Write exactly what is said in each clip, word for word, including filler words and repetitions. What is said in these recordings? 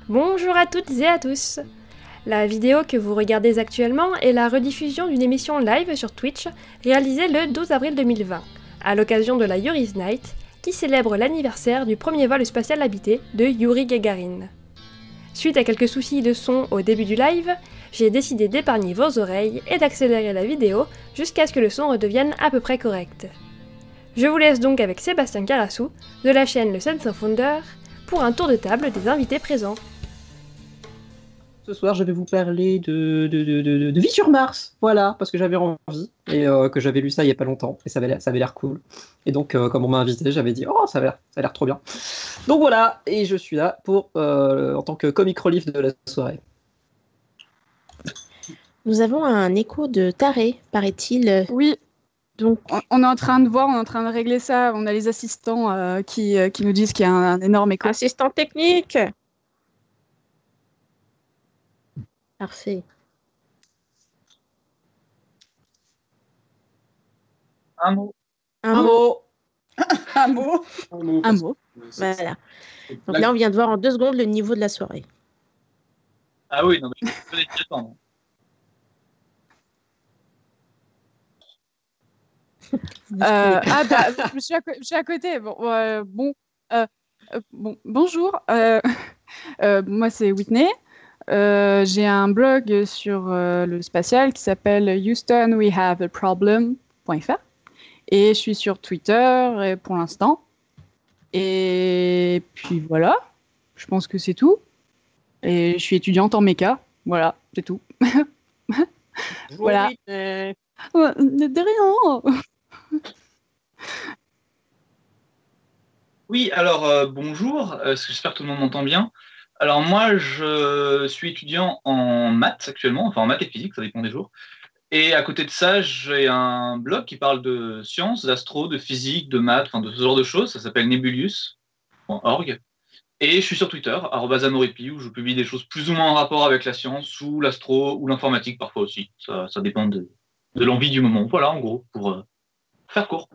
Bonjour à toutes et à tous. La vidéo que vous regardez actuellement est la rediffusion d'une émission live sur Twitch réalisée le douze avril deux mille vingt, à l'occasion de la Yuri's Night, qui célèbre l'anniversaire du premier vol spatial habité de Yuri Gagarin. Suite à quelques soucis de son au début du live, j'ai décidé d'épargner vos oreilles et d'accélérer la vidéo jusqu'à ce que le son redevienne à peu près correct. Je vous laisse donc avec Sébastien Carassou, de la chaîne Le Sense of Wonder, pour un tour de table des invités présents. Ce soir, je vais vous parler de, de, de, de, de Vie sur Mars, voilà, parce que j'avais envie, et euh, que j'avais lu ça il n'y a pas longtemps, et ça avait l'air, ça avait l'air cool. Et donc, euh, comme on m'a invité, j'avais dit, oh, ça a l'air, ça a l'air trop bien. Donc voilà, et je suis là pour, euh, en tant que comic relief de la soirée. Nous avons un écho de taré, paraît-il. Oui, donc on, on est en train de voir, on est en train de régler ça. On a les assistants euh, qui, euh, qui nous disent qu'il y a un, un énorme écho. Assistant technique. Parfait. Un mot. Un, un mot. un mot. Un mot. Un mot. Voilà. Donc là, on vient de voir en deux secondes le niveau de la soirée. Ah oui, non, mais je vais te attendre. Euh, ah bah, je suis à, je suis à côté. Bon, euh, bon, euh, euh, bon, bonjour. Euh, euh, moi, c'est Whitney. Euh, j'ai un blog sur euh, le spatial qui s'appelle houston we have a problem point f r et je suis sur Twitter pour l'instant. Et puis voilà, je pense que c'est tout. Et je suis étudiante en méca. Voilà, c'est tout. Voilà. Whitney. Ouais, de rien. Oui, alors euh, bonjour, euh, j'espère que tout le monde m'entend bien. Alors moi, je suis étudiant en maths actuellement, enfin en maths et physique, ça dépend des jours. Et à côté de ça, j'ai un blog qui parle de sciences, d'astro, de physique, de maths, enfin de ce genre de choses. Ça s'appelle nebulius point org. Et je suis sur Twitter, arobase amoripi, où je publie des choses plus ou moins en rapport avec la science, ou l'astro, ou l'informatique parfois aussi. Ça, ça dépend de, de l'envie du moment. Voilà, en gros, pour euh, faire court.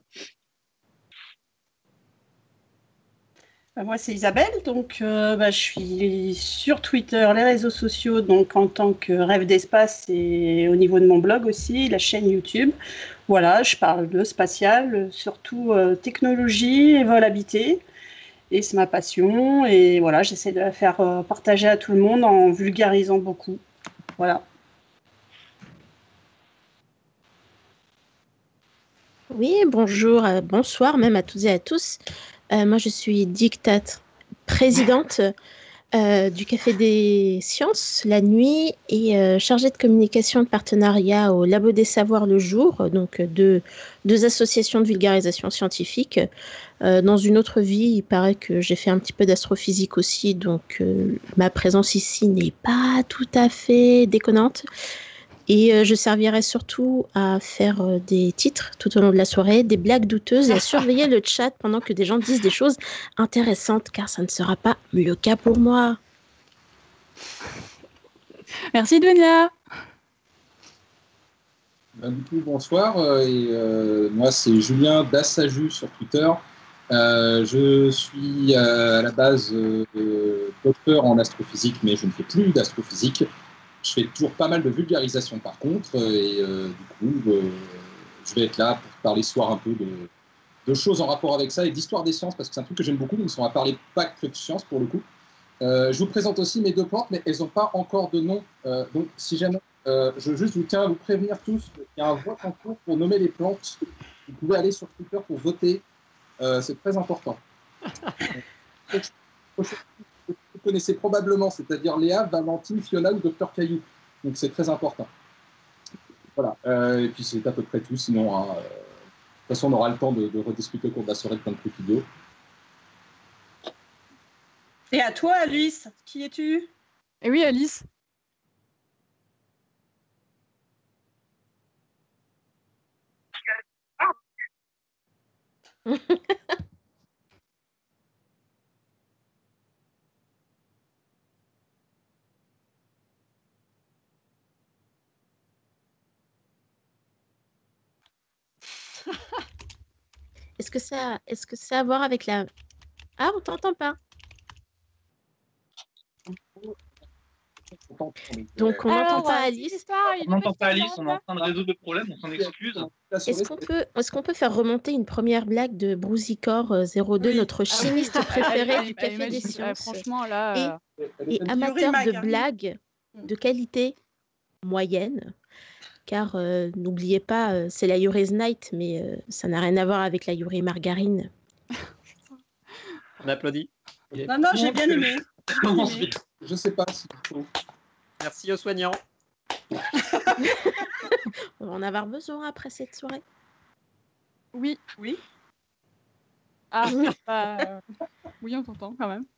Moi, c'est Isabelle, donc euh, bah, je suis sur Twitter, les réseaux sociaux, donc en tant que rêve d'espace et au niveau de mon blog aussi, la chaîne YouTube. Voilà, je parle de spatial, surtout euh, technologie et vol habité. Et c'est ma passion. Et voilà, j'essaie de la faire euh, partager à tout le monde en vulgarisant beaucoup. Voilà. Oui, bonjour, euh, bonsoir même à toutes et à tous. Euh, moi, je suis dictate, présidente euh, du Café des Sciences la nuit et euh, chargée de communication de partenariat au Labo des Savoirs le jour, donc deux, deux associations de vulgarisation scientifique. Euh, dans une autre vie, il paraît que j'ai fait un petit peu d'astrophysique aussi, donc euh, ma présence ici n'est pas tout à fait déconnante. Et euh, je servirai surtout à faire euh, des titres tout au long de la soirée, des blagues douteuses et à surveiller le chat pendant que des gens disent des choses intéressantes, car ça ne sera pas le cas pour moi. Merci, Dunia. Ben, du coup, bonsoir. euh, Et, euh, moi, c'est Julien Dassaju sur Twitter. Euh, je suis euh, à la base euh, docteur en astrophysique, mais je ne fais plus d'astrophysique. Je fais toujours pas mal de vulgarisation par contre, et euh, du coup, euh, je vais être là pour parler ce soir un peu de, de choses en rapport avec ça et d'histoire des sciences, parce que c'est un truc que j'aime beaucoup, donc on va parler pas que de sciences pour le coup. Euh, je vous présente aussi mes deux plantes, mais elles n'ont pas encore de nom, euh, donc si jamais, euh, je juste vous tiens à vous prévenir tous, il y a un vote en cours pour nommer les plantes. Vous pouvez aller sur Twitter pour voter, euh, c'est très important. Vous connaissez probablement, c'est-à-dire Léa, Valentine, Fiona ou Docteur Caillou. Donc c'est très important. Voilà. Euh, et puis c'est à peu près tout. Sinon, hein, euh, de toute façon, on aura le temps de, de rediscuter au cours de la soirée de plein de trucs vidéo. Et à toi, Alice, qui es-tu? Et oui, Alice. Est-ce que ça, est-ce que ça a à voir avec la... Ah, on t'entend pas. Donc on Alors, n'entend pas euh, Alice. petite histoire, il On n'entend peut pas se Alice, on est en faire train de résoudre le problème, on s'en excuse. Est-ce qu'on peut, est-ce qu'on peut faire remonter une première blague de Brousicor euh, zéro deux, Oui. notre Ah oui, chimiste elle- préféré elle- du elle- Café elle- des elle- Sciences Franchement, là. euh, et amateur de Margarine. blagues de qualité moyenne, car euh, n'oubliez pas, euh, c'est la Yuri's Night, mais euh, ça n'a rien à voir avec la Yuri Margarine. On applaudit. Il est- Non, non, j'ai bien aimé. Ça commence bien. Je sais pas s'il faut. Merci aux soignants. On va en avoir besoin après cette soirée. Oui. Oui. Ah, bah, euh, oui, on t'entend quand même.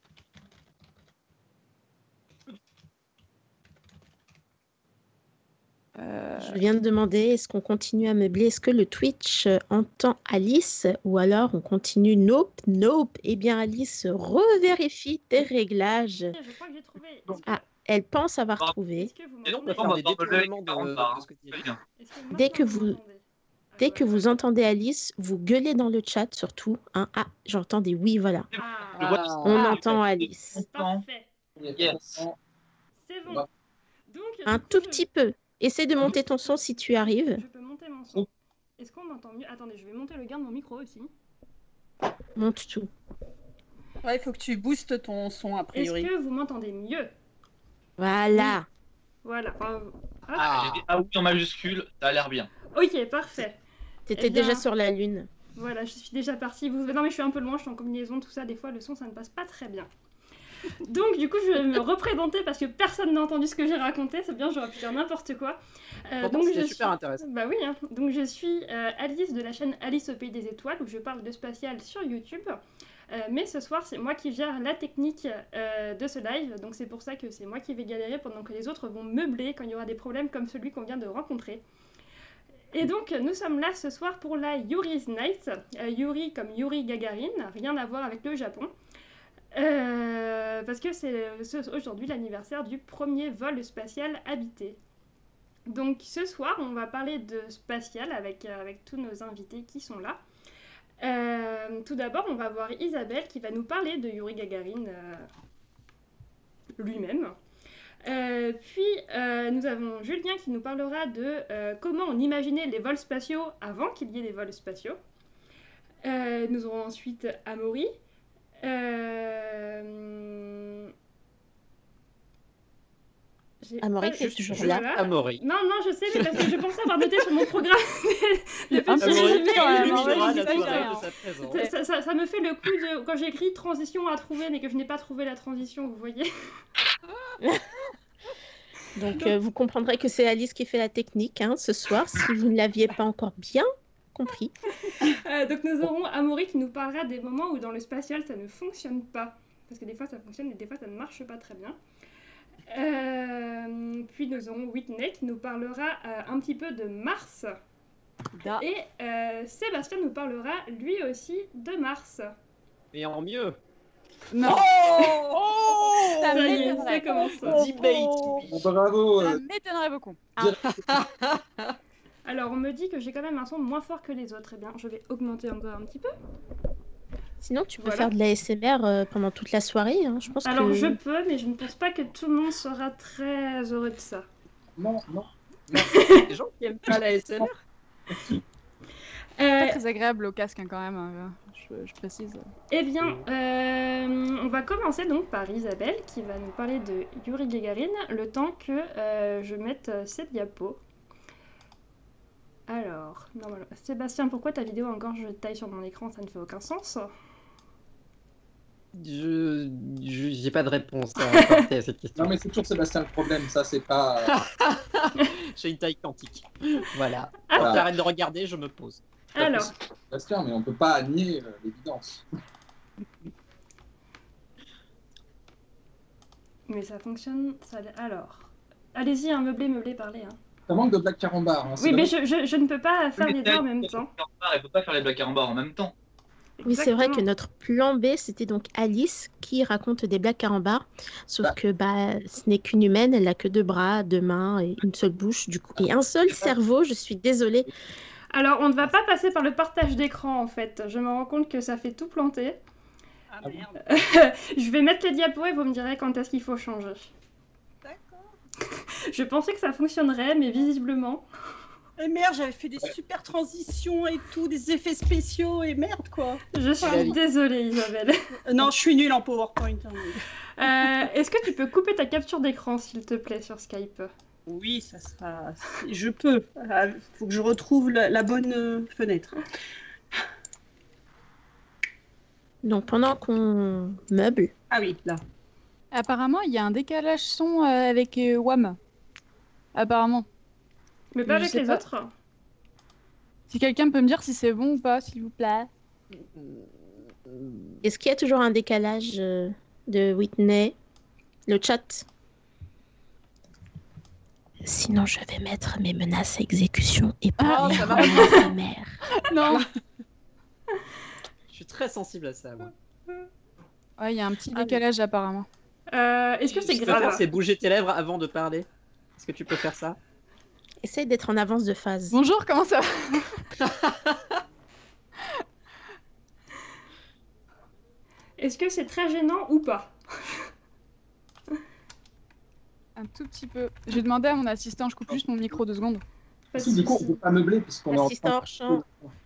Euh, Je viens de demander, est-ce qu'on continue à meubler? Est-ce que le Twitch euh, entend Alice? Ou alors on continue? Nope, nope. Eh bien, Alice revérifie tes réglages. Je crois que j'ai trouvé. Est-ce que, Ah, elle pense avoir Ah. trouvé. est-ce que vous Et donc, on m'entendez va faire des On va meubler avec détournements de, quarante barres, de ce que tu Très dis. bien. Est-ce que Dès maintenant que vous vous- m'entendez Dès que vous entendez Alice, vous gueulez dans le chat surtout. Hein. Ah, j'entends des oui, voilà. Ah, Je vois Ah. On Ah. entend Alice. parfait. Yes. C'est bon. Bah. Donc, Un du coup, tout je- petit peu. Essaie de monter ton son si tu arrives. Je peux monter mon son. Est-ce qu'on m'entend mieux? Attendez, je vais monter le gain de mon micro aussi. Monte tout. Ouais, il faut que tu boostes ton son, a Est-ce priori. que vous m'entendez mieux? Voilà. Voilà. Enfin, hop. Ah. J'ai dit ah oui en majuscule, ça a l'air bien. Ok, parfait. T'étais Eh bien- déjà sur la lune. Voilà, je suis déjà partie. Vous... Non, mais je suis un peu loin, je suis en combinaison, tout ça. Des fois, le son, ça ne passe pas très bien. Donc, du coup, je vais me représenter parce que personne n'a entendu ce que j'ai raconté. C'est bien, j'aurais pu dire n'importe quoi. Euh, Pourtant, donc, c'était je super suis... intéressant. Bah oui, hein. Donc je suis euh, Alice de la chaîne Alice au Pays des Étoiles où je parle de spatial sur YouTube. Euh, mais ce soir, c'est moi qui gère la technique euh, de ce live. Donc c'est pour ça que c'est moi qui vais galérer pendant que les autres vont meubler quand il y aura des problèmes comme celui qu'on vient de rencontrer. Et donc, nous sommes là ce soir pour la Yuri's Night. Euh, Yuri comme Yuri Gagarin, rien à voir avec le Japon. Euh, parce que c'est ce- aujourd'hui l'anniversaire du premier vol spatial habité. Donc ce soir, on va parler de spatial avec, euh, avec tous nos invités qui sont là. Euh, tout d'abord, on va voir Isabelle qui va nous parler de Yuri Gagarin euh, lui-même. Euh, puis euh, nous avons Julien qui nous parlera de euh, comment on imaginait les vols spatiaux avant qu'il y ait des vols spatiaux. Euh, nous aurons ensuite Amaury. Euh... j'ai Amaury pas- qui est Juste, toujours juste là. Voilà. Amaury. Non, non, je sais, mais parce que je pensais avoir noté sur mon programme des petits Amaury, résumés. quand même, illuminera Amaury, la ça, j'ai soirée rien. de sa présence. Ça, ça- ça- ça me fait le coup de quand j'écris transition à trouver, mais que je n'ai pas trouvé la transition, vous voyez. Donc, euh, vous comprendrez que c'est Alice qui fait la technique hein, ce soir, si vous ne l'aviez pas encore bien compris. Euh, donc nous aurons Amaury qui nous parlera des moments où dans le spatial ça ne fonctionne pas. Parce que des fois ça fonctionne et des fois ça ne marche pas très bien. Euh, puis nous aurons Whitney qui nous parlera euh, un petit peu de Mars. Da. Et euh, Sébastien nous parlera lui aussi de Mars. Et en mieux. Non, Oh Ça Ça y est, m'étonnerait. ça commence. Debate. Bon, bravo. ça euh, m'étonnerait beaucoup. Alors on me dit que j'ai quand même un son moins fort que les autres. Eh bien je vais augmenter encore un petit peu. Sinon, tu peux Voilà. faire de l'A S M R euh, pendant toute la soirée. Hein. Je pense Alors que... je peux, mais je ne pense pas que tout le monde sera très heureux de ça. Non, non. Les gens qui aiment pas la S M R. Euh, Pas très agréable au casque hein, quand même, hein, je, je précise. Eh bien, euh, on va commencer donc par Isabelle qui va nous parler de Yuri Gagarin, le temps que euh, je mette euh, cette diapos. Alors, normalement, Sébastien, pourquoi ta vidéo encore je taille sur mon écran, ça ne fait aucun sens. Je je- j'ai pas de réponse à apporter à cette question. Non, mais c'est toujours Sébastien le problème. Ça, c'est pas. J'ai une taille quantique. Voilà. Ah, Quand t'arrêtes de regarder, je me pose. Alors, Sébastien, mais on peut pas nier euh, l'évidence. mais ça fonctionne, ça... alors... Allez-y, hein, meublé, meublé, parlez. Hein. Ça manque de Black Carambar. Hein, Oui, mais je, je, je ne peux pas faire Mais les deux en même elle- temps. Elle peut pas faire les blagues carambars en même temps. Oui, c'est vrai que Exactement. notre plan B, c'était donc Alice qui raconte des blagues carambars. Sauf Bah. que bah, ce n'est qu'une humaine, elle n'a que deux bras, deux mains et une seule bouche, du coup. Et un seul cerveau, je suis désolée. Alors, on ne va pas passer par le partage d'écran, en fait. Je me rends compte que ça fait tout planter. Ah merde. Je vais mettre les diapos et vous me direz quand est-ce qu'il faut changer. D'accord. Je pensais que ça fonctionnerait, mais visiblement... Et merde, j'avais fait des super transitions et tout, des effets spéciaux et merde quoi. Je suis désolée Isabelle. Euh, non, je suis nulle en PowerPoint. Hein. Euh, est-ce que tu peux couper ta capture d'écran s'il te plaît sur Skype? Oui, ça sera... Je peux. Il faut que je retrouve la, la bonne euh, fenêtre. Donc pendant qu'on meuble, Ah oui, là. Apparemment, il y a un décalage son euh, avec euh, W A M. Apparemment. Mais pas Je avec sais les pas. autres. Si quelqu'un peut me dire si c'est bon ou pas, s'il vous plaît. est-ce qu'il y a toujours un décalage euh, de Whitney? Le chat? Sinon, je vais mettre mes menaces à exécution et Ah, parler ça en m'arrête. A S M R. Non. Je suis très sensible à ça, moi. Ouais, il y a un petit Ah, décalage apparemment. Euh, est-ce que Ce c'est que tu peux faire, grave? c'est bouger tes lèvres avant de parler. Est-ce que tu peux faire ça? Essaye d'être en avance de phase. Bonjour, comment ça va? Est-ce que c'est très gênant ou pas? Un tout petit peu. J'ai demandé à mon assistant, je coupe juste mon micro deux secondes. Pas de Si, du coup, on soucis. ne peut pas meubler puisqu'on est en Assistant train hors champ.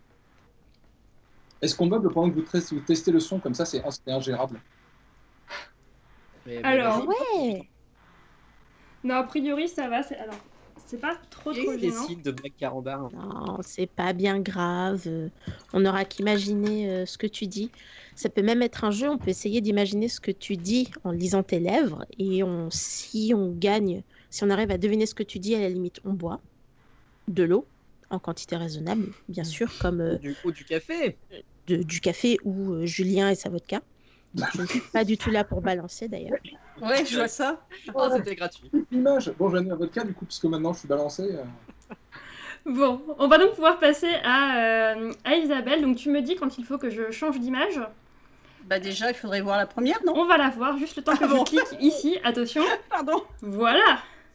Est-ce qu'on meuble pendant que vous, testez, vous testez le son comme ça, c'est c'est ingérable. Mais- mais Alors, vas-y. Ouais. Non, a priori ça va. C'est alors, c'est pas trop Il y trop a des gênant. sites de blagues carambar. Non, c'est pas bien grave. euh, On n'aura qu'imaginer euh, ce que tu dis. Ça peut même être un jeu. On peut essayer d'imaginer ce que tu dis en lisant tes lèvres. Et on, si on gagne, si on arrive à deviner ce que tu dis, à la limite, on boit de l'eau en quantité raisonnable, bien sûr, comme euh, Du coup, du café. de- du café ou euh, Julien et sa vodka. Je ne suis pas du tout là pour balancer d'ailleurs. Ouais, je vois ça. Oh, c'était gratuit. Image. Bon, j'en ai un vodka du coup, puisque maintenant je suis balancé. euh. Bon, on va donc pouvoir passer à, euh, à Isabelle. Donc tu me dis quand il faut que je change d'image. Bah déjà, il faudrait voir la première, non? On va la voir, juste le temps que Ah bon. je clique ici. Attention. Pardon. Voilà.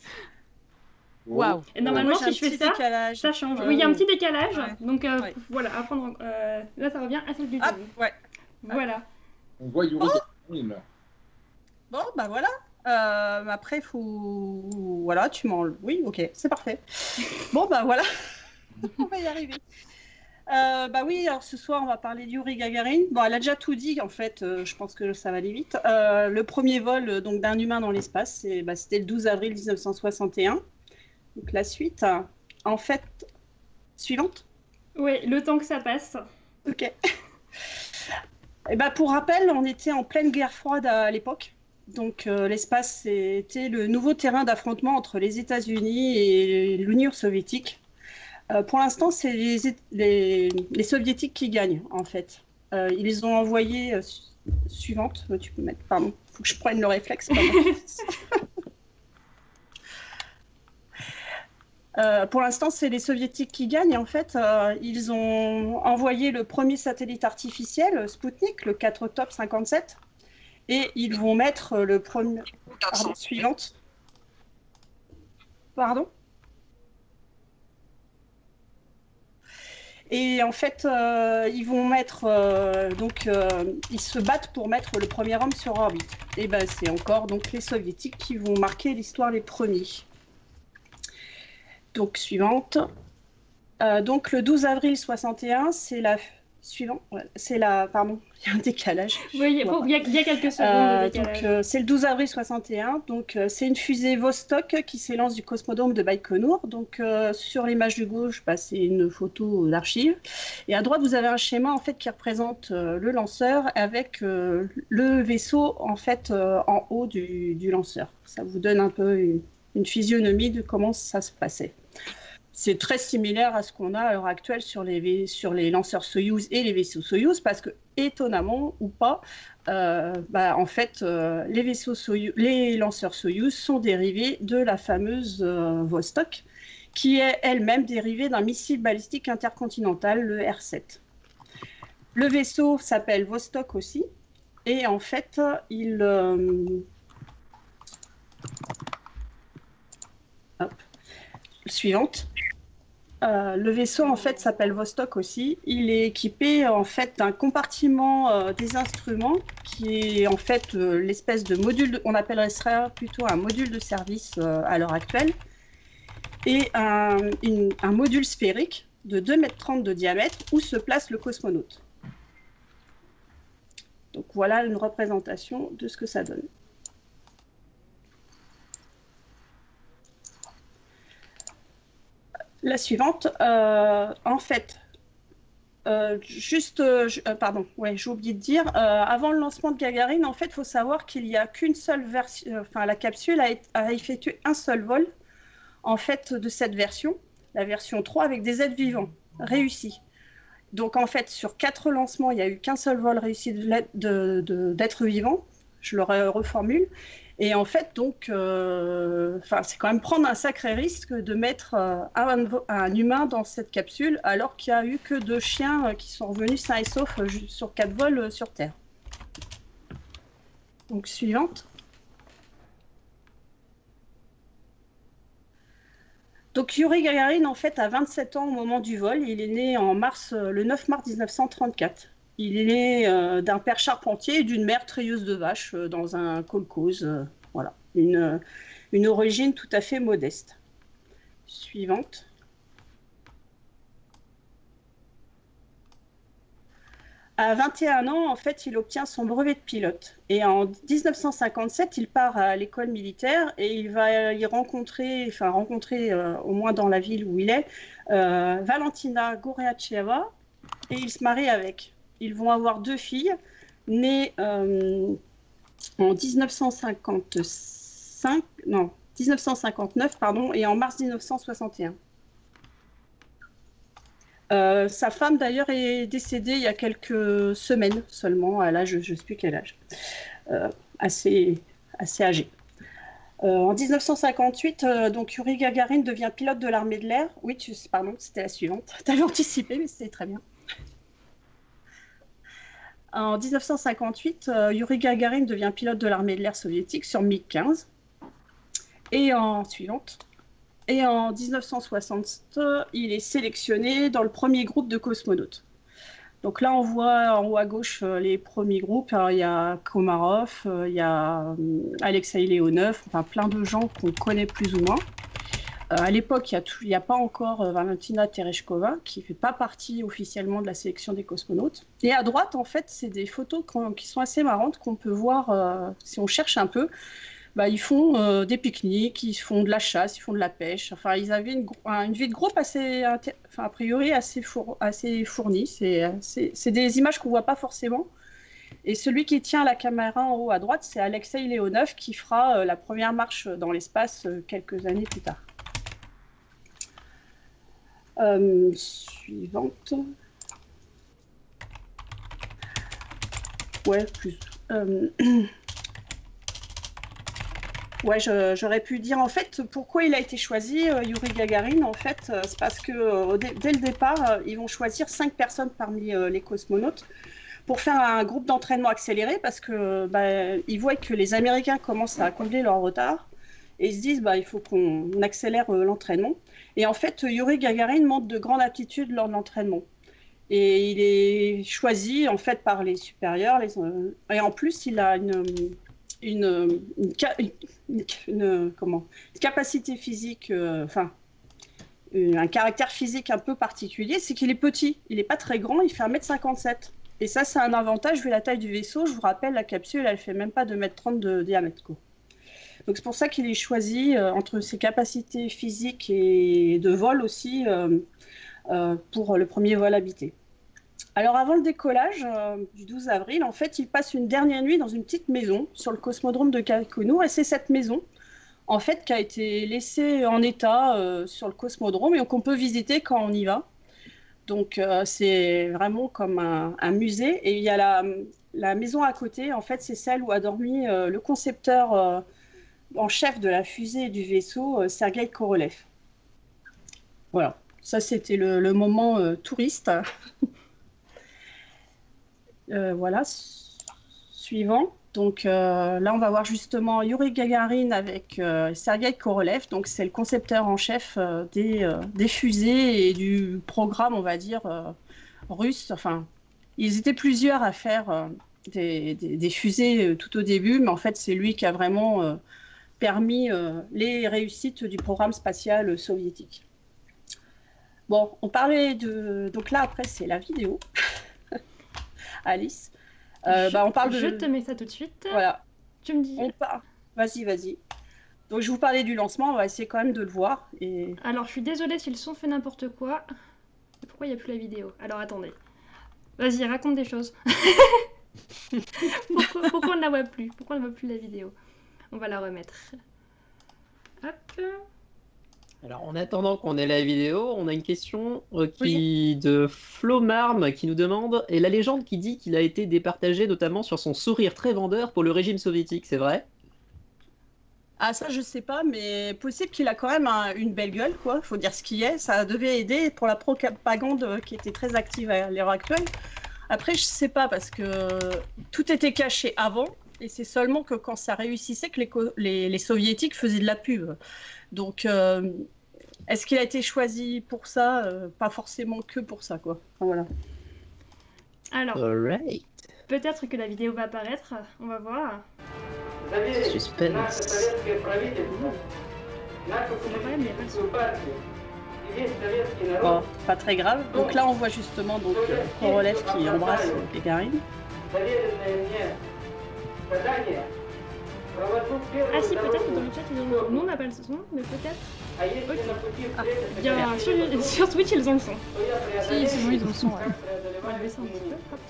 Waouh. Et normalement, Moi, j'ai si je un fais petit ça, décalage. ça change. Ouais. Oui, il y a un petit décalage. Ouais. Donc euh, Ouais. voilà, à prendre. euh, Là, ça revient à celle du Ah, début. ouais. Voilà. On voit Yuri Gagarin, là. Bon, bah voilà. Euh, après, faut... Voilà, tu m'en... Oui, ok, c'est parfait. Bon, bah voilà. On va y arriver. Euh, bah oui, alors ce soir, on va parler d'Yuri Gagarin. Bon, elle a déjà tout dit, en fait. euh, je pense que ça va aller vite. Euh, le premier vol euh, donc, d'un humain dans l'espace, c'est- bah, c'était le douze avril mille neuf cent soixante et un. Donc la suite, euh, en fait... Suivante. Oui, le temps que ça passe. Ok. Et bah, pour rappel, on était en pleine guerre froide à l'époque. Donc euh, l'espace, c'était le nouveau terrain d'affrontement entre les États-Unis et l'Union soviétique. Euh, pour l'instant, c'est les, les, les soviétiques qui gagnent, en fait. Euh, ils les ont envoyés euh, su- suivante. Euh, Tu peux mettre, pardon, faut que je prenne le réflexe. pardon. Euh, pour l'instant, c'est les soviétiques qui gagnent. En fait, euh, ils ont envoyé le premier satellite artificiel, Sputnik, le quatre octobre cinquante-sept, et ils vont mettre le premier. Pardon, suivante. Pardon. Et en fait, euh, ils vont mettre euh, donc euh, ils se battent pour mettre le premier homme sur orbite. Et ben c'est encore donc les soviétiques qui vont marquer l'histoire les premiers. Donc suivante. Euh, donc le douze avril soixante et un, c'est la suivante. Ouais, c'est la pardon, il y a un décalage. Oui, il y, a- bon, il y a- il y a quelques secondes Euh, de décalage. donc euh, c'est le douze avril soixante et un. Donc euh, c'est une fusée Vostok qui s'élance du cosmodrome de Baïkonour. Donc euh, sur l'image de gauche, bah, c'est une photo d'archive. Et à droite, vous avez un schéma en fait qui représente euh, le lanceur avec euh, le vaisseau en fait euh, en haut du, du lanceur. Ça vous donne un peu une, une physionomie de comment ça se passait. C'est très similaire à ce qu'on a à l'heure actuelle sur les, sur les lanceurs Soyouz et les vaisseaux Soyouz, parce que, étonnamment ou pas, euh, bah, en fait, euh, les, vaisseaux Soyouz, les lanceurs Soyouz sont dérivés de la fameuse euh, Vostok, qui est elle-même dérivée d'un missile balistique intercontinental, le R sept. Le vaisseau s'appelle Vostok aussi, et en fait, il... Euh... Hop. Suivante. Euh, le vaisseau en fait s'appelle Vostok aussi. Il est équipé en fait d'un compartiment euh, des instruments qui est en fait euh, l'espèce de module, de, on appellerait ça plutôt un module de service euh, à l'heure actuelle, et un, une, un module sphérique de deux mètres trente de diamètre où se place le cosmonaute. Donc voilà une représentation de ce que ça donne. La suivante, euh, en fait, euh, juste, euh, euh, pardon, ouais, j'ai oublié de dire, euh, avant le lancement de Gagarine, en fait, il faut savoir qu'il n'y a qu'une seule version, euh, enfin, la capsule a, a effectué un seul vol, en fait, de cette version, la version trois, avec des êtres vivants réussis. Donc, en fait, sur quatre lancements, il n'y a eu qu'un seul vol réussi d'êtres de, de, de, vivants, je le reformule. Et en fait, donc, euh, c'est quand même prendre un sacré risque de mettre euh, un, un humain dans cette capsule, alors qu'il n'y a eu que deux chiens euh, qui sont revenus sains et saufs euh, sur quatre vols euh, sur Terre. Donc, suivante. Donc, Yuri Gagarin, en fait, a vingt-sept ans au moment du vol. Il est né en mars, euh, le neuf mars mille neuf cent trente-quatre. Il est né euh, d'un père charpentier et d'une mère treilleuse de vaches euh, dans un kolkhoz. Euh, voilà, une, une origine tout à fait modeste. Suivante. À vingt et un ans, en fait, il obtient son brevet de pilote. Et en mille neuf cent cinquante-sept, il part à l'école militaire et il va y rencontrer, enfin rencontrer, euh, au moins dans la ville où il est, euh, Valentina Goreacheva, et il se marie avec. Ils vont avoir deux filles, nées euh, en mille neuf cent cinquante-cinq, non, mille neuf cent cinquante-neuf, pardon, et en mars mille neuf cent soixante et un. Euh, sa femme, d'ailleurs, est décédée il y a quelques semaines seulement, à l'âge, je ne sais plus quel âge, euh, assez, assez âgé. Euh, en mille neuf cent cinquante-huit, euh, donc Yuri Gagarin devient pilote de l'armée de l'air. Oui, tu, pardon, c'était la suivante. Tu avais anticipé, mais c'était très bien. En mille neuf cent cinquante-huit, euh, Yuri Gagarin devient pilote de l'armée de l'air soviétique sur MiG quinze. Et en suivante. Et en mille neuf cent soixante, il est sélectionné dans le premier groupe de cosmonautes. Donc là, on voit en haut à gauche euh, les premiers groupes. Alors, il y a Komarov, euh, il y a euh, Alexei Leonov, enfin plein de gens qu'on connaît plus ou moins. Euh, à l'époque, il n'y a, a pas encore euh, Valentina Tereshkova, qui ne fait pas partie officiellement de la sélection des cosmonautes. Et à droite, en fait, c'est des photos qui sont assez marrantes, qu'on peut voir euh, si on cherche un peu. Bah, ils font euh, des pique-niques, ils font de la chasse, ils font de la pêche. Enfin, ils avaient une, une vie de groupe assez, enfin, a priori assez, four, assez fournie. C'est des images qu'on ne voit pas forcément. Et celui qui tient la caméra en haut à droite, c'est Alexei Leonov, qui fera euh, la première marche dans l'espace euh, quelques années plus tard. Euh, suivante. Ouais, plus. Euh... Ouais, j'aurais pu dire en fait pourquoi il a été choisi, euh, Yuri Gagarin. En fait, euh, c'est parce que euh, dès le départ, euh, ils vont choisir cinq personnes parmi euh, les cosmonautes pour faire un groupe d'entraînement accéléré, parce que bah, ils voient que les Américains commencent à combler leur retard et ils se disent bah il faut qu'on accélère euh, l'entraînement. Et en fait, Yuri Gagarin montre de grandes aptitudes lors de l'entraînement. Et il est choisi en fait par les supérieurs. Les, euh, et en plus, il a une Une, une, une, une, comment, une capacité physique, euh, enfin, une, un caractère physique un peu particulier, c'est qu'il est petit. Il n'est pas très grand, il fait un mètre cinquante-sept. Et ça, c'est un avantage vu la taille du vaisseau. Je vous rappelle, la capsule, elle fait même pas deux mètres trente de diamètre, quoi. Donc c'est pour ça qu'il est choisi euh, entre ses capacités physiques et de vol aussi euh, euh, pour le premier vol habité. Alors avant le décollage euh, du douze avril, en fait, il passe une dernière nuit dans une petite maison sur le cosmodrome de Baïkonour, et c'est cette maison, en fait, qui a été laissée en état euh, sur le cosmodrome et qu'on peut visiter quand on y va. Donc euh, c'est vraiment comme un, un musée. Et il y a la, la maison à côté, en fait, c'est celle où a dormi euh, le concepteur euh, en chef de la fusée et du vaisseau, euh, Sergueï Korolev. Voilà, ça c'était le, le moment euh, touriste. Euh, voilà, suivant. Donc euh, là, on va voir justement Yuri Gagarin avec euh, Sergei Korolev. Donc c'est le concepteur en chef euh, des, euh, des fusées et du programme, on va dire, euh, russe. Enfin, ils étaient plusieurs à faire euh, des, des, des fusées euh, tout au début, mais en fait, c'est lui qui a vraiment euh, permis euh, les réussites du programme spatial euh, soviétique. Bon, on parlait de... Donc là, après, c'est la vidéo. Alice. Euh, je, bah, on parle je de... te mets ça tout de suite. Voilà. Tu me dis. On part. Vas-y, vas-y. Donc je vous parlais du lancement, on va essayer quand même de le voir. Et... Alors je suis désolée si le son fait n'importe quoi. Pourquoi il n'y a plus la vidéo? Alors attendez. Vas-y, raconte des choses. pourquoi, pourquoi on ne la voit plus? Pourquoi on ne voit plus la vidéo? On va la remettre. Hop. Alors, en attendant qu'on ait la vidéo, on a une question euh, qui... Oui. de Flo Marm qui nous demande, et la légende qui dit qu'il a été départagé notamment sur son sourire très vendeur pour le régime soviétique, c'est vrai? Ah ça je sais pas, mais possible qu'il a quand même un- une belle gueule, quoi. Faut dire ce qui est. Ça devait aider pour la propagande euh, qui était très active à l'heure actuelle. Après je sais pas parce que tout était caché avant. Et c'est seulement que quand ça réussissait que les, co- les, les soviétiques faisaient de la pub. Donc euh, est-ce qu'il a été choisi pour ça? Euh, Pas forcément que pour ça, quoi. Enfin, voilà. Alors, Alright. peut-être que la vidéo va apparaître. On va voir. Suspense. Le problème, il n'y a pas de son. Bon, pas très grave. Donc là, on voit justement donc euh, Korolev qui embrasse euh, Gagarin. Ah si, peut-être que dans le chat ils ont le son. Nous on n'a pas le son, mais peut-être. Ok. Ah, bien, sur, sur Twitch ils ont le son. Si, sinon ils ont le son, ouais. On va baisser un petit peu. Hop.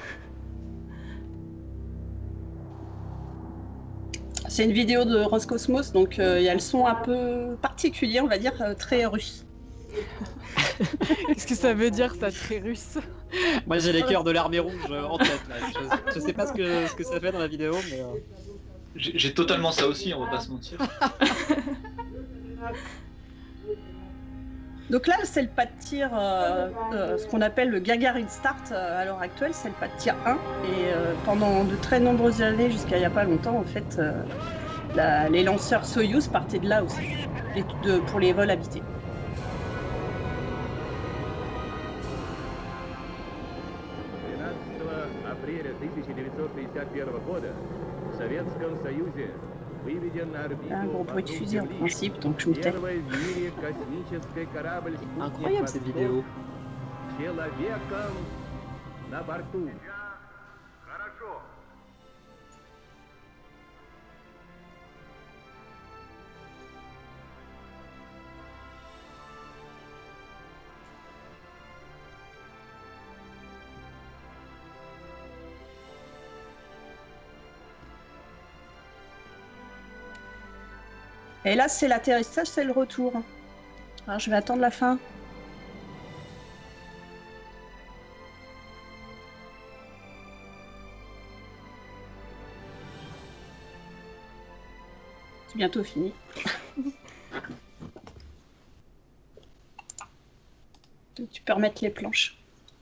C'est une vidéo de Roscosmos, donc euh, il y a le son un peu particulier, on va dire, euh, très russe. Qu'est-ce que ça veut dire, ça, très russe? Moi j'ai les cœurs de l'armée rouge euh, en tête là. Je, je sais pas ce que, ce que ça fait dans la vidéo, mais... euh, J'ai j'ai totalement ça aussi, on va pas se mentir. Donc là, c'est le pas de tir, euh, euh, ce qu'on appelle le Gagarin Start euh, à l'heure actuelle, c'est le pas de tir un. Et euh, pendant de très nombreuses années, jusqu'à il n'y a pas longtemps, en fait, euh, la- les lanceurs Soyouz partaient de là aussi, et de- pour les vols habités. двенадцатого апреля тысяча девятьсот шестьдесят первого года в Советском Союзе выведен на орбиту Un gros bruit de вокруг fusée en Земли principe, donc je me tais. первый в мире космический корабль Incroyable cette vidéo. с человеком на борту. Et là, c'est l'atterrissage, c'est le retour. Alors, je vais attendre la fin. C'est bientôt fini. Tu peux remettre les planches.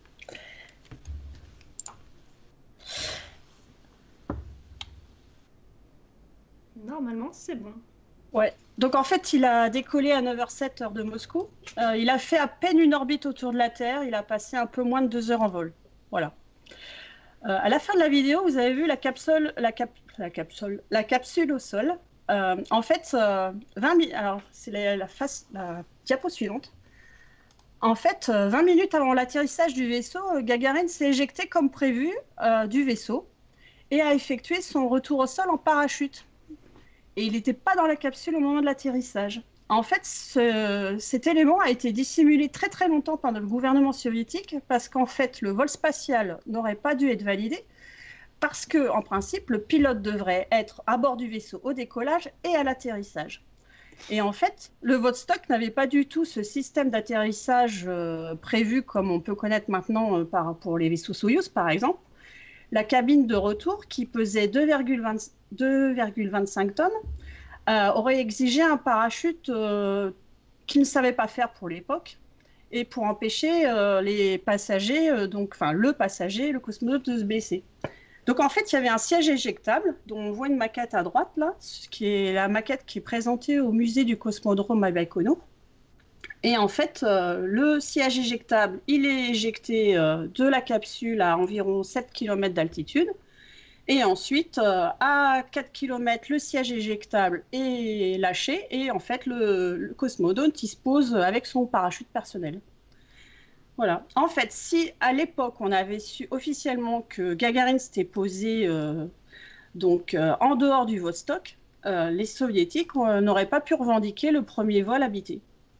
Normalement c'est bon. Ouais. Donc en fait, il a décollé à neuf heures zéro sept heure de Moscou. Euh, il a fait à peine une orbite autour de la Terre. Il a passé un peu moins de deux heures en vol. Voilà. Euh, à la fin de la vidéo, vous avez vu la capsule, la, cap- la capsule, la capsule au sol. Euh, en fait, euh, vingt mi- alors c'est la, la, face, la diapo suivante. En fait, euh, vingt minutes avant l'atterrissage du vaisseau, euh, Gagarin s'est éjecté comme prévu euh, du vaisseau et a effectué son retour au sol en parachute. Et il n'était pas dans la capsule au moment de l'atterrissage. En fait, ce- cet élément a été dissimulé très très longtemps par le gouvernement soviétique parce qu'en fait, le vol spatial n'aurait pas dû être validé parce que, en principe, le pilote devrait être à bord du vaisseau au décollage et à l'atterrissage. Et en fait, le Vostok n'avait pas du tout ce système d'atterrissage euh, prévu comme on peut connaître maintenant euh, par, pour les vaisseaux Soyouz, par exemple. La cabine de retour, qui pesait deux virgule vingt-cinq tonnes, euh, aurait exigé un parachute euh, qu'il ne savait pas faire pour l'époque, et pour empêcher euh, les passagers, euh, donc, enfin le passager, le cosmonaute, de se baisser. Donc en fait, il y avait un siège éjectable, dont on voit une maquette à droite, là, qui est la maquette qui est présentée au musée du Cosmodrome à Baïkonour. Et en fait, euh, le siège éjectable, il est éjecté euh, de la capsule à environ sept kilomètres d'altitude. Et ensuite, euh, à quatre kilomètres, le siège éjectable est lâché. Et en fait, le, le cosmonaute, il se pose avec son parachute personnel. Voilà. En fait, si à l'époque, on avait su officiellement que Gagarine s'était posé euh, donc, euh, en dehors du Vostok, euh, les Soviétiques euh, n'auraient pas pu revendiquer le premier vol habité.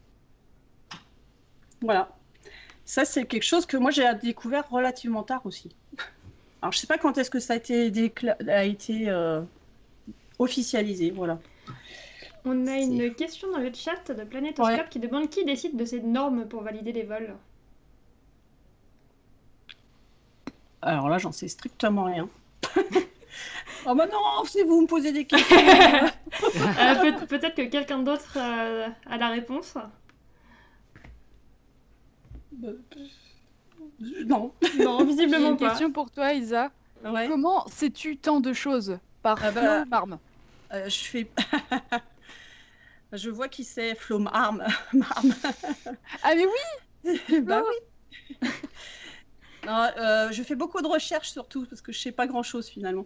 Voilà. Ça, c'est quelque chose que moi, j'ai découvert relativement tard aussi. Alors, je ne sais pas quand est-ce que ça a été, décla... a été euh, officialisé. Voilà. On a une question dans le chat de Planétoscope ouais. qui demande qui décide de ces normes pour valider les vols. Alors là, j'en sais strictement rien. Oh bah non, c'est vous me posez des questions. euh, peut- peut-être que quelqu'un d'autre euh, a la réponse. Euh, non. Non, visiblement une pas. Question pour toi, Isa. Ouais. Comment sais-tu tant de choses par ah bah, Flo Marm euh, Je fais. Je vois qui c'est, Flo Marm. Marm. Ah mais oui. Bah oui. Non, euh, je fais beaucoup de recherches surtout parce que je sais pas grand-chose finalement.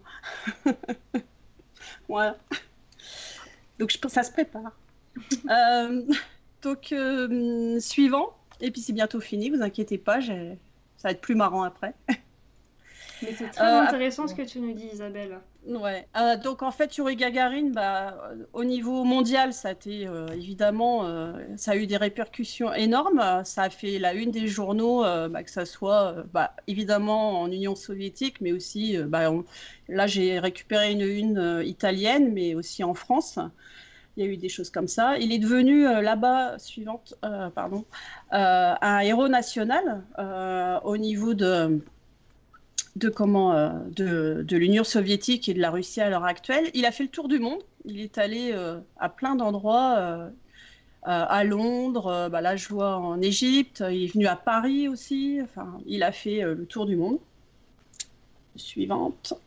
Voilà. Donc je, ça se prépare. euh, donc euh, suivant. Et puis c'est bientôt fini, vous inquiétez pas, j'ai... ça va être plus marrant après. Mais c'est très euh, intéressant après... ce que tu nous dis, Isabelle. Ouais. Euh, donc en fait, Yuri Gagarin, bah, au niveau mondial, ça a été euh, évidemment, euh, ça a eu des répercussions énormes. Ça a fait la une des journaux, euh, bah, que ça soit euh, bah, évidemment en Union soviétique, mais aussi, euh, bah, on... là j'ai récupéré une une euh, italienne, mais aussi en France. Il y a eu des choses comme ça. Il est devenu euh, là-bas, suivante, euh, pardon, euh, un héros national euh, au niveau de, de, comment, euh, de, de l'Union soviétique et de la Russie à l'heure actuelle. Il a fait le tour du monde. Il est allé euh, à plein d'endroits, euh, à Londres, euh, bah là je vois en Égypte. Il est venu à Paris aussi. Enfin, il a fait euh, le tour du monde. Suivante.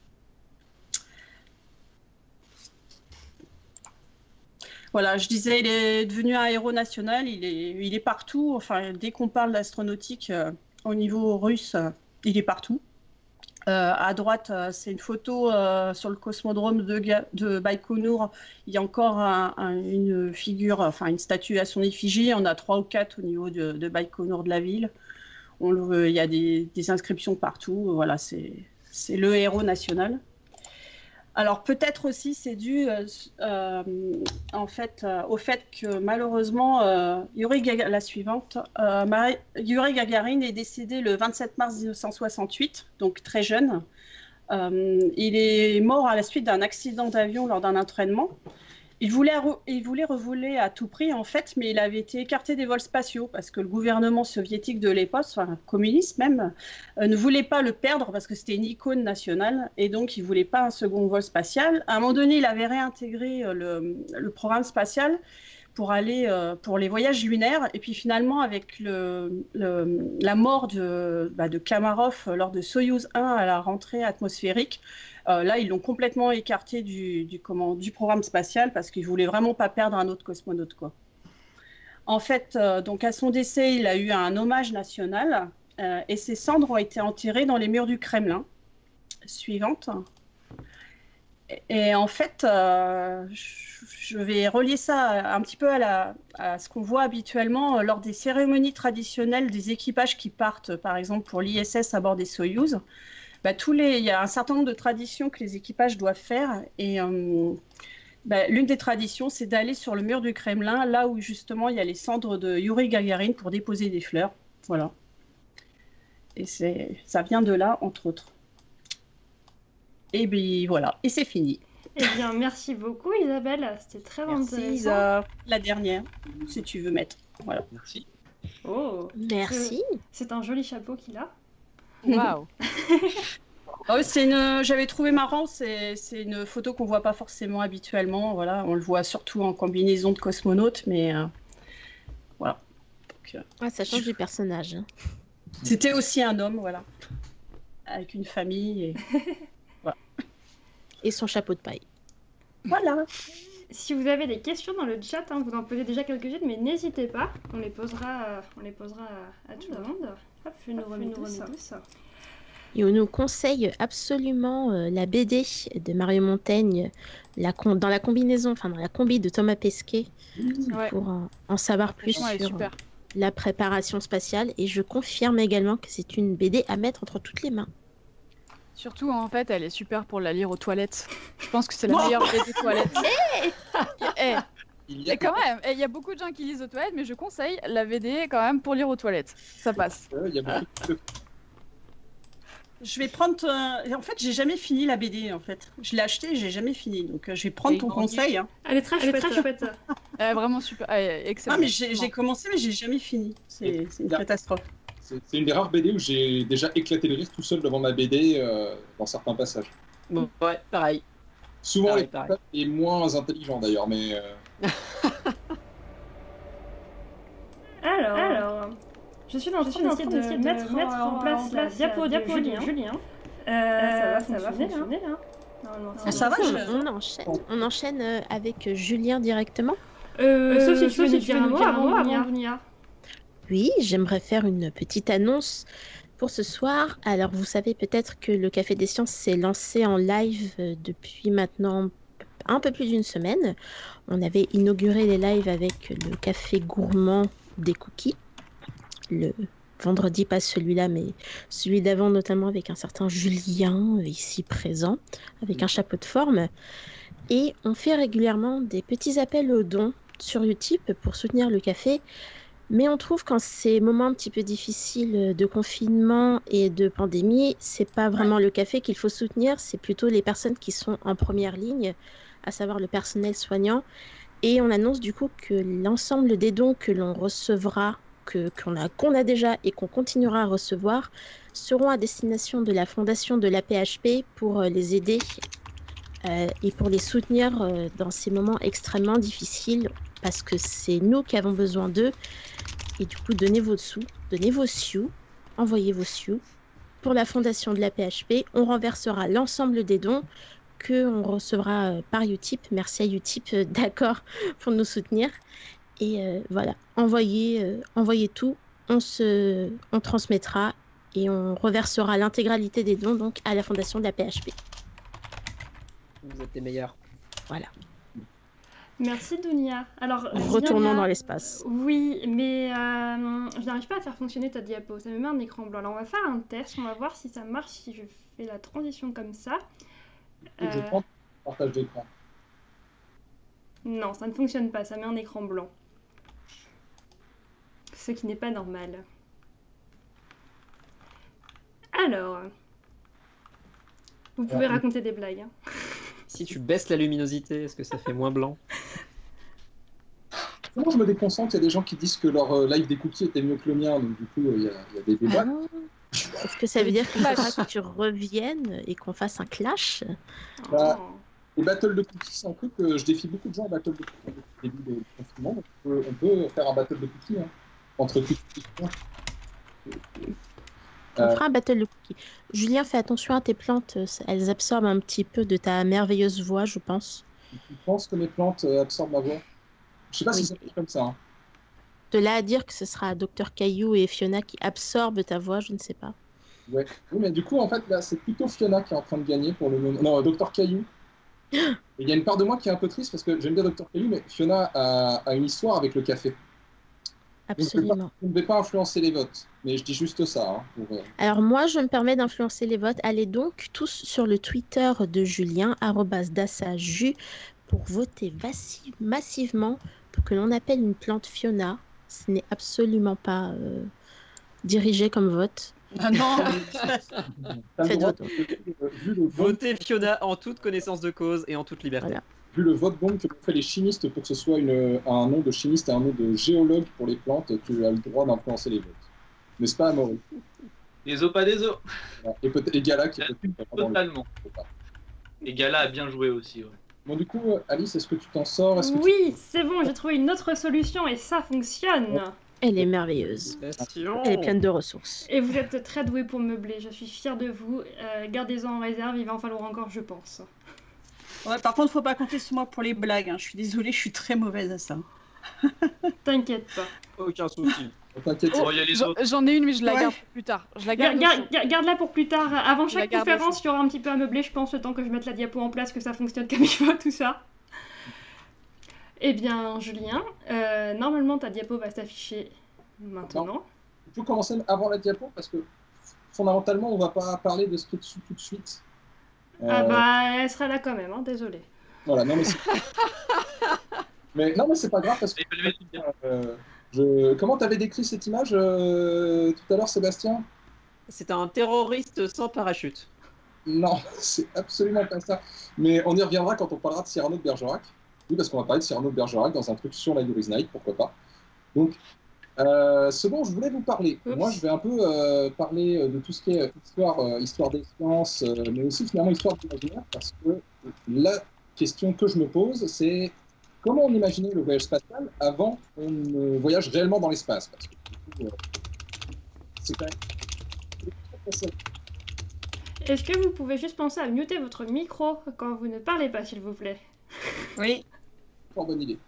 Voilà, je disais, il est devenu un héros national, il est, il est partout. Enfin, dès qu'on parle d'astronautique euh, au niveau russe, euh, il est partout. Euh, à droite, euh, c'est une photo euh, sur le cosmodrome de, de Baïkonour. Il y a encore un, un, une figure, enfin une statue à son effigie. On a trois ou quatre au niveau de, de Baïkonour de la ville. On le, il y a des, des inscriptions partout. Voilà, c'est, c'est le héros national. Alors peut-être aussi c'est dû euh, euh, en fait euh, au fait que malheureusement euh, Yuri Gagarin, la suivante, euh, Marie, Yuri Gagarin est décédé le vingt-sept mars mille neuf cent soixante-huit, donc très jeune. Euh, il est mort à la suite d'un accident d'avion lors d'un entraînement. Il voulait, il voulait revoler à tout prix en fait, mais il avait été écarté des vols spatiaux parce que le gouvernement soviétique de l'époque, enfin communiste même, euh, ne voulait pas le perdre parce que c'était une icône nationale et donc il ne voulait pas un second vol spatial. À un moment donné, il avait réintégré euh, le, le programme spatial pour aller euh, pour les voyages lunaires et puis finalement avec le, le, la mort de, bah, de Kamarov lors de Soyouz un à la rentrée atmosphérique. Euh, là, ils l'ont complètement écarté du, du, comment, du programme spatial parce qu'ils ne voulaient vraiment pas perdre un autre cosmonaute, quoi. En fait, euh, donc à son décès, il a eu un hommage national euh, et ses cendres ont été enterrées dans les murs du Kremlin. Suivante. Et, et en fait, euh, je vais relier ça un petit peu à, la, à ce qu'on voit habituellement lors des cérémonies traditionnelles des équipages qui partent, par exemple, pour l'I S S à bord des Soyouz. Bah, tous les, il y a un certain nombre de traditions que les équipages doivent faire et euh, bah, l'une des traditions, c'est d'aller sur le mur du Kremlin, là où justement il y a les cendres de Yuri Gagarin pour déposer des fleurs. Voilà. Et c'est, ça vient de là, entre autres. Et bien voilà, et c'est fini. Eh bien, merci beaucoup Isabelle, c'était très merci, intéressant. Isa. La dernière, si tu veux mettre. Voilà. Merci. Oh, merci. C'est un joli chapeau qu'il a. Waouh. Oh, c'est une, j'avais trouvé marrant, c'est, c'est une photo qu'on voit pas forcément habituellement. Voilà, on le voit surtout en combinaison de cosmonaute, mais euh, voilà. Donc, euh, ouais, ça change je... du personnage. C'était aussi un homme, voilà. avec une famille. Et... Et son chapeau de paille. Voilà. Si vous avez des questions dans le chat, hein, vous en posez déjà quelques-unes, mais n'hésitez pas, on les posera, euh, on les posera à, à tout le monde. Hop, je nous remets tous. Et on nous conseille absolument euh, la B D de Mario Montaigne la com- dans la combinaison, enfin dans la combi de Thomas Pesquet, Ouais. pour euh, en savoir plus Franchement, elle est sur super. euh, la préparation spatiale. Et je confirme également que c'est une B D à mettre entre toutes les mains. Surtout, en fait, elle est super pour la lire aux toilettes. Je pense que c'est la meilleure B D toilette. Eh, Il y a et quand même, il y a beaucoup de gens qui lisent aux toilettes, mais je conseille la B D quand même pour lire aux toilettes. Ça passe. Euh, il y a beaucoup de... Je vais prendre. euh, En fait, j'ai jamais fini la B D. En fait, je l'ai acheté, j'ai jamais fini. Donc, euh, je vais prendre Et ton grandi. conseil. Hein. Elle est très Elle est chouette. très chouette. Elle est vraiment super. Elle est excellente. Ah, mais j'ai j'ai commencé, mais j'ai jamais fini. C'est c'est une catastrophe. C'est c'est une des rares B D où j'ai déjà éclaté de rire tout seul devant ma B D euh, dans certains passages. Bon, ouais, pareil. Souvent, Pareil, les pareil. passages est moins intelligent d'ailleurs, mais euh, Alors, Alors, je suis dans le train d'essayer de, de mettre, mettre en place la diapo, diapo de Julien. Julien. Euh, ça va, ça va fonctionner, là. Normalement, Ah, ça va, on, je- on enchaîne, on enchaîne euh, avec Julien directement. Euh, sauf si tu veux sauf nous si dire un mot avant, avant Dunia. Oui, j'aimerais faire une petite annonce pour ce soir. Alors, vous savez peut-être que le Café des Sciences s'est lancé en live euh, depuis maintenant un peu plus d'une semaine. On avait inauguré les lives avec le Café Gourmand des Cookies. Le vendredi, pas celui-là, mais celui d'avant, notamment avec un certain Julien, euh, ici présent, avec un chapeau de forme. Et on fait régulièrement des petits appels aux dons sur Utip pour soutenir le café. Mais on trouve qu'en ces moments un petit peu difficiles de confinement et de pandémie, c'est pas vraiment le café qu'il faut soutenir, c'est plutôt les personnes qui sont en première ligne, à savoir le personnel soignant. Et on annonce du coup que l'ensemble des dons que l'on recevra, que, qu'on a, qu'on a déjà et qu'on continuera à recevoir, seront à destination de la fondation de l'A P H P pour euh, les aider euh, et pour les soutenir euh, dans ces moments extrêmement difficiles, parce que c'est nous qui avons besoin d'eux. Et du coup, donnez vos sous, donnez vos sioux, envoyez vos sioux pour la fondation de l'A P H P. On renversera l'ensemble des dons que on recevra euh, par Utip. Merci à Utip, euh, d'accord, pour nous soutenir. Et euh, voilà, envoyez, euh, envoyez tout, on, se, on transmettra et on reversera l'intégralité des dons donc à la fondation de la P H P. Vous êtes les meilleurs. Voilà. Merci Dunia. Alors, Retournons Dunia, dans l'espace. Oui, mais euh, je n'arrive pas à faire fonctionner ta diapo. Ça me met un écran blanc. Alors, on va faire un test. On va voir si ça marche, si je fais la transition comme ça. je Euh, prends le partage d'écran. Non, ça ne fonctionne pas. Ça met un écran blanc. Ce qui n'est pas normal. Alors, vous pouvez Ouais. raconter des blagues. hein. Si tu baisses la luminosité, est-ce que ça fait moins blanc? Moi, je me déconcentre, il y a des gens qui disent que leur euh, live des cookies était mieux que le mien, donc du coup, euh, il y, a- il y a des débats. Ah, est-ce que ça veut dire qu'il faudra que tu reviennes et qu'on fasse un clash? Bah, Oh. Les battles de cookies, c'est un truc que je défie beaucoup de gens en battle de cookies depuis le début du confinement. Donc on, peut, on peut faire un battle de cookies hein, entre cookies. On Euh, fera un battle de cookies. Julien, fais attention à tes plantes. Elles absorbent un petit peu de ta merveilleuse voix, je pense. Tu penses que mes plantes euh, absorbent ma voix? Je sais pas Oui. si ça marche comme ça. Hein. De là à dire que ce sera Docteur Caillou et Fiona qui absorbent ta voix, je ne sais pas. Ouais. Oui, mais du coup, en fait, là, c'est plutôt Fiona qui est en train de gagner pour le moment. Non, euh, Docteur Caillou. Et il y a une part de moi qui est un peu triste parce que j'aime bien Docteur Caillou, mais Fiona a, a une histoire avec le café. Absolument. Je ne vais pas influencer les votes, mais je dis juste ça. Hein, pour, euh, Alors moi, je me permets d'influencer les votes. Allez donc tous sur le Twitter de Julien, arobase dassaju, pour voter vassi- massivement pour que l'on appelle une plante Fiona. Ce n'est absolument pas euh, dirigé comme vote. Ah non. t'as le Faites droit votre de- euh, vu, le vote, Votez Fiona en toute connaissance de cause et en toute liberté. Voilà. vu le vote donc que l'ont fait les chimistes pour que ce soit une, un nom de chimiste et un nom de géologue pour les plantes, tu as le droit d'influencer les votes. N'est-ce pas, Amaury? Des os, pas des os. Voilà. Et peut-être et Gala qui est peut-être pas dans le- Totalement. Et Gala a bien joué aussi. Ouais. Bon, du coup, Alice, est-ce que tu t'en sors? Est-ce que tu- Oui, c'est bon, j'ai trouvé une autre solution et ça fonctionne. Elle est merveilleuse. Félicitations. Elle est pleine de ressources. Et vous êtes très doué pour meubler, je suis fière de vous. Euh, Gardez-en en réserve, il va en falloir encore, je pense. Ouais, par contre, faut pas compter sur moi pour les blagues. Hein. Je suis désolée, je suis très mauvaise à ça. T'inquiète pas. Aucun souci. T'inquiète. Oh, il y a les J'en autres. j'en ai une, mais je la Ouais. garde pour plus tard. Je la Gar- garde. gar- au chaud. gar- Garde-la pour plus tard. Avant Je la chaque garde au conférence, chaud. il y aura un petit peu à meubler, je pense, le temps que je mette la diapo en place, que ça fonctionne comme il faut, tout ça. Eh bien, Julien, euh, normalement ta diapo va s'afficher maintenant. On peut commencer avant la diapo parce que fondamentalement, on va pas parler de ce qui est dessus tout de suite. Euh, Ah bah, elle sera là quand même, hein, désolé. Voilà, non mais c'est... mais non mais c'est pas grave parce que Il fallait mettre une diapo. euh, je... comment t'avais décrit cette image euh, tout à l'heure, Sébastien? C'est un terroriste sans parachute. Non, c'est absolument pas ça. Mais on y reviendra quand on parlera de Cyrano de Bergerac. Oui, parce qu'on va parler de Cyrano de Bergerac dans un truc sur la Yuri's Night, pourquoi pas. Donc, euh, ce dont je voulais vous parler, Oups. moi je vais un peu euh, parler de tout ce qui est histoire, euh, histoire des sciences, euh, mais aussi finalement histoire de l'imaginaire, parce que la question que je me pose, c'est comment on imaginait le voyage spatial avant qu'on ne voyage réellement dans l'espace. Parce que du coup, euh, c'est quand même... Est-ce que vous pouvez juste penser à muter votre micro quand vous ne parlez pas, s'il vous plaît? Oui. Fort bonne idée.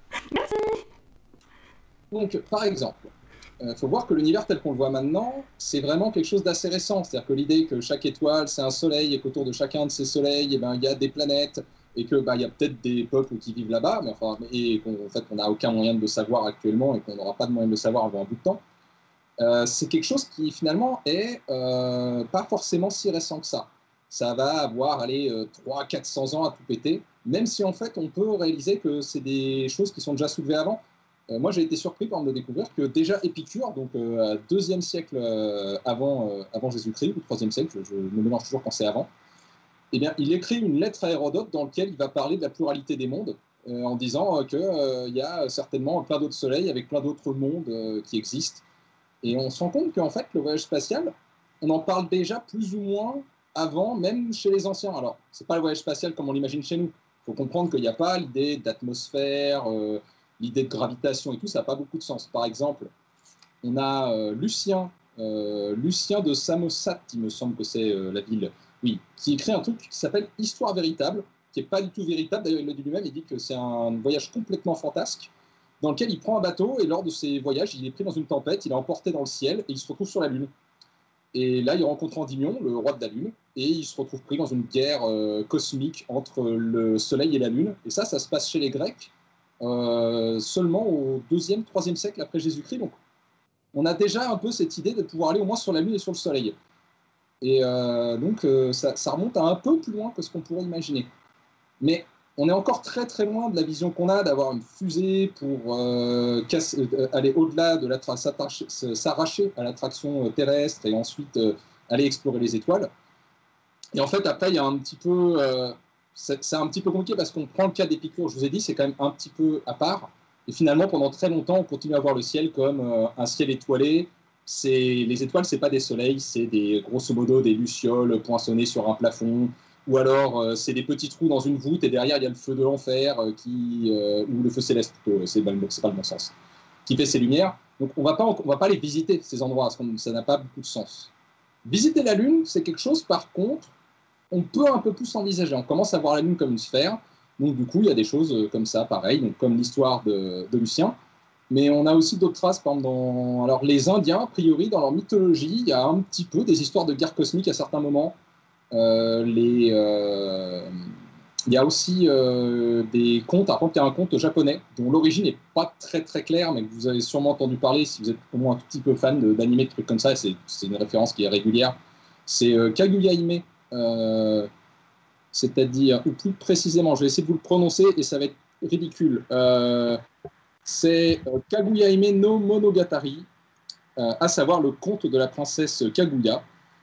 Donc, par exemple, il faut voir que l'univers tel qu'on le voit maintenant, c'est vraiment quelque chose d'assez récent. C'est-à-dire que l'idée que chaque étoile, c'est un soleil, et qu'autour de chacun de ces soleils, eh ben, il y a des planètes, et que bah, il y a peut-être des peuples qui vivent là-bas, mais enfin, et qu'en fait, on n'a aucun moyen de le savoir actuellement, et qu'on n'aura pas de moyen de le savoir avant un bout de temps, euh, c'est quelque chose qui, finalement, est euh, pas forcément si récent que ça. Ça va avoir, allez, euh, trois cents à quatre cents ans à tout péter, même si, en fait, on peut réaliser que c'est des choses qui sont déjà soulevées avant. Euh, moi, j'ai été surpris par de découvrir que déjà Épicure, donc euh, deuxième siècle euh, avant, euh, avant Jésus-Christ, ou troisième siècle, je, je me mélange toujours quand c'est avant, eh bien, il écrit une lettre à Hérodote dans laquelle il va parler de la pluralité des mondes, euh, en disant euh, qu'il euh, y a certainement plein d'autres soleils avec plein d'autres mondes euh, qui existent. Et on se rend compte qu'en fait, le voyage spatial, on en parle déjà plus ou moins avant, même chez les anciens. Alors, c'est pas le voyage spatial comme on l'imagine chez nous. Il faut comprendre qu'il n'y a pas l'idée d'atmosphère, euh, l'idée de gravitation et tout, ça n'a pas beaucoup de sens. Par exemple, on a euh, Lucien, euh, Lucien de Samosate, il me semble que c'est euh, la ville, oui, qui écrit un truc qui s'appelle Histoire véritable, qui n'est pas du tout véritable, d'ailleurs il le dit lui-même, il dit que c'est un voyage complètement fantasque, dans lequel il prend un bateau, et lors de ses voyages, il est pris dans une tempête, il est emporté dans le ciel, et il se retrouve sur la Lune. Et là, il rencontre Endymion, le roi de la Lune, et il se retrouve pris dans une guerre euh, cosmique entre le Soleil et la Lune. Et ça, ça se passe chez les Grecs, euh, seulement au deuxième, troisième siècle après Jésus-Christ. Donc, on a déjà un peu cette idée de pouvoir aller au moins sur la Lune et sur le Soleil. Et euh, donc, euh, ça, ça remonte à un peu plus loin que ce qu'on pourrait imaginer. Mais on est encore très très loin de la vision qu'on a d'avoir une fusée pour euh, casse, euh, aller au-delà de l'attraction, s'arracher à l'attraction terrestre et ensuite euh, aller explorer les étoiles. Et en fait, après, il y a un petit peu... Euh, c'est un petit peu compliqué parce qu'on prend le cas d'Épicure, je vous ai dit, c'est quand même un petit peu à part. Et finalement, pendant très longtemps, on continue à voir le ciel comme euh, un ciel étoilé. Les étoiles, ce n'est pas des soleils, c'est des, grosso modo des lucioles poinçonnées sur un plafond. Ou alors, euh, c'est des petits trous dans une voûte et derrière, il y a le feu de l'enfer, euh, qui, euh, ou le feu céleste, plutôt, c'est pas, pas le bon sens, qui fait ses lumières. Donc, on va pas, on va pas les visiter, ces endroits, parce que ça n'a pas beaucoup de sens. Visiter la Lune, c'est quelque chose, par contre, on peut un peu plus envisager. On commence à voir la Lune comme une sphère. Donc, du coup, il y a des choses comme ça, pareil, donc, comme l'histoire de, de Lucien. Mais on a aussi d'autres traces, par exemple, dans... Alors, les Indiens, a priori, dans leur mythologie, il y a un petit peu des histoires de guerre cosmique à certains moments. Euh, les, euh, il y a aussi euh, des contes, par contre il y a un conte japonais dont l'origine n'est pas très très claire, mais que vous avez sûrement entendu parler si vous êtes au moins un tout petit peu fan d'animé, de trucs comme ça, c'est une référence qui est régulière. C'est euh, Kaguya Hime, euh, c'est-à-dire, ou plus précisément, je vais essayer de vous le prononcer et ça va être ridicule, euh, c'est euh, Kaguya Hime no Monogatari, euh, à savoir le conte de la princesse Kaguya.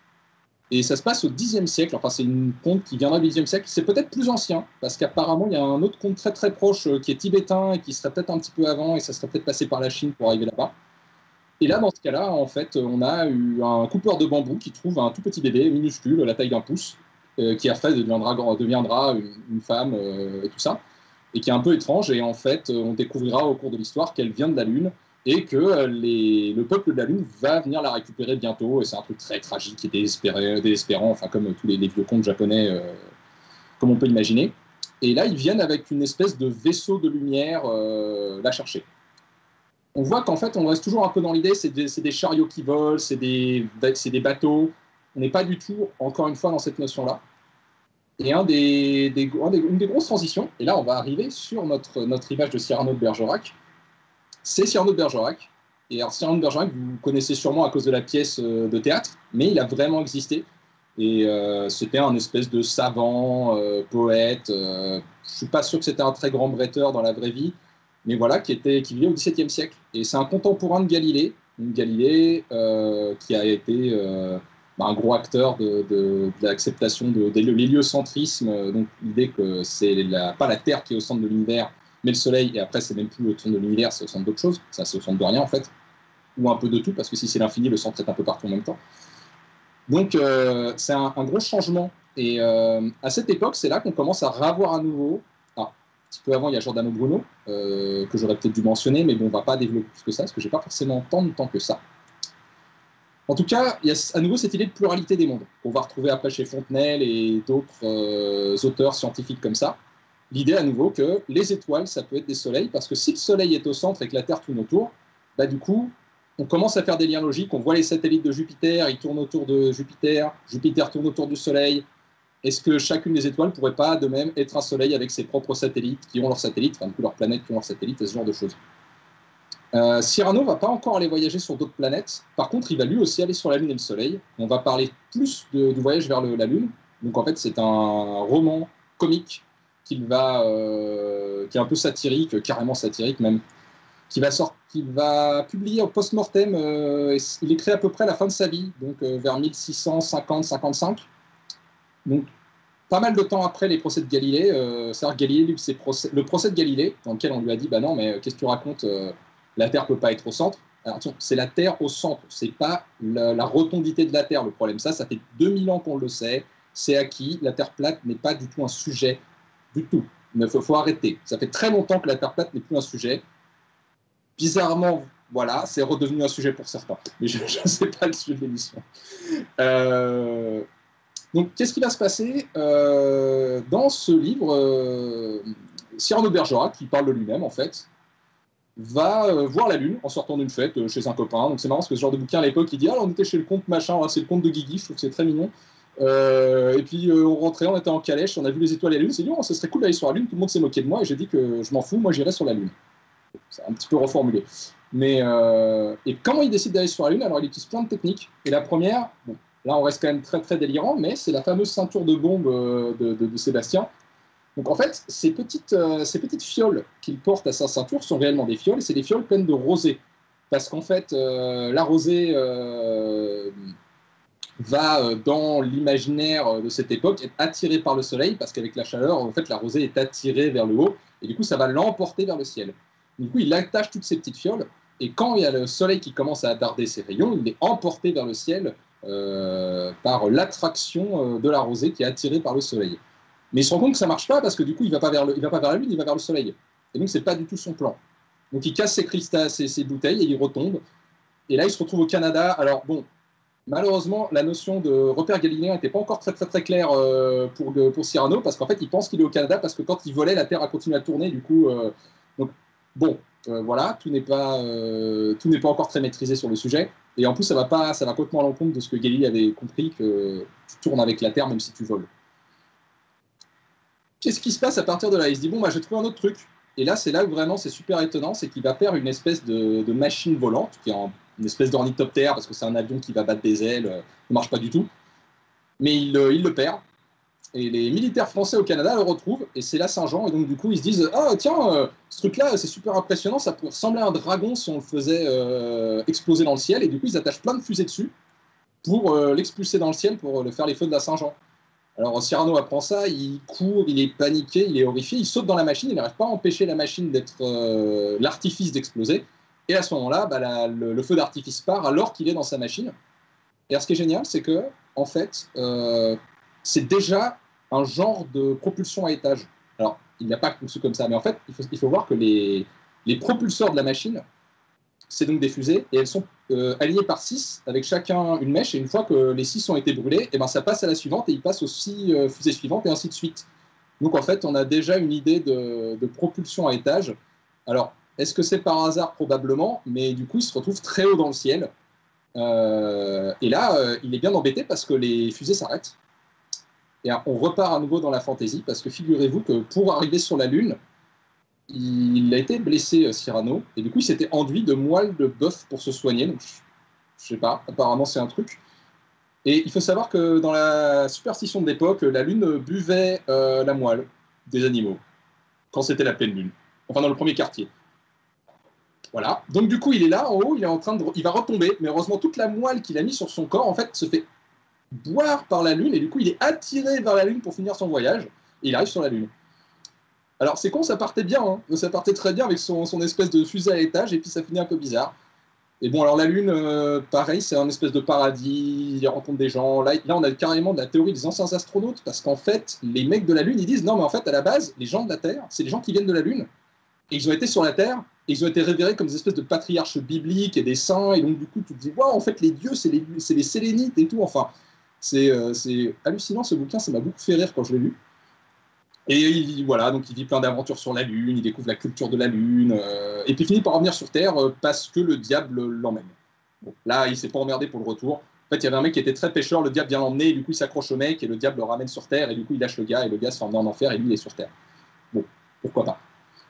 Et ça se passe au dixième siècle, enfin c'est une conte qui viendra du dixième siècle, c'est peut-être plus ancien, parce qu'apparemment il y a un autre conte très très proche euh, qui est tibétain et qui serait peut-être un petit peu avant, et ça serait peut-être passé par la Chine pour arriver là-bas. Et là, dans ce cas-là, en fait, on a eu un coupeur de bambou qui trouve un tout petit bébé, minuscule, la taille d'un pouce, euh, qui après deviendra, deviendra une, une femme euh, et tout ça, et qui est un peu étrange, et en fait, on découvrira au cours de l'histoire qu'elle vient de la Lune, et que euh, les, le peuple de la Lune va venir la récupérer bientôt, et c'est un truc très tragique et désespéré, désespérant, enfin comme tous les, les vieux contes japonais, euh, comme on peut imaginer. Et là, ils viennent avec une espèce de vaisseau de lumière euh, la chercher. On voit qu'en fait, on reste toujours un peu dans l'idée, c'est des, c'est des chariots qui volent, c'est des, c'est des bateaux. On n'est pas du tout, encore une fois, dans cette notion-là. Et un des, des, un des, une des grosses transitions, et là, on va arriver sur notre, notre image de Cyrano de Bergerac, c'est Cyrano de Bergerac. Et alors, Cyrano de Bergerac, vous connaissez sûrement à cause de la pièce de théâtre, mais il a vraiment existé. Et euh, c'était un espèce de savant, euh, poète. Euh, je ne suis pas sûr que c'était un très grand bretteur dans la vraie vie, mais voilà, qui, était, qui vivait au dix-septième siècle. Et c'est un contemporain de Galilée, une Galilée euh, qui a été euh, bah, un gros acteur de, de, de l'acceptation de, de l'héliocentrisme, donc l'idée que c'est la, pas la Terre qui est au centre de l'univers, mais le Soleil, et après c'est même plus au centre de l'univers, c'est au centre d'autre chose, ça c'est au centre de rien en fait, ou un peu de tout, parce que si c'est l'infini, le centre est un peu partout en même temps. Donc euh, c'est un, un gros changement, et euh, à cette époque, c'est là qu'on commence à revoir à nouveau. Un petit peu avant, il y a Giordano Bruno, euh, que j'aurais peut-être dû mentionner, mais bon, on ne va pas développer plus que ça, parce que je n'ai pas forcément tant de temps que ça. En tout cas, il y a à nouveau cette idée de pluralité des mondes, qu'on va retrouver après chez Fontenelle et d'autres euh, auteurs scientifiques comme ça. L'idée à nouveau que les étoiles, ça peut être des soleils, parce que si le Soleil est au centre et que la Terre tourne autour, bah, du coup, on commence à faire des liens logiques, on voit les satellites de Jupiter, ils tournent autour de Jupiter, Jupiter tourne autour du Soleil. Est-ce que chacune des étoiles ne pourrait pas de même être un soleil avec ses propres satellites, qui ont leurs satellites, enfin du coup leurs planètes qui ont leurs satellites, et ce genre de choses. euh, Cyrano ne va pas encore aller voyager sur d'autres planètes, par contre il va lui aussi aller sur la Lune et le Soleil. On va parler plus de, du voyage vers le, la Lune, donc en fait c'est un roman comique qu'il va, euh, qui est un peu satirique, carrément satirique même, qui va, sort, qui va publier en post-mortem, euh, il est créé à peu près à la fin de sa vie, donc euh, vers mille six cent cinquante cinquante-cinq. Donc, pas mal de temps après les procès de Galilée, euh, c'est-à-dire Galilée, c'est procès, le procès de Galilée, dans lequel on lui a dit, bah non, mais qu'est-ce que tu racontes, euh, la Terre peut pas être au centre. Alors, attention, c'est la Terre au centre, c'est pas la, la rotondité de la Terre le problème. Ça, ça fait deux mille ans qu'on le sait, c'est acquis, la Terre plate n'est pas du tout un sujet, du tout. Il faut, faut arrêter. Ça fait très longtemps que la Terre plate n'est plus un sujet. Bizarrement, voilà, c'est redevenu un sujet pour certains. Mais je ne sais pas le sujet de l'émission. Euh... Donc, qu'est-ce qui va se passer euh, dans ce livre euh, Cyrano de Bergerac, qui parle de lui-même, en fait, va euh, voir la Lune en sortant d'une fête euh, chez un copain. Donc, c'est marrant parce que ce genre de bouquin, à l'époque, il dit « Ah, on était chez le comte machin, c'est le comte de Guigui, je trouve que c'est très mignon. Euh, » Et puis, euh, on rentrait, on était en calèche, on a vu les étoiles et la Lune, on s'est dit oh, « Ça serait cool d'aller sur la Lune. » Tout le monde s'est moqué de moi et j'ai dit que je m'en fous, moi j'irai sur la Lune. C'est un petit peu reformulé. Mais, euh, et comment il décide d'aller sur la Lune? Alors, il utilise plein de techniques. Et la première, bon, là, on reste quand même très, très délirant, mais c'est la fameuse ceinture de bombe de, de, de Sébastien. Donc, en fait, ces petites, euh, ces petites fioles qu'il porte à sa ceinture sont réellement des fioles, et c'est des fioles pleines de rosée. Parce qu'en fait, euh, la rosée euh, va, euh, dans l'imaginaire de cette époque, être attirée par le soleil, parce qu'avec la chaleur, en fait, la rosée est attirée vers le haut, et du coup, ça va l'emporter vers le ciel. Du coup, il attache toutes ces petites fioles, et quand il y a le soleil qui commence à darder ses rayons, il est emporté vers le ciel, Euh, par l'attraction euh, de la rosée qui est attirée par le soleil. Mais il se rend compte que ça ne marche pas parce que du coup, il ne va pas vers le, il va pas vers la Lune, il va vers le soleil. Et donc, ce n'est pas du tout son plan. Donc, il casse ses cristals, ses, ses bouteilles et il retombe. Et là, il se retrouve au Canada. Alors, bon, malheureusement, la notion de repère galiléen n'était pas encore très, très, très claire euh, pour, pour Cyrano parce qu'en fait, il pense qu'il est au Canada parce que quand il volait, la Terre a continué à tourner. Du coup, euh, donc, bon, euh, voilà, tout n'est pas, euh, tout n'est pas encore très maîtrisé sur le sujet. Et en plus, ça va, pas, ça va complètement à l'encontre de ce que Galilée avait compris, que tu tournes avec la Terre même si tu voles. Qu'est-ce qui se passe à partir de là? Il se dit, bon, bah, j'ai trouvé un autre truc. Et là, c'est là où vraiment c'est super étonnant, c'est qu'il va faire une espèce de, de machine volante, qui est en, une espèce d'ornithoptère, parce que c'est un avion qui va battre des ailes, euh, ne marche pas du tout. Mais il, euh, il le perd. Et les militaires français au Canada le retrouvent, et c'est la Saint-Jean, et donc du coup ils se disent « Ah tiens, euh, ce truc-là c'est super impressionnant, ça pourrait ressembler à un dragon si on le faisait euh, exploser dans le ciel », et du coup ils attachent plein de fusées dessus pour euh, l'expulser dans le ciel, pour le faire les feux de la Saint-Jean. Alors Cyrano apprend ça, il court, il est paniqué, il est horrifié, il saute dans la machine, il n'arrive pas à empêcher la machine d'être euh, l'artifice d'exploser, et à ce moment-là, bah, la, le, le feu d'artifice part alors qu'il est dans sa machine. Et alors ce qui est génial, c'est que en fait, euh, c'est déjà un genre de propulsion à étage. Alors, il n'y a pas conçu comme ça, mais en fait, il faut, il faut voir que les, les propulseurs de la machine c'est donc des fusées, et elles sont euh, alignées par six, avec chacun une mèche, et une fois que les six ont été brûlés, et ben ça passe à la suivante, et il passe aux six euh, fusées suivantes, et ainsi de suite. Donc en fait, on a déjà une idée de, de propulsion à étage. Alors, est-ce que c'est par hasard? Probablement, mais du coup, il se retrouve très haut dans le ciel. Euh, et là, euh, il est bien embêté parce que les fusées s'arrêtent. Et on repart à nouveau dans la fantaisie, parce que figurez-vous que pour arriver sur la Lune, il a été blessé, Cyrano, et du coup, il s'était enduit de moelle de bœuf pour se soigner. Donc, je, je sais pas, apparemment, c'est un truc. Et il faut savoir que dans la superstition de l'époque, la Lune buvait euh, la moelle des animaux, quand c'était la pleine Lune. Enfin, dans le premier quartier. Voilà. Donc, du coup, il est là, en haut, il est en train de... Il va retomber, mais heureusement, toute la moelle qu'il a mis sur son corps, en fait, se fait boire par la Lune, et du coup, il est attiré vers la Lune pour finir son voyage, et il arrive sur la Lune. Alors, c'est con, ça partait bien, hein. Ça partait très bien avec son, son espèce de fusée à étage, et puis ça finit un peu bizarre. Et bon, alors la Lune, euh, pareil, c'est un espèce de paradis, il rencontre des gens. Là, là, on a carrément de la théorie des anciens astronautes, parce qu'en fait, les mecs de la Lune, ils disent, non, mais en fait, à la base, les gens de la Terre, c'est les gens qui viennent de la Lune, et ils ont été sur la Terre, et ils ont été révérés comme des espèces de patriarches bibliques et des saints, et donc du coup, tu te dis, waouh, en fait, les dieux, c'est les, c'est les Sélénites et tout, enfin, c'est euh, c'est hallucinant ce bouquin, ça m'a beaucoup fait rire quand je l'ai lu. Et il, voilà, donc il vit plein d'aventures sur la Lune, il découvre la culture de la Lune, euh, et puis finit par revenir sur Terre euh, parce que le diable l'emmène. Bon, là, il s'est pas emmerdé pour le retour. En fait, il y avait un mec qui était très pêcheur, le diable vient l'emmener, et du coup, il s'accroche au mec, et le diable le ramène sur Terre, et du coup, il lâche le gars, et le gars se fait emmener en enfer, et lui, il est sur Terre. Bon, pourquoi pas.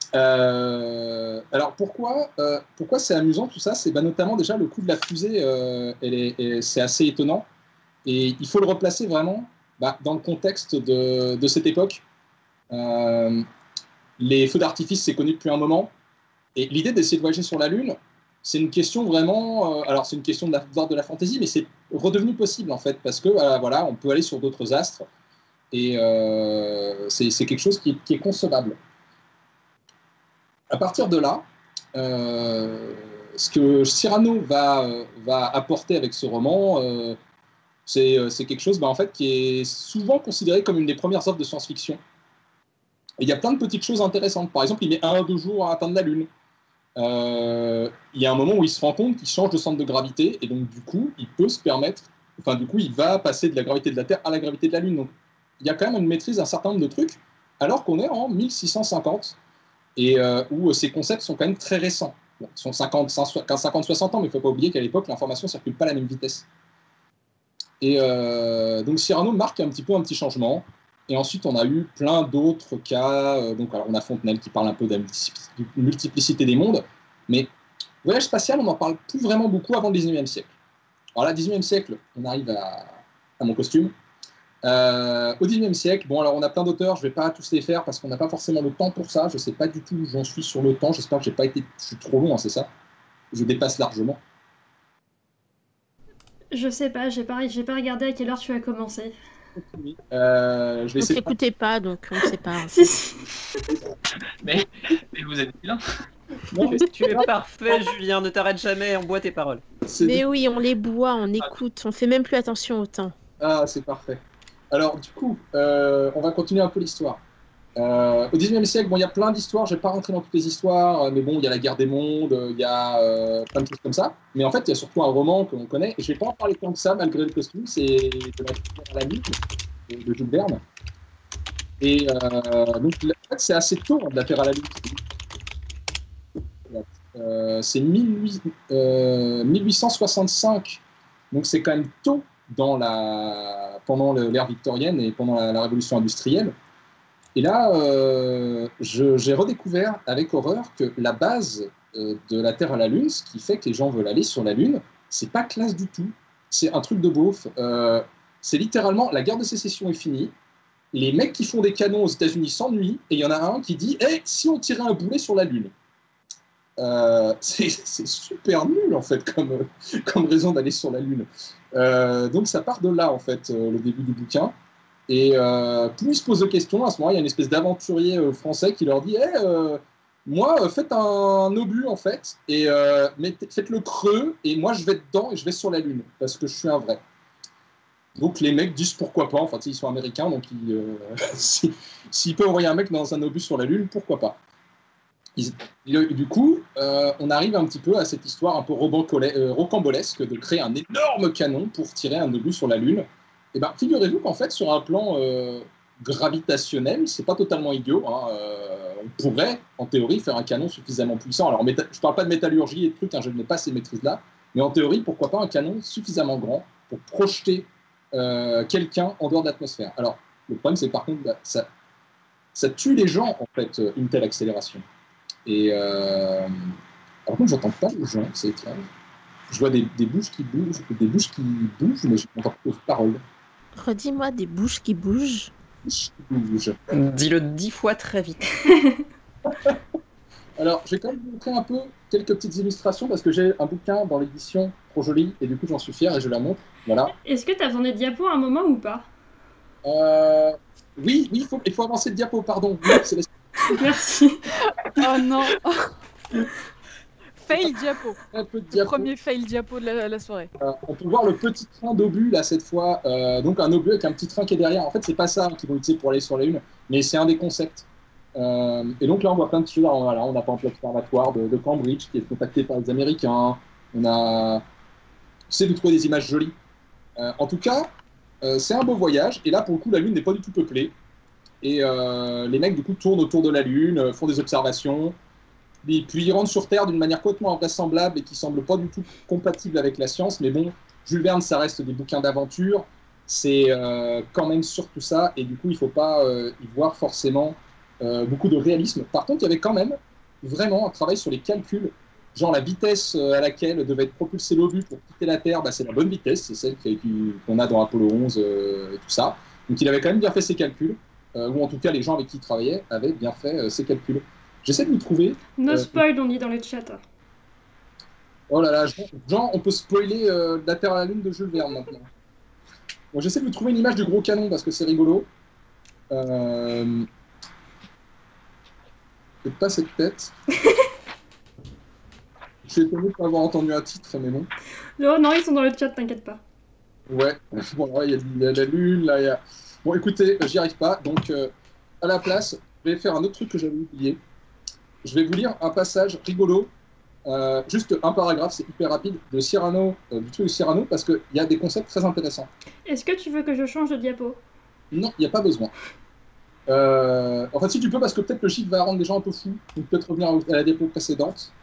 Euh, alors, pourquoi, euh, pourquoi c'est amusant tout ça? C'est bah, notamment déjà le coup de la fusée, euh, elle est, elle, c'est assez étonnant, et il faut le replacer vraiment bah, dans le contexte de, de cette époque. Euh, les feux d'artifice, c'est connu depuis un moment. Et l'idée d'essayer de voyager sur la Lune, c'est une question vraiment... Euh, alors, c'est une question d'ordre de la fantaisie, mais c'est redevenu possible, en fait, parce que, euh, voilà, on peut aller sur d'autres astres, et euh, c'est, c'est quelque chose qui est, qui est concevable. À partir de là, euh, ce que Cyrano va, va apporter avec ce roman, euh, c'est, c'est quelque chose, bah, en fait, qui est souvent considéré comme une des premières œuvres de science-fiction. Et il y a plein de petites choses intéressantes. Par exemple, il met un à deux jours à atteindre la Lune. Euh, il y a un moment où il se rend compte qu'il change de centre de gravité, et donc du coup, il peut se permettre, enfin du coup, il va passer de la gravité de la Terre à la gravité de la Lune. Donc, il y a quand même une maîtrise d'un certain nombre de trucs, alors qu'on est en mille six cent cinquante, et euh, où ces concepts sont quand même très récents. Bon, ils sont cinquante soixante ans, mais il ne faut pas oublier qu'à l'époque, l'information ne circule pas à la même vitesse. Et euh, donc Cyrano marque un petit peu un petit changement. Et ensuite, on a eu plein d'autres cas. Euh, donc, alors, on a Fontenelle qui parle un peu de la multiplicité des mondes. Mais voyage spatial, on n'en parle plus vraiment beaucoup avant le dix-neuvième siècle. Alors là, dix-neuvième siècle, on arrive à, à mon costume. Euh, au dix-neuvième siècle, bon, alors on a plein d'auteurs, je ne vais pas tous les faire parce qu'on n'a pas forcément le temps pour ça. Je ne sais pas du tout où j'en suis sur le temps. J'espère que j'ai pas été, je suis trop long, hein, c'est ça? Je dépasse largement. Je sais pas, j'ai pas, j'ai pas regardé à quelle heure tu as commencé. Oui. Euh, je vais On essayer. t'écoutait pas, donc on ne sait pas. Si, si. Mais, mais vous êtes vilain. Non, Tu, tu es parfait, Julien, ne t'arrête jamais, on boit tes paroles. c'est Mais oui, on les boit, on écoute, on fait même plus attention au temps. Ah, c'est parfait. Alors, du coup, euh, on va continuer un peu l'histoire. Euh, au dix-neuvième siècle, bon, il y a plein d'histoires, je ne vais pas rentrer dans toutes les histoires, mais bon, il y a la guerre des mondes, il y a euh, plein de choses comme ça. Mais en fait, il y a surtout un roman que l'on connaît, et je ne vais pas en parler tant que ça, malgré le costume, c'est de la Terre à la Lune, de, de Jules Verne. Et euh, donc, en fait, c'est assez tôt, de la Terre à la Lune. Euh, c'est mille huit cent soixante-cinq, donc c'est quand même tôt dans la, pendant l'ère victorienne et pendant la, la révolution industrielle. Et là, euh, je, j'ai redécouvert avec horreur que la base euh, de la Terre à la Lune, ce qui fait que les gens veulent aller sur la Lune, c'est pas classe du tout. C'est un truc de beauf. Euh, c'est littéralement, la guerre de sécession est finie. Les mecs qui font des canons aux États-Unis s'ennuient, et il y en a un qui dit hey, « si on tirait un boulet sur la Lune ?» euh, c'est, c'est super nul, en fait, comme, comme raison d'aller sur la Lune. Euh, donc ça part de là, en fait, euh, le début du bouquin. Et euh, plus ils se posent de questions, à ce moment-là, il y a une espèce d'aventurier euh, français qui leur dit hey, euh, moi, euh, faites un obus, en fait, et euh, mettez, faites-le creux, et moi, je vais dedans et je vais sur la Lune, parce que je suis un vrai. » Donc les mecs disent pourquoi pas, enfin, ils sont américains, donc ils, euh, s'ils si, si peuvent envoyer un mec dans un obus sur la Lune, pourquoi pas. ils- il- du coup, euh, on arrive un petit peu à cette histoire un peu robancole- euh, rocambolesque de créer un énorme canon pour tirer un obus sur la Lune. Et ben, figurez-vous qu'en fait, sur un plan euh, gravitationnel, c'est pas totalement idiot. Hein, euh, on pourrait, en théorie, faire un canon suffisamment puissant. Alors, méta- je parle pas de métallurgie et de trucs, hein, je n'ai pas ces maîtrises-là, mais en théorie, pourquoi pas un canon suffisamment grand pour projeter euh, quelqu'un en dehors de l'atmosphère. Alors, le problème, c'est par contre, bah, ça, ça tue les gens, en fait, une telle accélération. Et euh, par contre, j'entends pas les gens, c'est étrange. Je vois des, des bouches qui bougent, des bouches qui bougent, mais je n'entends pas de paroles. Redis-moi des bouches qui bougent. Bouches qui bougent. Dis-le dix fois très vite. Alors, je vais quand même vous montrer un peu quelques petites illustrations parce que j'ai un bouquin dans l'édition trop joli et du coup, j'en suis fier et je la montre. Voilà. Est-ce que tu as besoin des diapos à un moment ou pas? Euh, oui, oui, il faut, il faut avancer de diapo, pardon. Oui, c'est la- Merci. Oh non. Fail diapo. un peu de Le diapo. premier fail diapo de la, la soirée. Euh, on peut voir le petit train d'obus là cette fois, euh, donc un obus avec un petit train qui est derrière. En fait, c'est pas ça qu'ils vont utiliser pour aller sur la Lune, mais c'est un des concepts. Euh, et donc là, on voit plein de choses. Alors, voilà, on a par exemple l'observatoire de, de Cambridge qui est contacté par les Américains. On a, c'est de trouver des images jolies. Euh, en tout cas, euh, c'est un beau voyage. Et là, pour le coup, la Lune n'est pas du tout peuplée. Et euh, les mecs du coup tournent autour de la Lune, euh, font des observations. Et puis ils rentrent sur Terre d'une manière complètement invraisemblable et qui semble pas du tout compatible avec la science. Mais bon, Jules Verne, ça reste des bouquins d'aventure. C'est euh, quand même surtout ça. Et du coup, il ne faut pas euh, y voir forcément euh, beaucoup de réalisme. Par contre, il y avait quand même vraiment un travail sur les calculs. Genre la vitesse à laquelle devait être propulsé l'obus pour quitter la Terre, bah, c'est la bonne vitesse. C'est celle qui- qui- qu'on a dans Apollo onze euh, et tout ça. Donc il avait quand même bien fait ses calculs. Euh, ou en tout cas, les gens avec qui il travaillait avaient bien fait euh, ses calculs. J'essaie de vous trouver. No Euh, spoil, on dit dans le chat. Oh là là, genre, genre, on peut spoiler euh, La Terre à la Lune de Jules Verne maintenant. Bon, j'essaie de vous trouver une image du gros canon parce que c'est rigolo. Euh... C'est pas cette tête. Je suis étonné de pas avoir entendu un titre, mais bon. Non, non, ils sont dans le chat, t'inquiète pas. Ouais, bon, là, il y, a- il y a la Lune, là, il y a... Bon, écoutez, j'y arrive pas, donc euh, à la place, je vais faire un autre truc que j'avais oublié. Je vais vous lire un passage rigolo, euh, juste un paragraphe, c'est hyper rapide, de Cyrano, euh, du truc de Cyrano, parce qu'il y a des concepts très intéressants. Est-ce que tu veux que je change de diapo? Non, il n'y a pas besoin. Euh, enfin, si tu peux, parce que peut-être le chiffre va rendre les gens un peu fous, donc peut-être revenir à la diapo précédente.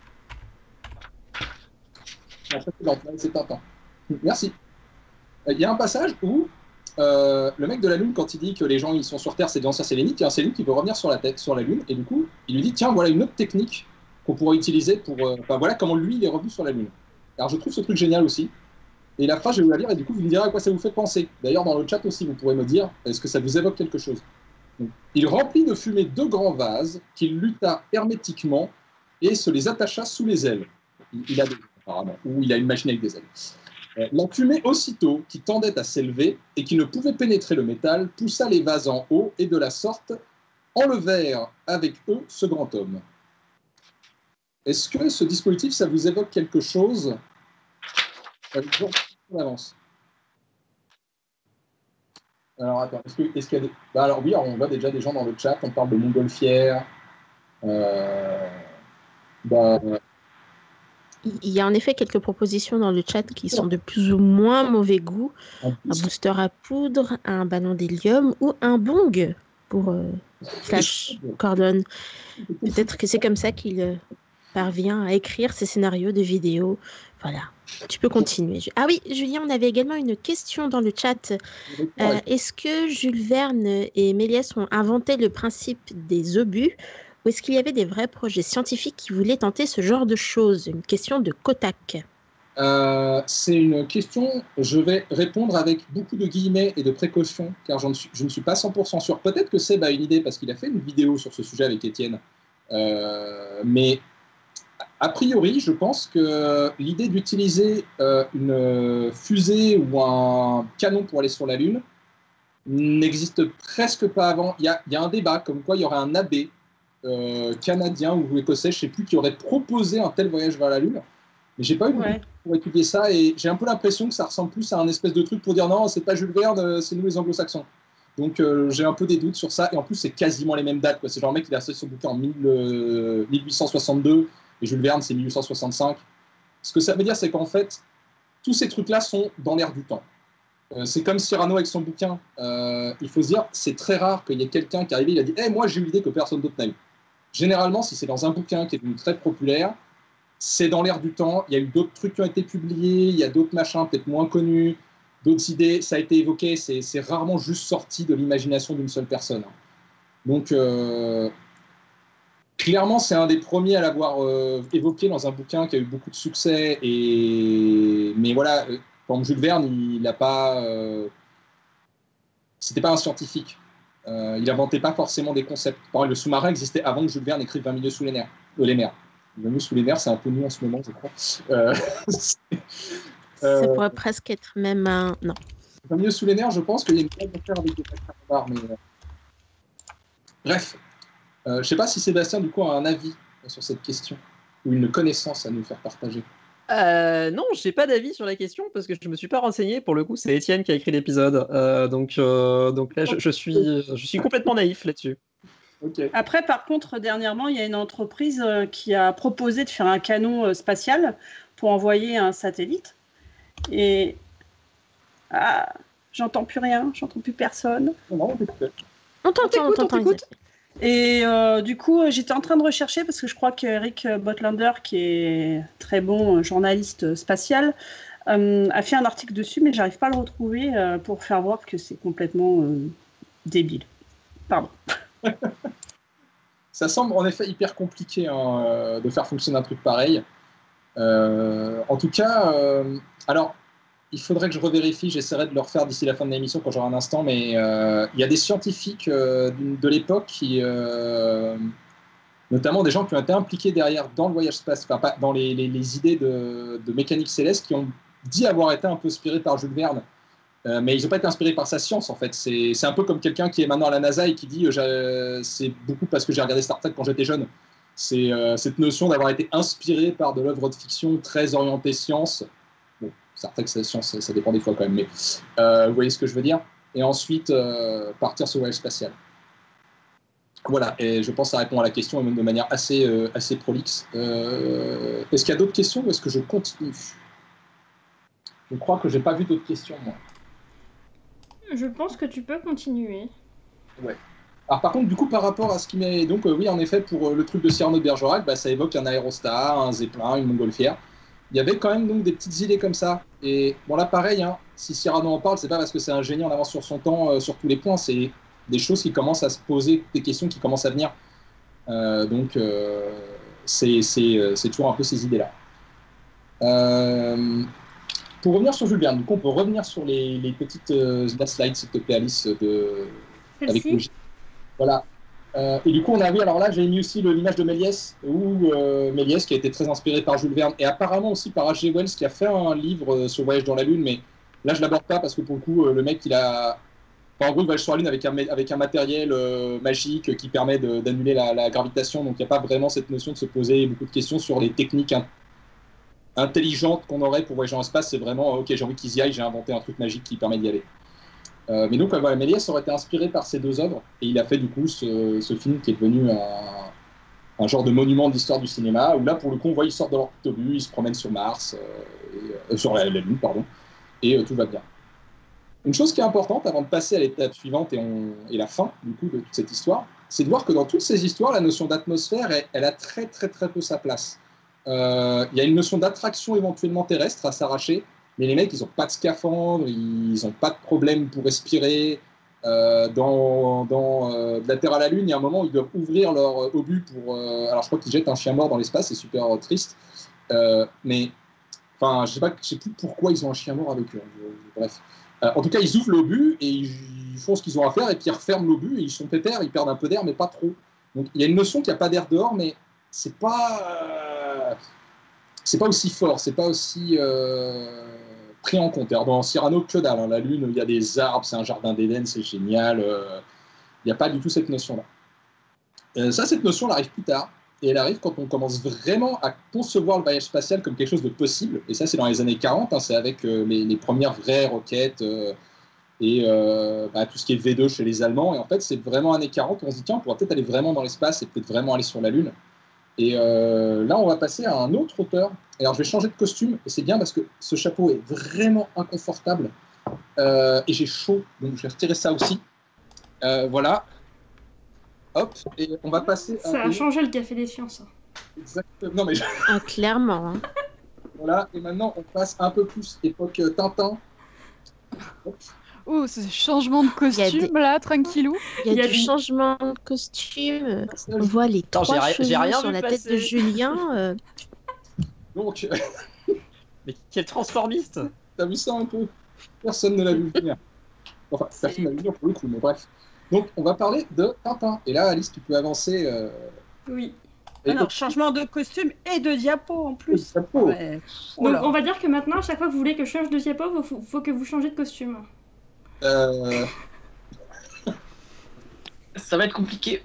La précédente, là, c'est Tintin. Merci. Il y a un passage où euh, le mec de la Lune, quand il dit que les gens ils sont sur Terre, c'est des anciens sélénites, il y a un sélénite qui veut revenir sur la tête, sur la Lune, et du coup, il lui dit tiens, voilà une autre technique qu'on pourrait utiliser pour. euh, Enfin, voilà comment lui il est revenu sur la Lune. Alors, je trouve ce truc génial aussi. Et la phrase, je vais vous la lire, et du coup, vous me direz à quoi ça vous fait penser. D'ailleurs, dans le chat aussi, vous pourrez me dire est-ce que ça vous évoque quelque chose. Donc, il remplit de fumée deux grands vases qu'il luta hermétiquement et se les attacha sous les ailes. Il, il a des apparemment, ou il a une machine avec des ailes. Euh, La fumée aussitôt, qui tendait à s'élever et qui ne pouvait pénétrer le métal, poussa les vases en haut et de la sorte enlevèrent avec eux ce grand homme. Est-ce que ce dispositif, ça vous évoque quelque chose? Avec Jean en avance. Alors attends, est-ce, que, est-ce qu'il y a des... Bah, alors oui, alors, on voit déjà des gens dans le chat, on parle de montgolfière. Euh... Bah, Il y a en effet quelques propositions dans le chat qui sont de plus ou moins mauvais goût. en Un plus, booster à poudre, un ballon d'hélium ou un bong pour euh, Flash Gordon. Peut-être que c'est comme ça qu'il euh, parvient à écrire ses scénarios de vidéos. Voilà, tu peux continuer. Ah oui, Julien, on avait également une question dans le chat. Euh, est-ce que Jules Verne et Méliès ont inventé le principe des obus ou est-ce qu'il y avait des vrais projets scientifiques qui voulaient tenter ce genre de choses? Une question de Kotak. Euh, c'est une question, je vais répondre avec beaucoup de guillemets et de précautions, car je ne suis, je ne suis pas cent pour cent sûr. Peut-être que Seb a une idée, parce qu'il a fait une vidéo sur ce sujet avec Étienne. Euh, mais a priori, je pense que l'idée d'utiliser euh, une fusée ou un canon pour aller sur la Lune n'existe presque pas avant. Il y a, il y a un débat, comme quoi il y aurait un abbé euh, canadien ou écossais, je ne sais plus, qui aurait proposé un tel voyage vers la Lune. Mais j'ai pas eu Ouais. pour étudier ça et j'ai un peu l'impression que ça ressemble plus à un espèce de truc pour dire non, c'est pas Jules Verne, c'est nous les anglo-saxons. Donc euh, j'ai un peu des doutes sur ça. Et en plus, c'est quasiment les mêmes dates, quoi. C'est genre le mec, il a sorti son bouquin en mille, euh, mille huit cent soixante-deux et Jules Verne, c'est mille huit cent soixante-cinq. Ce que ça veut dire, c'est qu'en fait, tous ces trucs-là sont dans l'air du temps. Euh, c'est comme Cyrano avec son bouquin. Euh, il faut se dire, c'est très rare qu'il y ait quelqu'un qui arrive et il a dit hey, « moi, j'ai eu l'idée que personne d'autre n'a eu ». Généralement, si c'est dans un bouquin qui est devenu très populaire, c'est dans l'air du temps. Il y a eu d'autres trucs qui ont été publiés, il y a d'autres machins peut-être moins connus, d'autres idées, ça a été évoqué, c'est, c'est rarement juste sorti de l'imagination d'une seule personne. Donc, euh, clairement, c'est un des premiers à l'avoir euh, évoqué dans un bouquin qui a eu beaucoup de succès. Et... Mais voilà, comme Jules Verne, il n'a pas... Euh... C'était pas un scientifique. Euh, il n'inventait pas forcément des concepts. Par exemple, le sous-marin existait avant que Jules Verne écrive vingt milieux sous les mers. Euh, les mers. vingt milieux sous les mers, c'est un peu nous en ce moment, je crois. Euh... Ça euh... pourrait presque être même un... Non. vingt milieux sous les mers, je pense qu'il y a une blague à faire avec des barres, mais... Bref. Euh, je ne sais pas si Sébastien, du coup, a un avis sur cette question ou une connaissance à nous faire partager. Euh, non, j'ai pas d'avis sur la question parce que je me suis pas renseigné. Pour le coup, c'est Étienne qui a écrit l'épisode, euh, donc euh, donc là, je, je suis je suis complètement naïf là-dessus. Okay. Après, par contre, dernièrement, il y a une entreprise euh, qui a proposé de faire un canon euh, spatial pour envoyer un satellite. Et ah, j'entends plus rien, j'entends plus personne. Non, on t'écoute. On t'entend, on t'écoute. Et euh, du coup, j'étais en train de rechercher parce que je crois qu'Eric Botlander, qui est très bon journaliste spatial, euh, a fait un article dessus, mais j'arrive pas à le retrouver euh, pour faire voir que c'est complètement euh, débile. Pardon. Ça semble en effet hyper compliqué hein, de faire fonctionner un truc pareil. Euh, en tout cas, euh, alors, il faudrait que je revérifie, j'essaierai de le refaire d'ici la fin de l'émission quand j'aurai un instant, mais euh, il y a des scientifiques euh, de l'époque qui, euh, notamment des gens qui ont été impliqués derrière dans le voyage spatial, enfin pas dans les, les, les idées de, de mécanique céleste, qui ont dit avoir été un peu inspirés par Jules Verne, euh, mais ils n'ont pas été inspirés par sa science en fait. C'est, c'est un peu comme quelqu'un qui est maintenant à la NASA et qui dit euh, c'est beaucoup parce que j'ai regardé Star Trek quand j'étais jeune. C'est euh, cette notion d'avoir été inspiré par de l'œuvre de fiction très orientée science. Bon, Star Trek, c'est science, ça, ça dépend des fois quand même, mais euh, vous voyez ce que je veux dire. Et ensuite, euh, partir sur le voyage spatial. Voilà, et je pense que ça répond à la question, et même de manière assez, euh, assez prolixe. Euh, est-ce qu'il y a d'autres questions ou est-ce que je continue ? Je crois que je n'ai pas vu d'autres questions, moi. Je pense que tu peux continuer. Ouais. Alors par contre, du coup, par rapport à ce qui m'est... Donc euh, oui, en effet, pour euh, le truc de Cyrano de Bergerac, bah, ça évoque un aérostar, un zeppelin, une montgolfière. Il y avait quand même donc des petites idées comme ça. Et bon là, pareil, hein, si Cyrano en parle, c'est pas parce que c'est un génie en avance sur son temps euh, sur tous les points, c'est des choses qui commencent à se poser, des questions qui commencent à venir. Euh, donc euh, c'est, c'est, euh, c'est toujours un peu ces idées-là. Euh, pour revenir sur Jules Verne, du coup, on peut revenir sur les, les petites euh, la slide, s'il te plaît, Alice, de... avec le... Voilà. Euh, et du coup, on a vu, alors là, j'ai mis aussi le, l'image de Méliès, où euh, Méliès, qui a été très inspiré par Jules Verne, et apparemment aussi par H G Wells, qui a fait un livre euh, sur le voyage dans la Lune, mais là, je ne l'aborde pas, parce que pour le coup, euh, le mec, il a... Enfin, en gros, il voyage sur la Lune avec un, avec un matériel euh, magique qui permet de, d'annuler la, la gravitation, donc il n'y a pas vraiment cette notion de se poser beaucoup de questions sur les techniques in- intelligentes qu'on aurait pour voyager dans l'espace. C'est vraiment, ok, j'ai envie qu'ils y aillent, j'ai inventé un truc magique qui permet d'y aller. Euh, mais donc, voilà, Méliès aurait été inspiré par ces deux œuvres, et il a fait du coup ce, ce film qui est devenu un, un genre de monument de l'histoire du cinéma, où là, pour le coup, on voit, ils sortent de leur petit obus, ils se promènent sur Mars, euh, et, euh, sur la, la Lune, pardon, et euh, tout va bien. Une chose qui est importante, avant de passer à l'étape suivante et, on, et la fin, du coup, de toute cette histoire, c'est de voir que dans toutes ces histoires, la notion d'atmosphère, elle, elle a très, très, très peu sa place. Euh, il y a une notion d'attraction éventuellement terrestre à s'arracher, mais les mecs, ils n'ont pas de scaphandre, ils n'ont pas de problème pour respirer. Euh, dans dans euh, de la Terre à la Lune, il y a un moment où ils doivent ouvrir leur euh, obus pour... Euh, alors, je crois qu'ils jettent un chien mort dans l'espace, c'est super euh, triste. Euh, mais, enfin, je ne sais pas, je sais plus pourquoi ils ont un chien mort avec eux. Je, je, bref. Euh, en tout cas, ils ouvrent l'obus et ils, ils font ce qu'ils ont à faire, et puis ils referment l'obus et ils sont pépères, ils perdent un peu d'air, mais pas trop. Donc, il y a une notion qu'il n'y a pas d'air dehors, mais c'est pas... Euh, c'est pas aussi fort, c'est pas aussi... Euh, pris en compte. Alors dans Cyrano, que dalle, hein. La Lune, il y a des arbres, c'est un jardin d'Éden, c'est génial. Euh, il n'y a pas du tout cette notion-là. Euh, ça, cette notion, elle arrive plus tard. Et elle arrive quand on commence vraiment à concevoir le voyage spatial comme quelque chose de possible. Et ça, c'est dans les années quarante. Hein, c'est avec euh, les, les premières vraies roquettes, euh, et euh, bah, tout ce qui est V deux chez les Allemands. Et en fait, c'est vraiment années quarante, on se dit, tiens, on pourrait peut-être aller vraiment dans l'espace et peut-être vraiment aller sur la Lune. Et euh, là, on va passer à un autre auteur. Alors, je vais changer de costume, et c'est bien parce que ce chapeau est vraiment inconfortable, euh, et j'ai chaud, donc je vais retirer ça aussi. Euh, voilà. Hop, et on va passer à... Ça a changé le Café des Sciences. Exactement. Non, mais je- Ah, clairement. hein. voilà, et maintenant, on passe un peu plus époque euh, Tintin. Hop. Ouh, ce changement de y a costume des- là, tranquillou. Il y a, Il y a du du- changement de costume. Personnage On voit les Attends, j'ai trois ri- j'ai cheveux rien sur vu la passer. tête de Julien. euh, Donc, Mais quel transformiste! t'as vu ça un peu? Personne ne l'a vu venir. Enfin, personne ne l'a vu venir pour le coup, mais bref. Donc, on va parler de Tintin. Et là, Alice, tu peux avancer. Euh... Oui. et- Alors, changement de costume et de diapo en plus. Le chapeau. Ouais. Oh Donc là. on va dire que maintenant, à chaque fois que vous voulez que je change de diapo, il faut, faut que vous changez de costume. Euh, Ça va être compliqué.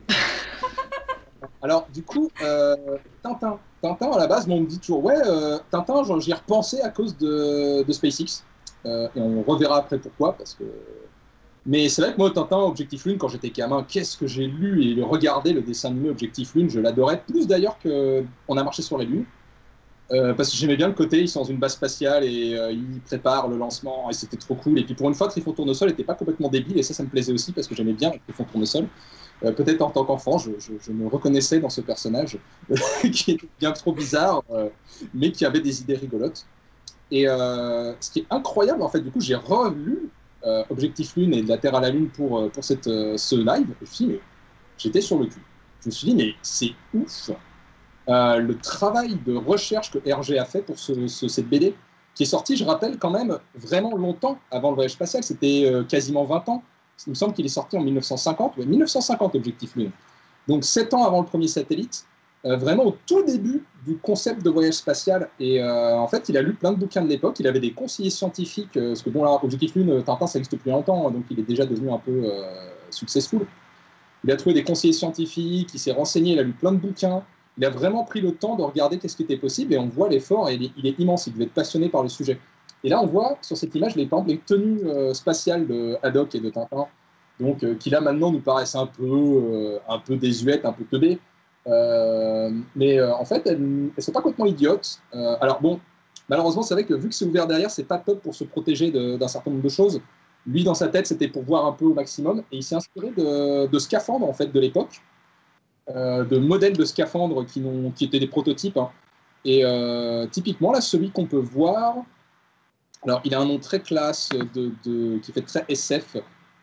Alors, du coup, euh, Tintin. Tintin, à la base, bon, on me dit toujours, ouais, euh, Tintin, j'en- j'y ai repensé à cause de, de SpaceX. Euh, et on reverra après pourquoi, parce que... Mais c'est vrai que moi, Tintin, Objectif Lune, quand j'étais gamin, qu'est-ce que j'ai lu et regardé le dessin animé Objectif Lune, je l'adorais, plus d'ailleurs qu'on a marché sur la Lune. Euh, parce que j'aimais bien le côté, ils sont dans une base spatiale et euh, ils préparent le lancement, et c'était trop cool. Et puis pour une fois, Trifon Tournesol n'était pas complètement débile, et ça, ça me plaisait aussi, parce que j'aimais bien Trifon Tournesol. Euh, peut-être en tant qu'enfant, je, je, je me reconnaissais dans ce personnage, qui était bien trop bizarre, euh, mais qui avait des idées rigolotes. Et euh, ce qui est incroyable, en fait, du coup, j'ai relu euh, Objectif Lune et de la Terre à la Lune pour, euh, pour cette, euh, ce live, et je me suis dit, mais j'étais sur le cul. Je me suis dit, mais c'est ouf! Euh, le travail de recherche que R G a fait pour ce, ce- cette B D, qui est sortie, je rappelle, quand même vraiment longtemps avant le voyage spatial, c'était euh, quasiment vingt ans. Il me semble qu'il est sorti en mille neuf cent cinquante, ouais, mille neuf cent cinquante, Objectif Lune. Donc sept ans avant le premier satellite, euh, vraiment au tout début du concept de voyage spatial. Et euh, en fait, il a lu plein de bouquins de l'époque, il avait des conseillers scientifiques, euh, parce que bon, là, Objectif Lune, Tintin, ça existe depuis longtemps, hein, donc il est déjà devenu un peu euh, successful. Il a trouvé des conseillers scientifiques, il s'est renseigné, il a lu plein de bouquins. Il a vraiment pris le temps de regarder qu'est-ce qui était possible et on voit l'effort et il est, il est immense, il devait être passionné par le sujet. Et là, on voit sur cette image les, par exemple, les tenues euh, spatiales de Haddock et de Tintin, donc, euh, qui là maintenant nous paraissent un peu, euh, un peu désuètes, un peu teubées. Euh, mais euh, en fait, elles ne sont pas complètement idiotes. Euh, alors bon, malheureusement, c'est vrai que vu que c'est ouvert derrière, c'est pas top pour se protéger de- d'un certain nombre de choses. Lui, dans sa tête, c'était pour voir un peu au maximum et il s'est inspiré de, de scaphandres en fait, de l'époque. Euh, de modèles de scaphandres qui, n'ont- qui étaient des prototypes. hein. Et euh, typiquement, là, celui qu'on peut voir, alors il a un nom très classe, de, de- qui fait très S F.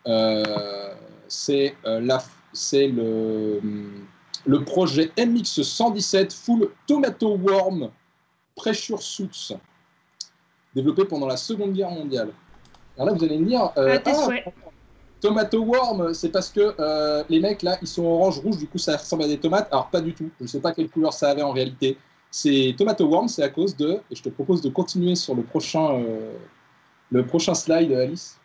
Euh, c'est euh, la- c'est le, le projet M X cent dix-sept Full Tomato Worm Pressure Suits, développé pendant la Seconde Guerre mondiale. Alors là, vous allez me dire, euh, À tes ah, souhaits. Tomato Worm, c'est parce que euh, les mecs là, ils sont orange-rouge, du coup ça ressemble à des tomates. Alors pas du tout, je ne sais pas quelle couleur ça avait en réalité. C'est Tomato Worm, c'est à cause de, et je te propose de continuer sur le prochain, euh, le prochain slide, Alice.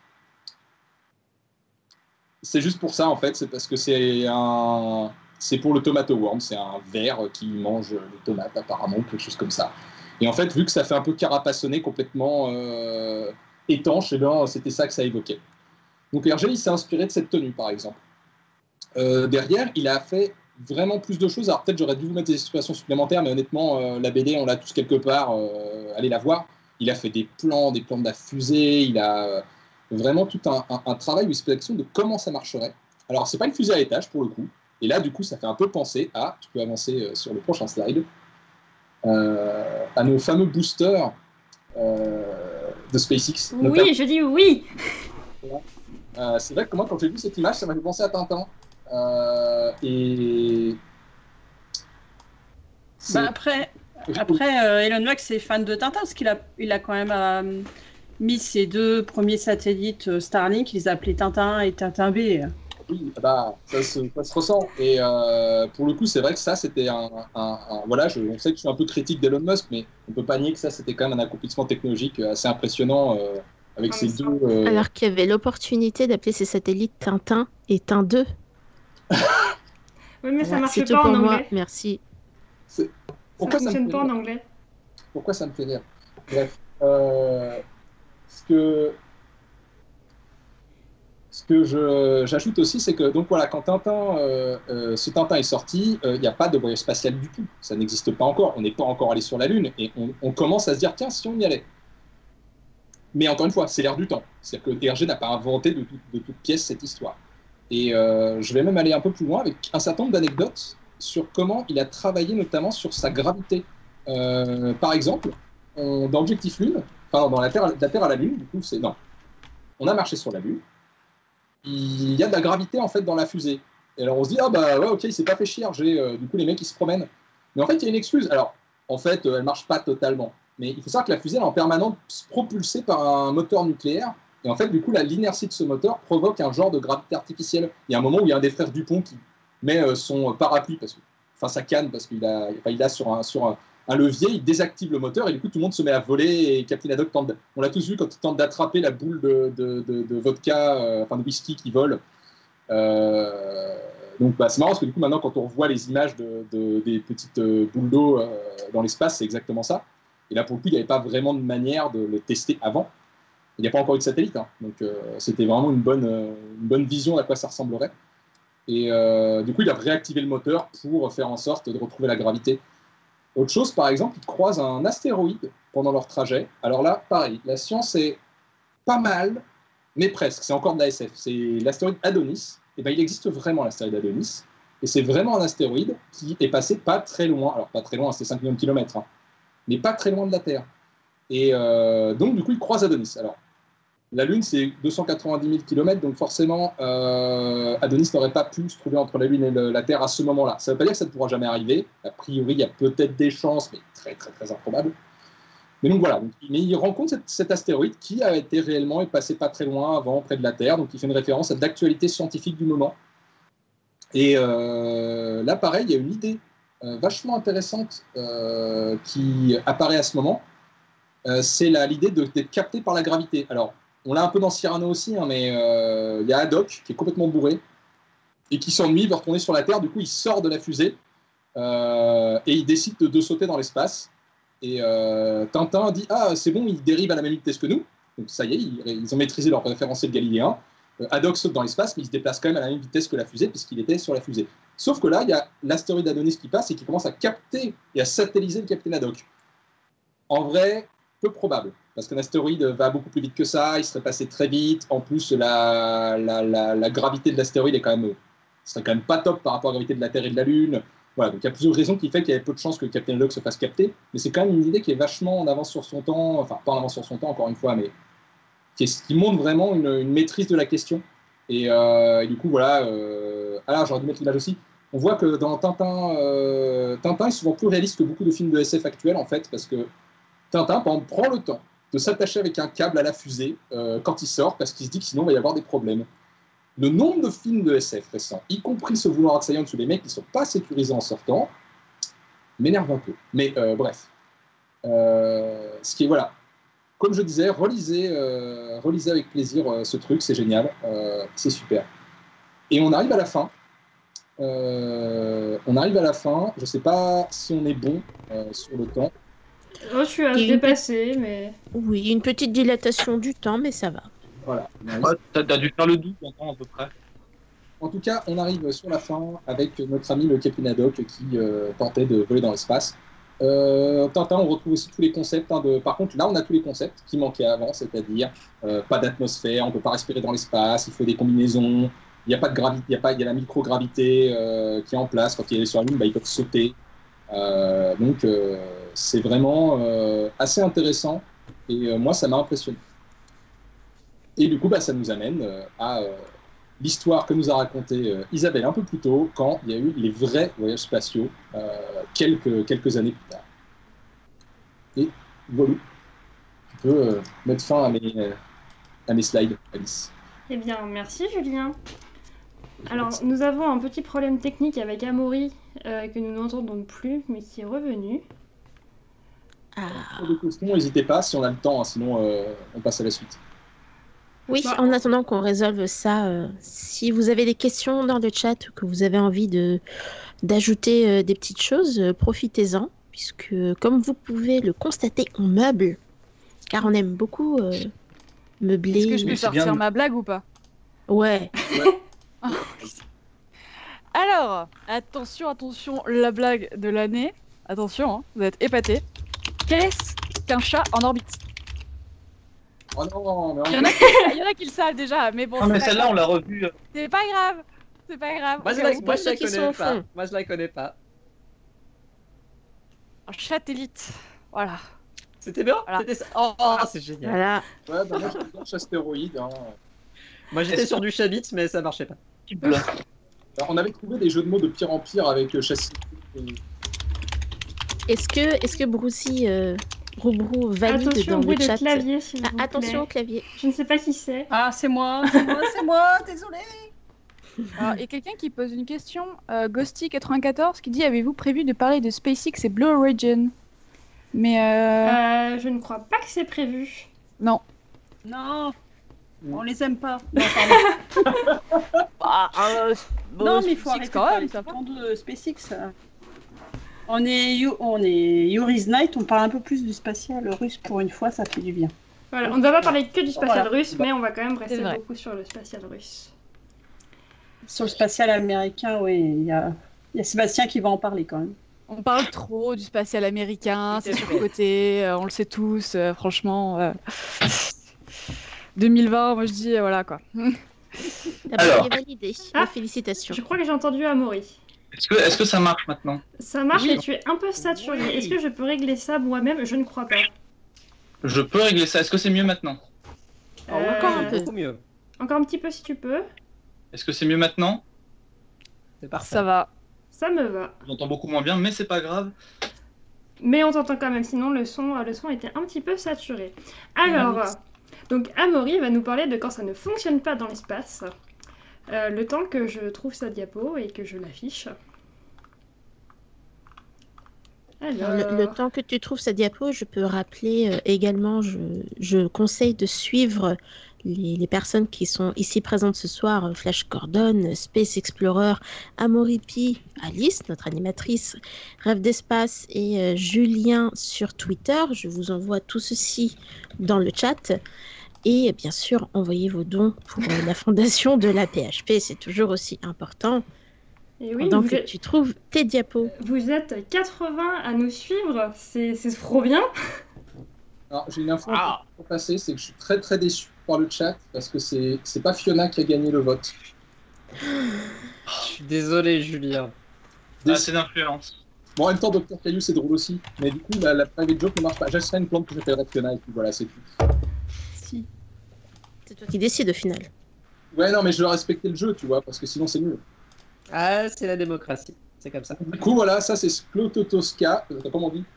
C'est juste pour ça en fait, c'est parce que c'est un, c'est pour le Tomato Worm, c'est un ver qui mange les tomates apparemment, quelque chose comme ça. Et en fait, vu que ça fait un peu carapassonné, complètement euh, étanche, et bien c'était ça que ça évoquait. Donc R G, il s'est inspiré de cette tenue, par exemple. Euh, derrière, il a fait vraiment plus de choses. Alors peut-être j'aurais dû vous mettre des situations supplémentaires, mais honnêtement, euh, la B D, on l'a tous quelque part. Euh, allez la voir. Il a fait des plans, des plans de la fusée. Il a euh, vraiment tout un, un, un travail ou une explication de comment ça marcherait. Alors c'est pas une fusée à étage pour le coup. Et là, du coup, ça fait un peu penser à, tu peux avancer euh, sur le prochain slide, euh, à nos fameux boosters euh, de SpaceX. Oui, notamment. je dis oui. Euh, c'est vrai que moi, quand j'ai vu cette image, ça m'a fait penser à Tintin. Euh, et. c'est- Bah après, après euh, Elon Musk est fan de Tintin parce qu'il a, il a quand même euh, mis ses deux premiers satellites euh, Starlink, il les a appelés Tintin et Tintin B. Oui, bah, ça, se, ça se ressent. Et euh, pour le coup, c'est vrai que ça, c'était un. un- un- voilà, je, on sait que je suis un peu critique d'Elon Musk, mais on peut pas nier que ça, c'était quand même un accomplissement technologique assez impressionnant euh, avec Ah, ces mais ça- deux. euh, Alors qu'il y avait l'opportunité d'appeler ces satellites Tintin et Tin deux. Oui, mais ça Voilà, marche c'est tout pas en pour moi. anglais. Merci. c'est- Pourquoi ça ça, me fonctionne fait pas en rire anglais. Pourquoi ça me fait rire Bref. Euh, ce que. ce que je, j'ajoute aussi, c'est que donc voilà, quand Tintin, euh, euh, ce Tintin est sorti, il euh, n'y a pas de voyage spatial du tout. Ça n'existe pas encore. On n'est pas encore allé sur la Lune et on, on commence à se dire tiens, si on y allait. Mais encore une fois, c'est l'air du temps. C'est-à-dire que Hergé n'a pas inventé de, tout, de toute pièce cette histoire. Et euh, je vais même aller un peu plus loin avec un certain nombre d'anecdotes sur comment il a travaillé notamment sur sa gravité. Euh, par exemple, on, dans Objectif Lune, enfin dans la Terre, de la Terre à la Lune, du coup, c'est non. On a marché sur la Lune. Il y a de la gravité en fait dans la fusée. Et alors on se dit ah bah ouais ok il s'est pas fait chier Hergé. Euh, du coup les mecs ils se promènent. Mais en fait il y a une excuse. Alors en fait euh, elle marche pas totalement. Mais il faut savoir que la fusée elle est en permanence propulsée par un moteur nucléaire. Et en fait du coup la l'inertie de ce moteur provoque un genre de gravité artificielle. Il y a un moment où il y a un des frères Dupont qui met euh, son parapluie parce que enfin sa canne parce qu'il a enfin, il a sur un sur un, un levier, il désactive le moteur et du coup tout le monde se met à voler et Captain Haddock tente, de, on l'a tous vu quand il tente d'attraper la boule de, de, de, de vodka, euh, enfin de whisky qui vole. Euh, donc bah, c'est marrant parce que du coup maintenant quand on revoit les images de, de, des petites euh, boules d'eau euh, dans l'espace, c'est exactement ça. Et là pour le coup il n'y avait pas vraiment de manière de le tester avant. Il n'y a pas encore eu de satellite, hein. Donc euh, c'était vraiment une bonne, euh, une bonne vision à quoi ça ressemblerait. Et euh, du coup il a réactivé le moteur pour faire en sorte de retrouver la gravité. Autre chose, par exemple, ils croisent un astéroïde pendant leur trajet. Alors là, pareil, la science est pas mal, mais presque. C'est encore de la S F. C'est l'astéroïde Adonis. Et ben, il existe vraiment l'astéroïde Adonis. Et c'est vraiment un astéroïde qui est passé pas très loin. Alors, pas très loin, c'était cinq millions de kilomètres. Hein, mais pas très loin de la Terre. Et euh, donc, du coup, ils croisent Adonis. Alors, la Lune, c'est deux cent quatre-vingt-dix mille kilomètres. Donc, forcément, euh, Adonis n'aurait pas pu se trouver entre la Lune et le, la Terre à ce moment-là. Ça ne veut pas dire que ça ne pourra jamais arriver. A priori, il y a peut-être des chances, mais très, très, très improbable. Mais donc, voilà. Donc, mais il rencontre cet, cet astéroïde qui a été réellement et passé pas très loin avant, près de la Terre. Donc, il fait une référence à l'actualité scientifique du moment. Et euh, là, pareil, il y a une idée euh, vachement intéressante euh, qui apparaît à ce moment. Euh, c'est la, l'idée de, d'être capté par la gravité. Alors, on l'a un peu dans Cyrano aussi, hein, mais il euh, y a Haddock qui est complètement bourré et qui s'ennuie, il veut retourner sur la Terre. Du coup, il sort de la fusée euh, et il décide de, de sauter dans l'espace. Et euh, Tintin dit « Ah, c'est bon, il dérive à la même vitesse que nous. » Donc ça y est, ils, ils ont maîtrisé leur référentiel galiléen. Euh, Haddock saute dans l'espace, mais il se déplace quand même à la même vitesse que la fusée puisqu'il était sur la fusée. Sauf que là, il y a l'astéroïde Adonis qui passe et qui commence à capter et à satelliser le Capitaine Haddock. En vrai, peu probable, parce qu'un astéroïde va beaucoup plus vite que ça, il serait passé très vite, en plus la, la, la, la gravité de l'astéroïde est quand même, serait quand même pas top par rapport à la gravité de la Terre et de la Lune. Voilà, donc il y a plusieurs raisons qui font qu'il y avait peu de chances que le Captain Haddock se fasse capter, mais c'est quand même une idée qui est vachement en avance sur son temps, enfin pas en avance sur son temps encore une fois, mais qui, est, qui montre vraiment une, une maîtrise de la question. Et, euh, et du coup voilà, euh... alors j'aurais dû mettre l'image aussi. On voit que dans Tintin, euh... Tintin est souvent plus réaliste que beaucoup de films de S F actuels en fait, parce que Tintin, par exemple, prend le temps de s'attacher avec un câble à la fusée euh, quand il sort, parce qu'il se dit que sinon il va y avoir des problèmes. Le nombre de films de S F récents, y compris ce Vouloir Assaillant où les mecs qui ne sont pas sécurisés en sortant, m'énerve un peu. Mais euh, bref. Euh, ce qui est, voilà. Comme je disais, relisez, euh, relisez avec plaisir euh, ce truc, c'est génial, euh, c'est super. Et on arrive à la fin. Euh, on arrive à la fin. Je ne sais pas si on est bon euh, sur le temps. Oh, je suis à se dépasser, mais... Oui, une petite dilatation du temps, mais ça va. Voilà. Ouais, t'as, t'as dû faire le double en à peu près. En tout cas, on arrive sur la fin avec notre ami le Captain Haddock qui euh, tentait de voler dans l'espace. Euh, Tintin, on retrouve aussi tous les concepts. Hein, de... Par contre, là, on a tous les concepts qui manquaient avant, c'est-à-dire euh, pas d'atmosphère, on ne peut pas respirer dans l'espace, il faut des combinaisons, il n'y a pas de gravité, il y a pas, il y a la microgravité euh, qui est en place. Quand il est sur la Lune, bah, ils peuvent sauter. Euh, donc, euh, c'est vraiment euh, assez intéressant et euh, moi, ça m'a impressionné. Et du coup, bah, ça nous amène euh, à euh, l'histoire que nous a racontée euh, Isabelle un peu plus tôt, quand il y a eu les vrais voyages spatiaux, euh, quelques, quelques années plus tard. Et voilà, tu peux euh, mettre fin à mes, euh, à mes slides, Alice. Eh bien, merci Julien. Alors, nous avons un petit problème technique avec Amaury, euh, que nous n'entendons plus, mais qui est revenu. Ah. Pour des questions, n'hésitez pas si on a le temps, hein, sinon euh, on passe à la suite. Oui, Bah, en attendant qu'on résolve ça, euh, si vous avez des questions dans le chat ou que vous avez envie de d'ajouter euh, des petites choses, euh, profitez-en, puisque comme vous pouvez le constater, on meuble, car on aime beaucoup euh, meubler. Est-ce que je peux c'est bien sortir de- ma blague ou pas? Ouais. Alors, attention, attention, la blague de l'année. Attention, hein, vous êtes épatés. Qu'est-ce qu'un chat en orbite? Oh non, mais Il y en a qui, il y en a qui le savent déjà, mais bon, Non, mais c'est pas celle-là, on grave. l'a revue. euh, C'est pas grave. C'est pas grave. Moi, je Ok, la, on moi, pose je la ceux qui sont connais au pas. fond. Moi, je la connais pas. Un satellite. Voilà. C'était bien. Voilà. C'était ça. Oh, oh, c'est génial. Voilà. ouais, bah, moi je suis dans astéroïde. Hein. Moi, j'étais sur du Chabit, mais ça marchait pas. Alors, on avait trouvé des jeux de mots de pire en pire avec euh, châssis. et- Est-ce que, est-ce que Broussy, euh, Roubrou valide Attention dans au bruit le de chat? clavier, s'il Ah, vous attention au plaît. clavier. Je ne sais pas qui c'est. Ah, c'est moi, c'est moi, c'est moi, désolé. Alors, il y a quelqu'un qui pose une question, euh, Ghosty quatre-vingt-quatorze, qui dit: avez-vous prévu de parler de SpaceX et Blue Origin? Mais euh... Euh, je ne crois pas que c'est prévu. non. Non, on les aime pas. Non, pardon. Bah, euh, Non, mais il faut SpaceX, arrêter de quand parler même, ça tout va. le temps de SpaceX. On est, You- on est Yuri's Night, on parle un peu plus du spatial russe pour une fois, ça fait du bien. Voilà, on ne va pas parler que du spatial Voilà. russe, mais on va quand même rester C'est vrai. beaucoup sur le spatial russe. Sur le spatial américain, oui, il y a, il y a Sébastien qui va en parler quand même. On parle trop du spatial américain, c'est surcoté, euh, on le sait tous, euh, franchement. euh, deux mille vingt, moi je dis, euh, voilà quoi. La Alors. blague est validée. Ah. Félicitations. Je crois que j'ai entendu Amaury. Est-ce que, est-ce que ça marche maintenant? Ça marche, Oui. mais tu es un peu saturé. Oui. Est-ce que je peux régler ça moi-même? Je ne crois pas. Je peux régler ça. Est-ce que c'est mieux maintenant? Oh, Euh, encore un peu. Beaucoup mieux. Encore un petit peu si tu peux. Est-ce que c'est mieux maintenant? C'est parfait. Ça va. Ça me va. Je vous entends beaucoup moins bien, mais c'est pas grave. Mais on t'entend quand même, sinon le son, le son était un petit peu saturé. Alors, donc Amaury va nous parler de quand ça ne fonctionne pas dans l'espace. Euh, le temps que je trouve sa diapo et que je l'affiche. Alors, Alors, le, le temps que tu trouves sa diapo, je peux rappeler euh, également, je, je conseille de suivre les, les personnes qui sont ici présentes ce soir, euh, Flash Gordon, Space Explorer, Amaury Pi, Alice, notre animatrice, Rêve d'Espace et euh, Julien sur Twitter. Je vous envoie tout ceci dans le chat. Et bien sûr, envoyez vos dons pour euh, la fondation de la P H P, c'est toujours aussi important. et oui, Pendant vous, que êtes, tu trouves tes diapos. vous êtes quatre-vingts à nous suivre, c'est c'est trop bien. Alors, j'ai une info Ah. pour passer, c'est que je suis très très déçu par le chat parce que c'est c'est pas Fiona qui a gagné le vote. Je suis désolé, Julien. Ah, c'est d'influence. Bon, en même temps, Docteur Caillou, c'est drôle aussi, mais du coup, la, la private joke ne marche pas. J'achèterai une plante que j'appellerai Fiona et puis voilà, c'est tout. Si. C'est toi qui décides au final. Ouais, non, mais je dois respecter le jeu, tu vois, parce que sinon c'est nul. Ah, c'est la démocratie. C'est comme ça. Du coup, voilà, ça c'est Sklototoska, euh, comment on dit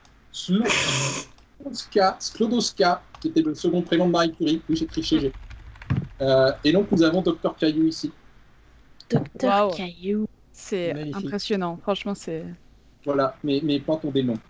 Sklodoska, Sklodoska, qui était le second prénom de Marie Curie. Oui, j'ai triché, j'ai. Euh, et donc, nous avons Docteur Caillou ici. Docteur Waouh. Caillou. C'est Magnifique. impressionnant, franchement, c'est. Voilà, mes, mes plantes ont des noms.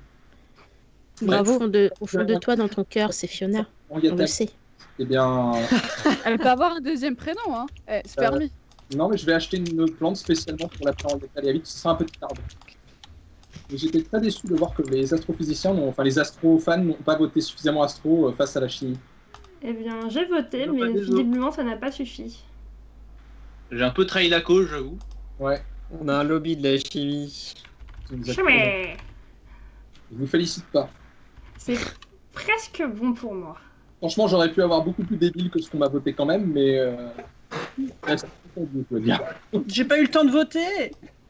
Mais Bravo. Au fond, de, au fond de toi, dans ton cœur, c'est Fiona. On y On le attaque. sait. Eh bien, Elle peut avoir un deuxième prénom, hein. Eh, c'est Euh, permis. non, mais je vais acheter une plante spécialement pour l'appeler en Yétaliavite, ce sera un peu tard. Mais j'étais très déçu de voir que les astrophysiciens, n'ont- enfin les astrofans, n'ont pas voté suffisamment astro euh, face à la chimie. Eh bien, j'ai voté, Je veux pas mais des os. visiblement ça n'a pas suffi. J'ai un peu trahi la cause, j'avoue. Ouais. On a un lobby de la chimie. ça nous a- Chouais. Je vous félicite pas. C'est presque bon pour moi. Franchement, j'aurais pu avoir beaucoup plus débile que ce qu'on m'a voté quand même, mais. Euh... ouais, ça fait plaisir, je veux dire. J'ai pas eu le temps de voter.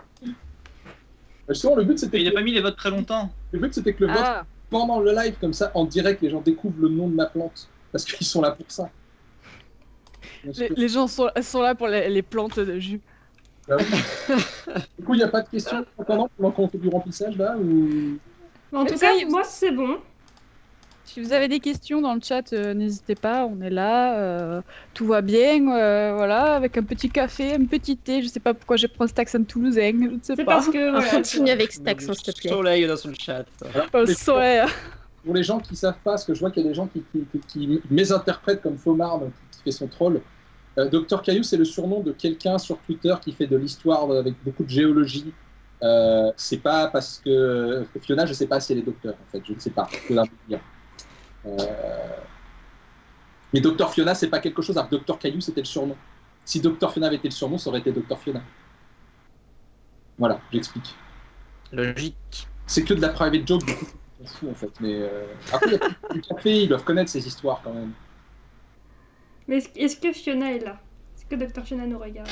Justement, le but Mais c'était il que... a pas mis les votes très longtemps. le but c'était que le vote Ah, pendant le live comme ça, en direct, les gens découvrent le nom de ma plante parce qu'ils sont là pour ça. Parce les, que- les gens sont, sont là pour les, les plantes de jus. Bah oui. Du coup, il n'y a pas de questions pendant pendant qu'on fait du remplissage là ou... Mais en Mais tout ça cas, y est, vous- moi c'est bon. Si vous avez des questions dans le chat, euh, n'hésitez pas, on est là, euh, tout va bien, euh, voilà, avec un petit café, un petit thé, je sais pas pourquoi j'ai pris cet accent toulousain, je ne sais C'est pas. parce que On voilà, continue avec cet accent, s'il te plaît. Soleil dans le chat. Alors, Oh, le les- soleil. Pour les gens qui savent pas, parce que je vois qu'il y a des gens qui, qui, qui, qui mésinterprètent comme Fomard, donc, qui fait son troll. Euh, Docteur Caillou, c'est le surnom de quelqu'un sur Twitter qui fait de l'histoire avec beaucoup de géologie. Euh, c'est pas parce que Fiona, je sais pas si elle est docteur en fait, je ne sais pas. Je peux la dire. Euh... Mais Docteur Fiona, c'est pas quelque chose. Alors, Docteur Caillou, c'était le surnom. Si docteur Fiona avait été le surnom, ça aurait été docteur Fiona. Voilà, j'explique. Logique. C'est que de la private joke, du coup, on s'en fout en fait. Mais euh... après, il y a du café, ils doivent connaître ces histoires quand même. Mais est-ce, est-ce que Fiona est là? Est-ce que docteur Fiona nous regarde?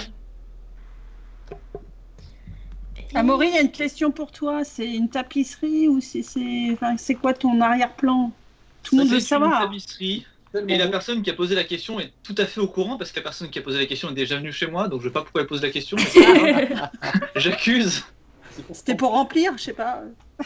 Amaury, il y a une question pour toi. C'est une tapisserie ou c'est, c'est... Enfin, c'est quoi ton arrière-plan? Tout le monde veut C'est savoir. une tapisserie. Tellement Et la beau. personne personne qui a posé la question est tout à fait au courant parce que la personne qui a posé la question est déjà venue chez moi, donc je ne sais pas pourquoi elle pose la question. Mais c'est pas grave. J'accuse. C'était pour remplir, je sais pas.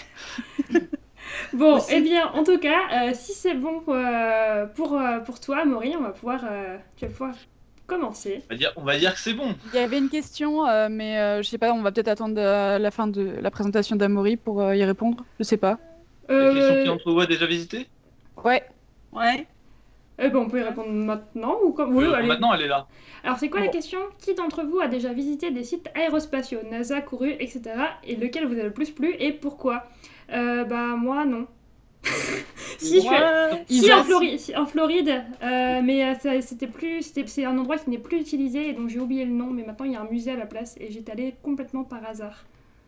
Bon, Aussi. eh bien, en tout cas, euh, si c'est bon euh, pour, euh, pour toi, Maury, on va pouvoir, euh, tu vas pouvoir commencer. On va dire, on va dire que c'est bon. Il y avait une question, euh, mais euh, je sais pas, on va peut-être attendre euh, la fin de la présentation d'Amaury pour euh, y répondre. Je sais pas. La question Euh, qui entre vous a déjà visité. Ouais. Ouais. eh ben, on peut y répondre maintenant ou comme... Oui, Euh, allez. Maintenant, elle est là. Alors, c'est quoi la Bon. question? Qui d'entre vous a déjà visité des sites aérospatiaux, NASA, Kourou, et cetera. Et lequel vous a le plus plu et pourquoi? euh, Bah, moi, non. si, je suis... Ouais. Si, en, Flori- si, en Floride, euh, mais euh, ça- c'était plus, c'était, c'est un endroit qui n'est plus utilisé, et donc j'ai oublié le nom, mais maintenant il y a un musée à la place, et j'étais allée complètement par hasard.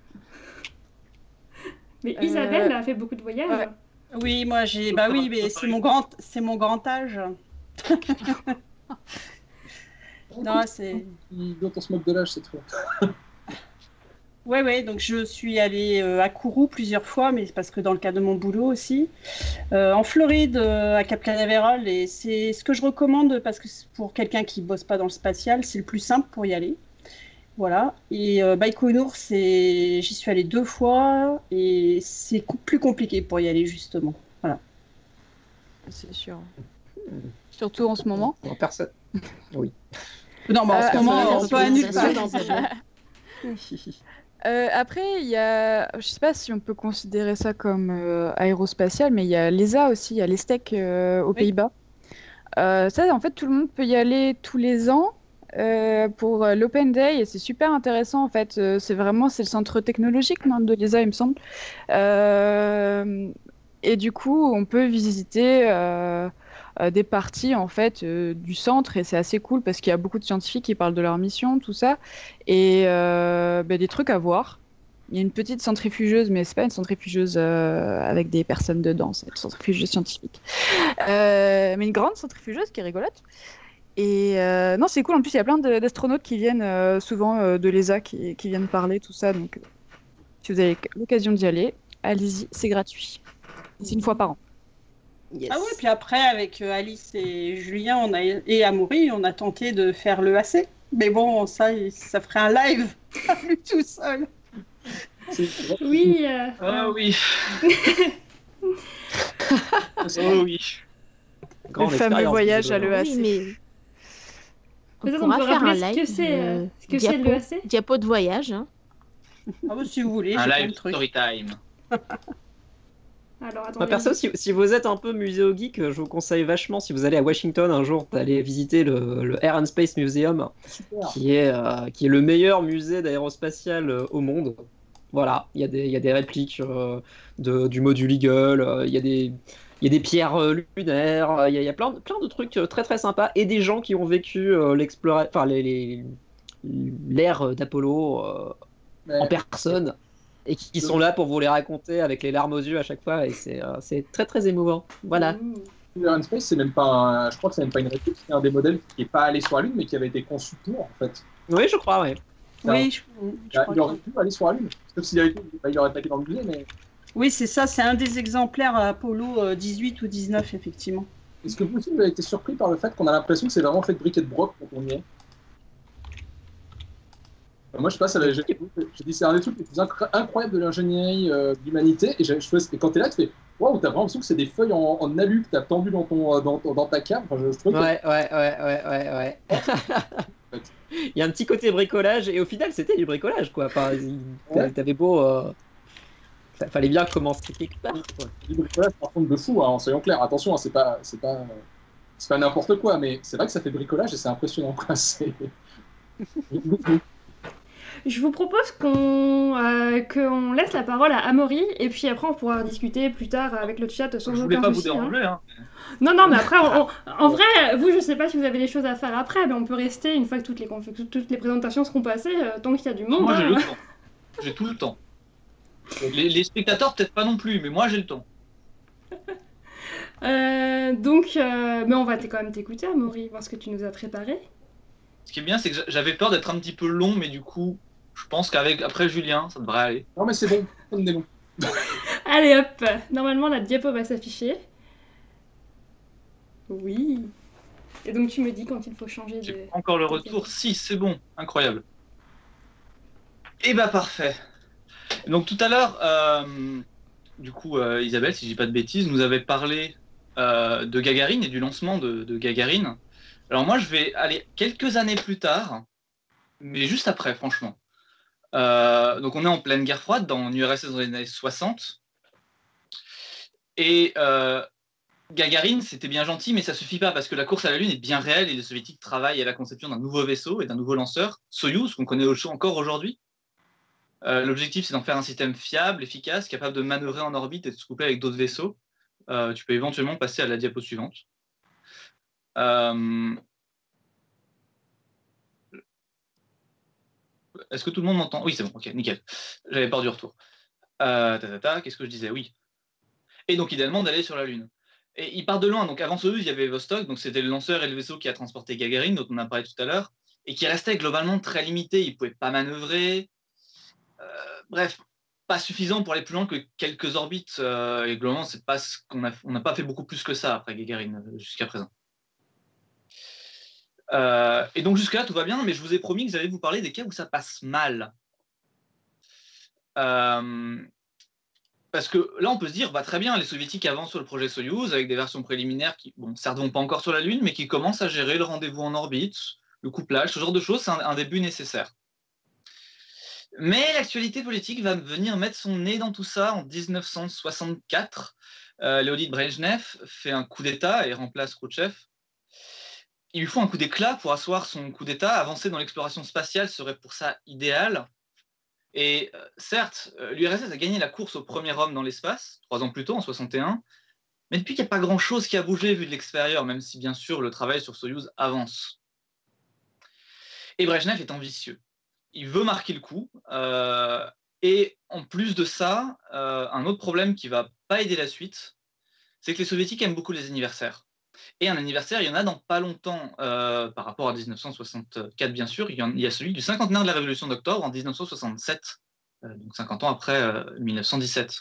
Mais Euh, Isabelle a fait beaucoup de voyages. ouais. Oui, moi j'ai. Bah oui, mais c'est mon grand, c'est mon grand âge. Non, c'est. Dont on se moque de l'âge, c'est trop. Ouais, ouais. Donc je suis allée euh, à Kourou plusieurs fois, mais c'est parce que dans le cadre de mon boulot aussi, Euh, en Floride, euh, à Cap Canaveral, et c'est ce que je recommande parce que c'est pour quelqu'un qui bosse pas dans le spatial, c'est le plus simple pour y aller. Voilà. Et euh, Baïkonour, c'est, j'y suis allée deux fois et c'est co- plus compliqué pour y aller justement. Voilà. C'est sûr. Surtout en ce moment. En personne. Oui. Non, mais en Euh, ce moment, la on peut à nulle part. représentation dans un- Euh, après, il y a, je sais pas si on peut considérer ça comme euh, aérospatial, mais il y a l'E S A aussi, il y a l'ESTEC euh, aux Oui. Pays-Bas. Euh, ça, en fait, tout le monde peut y aller tous les ans euh, pour euh, l'Open Day et c'est super intéressant. En fait, Euh, c'est vraiment c'est le centre technologique non, de l'E S A, il me semble. Euh, et du coup, on peut visiter euh, euh, des parties en fait euh, du centre et c'est assez cool parce qu'il y a beaucoup de scientifiques qui parlent de leur mission, tout ça, et euh, ben, des trucs à voir. Il y a une petite centrifugeuse, mais c'est pas une centrifugeuse euh, avec des personnes dedans, c'est une centrifugeuse scientifique. Euh, mais une grande centrifugeuse qui est rigolote. Et euh, non, c'est cool. En plus, il y a plein de- d'astronautes qui viennent euh, souvent euh, de l'E S A qui, qui viennent parler, tout ça. Donc, euh, si vous avez l'occasion d'y aller, allez-y, c'est gratuit. C'est une fois par an. Yes. Ah ouais, puis après, avec euh, Alice et Julien on a, et Amaury, on a tenté de faire le A C. Mais bon, ça, ça ferait un live à lui tout seul. Oui. euh, Ah oui. Oh oui. Grande Le fameux expérience, voyage à visiblement. l'E A C. Oui, mais on Peut-être on pourra peut faire un rappeler ce live. que c'est, euh, euh, ce que c'est diapo, l'E A C. diapo de voyage. Hein. Ah bah, si vous voulez, Un j'ai plein live de trucs. story time. Alors, attendez. Moi, perso, si, si vous êtes un peu muséo geek, je vous conseille vachement, si vous allez à Washington un jour, d'aller visiter le, le Air and Space Museum, Super. qui est, euh, qui est le meilleur musée d'aérospatial euh, au monde. Voilà, il y a des, il y a des répliques euh, de, du module Eagle, euh, il y a des, il y a des pierres euh, lunaires, euh, il y a, il y a plein, de- plein de trucs euh, très très sympas, et des gens qui ont vécu euh, l'explora- enfin, les, les- l'ère d'Apollo euh, Mais- en personne, et qui, qui sont là pour vous les raconter avec les larmes aux yeux à chaque fois, et c'est euh, c'est très très émouvant. Voilà. Ouh. Air and Space, c'est même pas un... je crois que c'est même pas une réplique, c'est un des modèles qui n'est pas allé sur la Lune, mais qui avait été conçu pour, en fait. Oui, je crois, ouais. Oui, je, je Bah, crois il aurait que- pu aller sur la Lune. Sauf s'il avait été, bah, il aurait pas été dans le musée, mais oui, c'est ça, c'est un des exemplaires à Apollo euh, dix-huit ou dix-neuf, effectivement. est-ce que vous aussi vous avez été surpris par le fait qu'on a l'impression que c'est vraiment fait de briques et de broc quand on y est? Bah, moi, je sais pas, ça, j'ai j'ai dit c'est un des trucs les plus incro- incroyables de l'ingénierie euh, de l'humanité. Et, j'ai- je fais- et quand t'es là, tu fais waouh, t'as vraiment l'impression que c'est des feuilles en, en alu que t'as tendues dans, ton, euh, dans, ton- dans ta cave. Enfin, je, je trouve que- Ouais, ouais, ouais, ouais, ouais, ouais. Il y a un petit côté bricolage, et au final, c'était du bricolage, quoi. Enfin, il- Ouais. t'avais beau. Euh... fa- Fallait bien commencer quelque part, quoi. du bricolage par contre de fou, hein, soyons clairs. Attention, hein, c'est pas, c'est pas, c'est pas n'importe quoi, mais c'est vrai que ça fait bricolage et c'est impressionnant, quoi. C'est... Je vous propose qu'on euh, qu'on laisse la parole à Amaury, et puis après on pourra discuter plus tard avec le chat sans Je voulais aucun pas vous souci. Hein. déranger, hein. Non, non, mais après, on- on- en vrai, vous, je sais pas si vous avez des choses à faire après, mais on peut rester une fois que toutes les, conf- que toutes les présentations seront passées, euh, tant qu'il y a du monde. Moi, j'ai hein. le temps. J'ai tout le temps. Les, les spectateurs, peut-être pas non plus, mais moi, j'ai le temps. Euh, donc, euh, mais on va t- quand même t'écouter, Amaury, voir ce que tu nous as préparé. Ce qui est bien, c'est que j'avais peur d'être un petit peu long, mais du coup, je pense qu'avec après Julien, ça devrait aller. Non, mais c'est bon, on est bon. Allez hop, normalement la diapo va s'afficher. Oui. Et donc tu me dis quand il faut changer J'ai de... pas encore le retour. Si, c'est bon. Incroyable. Et bah, parfait. Donc, tout à l'heure, euh, du coup, euh, Isabelle, si je dis pas de bêtises, nous avait parlé euh, de Gagarine et du lancement de, de Gagarine. Alors, moi, je vais aller quelques années plus tard, mais juste après, franchement. Euh, donc, on est en pleine guerre froide dans l'U R S S dans les années soixante. Et euh, Gagarine, c'était bien gentil, mais ça suffit pas parce que la course à la Lune est bien réelle et les soviétiques travaillent à la conception d'un nouveau vaisseau et d'un nouveau lanceur, Soyouz, qu'on connaît encore aujourd'hui. Euh, L'objectif, c'est d'en faire un système fiable, efficace, capable de manœuvrer en orbite et de se coupler avec d'autres vaisseaux. Euh, tu peux éventuellement passer à la diapo suivante. Euh... Est-ce que tout le monde m'entend? Oui, c'est bon, ok, nickel. J'avais peur du retour. Euh, ta, ta, ta, qu'est-ce que je disais? Oui. Et donc, idéalement, d'aller sur la Lune. Et il part de loin. Donc, avant Soyouz, il y avait Vostok, donc c'était le lanceur et le vaisseau qui a transporté Gagarine, dont on a parlé tout à l'heure, et qui restait globalement très limité. Il ne pouvait pas manœuvrer. Euh, bref, pas suffisant pour aller plus loin que quelques orbites. Euh, et globalement, c'est pas ce qu'on a, on n'a pas fait beaucoup plus que ça après Gagarine jusqu'à présent. Euh, et donc jusque-là, tout va bien, mais je vous ai promis que j'allais vous parler des cas où ça passe mal. Euh, parce que là, on peut se dire, bah, très bien, les soviétiques avancent sur le projet Soyouz avec des versions préliminaires qui, bon, certes, vont pas encore sur la Lune, mais qui commencent à gérer le rendez-vous en orbite, le couplage, ce genre de choses, c'est un, un début nécessaire. Mais l'actualité politique va venir mettre son nez dans tout ça en mille neuf cent soixante-quatre. Euh, Leonid Brejnev fait un coup d'État et remplace Khrouchtchev. Il lui faut un coup d'éclat pour asseoir son coup d'État. Avancer dans l'exploration spatiale serait pour ça idéal. Et euh, certes, l'U R S S a gagné la course au premier homme dans l'espace, trois ans plus tôt, en soixante et un. Mais depuis, il n'y a pas grand-chose qui a bougé vu de l'extérieur, même si bien sûr le travail sur Soyouz avance. Et Brejnev est ambitieux. Il veut marquer le coup. Euh, et en plus de ça, euh, un autre problème qui ne va pas aider la suite, c'est que les soviétiques aiment beaucoup les anniversaires. Et un anniversaire, il y en a dans pas longtemps, euh, par rapport à mille neuf cent soixante-quatre, bien sûr. Il y, en, il y a celui du cinquantenaire de la Révolution d'octobre en mille neuf cent soixante-sept, euh, donc cinquante ans après euh, mille neuf cent dix-sept.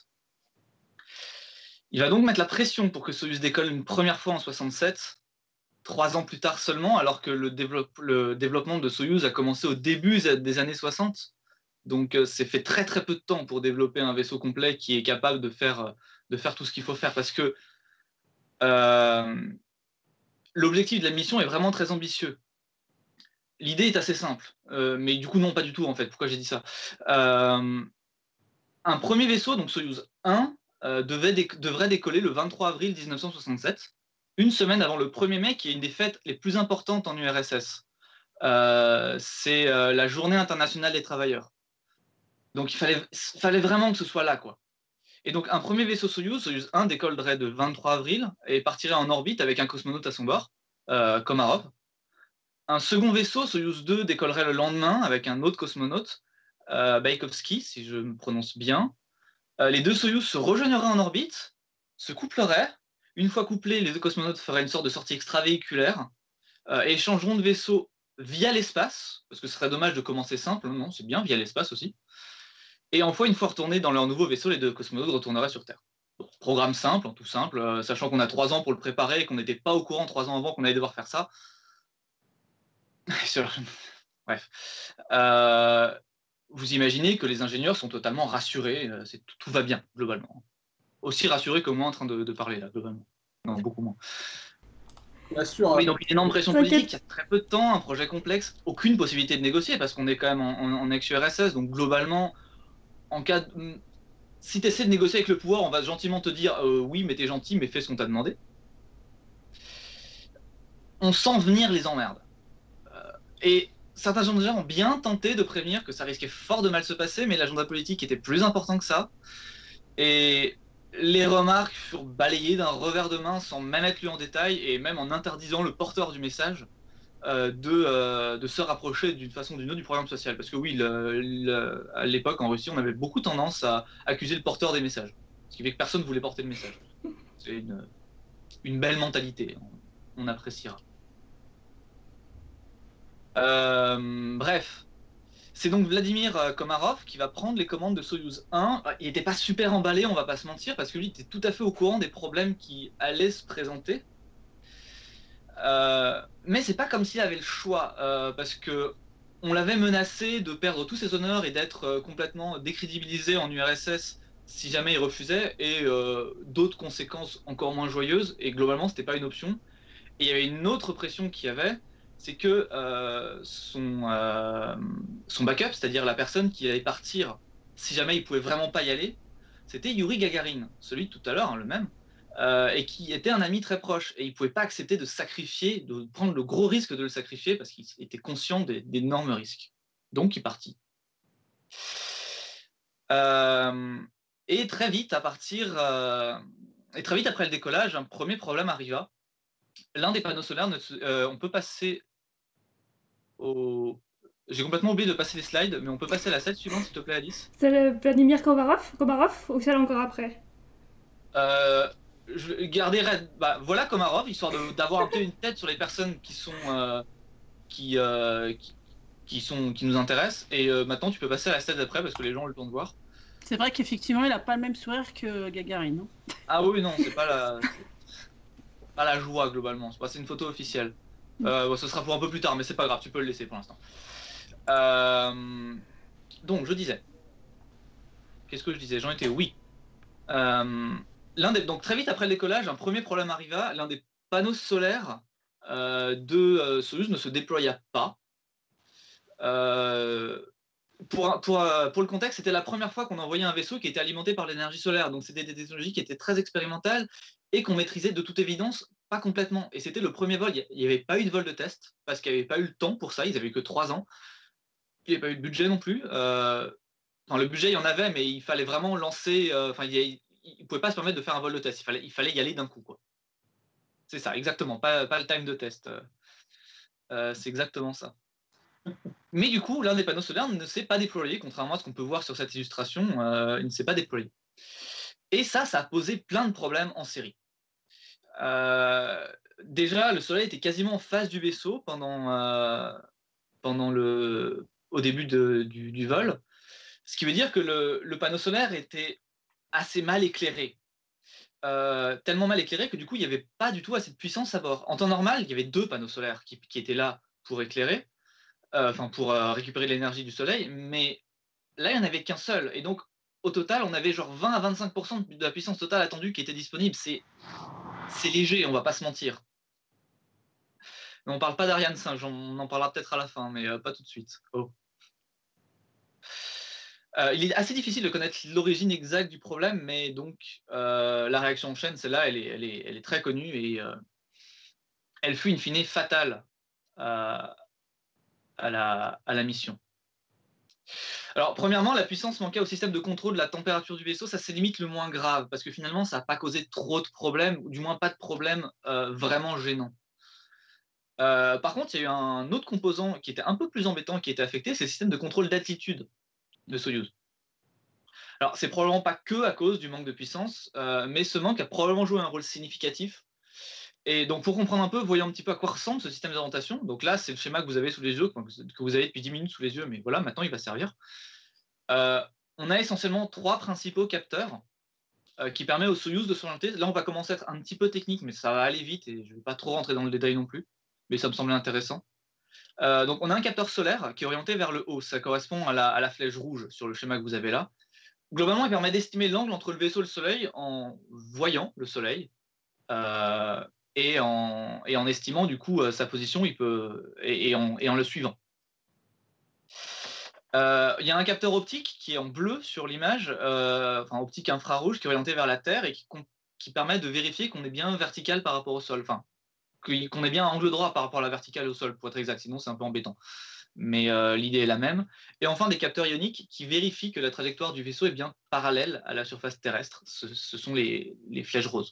Il va donc mettre la pression pour que Soyouz décolle une première fois en soixante-sept, trois ans plus tard seulement, alors que le, développe, le développement de Soyouz a commencé au début des années soixante. Donc euh, c'est fait très très peu de temps pour développer un vaisseau complet qui est capable de faire, de faire tout ce qu'il faut faire, parce que euh, l'objectif de la mission est vraiment très ambitieux. L'idée est assez simple, euh, mais du coup non, pas du tout en fait. Pourquoi j'ai dit ça? euh, Un premier vaisseau, donc Soyouz un, euh, devait déc devrait décoller le vingt-trois avril mille neuf cent soixante-sept, une semaine avant le premier mai, qui est une des fêtes les plus importantes en U R S S. Euh, c'est euh, la Journée internationale des travailleurs. Donc il fallait, fallait vraiment que ce soit là, quoi. Et donc un premier vaisseau Soyouz, Soyouz un, décollerait le vingt-trois avril et partirait en orbite avec un cosmonaute à son bord, euh, Komarov. Un second vaisseau, Soyouz deux, décollerait le lendemain avec un autre cosmonaute, euh, Baïkovski, si je me prononce bien. Euh, les deux Soyouz se rejoindraient en orbite, se coupleraient. Une fois couplés, les deux cosmonautes feraient une sorte de sortie extravéhiculaire euh, et échangeront de vaisseaux via l'espace, parce que ce serait dommage de commencer simple, non, c'est bien, via l'espace aussi. Et enfin, une fois retournés dans leur nouveau vaisseau, les deux cosmonautes retourneraient sur Terre. Bon, programme simple, tout simple, euh, sachant qu'on a trois ans pour le préparer et qu'on n'était pas au courant trois ans avant qu'on allait devoir faire ça. Bref. Euh, vous imaginez que les ingénieurs sont totalement rassurés, euh, tout, tout va bien, globalement. Aussi rassurés que moi en train de, de parler, là, globalement. Non, beaucoup moins. Bien sûr. Oui, donc une énorme pression politique, il y a très peu de temps, un projet complexe, aucune possibilité de négocier, parce qu'on est quand même en, en, en ex-U R S S, donc globalement, en cas de... si tu essaies de négocier avec le pouvoir, on va gentiment te dire euh, oui, mais t'es gentil, mais fais ce qu'on t'a demandé. On sent venir les emmerdes. Euh, et certains gens ont bien tenté de prévenir que ça risquait fort de mal se passer, mais l'agenda politique était plus important que ça. Et les remarques furent balayées d'un revers de main sans même être lues en détail et même en interdisant le porteur du message euh, de, euh, de se rapprocher d'une façon ou d'une autre du programme social. Parce que oui, le, le, à l'époque en Russie, on avait beaucoup tendance à accuser le porteur des messages. Ce qui fait que personne ne voulait porter le message. C'est une, une belle mentalité, on, on appréciera. Euh, bref. C'est donc Vladimir Komarov qui va prendre les commandes de Soyouz un. Il n'était pas super emballé, on va pas se mentir, parce que lui était tout à fait au courant des problèmes qui allaient se présenter. Euh, mais c'est pas comme s'il avait le choix, euh, parce que on l'avait menacé de perdre tous ses honneurs et d'être euh, complètement décrédibilisé en U R S S si jamais il refusait, et euh, d'autres conséquences encore moins joyeuses. Et globalement, c'était pas une option. Et il y avait une autre pression qu'il y avait, c'est que euh, son, euh, son backup, c'est-à-dire la personne qui allait partir si jamais il pouvait vraiment pas y aller, c'était Yuri Gagarin, celui de tout à l'heure, hein, le même, euh, et qui était un ami très proche. Et il pouvait pas accepter de sacrifier, de prendre le gros risque de le sacrifier parce qu'il était conscient des, d'énormes risques. Donc il partit. Euh, et très vite, à partir, euh, et très vite après le décollage, un premier problème arriva. L'un des panneaux solaires, ne se, euh, on peut passer au... J'ai complètement oublié de passer les slides, mais on peut passer à la slide suivante, s'il te plaît, Alice. C'est le Vladimir Komarov, Komarov ou celle encore après? euh, Je garderai... Bah, voilà Komarov, histoire de, d'avoir un peu une tête sur les personnes qui sont... Euh, qui, euh, qui, qui, sont, qui nous intéressent. Et euh, maintenant, tu peux passer à la slide d'après, parce que les gens ont le temps de voir. C'est vrai qu'effectivement, il n'a pas le même sourire que Gagarin, non? Ah oui, non, c'est pas la... pas la joie, globalement. C'est une photo officielle. Euh, bon, ce sera pour un peu plus tard, mais c'est pas grave, tu peux le laisser pour l'instant. Euh, donc, je disais. Qu'est-ce que je disais? J'en étais oui. Euh, l'un des, donc, très vite après le décollage, un premier problème arriva. L'un des panneaux solaires euh, de euh, Soyuz ne se déploya pas. Euh, pour, pour, pour le contexte, c'était la première fois qu'on envoyait un vaisseau qui était alimenté par l'énergie solaire. Donc, c'était des technologies qui étaient très expérimentales et qu'on maîtrisait de toute évidence pas complètement. Et c'était le premier vol. Il n'y avait pas eu de vol de test parce qu'il n'y avait pas eu le temps pour ça. Ils n'avaient que trois ans. Il n'y avait pas eu de budget non plus. Euh, enfin, le budget, il y en avait, mais il fallait vraiment lancer. Euh, enfin, il ne pouvait pas se permettre de faire un vol de test. Il fallait, il fallait y aller d'un coup, quoi. C'est ça, exactement. Pas, pas le time de test. Euh, c'est exactement ça. Mais du coup, l'un des panneaux solaires ne s'est pas déployé, contrairement à ce qu'on peut voir sur cette illustration. Euh, il ne s'est pas déployé. Et ça, ça a posé plein de problèmes en série. Euh, déjà, le soleil était quasiment en face du vaisseau pendant, euh, pendant le, au début de, du, du vol, ce qui veut dire que le, le panneau solaire était assez mal éclairé, euh, tellement mal éclairé que du coup, il n'y avait pas du tout assez de puissance à bord. En temps normal, il y avait deux panneaux solaires qui, qui étaient là pour éclairer, euh, enfin pour euh, récupérer l'énergie du soleil, mais là, il n'y en avait qu'un seul. Et donc, au total, on avait genre vingt à vingt-cinq pour cent de la puissance totale attendue qui était disponible. C'est C'est léger, on va pas se mentir. Mais on parle pas d'Ariane cinq, on en parlera peut-être à la fin, mais euh, pas tout de suite. Oh. Euh, il est assez difficile de connaître l'origine exacte du problème, mais donc euh, la réaction en chaîne, celle-là, elle est, elle, est, elle est très connue et euh, elle fut in fine fatale à, à, la, à la mission. Alors, premièrement, la puissance manquait au système de contrôle de la température du vaisseau. Ça, c'est limite le moins grave, parce que finalement, ça n'a pas causé trop de problèmes, ou du moins pas de problèmes euh, vraiment gênants. Euh, par contre, il y a eu un autre composant qui était un peu plus embêtant, qui était affecté, c'est le système de contrôle d'altitude de Soyouz. Alors, c'est probablement pas que à cause du manque de puissance, euh, mais ce manque a probablement joué un rôle significatif. Et donc, pour comprendre un peu, voyons un petit peu à quoi ressemble ce système d'orientation. Donc là, c'est le schéma que vous avez sous les yeux, que vous avez depuis dix minutes sous les yeux, mais voilà, maintenant il va servir. Euh, on a essentiellement trois principaux capteurs euh, qui permettent au Soyouz de s'orienter. Là, on va commencer à être un petit peu technique, mais ça va aller vite et je ne vais pas trop rentrer dans le détail non plus, mais ça me semblait intéressant. Euh, donc, on a un capteur solaire qui est orienté vers le haut. Ça correspond à la, à la flèche rouge sur le schéma que vous avez là. Globalement, il permet d'estimer l'angle entre le vaisseau et le soleil en voyant le soleil. Euh, Et en, et en estimant du coup euh, sa position il peut, et, et, en, et en le suivant. Euh, il y a un capteur optique qui est en bleu sur l'image, euh, enfin optique infrarouge qui est orienté vers la Terre et qui, qui permet de vérifier qu'on est bien vertical par rapport au sol, enfin qu'on est bien à angle droit par rapport à la verticale au sol pour être exact, sinon c'est un peu embêtant. mais euh, l'idée est la même. Et enfin, des capteurs ioniques qui vérifient que la trajectoire du vaisseau est bien parallèle à la surface terrestre. Ce, ce sont les, les flèches roses.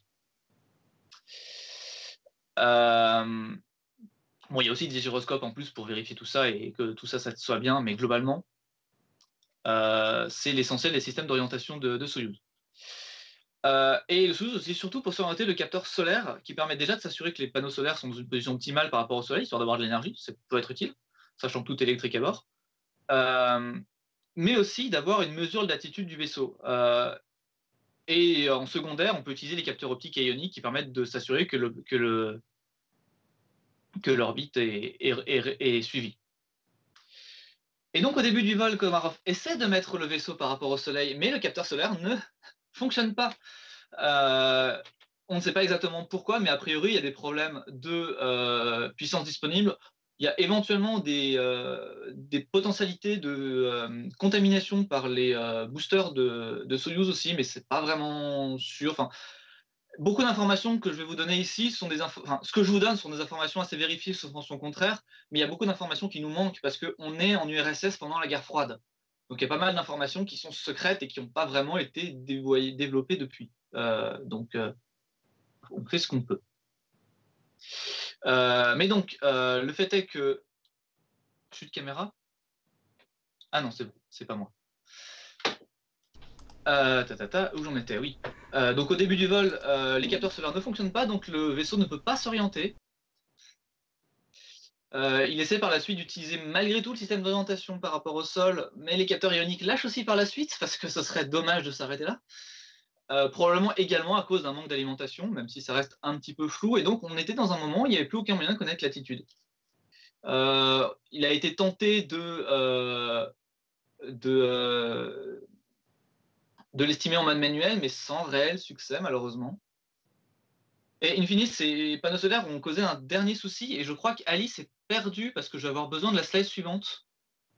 Euh, bon, il y a aussi des gyroscopes en plus pour vérifier tout ça et que tout ça, ça soit bien, mais globalement, euh, c'est l'essentiel des systèmes d'orientation de, de Soyouz. Euh, et le Soyouz aussi, surtout pour s'orienter, le capteur solaire qui permet déjà de s'assurer que les panneaux solaires sont dans une position optimale par rapport au soleil, histoire d'avoir de l'énergie, ça peut être utile, sachant que tout est électrique à bord. Euh, mais aussi d'avoir une mesure d'attitude du vaisseau. Euh, et en secondaire, on peut utiliser les capteurs optiques et ioniques qui permettent de s'assurer que, le, que, le, que l'orbite est, est, est, est suivie. Et donc au début du vol, Komarov essaie de mettre le vaisseau par rapport au Soleil, mais le capteur solaire ne fonctionne pas. Euh, on ne sait pas exactement pourquoi, mais a priori, il y a des problèmes de euh, puissance disponible. Il y a éventuellement des, euh, des potentialités de euh, contamination par les euh, boosters de, de Soyouz aussi, mais c'est pas vraiment sûr. Enfin, beaucoup d'informations que je vais vous donner ici sont des infos. Enfin, ce que je vous donne sont des informations assez vérifiées, sauf en son contraire, mais il y a beaucoup d'informations qui nous manquent parce qu'on est en U R S S pendant la guerre froide. Donc il y a pas mal d'informations qui sont secrètes et qui n'ont pas vraiment été développées depuis. Euh, donc euh, on fait ce qu'on peut. Euh, mais donc, euh, le fait est que... Chute caméra? Ah non, c'est bon, c'est pas moi. Euh, ta, ta, ta, où j'en étais, oui. Euh, donc au début du vol, euh, les capteurs solaires ne fonctionnent pas, donc le vaisseau ne peut pas s'orienter. Euh, il essaie par la suite d'utiliser malgré tout le système d'orientation par rapport au sol, mais les capteurs ioniques lâchent aussi par la suite, parce que ce serait dommage de s'arrêter là. Euh, probablement également à cause d'un manque d'alimentation, même si ça reste un petit peu flou, et donc on était dans un moment où il n'y avait plus aucun moyen de connaître l'attitude. Euh, il a été tenté de, euh, de, euh, de l'estimer en mode manuel, mais sans réel succès, malheureusement. Et in fine, ces panneaux solaires ont causé un dernier souci, et je crois qu'Alice est perdue parce que je vais avoir besoin de la slide suivante.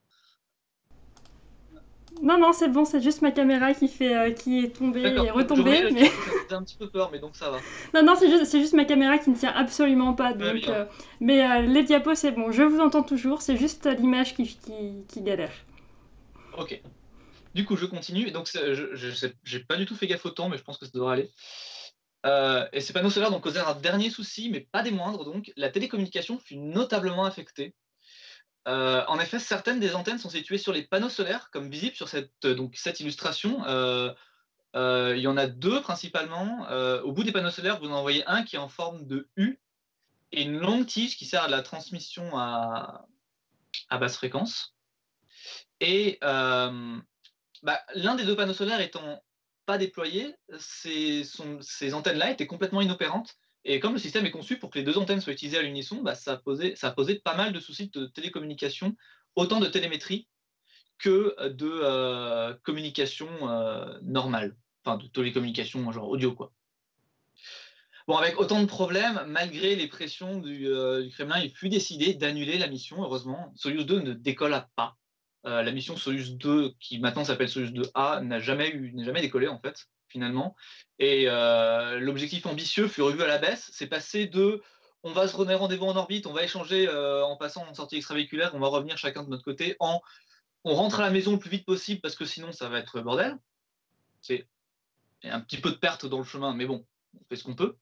Non, non, c'est bon, c'est juste ma caméra qui, fait, euh, qui est tombée et retombée. Mais... Ça faisait un petit peu peur, mais donc ça va. Non, non, c'est juste, c'est juste ma caméra qui ne tient absolument pas. Donc, Ouais, euh, mais euh, les diapos, c'est bon, je vous entends toujours, c'est juste l'image qui, qui, qui galère. Ok. Du coup, je continue. Donc, je n'ai pas du tout fait gaffe au temps, mais je pense que ça devrait aller. Euh, et ces panneaux solaires ont causé un dernier souci, mais pas des moindres. Donc, la télécommunication fut notablement affectée. Euh, en effet, certaines des antennes sont situées sur les panneaux solaires, comme visible sur cette, donc, cette illustration. Euh, euh, il y en a deux principalement. Euh, au bout des panneaux solaires, vous en voyez un qui est en forme de U et une longue tige qui sert à la transmission à, à basse fréquence. Et euh, bah, l'un des deux panneaux solaires étant pas déployé, ces, sont, ces antennes-là étaient complètement inopérantes. Et comme le système est conçu pour que les deux antennes soient utilisées à l'unisson, bah, ça, a posé, ça a posé pas mal de soucis de télécommunication, autant de télémétrie que de euh, communication euh, normale. Enfin, de télécommunication genre audio, quoi. Bon, avec autant de problèmes, malgré les pressions du, euh, du Kremlin, il fut décidé d'annuler la mission, heureusement. Soyuz deux ne décolla pas. Euh, la mission Soyuz deux, qui maintenant s'appelle Soyuz deux A, n'a jamais, eu, n'a jamais décollé, en fait, finalement. Et euh, l'objectif ambitieux fut revu à la baisse. C'est passé de « on va se donner rendez-vous en orbite, on va échanger euh, en passant en sortie extravéhiculaire, on va revenir chacun de notre côté » en « on rentre à la maison le plus vite possible parce que sinon ça va être bordel ». C'est un petit peu de perte dans le chemin, mais bon, on fait ce qu'on peut.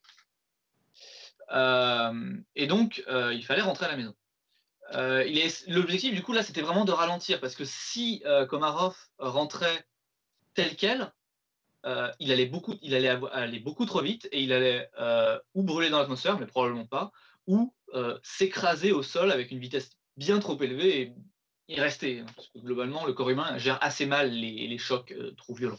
Euh, et donc, euh, il fallait rentrer à la maison. Euh, L'objectif, du coup, là, c'était vraiment de ralentir, parce que si euh, Komarov rentrait tel quel, euh, il, allait beaucoup, il allait aller beaucoup trop vite, et il allait euh, ou brûler dans l'atmosphère, mais probablement pas, ou euh, s'écraser au sol avec une vitesse bien trop élevée et y rester. Parce que globalement, le corps humain gère assez mal les, les chocs euh, trop violents.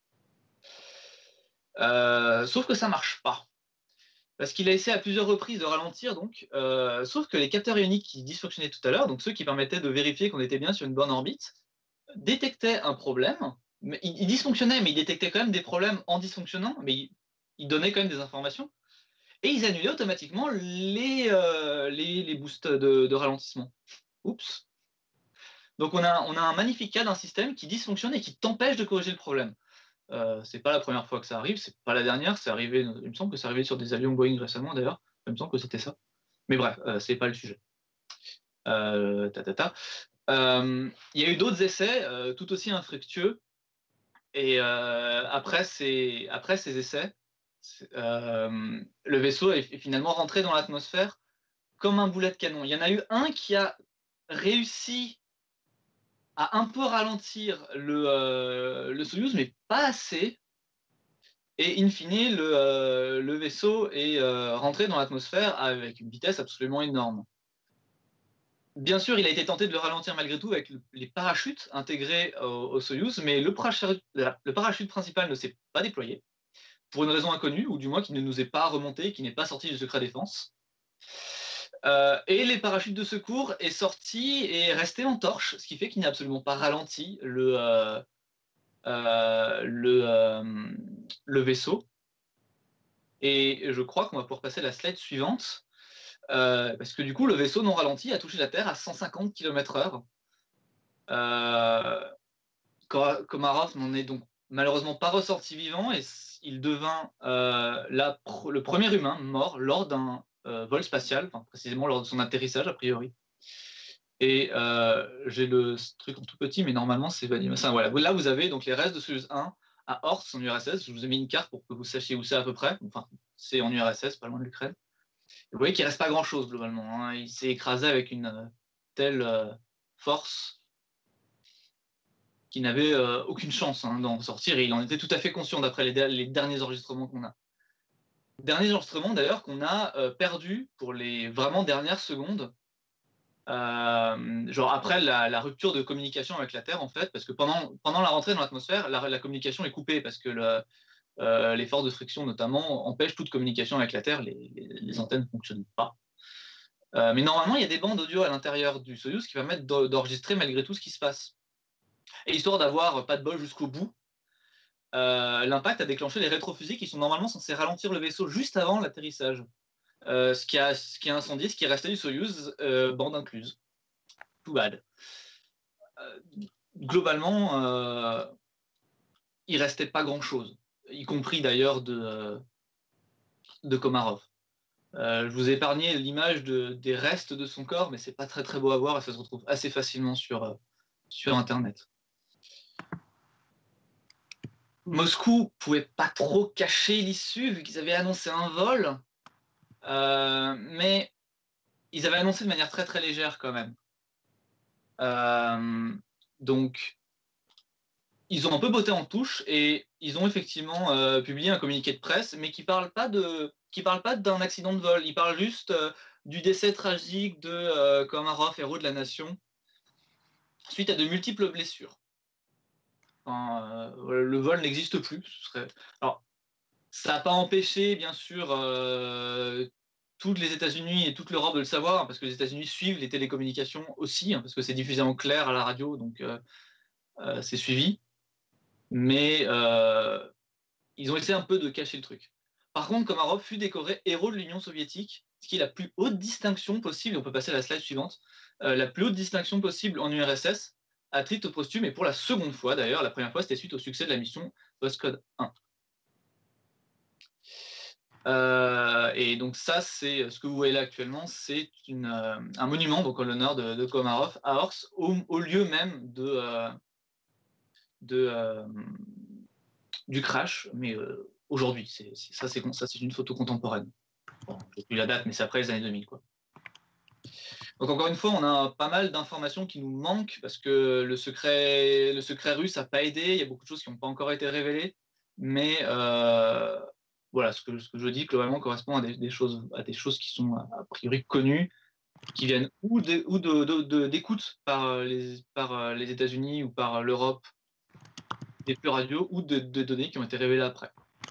Euh, sauf que ça marche pas. Parce qu'il a essayé à plusieurs reprises de ralentir, donc, euh, sauf que les capteurs ioniques qui dysfonctionnaient tout à l'heure, donc ceux qui permettaient de vérifier qu'on était bien sur une bonne orbite, détectaient un problème. Mais ils, ils dysfonctionnaient, mais ils détectaient quand même des problèmes en dysfonctionnant, mais ils, ils donnaient quand même des informations. Et ils annulaient automatiquement les, euh, les, les boosts de, de ralentissement. Oups. Donc on a, on a un magnifique cas d'un système qui dysfonctionne et qui t'empêche de corriger le problème. Euh, c'est pas la première fois que ça arrive, c'est pas la dernière, c'est arrivé, il me semble que c'est arrivé sur des avions Boeing récemment d'ailleurs, il me semble que c'était ça. Mais bref, euh, c'est pas le sujet. euh, ta, ta, ta. Euh, il y a eu d'autres essais euh, tout aussi infructueux. Et euh, après, ces, après ces essais, euh, le vaisseau est, est finalement rentré dans l'atmosphère comme un boulet de canon. Il y en a eu un qui a réussi à un peu ralentir le, euh, le Soyouz, mais pas assez. Et in fine, le, euh, le vaisseau est euh, rentré dans l'atmosphère avec une vitesse absolument énorme. Bien sûr, il a été tenté de le ralentir malgré tout avec le- les parachutes intégrés au, au Soyouz, mais le parachute, le parachute principal ne s'est pas déployé, pour une raison inconnue, ou du moins qui ne nous est pas remonté, qui n'est pas sorti du secret défense. Euh, et les parachutes de secours est sorti et est resté en torche, ce qui fait qu'il n'a absolument pas ralenti le, euh, euh, le, euh, le vaisseau. Et je crois qu'on va pouvoir passer à la slide suivante, euh, parce que du coup, le vaisseau non ralenti a touché la Terre à cent cinquante kilomètres heure. Euh, Komarov n'en est donc malheureusement pas ressorti vivant et il devint euh, la, le premier humain mort lors d'un euh, vol spatial, enfin, précisément lors de son atterrissage a priori. Et euh, j'ai le truc en tout petit, mais normalement c'est validé. Enfin, voilà. Là vous avez donc les restes de Soyuz un à Horst en U R S S. Je vous ai mis une carte pour que vous sachiez où c'est à peu près. Enfin, c'est en U R S S, pas loin de l'Ukraine. Vous voyez qu'il reste pas grand chose globalement. Hein. Il s'est écrasé avec une euh, telle euh, force qui n'avait euh, aucune chance hein, d'en sortir, et il en était tout à fait conscient d'après les, les derniers enregistrements qu'on a. Derniers enregistrements d'ailleurs qu'on a euh, perdu pour les vraiment dernières secondes, euh, genre après la, la rupture de communication avec la Terre en fait, parce que pendant, pendant la rentrée dans l'atmosphère, la, la communication est coupée parce que le, euh, les forces de friction notamment empêchent toute communication avec la Terre, les, les, les antennes ne fonctionnent pas. Euh, mais normalement, il y a des bandes audio à l'intérieur du Soyouz qui permettent d'enregistrer malgré tout ce qui se passe. Et histoire d'avoir pas de bol jusqu'au bout, euh, l'impact a déclenché les rétrofusées qui sont normalement censées ralentir le vaisseau juste avant l'atterrissage. Euh, ce, qui a, ce qui a incendié ce qui est resté du Soyouz, euh, bande incluse. Too bad. Euh, globalement, euh, il restait pas grand-chose, y compris d'ailleurs de, euh, de Komarov. Euh, je vous ai épargné l'image de, des restes de son corps, mais c'est pas très très beau à voir et ça se retrouve assez facilement sur, euh, sur Internet. Moscou pouvait pas trop cacher l'issue vu qu'ils avaient annoncé un vol, euh, mais ils avaient annoncé de manière très très légère quand même. Euh, donc ils ont un peu botté en touche et ils ont effectivement euh, publié un communiqué de presse, mais qui parle pas de, qui parle pas d'un accident de vol. Il parle juste euh, du décès tragique de euh, Komarov, héros de la nation, suite à de multiples blessures. Enfin, euh, le vol n'existe plus. Ce serait... Alors, ça n'a pas empêché, bien sûr, euh, toutes les États-Unis et toute l'Europe de le savoir, hein, parce que les États-Unis suivent les télécommunications aussi, hein, parce que c'est diffusé en clair à la radio, donc euh, euh, c'est suivi. Mais euh, ils ont essayé un peu de cacher le truc. Par contre, Komarov fut décoré héros de l'Union soviétique, ce qui est la plus haute distinction possible, on peut passer à la slide suivante, euh, la plus haute distinction possible en U R S S, à titre posthume, et pour la seconde fois d'ailleurs, la première fois c'était suite au succès de la mission Postcode un. Euh, et donc ça, c'est ce que vous voyez là actuellement, c'est une, euh, un monument donc en l'honneur de, de Komarov à Horst, au, au lieu même de, euh, de euh, du crash, mais euh, aujourd'hui, c'est, c'est, ça, c'est, ça c'est une photo contemporaine. Bon, je n'ai plus la date, mais c'est après les années deux mille, quoi. Donc encore une fois, on a pas mal d'informations qui nous manquent parce que le secret, le secret russe n'a pas aidé. Il y a beaucoup de choses qui n'ont pas encore été révélées, mais euh, voilà, ce que, ce que je dis globalement correspond à des, des choses, à des choses qui sont a, a priori connues, qui viennent ou, de, ou de, de, de, d'écoute par les, par les États-Unis ou par l'Europe, des flux radio, ou de, de données qui ont été révélées après.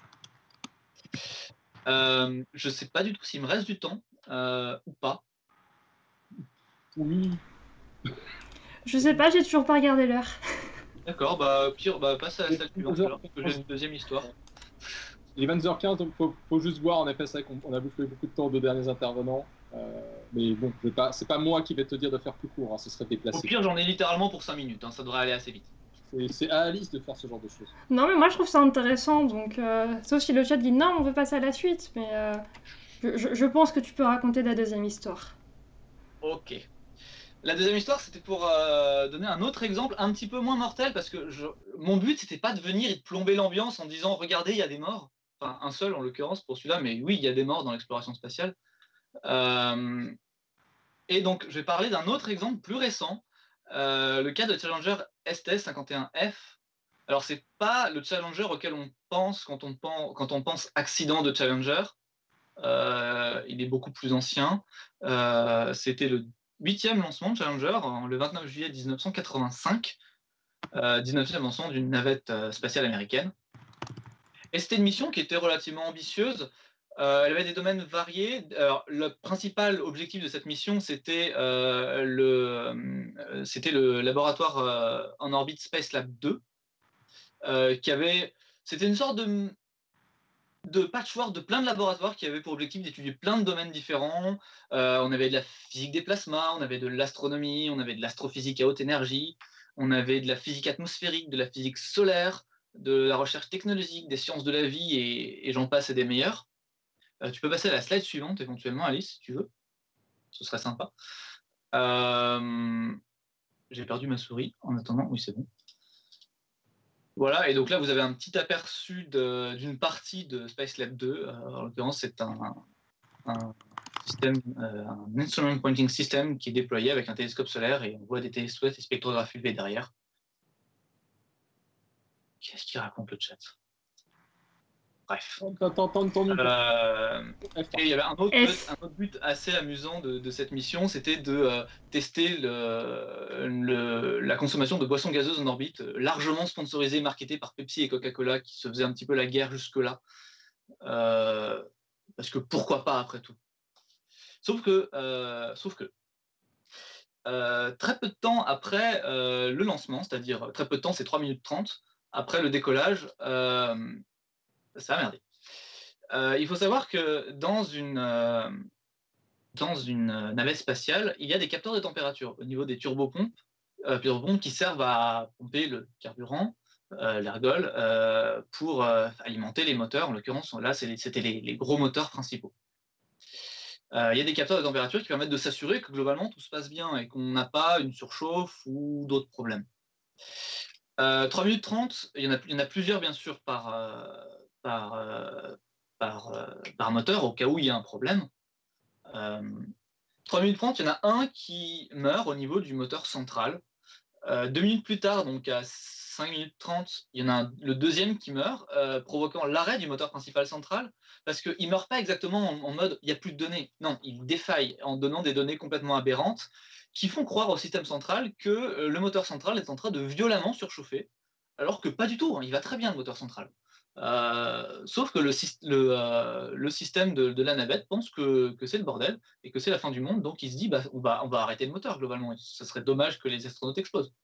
Euh, je ne sais pas du tout s'il me reste du temps euh, ou pas. Oui. Je sais pas, j'ai toujours pas regardé l'heure. D'accord, bah pire, bah passe à la salle suivante alors, parce que j'ai une deuxième histoire. Il est vingt heures quinze, donc faut, faut juste voir. En effet, c'est vrai qu'on a bouffé beaucoup de temps de derniers intervenants. Euh, mais bon, je vais pas, c'est pas moi qui vais te dire de faire plus court, hein, ce serait déplacé. Au pire, j'en ai littéralement pour cinq minutes, hein, ça devrait aller assez vite. C'est, c'est à Alice de faire ce genre de choses. Non, mais moi je trouve ça intéressant, donc euh, sauf si le chat dit non, on veut passer à la suite, mais euh, je, je, je pense que tu peux raconter la deuxième histoire. Ok. La deuxième histoire, c'était pour euh, donner un autre exemple un petit peu moins mortel, parce que je, mon but, c'était pas de venir et de plomber l'ambiance en disant, regardez, il y a des morts. Enfin, un seul en l'occurrence pour celui-là, mais oui, il y a des morts dans l'exploration spatiale. Euh, et donc, je vais parler d'un autre exemple plus récent, euh, le cas de Challenger S T S cinquante et un F. Alors, c'est pas le Challenger auquel on pense quand on pense, quand on pense accident de Challenger. Euh, il est beaucoup plus ancien. Euh, c'était le huitième lancement de Challenger, en- le vingt-neuf juillet mille neuf cent quatre-vingt-cinq, euh, dix-neuvième lancement d'une navette euh, spatiale américaine. Et c'était une mission qui était relativement ambitieuse. Euh, elle avait des domaines variés. Alors, le principal objectif de cette mission, c'était euh, le, euh, c'était le laboratoire euh, en orbite Space Lab deux, euh, qui avait, c'était une sorte de de patchwork de plein de laboratoires qui avaient pour objectif d'étudier plein de domaines différents. Euh, on avait de la physique des plasmas, on avait de l'astronomie, on avait de l'astrophysique à haute énergie, on avait de la physique atmosphérique, de la physique solaire, de la recherche technologique, des sciences de la vie, et, et j'en passe et des meilleurs. Euh, tu peux passer à la slide suivante éventuellement, Alice, si tu veux. Ce serait sympa. Euh, J'ai perdu ma souris. En attendant, oui, c'est bon. Voilà, et donc là, vous avez un petit aperçu de- d'une partie de Space Lab deux. Euh, en l'occurrence, c'est un, un système, euh, un instrument pointing system qui est déployé avec un télescope solaire, et on voit des télescopes et spectrographes U V derrière. Qu'est-ce qu'il raconte le chat? Bref. T'as t'as- t'as entendu Euh, F et il y avait un autre, F. un autre but assez amusant de, de cette mission, c'était de euh, tester le, le- la consommation de boissons gazeuses en orbite, euh, largement sponsorisée et marketée par Pepsi et Coca-Cola, qui se faisaient un petit peu la guerre jusque-là. Euh, parce que pourquoi pas, après tout. Sauf que, euh, sauf que euh, très peu de temps après euh, le lancement, c'est-à-dire très peu de temps, c'est trois minutes trente, après le décollage, euh, ça a merdé. Euh, il faut savoir que dans une, euh, dans une navette spatiale, il y a des capteurs de température au niveau des turbopompes, euh, turbopompes qui servent à pomper le carburant, euh, l'ergol, euh, pour euh, alimenter les moteurs. En l'occurrence, là, c'était les, les gros moteurs principaux. Euh, il y a des capteurs de température qui permettent de s'assurer que globalement tout se passe bien et qu'on n'a pas une surchauffe ou d'autres problèmes. Euh, trois minutes trente, il y, en a, il y en a plusieurs bien sûr par, euh, par, euh, par, euh, par moteur au cas où il y a un problème. Euh, trois minutes trente, il y en a un qui meurt au niveau du moteur central. Euh, deux minutes plus tard, donc à cinq minutes trente, il y en a un, le deuxième qui meurt, euh, provoquant l'arrêt du moteur principal central, parce qu'il ne meurt pas exactement en, en mode il n'y a plus de données. Non, il défaille en donnant des données complètement aberrantes qui font croire au système central que euh, le moteur central est en train de violemment surchauffer, alors que pas du tout, hein, il va très bien le moteur central. Euh, sauf que le, le, euh, le système de, de la navette pense que, que c'est le bordel et que c'est la fin du monde, donc il se dit bah, on, va, on va arrêter le moteur globalement. Ce serait dommage que les astronautes explosent.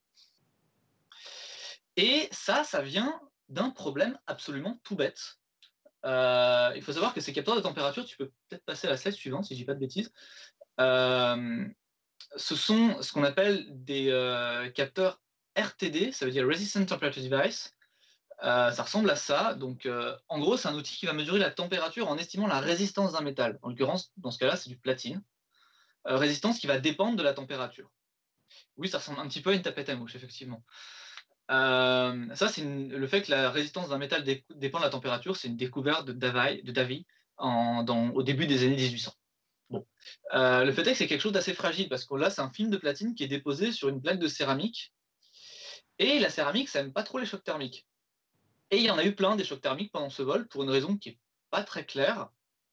Et ça, ça vient d'un problème absolument tout bête. Euh, il faut savoir que ces capteurs de température, tu peux peut-être passer à la slide suivante si je dis pas de bêtises, euh, ce sont ce qu'on appelle des euh, capteurs R T D, ça veut dire Resistant Temperature Device. Euh, ça ressemble à ça. Donc, euh, en gros, c'est un outil qui va mesurer la température en estimant la résistance d'un métal. En l'occurrence, dans ce cas-là, c'est du platine. Euh, résistance qui va dépendre de la température. Oui, ça ressemble un petit peu à une tapette à mouche, effectivement. Euh, ça, c'est une- le fait que la résistance d'un métal dé- dépend de la température, c'est une découverte de Davy, de Davy en, dans, au début des années mille huit cents. Bon. Euh, le fait est que c'est quelque chose d'assez fragile parce que là, c'est un film de platine qui est déposé sur une plaque de céramique. Et la céramique, ça n'aime pas trop les chocs thermiques. Et il y en a eu plein des chocs thermiques pendant ce vol pour une raison qui n'est pas très claire.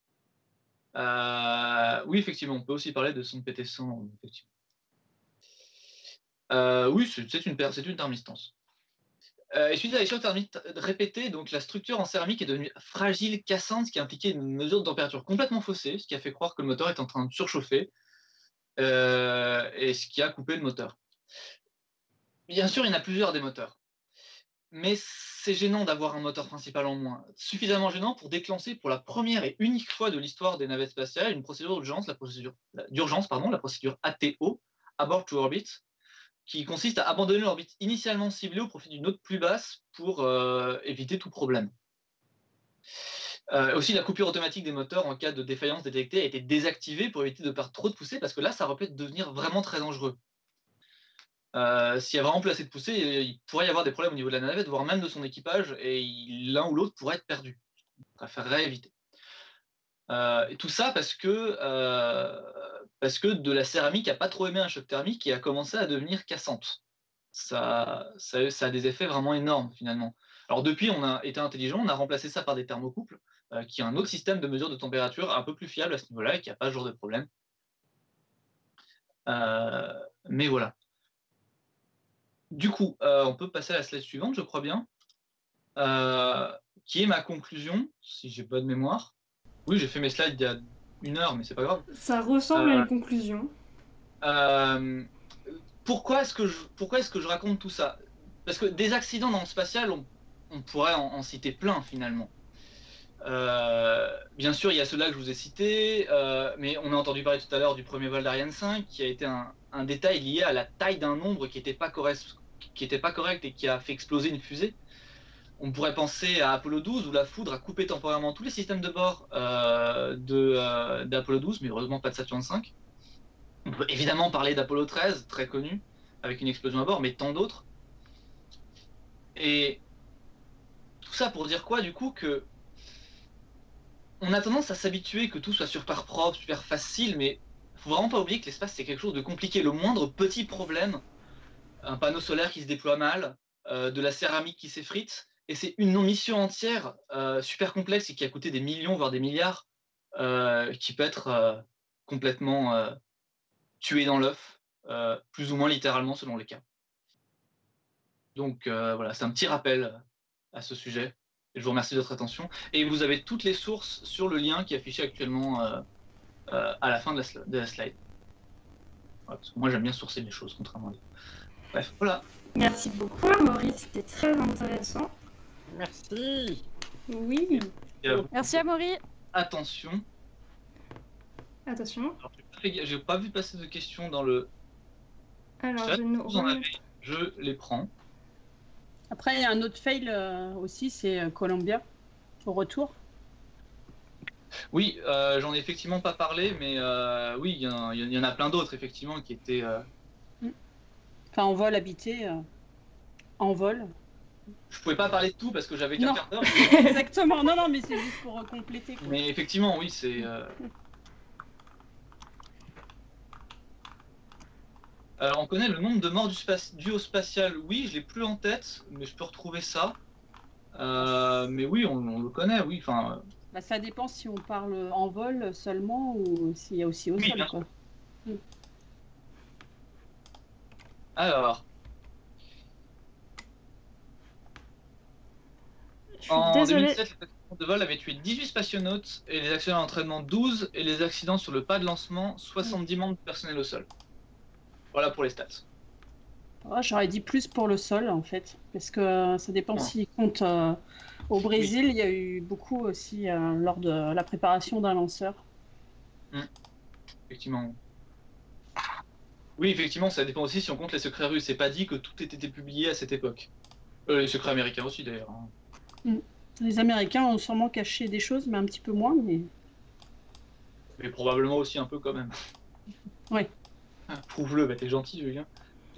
Euh, oui, effectivement, on peut aussi parler de son P T cent. Effectivement. Euh, oui, c'est une, c'est une thermistance. Euh, et suite à des chocs thermiques répétés, donc la structure en céramique est devenue fragile, cassante, ce qui a impliqué une mesure de température complètement faussée, ce qui a fait croire que le moteur est en train de surchauffer, euh, et ce qui a coupé le moteur. Bien sûr, il y en a plusieurs des moteurs, mais c'est gênant d'avoir un moteur principal en moins. Suffisamment gênant pour déclencher pour la première et unique fois de l'histoire des navettes spatiales une procédure d'urgence, la procédure d'urgence, pardon, la procédure A T O, Abort to Orbit, qui consiste à abandonner l'orbite initialement ciblée au profit d'une autre plus basse pour euh, éviter tout problème. Euh, aussi, la coupure automatique des moteurs en cas de défaillance détectée a été désactivée pour éviter de perdre trop de poussée, parce que là, ça aurait pu devenir vraiment très dangereux. Euh, S'il y a vraiment plus assez de poussée, il pourrait y avoir des problèmes au niveau de la navette, voire même de son équipage, et l'un ou l'autre pourrait être perdu. Je préférerais éviter. Euh, et tout ça parce que, euh, parce que de la céramique n'a pas trop aimé un choc thermique et a commencé à devenir cassante. Ça, ça, ça a des effets vraiment énormes finalement. Alors depuis, on a été intelligent, on a remplacé ça par des thermocouples, euh, qui est un autre système de mesure de température un peu plus fiable à ce niveau-là et qui n'a pas ce genre de problème. Euh, mais voilà. Du coup, euh, on peut passer à la slide suivante, je crois bien, euh, qui est ma conclusion, si j'ai pas de mémoire. Oui, j'ai fait mes slides il y a une heure, mais c'est pas grave. Ça ressemble Euh, à une conclusion. Euh, pourquoi est-ce que je, pourquoi est-ce que je raconte tout ça? Parce que des accidents dans le spatial, on, on pourrait en, en citer plein finalement. Euh, bien sûr, il y a ceux-là que je vous ai cités, euh, mais on a entendu parler tout à l'heure du premier vol d'Ariane cinq, qui a été un, un détail lié à la taille d'un nombre qui n'était pas correct, qui était pas correct et qui a fait exploser une fusée. On pourrait penser à Apollo douze, où la foudre a coupé temporairement tous les systèmes de bord euh, de, euh, d'Apollo douze, mais heureusement pas de Saturn cinq. On peut évidemment parler d'Apollo treize, très connu, avec une explosion à bord, mais tant d'autres. Et tout ça pour dire quoi, du coup, que on a tendance à s'habituer que tout soit super propre, super facile, mais faut vraiment pas oublier que l'espace, c'est quelque chose de compliqué. Le moindre petit problème, un panneau solaire qui se déploie mal, euh, de la céramique qui s'effrite, et c'est une mission entière euh, super complexe et qui a coûté des millions, voire des milliards, euh, qui peut être euh, complètement euh, tué dans l'œuf, euh, plus ou moins littéralement selon les cas. Donc euh, voilà, c'est un petit rappel à ce sujet. Je vous remercie de votre attention. Et vous avez toutes les sources sur le lien qui est affiché actuellement euh, euh, à la fin de la, de la slide. Voilà, parce que moi, j'aime bien sourcer mes choses, contrairement à d'autres. Bref, voilà. Merci beaucoup, Amaury, c'était très intéressant. Merci. Oui. Euh, Merci, Amaury. attention. Attention. Alors, j'ai pas fait- j'ai pas vu passer de questions dans le Alors, chat. je nous Vous en avez, remets... je les prends. Après, il y a un autre fail euh, aussi, c'est euh, Columbia, au retour. Oui, euh, j'en ai effectivement pas parlé, mais euh, oui, il y, en- il y en a plein d'autres, effectivement, qui étaient... euh, Enfin, en vol habité, euh, en vol. Je pouvais pas parler de tout parce que j'avais qu'un Non. quart d'heure. Exactement, non, non, mais c'est juste pour euh, compléter. Quoi. Mais effectivement, oui, c'est... euh, Alors, on connaît le nombre de morts du, spa- du au spatial. Oui, je l'ai plus en tête, mais je peux retrouver ça. Euh, mais oui, on, on le connaît, oui. Enfin, Bah, ça dépend si on parle en vol seulement ou s'il y a aussi au Oui, sol. bien Quoi. alors, Je suis en désolée. deux mille sept, les accidents de vol avaient tué dix-huit spationautes et les accidents d'entraînement douze et les accidents sur le pas de lancement soixante-dix membres du personnel au sol. Voilà pour les stats. Oh, j'aurais dit plus pour le sol, en fait, parce que euh, ça dépend Ouais. s'il compte. euh, au Brésil, il y a eu beaucoup aussi euh, lors de la préparation d'un lanceur. Effectivement. Oui, effectivement, ça dépend aussi si on compte les secrets russes. C'est pas dit que tout ait été publié à cette époque. Euh, les secrets américains aussi, d'ailleurs. hein. Les Américains ont sûrement caché des choses, mais un petit peu moins. Mais Mais probablement aussi un peu quand même. Oui. Prouve-le, bah t'es gentil, Julien.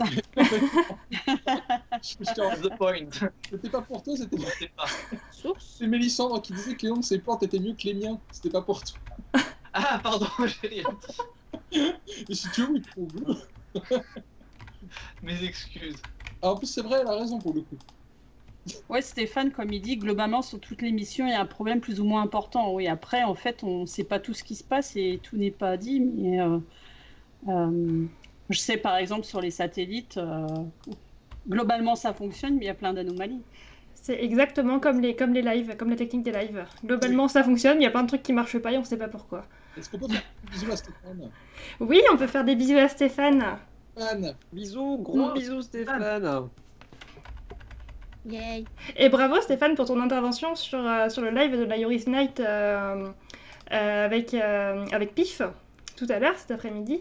C'était The point. pas pour toi, c'était Je sais pas. Source. c'est Mélissandre qui disait que l'un de ses plantes était mieux que les miens. C'était pas pour toi. Ah, pardon, j'ai rien dit. Et si tu veux, oui, prouve-le. Mes excuses. Ah, en plus, c'est vrai, elle a raison pour le coup. ouais, Stéphane, comme il dit, globalement, sur toutes les missions, il y a un problème plus ou moins important. Oui, après, en fait, on ne sait pas tout ce qui se passe et tout n'est pas dit. Mais euh, euh, je sais, par exemple, sur les satellites, euh, globalement, ça fonctionne, mais il y a plein d'anomalies. C'est exactement comme les, comme les lives, comme la technique des lives. Globalement, ça fonctionne, il y a plein de trucs qui marchent pas et on sait pas pourquoi. Est-ce qu'on peut faire un bisou à Stéphane? Oui, on peut faire des bisous à Stéphane. Stéphane, Bisous, gros Non. bisous Stéphane. Yay. Et bravo Stéphane pour ton intervention sur, euh, sur le live de la Yoris Night euh, euh, avec, euh, avec Pif tout à l'heure cet après-midi.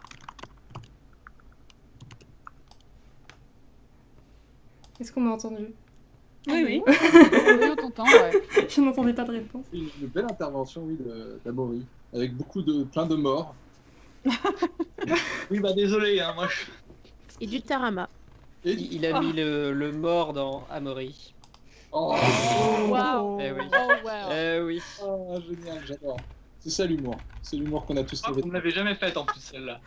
Est-ce qu'on m'a entendu? Oui, oui. Oui, on t'entend, ouais. Je n'entendais pas de réponse. une, une belle intervention, oui, de- d'Amaury, avec beaucoup de, plein de morts. Oui, bah désolé, hein, moi je... Et du tarama. Et... Il, il a mis le, le mort dans Amaury. Oh, Waouh Eh oui. Oh, wow. Eh oui. oh, génial, j'adore. C'est ça l'humour. C'est l'humour qu'on a tous Ah, rêvé. vous ne l'avez jamais faite en plus celle-là.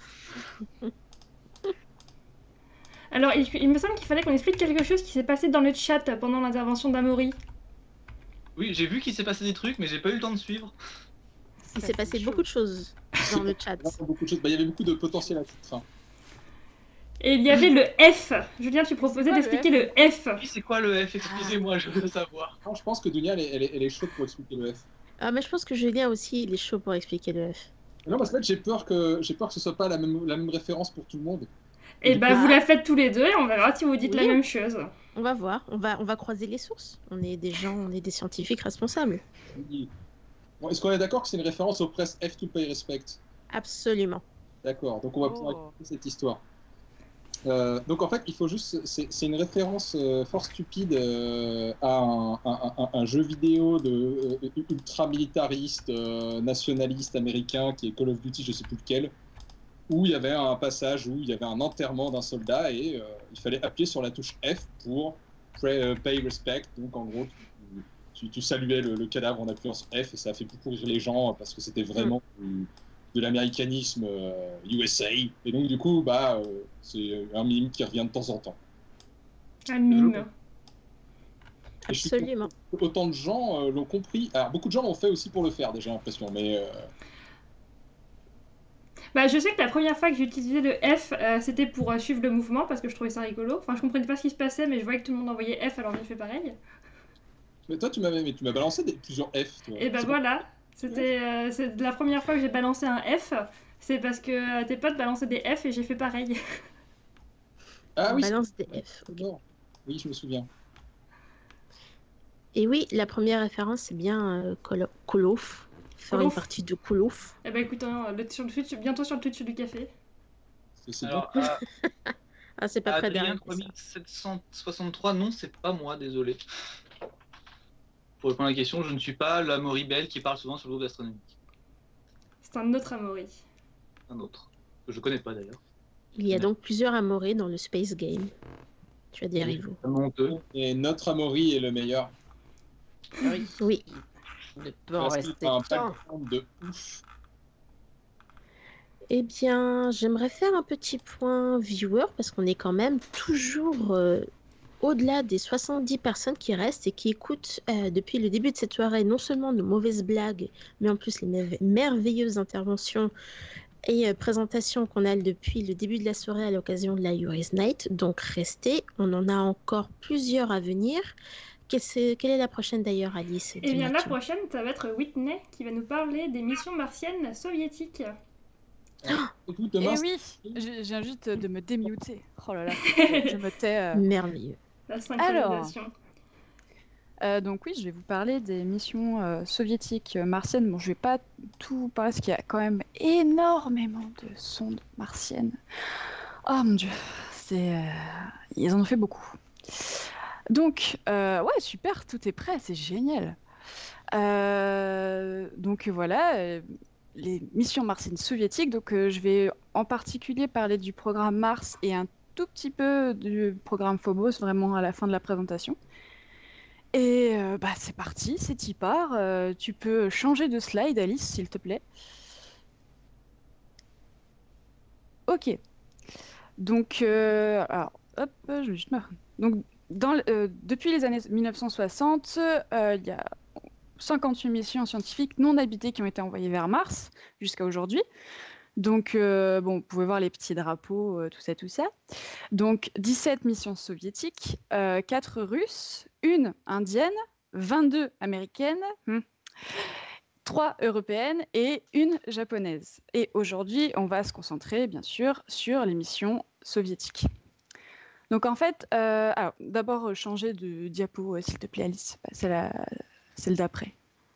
Alors, il, il me semble qu'il fallait qu'on explique quelque chose qui s'est passé dans le chat pendant l'intervention d'Amaury. Oui, j'ai vu qu'il s'est passé des trucs, mais j'ai pas eu le temps de suivre. Il s'est passé beaucoup de choses dans le chat. Vraiment beaucoup de choses. Bah, il y avait beaucoup de potentiel à titre. Hein. Et il y avait le F. Julien, tu proposais quoi, le d'expliquer le F. Oui, c'est quoi le F? Excusez-moi, je veux savoir. Non, je pense que Dunia, elle, est- elle, est- elle est chaude pour expliquer le F. Ah, mais je pense que Julien aussi, il est chaud pour expliquer le F. Non, parce que j'ai peur que j'ai peur que ce soit pas la même, la même référence pour tout le monde. Et bah, Ah. vous la faites tous les deux et on verra si vous dites Oui. la même chose. On va voir, on va, on va croiser les sources. On est des gens, on est des scientifiques responsables. Oui. Bon, est-ce qu'on est d'accord que c'est une référence aux presses F to Pay Respect? Absolument. D'accord, donc on va Oh. pouvoir écouter cette histoire. Euh, donc en fait, il faut juste, c'est c'est une référence euh, fort stupide euh, à un, un- un- un jeu vidéo de euh, ultra militariste, euh, nationaliste américain qui est Call of Duty, je sais plus lequel, où il y avait un passage où il y avait un enterrement d'un soldat et euh, il fallait appuyer sur la touche F pour pray- euh, pay respect. Donc en gros, tu, tu- tu saluais le, le cadavre en appuyant sur F et ça a fait beaucoup rire les gens parce que c'était vraiment du- de l'américanisme euh, U S A. Et donc du coup, bah, euh, c'est un mime qui revient de temps en temps. Un mime. Et je suis Absolument. content que autant de gens euh, l'ont compris. Alors beaucoup de gens l'ont fait aussi pour le faire, déjà, j'ai l'impression, mais... euh, Bah, je sais que la première fois que j'ai utilisé le F, euh, c'était pour euh, suivre le mouvement parce que je trouvais ça rigolo. Enfin, je comprenais pas ce qui se passait, mais je voyais que tout le monde envoyait F, alors j'ai fait pareil. Mais toi, tu m'avais, mais tu m'as balancé des, plusieurs F, toi. Et bah C'est voilà, c'était euh, c'est la première fois que j'ai balancé un F, c'est parce que euh, tes potes balançaient des F et j'ai fait pareil. Ah On oui, balance c'est- des F. ok. D'accord. Oui, je me souviens. Et oui, la première référence, c'est bien euh, Call Call of. Faire Call une of. partie de Call of. Et bah écoute, hein, le, sur le Twitch, bientôt sur le Twitch du café. C'est c'est bon. Alors, à, Ah, c'est pas très bien. Adrien ça. trois mille sept cent soixante-trois, non, c'est pas moi, désolé. Pour répondre à la question, je ne suis pas la Moribel qui parle souvent sur le groupe d'astronomique. C'est un autre Amaury. Un autre, que je connais pas d'ailleurs. Il y a donc plusieurs Amorés dans le Space Game. Tu as des rivaux. Un honteux. Et notre Amaury est le meilleur. Oui. Oui. Il ne peut en Parce qu'il rester a un qu'un. background de ouf. Eh bien, j'aimerais faire un petit point viewer parce qu'on est quand même toujours euh, au-delà des soixante-dix personnes qui restent et qui écoutent euh, depuis le début de cette soirée non seulement nos mauvaises blagues, mais en plus les merve- merveilleuses interventions et euh, présentations qu'on a depuis le début de la soirée à l'occasion de la Yuri's Night. Donc restez, on en a encore plusieurs à venir. Quelle, c'est- quelle est la prochaine d'ailleurs, Alice? Et bien Dis-moi la tout. prochaine, ça va être Whitney qui va nous parler des missions martiennes soviétiques. Écoute, Eh demain, oui, je je viens juste de me démuter. Oh là là, je me tais. euh. Merveilleux. La synchronisation. Euh, donc oui, je vais vous parler des missions euh, soviétiques euh, martiennes. Bon, je vais pas tout parler parce qu'il y a quand même énormément de sondes martiennes. Oh mon dieu, c'est euh, ils en ont fait beaucoup. Donc euh, ouais, super, tout est prêt, c'est génial. Euh, donc voilà, euh, les missions martiennes soviétiques. Donc euh, je vais en particulier parler du programme Mars et un tout petit peu du programme Phobos, vraiment à la fin de la présentation. Et euh, bah, c'est parti, c'est y part. Euh, tu peux changer de slide, Alice, s'il te plaît. Ok. Donc, euh, alors, hop, je vais juste me... Donc, dans, le- euh, depuis les années mille neuf cent soixante, euh, il y a cinquante-huit missions scientifiques non habitées qui ont été envoyées vers Mars jusqu'à aujourd'hui. Donc, euh, bon, vous pouvez voir les petits drapeaux, euh, tout ça, tout ça. Donc, dix-sept missions soviétiques, euh, quatre russes, une indienne, vingt-deux américaines, hmm, trois européennes et une japonaise. Et aujourd'hui, on va se concentrer, bien sûr, sur les missions soviétiques. Donc, en fait, euh, alors, d'abord, changer de diapo, euh, s'il te plaît, Alice. C'est la, celle d'après.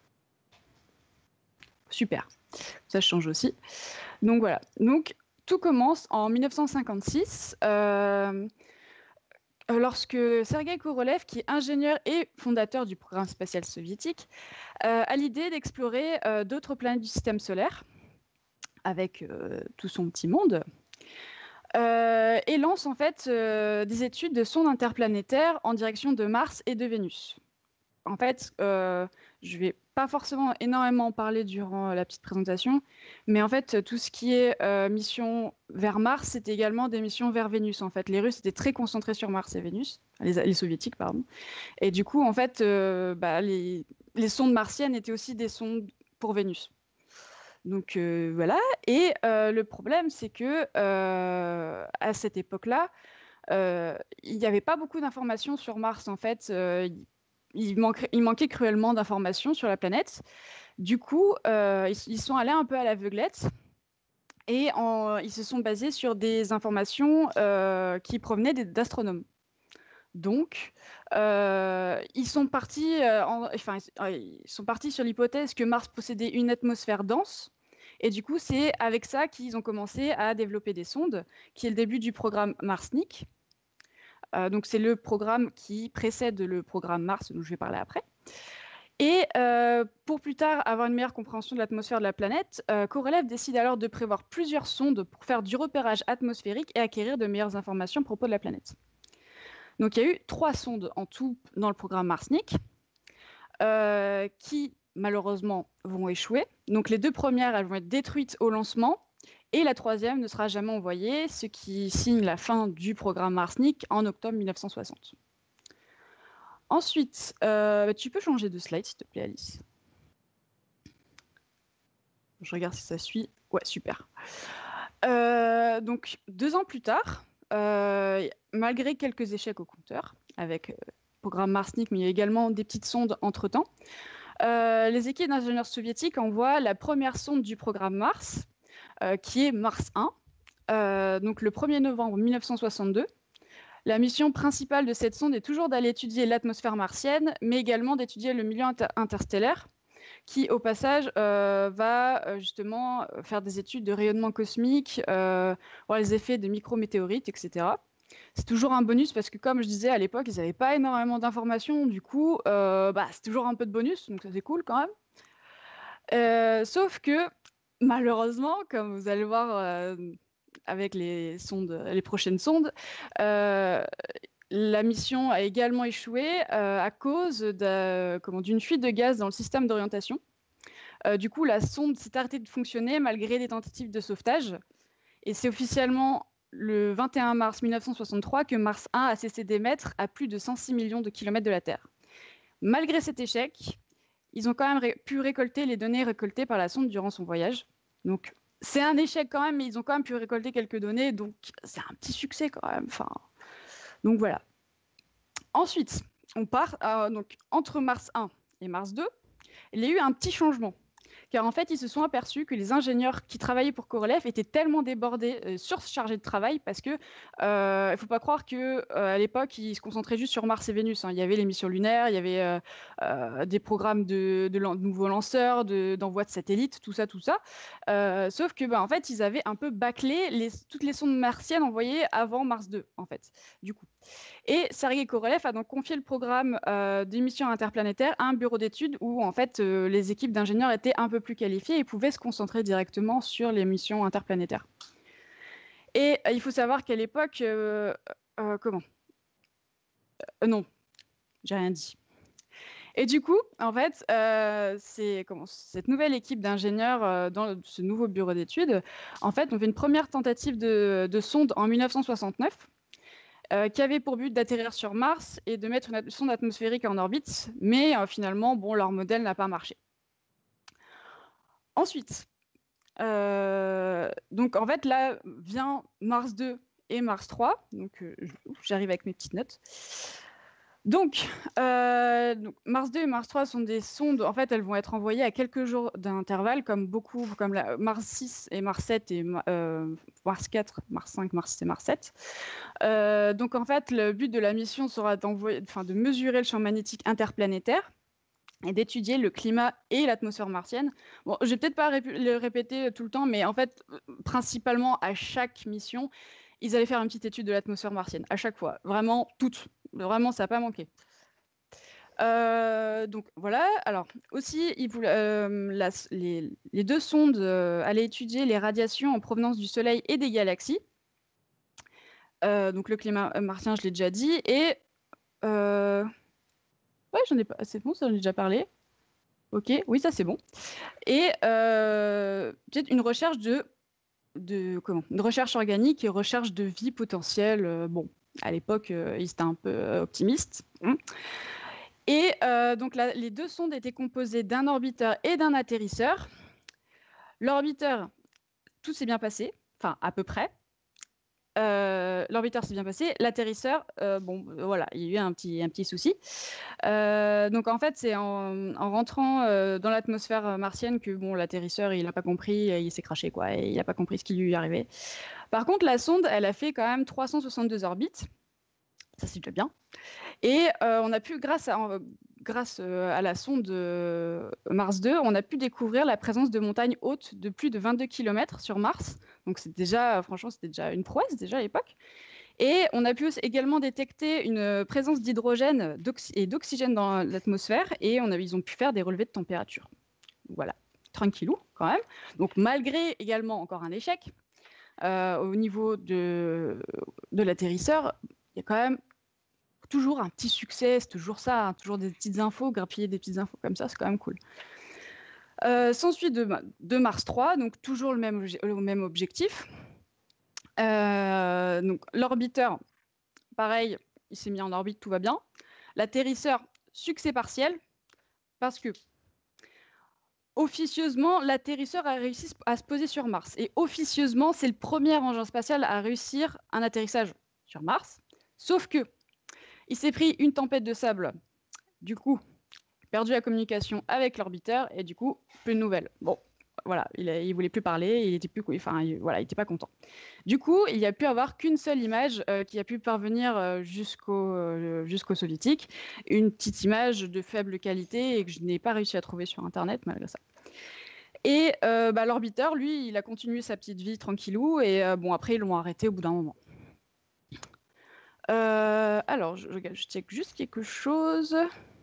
Super. Ça, je change aussi. Donc, voilà. Donc, tout commence en mille neuf cent cinquante-six, euh, lorsque Sergei Korolev, qui est ingénieur et fondateur du programme spatial soviétique, euh, a l'idée d'explorer euh, d'autres planètes du système solaire avec euh, tout son petit monde. euh, et lance en fait euh, des études de sondes interplanétaires en direction de Mars et de Vénus. En fait, euh, je vais pas forcément énormément en parler durant la petite présentation, mais en fait, tout ce qui est euh, mission vers Mars, c'est également des missions vers Vénus. En fait, les Russes étaient très concentrés sur Mars et Vénus, les, les Soviétiques, pardon. Et du coup, en fait, euh, bah, les, les sondes martiennes étaient aussi des sondes pour Vénus. Donc euh, voilà. Et euh, le problème, c'est que euh, à cette époque-là, euh, il n'y avait pas beaucoup d'informations sur Mars. En fait, euh, il, manquait, il manquait cruellement d'informations sur la planète. Du coup, euh, ils, ils sont allés un peu à l'aveuglette et en, ils se sont basés sur des informations euh, qui provenaient des- d'astronomes. Donc, euh, ils sont partis, euh, en- enfin, ils sont partis sur l'hypothèse que Mars possédait une atmosphère dense. Et du coup, c'est avec ça qu'ils ont commencé à développer des sondes, qui est le début du programme Marsnik. Euh, donc, c'est le programme qui précède le programme Mars, dont je vais parler après. Et euh, pour plus tard avoir une meilleure compréhension de l'atmosphère de la planète, euh, Korolev décide alors de prévoir plusieurs sondes pour faire du repérage atmosphérique et acquérir de meilleures informations à propos de la planète. Donc il y a eu trois sondes en tout dans le programme Marsnik, euh, qui malheureusement vont échouer. Donc les deux premières, elles vont être détruites au lancement, et la troisième ne sera jamais envoyée, ce qui signe la fin du programme Marsnik en octobre mille neuf cent soixante. Ensuite, euh, tu peux changer de slide, s'il te plaît, Alice. Je regarde si ça suit. Ouais, super. Euh, donc, deux ans plus tard, euh, malgré quelques échecs au compteur, avec le euh, programme Marsnik, mais il y a également des petites sondes entre-temps, euh, les équipes d'ingénieurs soviétiques envoient la première sonde du programme Mars, euh, qui est Mars un, euh, donc le premier novembre mille neuf cent soixante-deux. La mission principale de cette sonde est toujours d'aller étudier l'atmosphère martienne, mais également d'étudier le milieu inter interstellaire, qui, au passage, euh, va euh, justement faire des études de rayonnement cosmique, euh, voir les effets de micrométéorites, et cetera. C'est toujours un bonus parce que, comme je disais à l'époque, ils n'avaient pas énormément d'informations. Du coup, euh, bah, c'est toujours un peu de bonus, donc ça c'est cool quand même. Euh, sauf que, malheureusement, comme vous allez voir euh, avec les, sondes, les prochaines sondes, euh, la mission a également échoué euh, à cause d'une fuite de gaz dans le système d'orientation. Euh, du coup, la sonde s'est arrêtée de fonctionner malgré des tentatives de sauvetage. Et c'est officiellement le vingt et un mars mille neuf cent soixante-trois que Mars un a cessé d'émettre à plus de cent six millions de kilomètres de la Terre. Malgré cet échec, ils ont quand même ré pu récolter les données récoltées par la sonde durant son voyage. Donc, c'est un échec quand même, mais ils ont quand même pu récolter quelques données, donc c'est un petit succès quand même. Enfin, donc voilà. Ensuite, on part euh, donc, entre Mars un et Mars deux. Il y a eu un petit changement. Car en fait, ils se sont aperçus que les ingénieurs qui travaillaient pour Korolev étaient tellement débordés, euh, surchargés de travail, parce que euh, il faut pas croire que euh, à l'époque ils se concentraient juste sur Mars et Vénus. Hein. Il y avait les missions lunaires, il y avait euh, euh, des programmes de, de, de nouveaux lanceurs, d'envoi de, de satellites, tout ça, tout ça. Euh, sauf que, bah, en fait, ils avaient un peu bâclé les, toutes les sondes martiennes envoyées avant Mars deux, en fait. Du coup. Et Sergei Korolev a donc confié le programme euh, des missions interplanétaires à un bureau d'études où en fait euh, les équipes d'ingénieurs étaient un peu plus qualifiées et pouvaient se concentrer directement sur les missions interplanétaires. Et euh, il faut savoir qu'à l'époque, euh, euh, comment euh, Non, j'ai rien dit. Et du coup, en fait, euh, c'est comment cette nouvelle équipe d'ingénieurs euh, dans ce nouveau bureau d'études, en fait, on fait une première tentative de, de sonde en mille neuf cent soixante-neuf. Euh, qui avait pour but d'atterrir sur Mars et de mettre une sonde atmosphérique en orbite, mais euh, finalement, bon, leur modèle n'a pas marché. Ensuite, euh, donc en fait, là vient Mars deux et Mars trois, donc euh, j'arrive avec mes petites notes. Donc, euh, donc, Mars deux et Mars trois sont des sondes, en fait, elles vont être envoyées à quelques jours d'intervalle, comme beaucoup, comme la, Mars six et Mars sept et euh, Mars quatre, Mars cinq, Mars six et Mars sept. Euh, donc, en fait, le but de la mission sera enfin, de mesurer le champ magnétique interplanétaire et d'étudier le climat et l'atmosphère martienne. Bon, je vais peut-être pas rép le répéter tout le temps, mais en fait, principalement à chaque mission, ils allaient faire une petite étude de l'atmosphère martienne, à chaque fois, vraiment toutes. Vraiment, ça n'a pas manqué. Euh, donc voilà. Alors aussi, il voulait, euh, la, les, les deux sondes euh, allaient étudier les radiations en provenance du Soleil et des galaxies. Euh, donc le climat martien, je l'ai déjà dit. Et euh... ouais, j'en ai pas. C'est bon, ça j'en ai déjà parlé. Ok, oui, ça c'est bon. Et euh, peut-être une recherche de, de comment, une recherche organique et recherche de vie potentielle. Euh, bon, à l'époque, euh, ils étaient un peu euh, optimistes. Hein. Et euh, donc la, les deux sondes étaient composées d'un orbiteur et d'un atterrisseur. L'orbiteur, tout s'est bien passé, enfin à peu près. Euh, l'orbiteur s'est bien passé, l'atterrisseur, euh, bon, euh, voilà, il y a eu un petit, un petit souci. Euh, donc en fait, c'est en, en rentrant euh, dans l'atmosphère martienne que bon, l'atterrisseur, il n'a pas compris, il s'est craché, quoi, et il n'a pas compris ce qui lui arrivait. Par contre, la sonde, elle a fait quand même trois cent soixante-deux orbites, ça c'est déjà bien. Et euh, on a pu, grâce à, euh, grâce euh, à la sonde euh, Mars deux, on a pu découvrir la présence de montagnes hautes de plus de vingt-deux kilomètres sur Mars. Donc c'est déjà, franchement, c'était déjà une prouesse déjà à l'époque. Et on a pu également détecter une présence d'hydrogène d'oxy- et d'oxygène dans l'atmosphère. Et on a, ils ont pu faire des relevés de température. Voilà, tranquillou quand même. Donc malgré également encore un échec euh, au niveau de, de l'atterrisseur, il y a quand même toujours un petit succès, c'est toujours ça, hein, toujours des petites infos, grappiller des petites infos comme ça, c'est quand même cool. Euh, S'ensuit de, de Mars trois, donc toujours le même, le même objectif. Euh, donc l'orbiteur, pareil, il s'est mis en orbite, tout va bien. L'atterrisseur, succès partiel, parce que officieusement, l'atterrisseur a réussi à se poser sur Mars. Et officieusement, c'est le premier engin spatial à réussir un atterrissage sur Mars. Sauf que il s'est pris une tempête de sable. Du coup, perdu la communication avec l'orbiteur et du coup, plus de nouvelles. Bon, voilà, il, a, il voulait plus parler, il était plus, enfin, il, voilà, il était pas content. Du coup, il n'y a pu avoir qu'une seule image euh, qui a pu parvenir euh, jusqu'au euh, jusqu'au soviétique, une petite image de faible qualité et que je n'ai pas réussi à trouver sur Internet malgré ça. Et euh, bah, l'orbiteur, lui, il a continué sa petite vie tranquillou et euh, bon, après, ils l'ont arrêté au bout d'un moment. Euh, alors, je, je, je check juste quelque chose.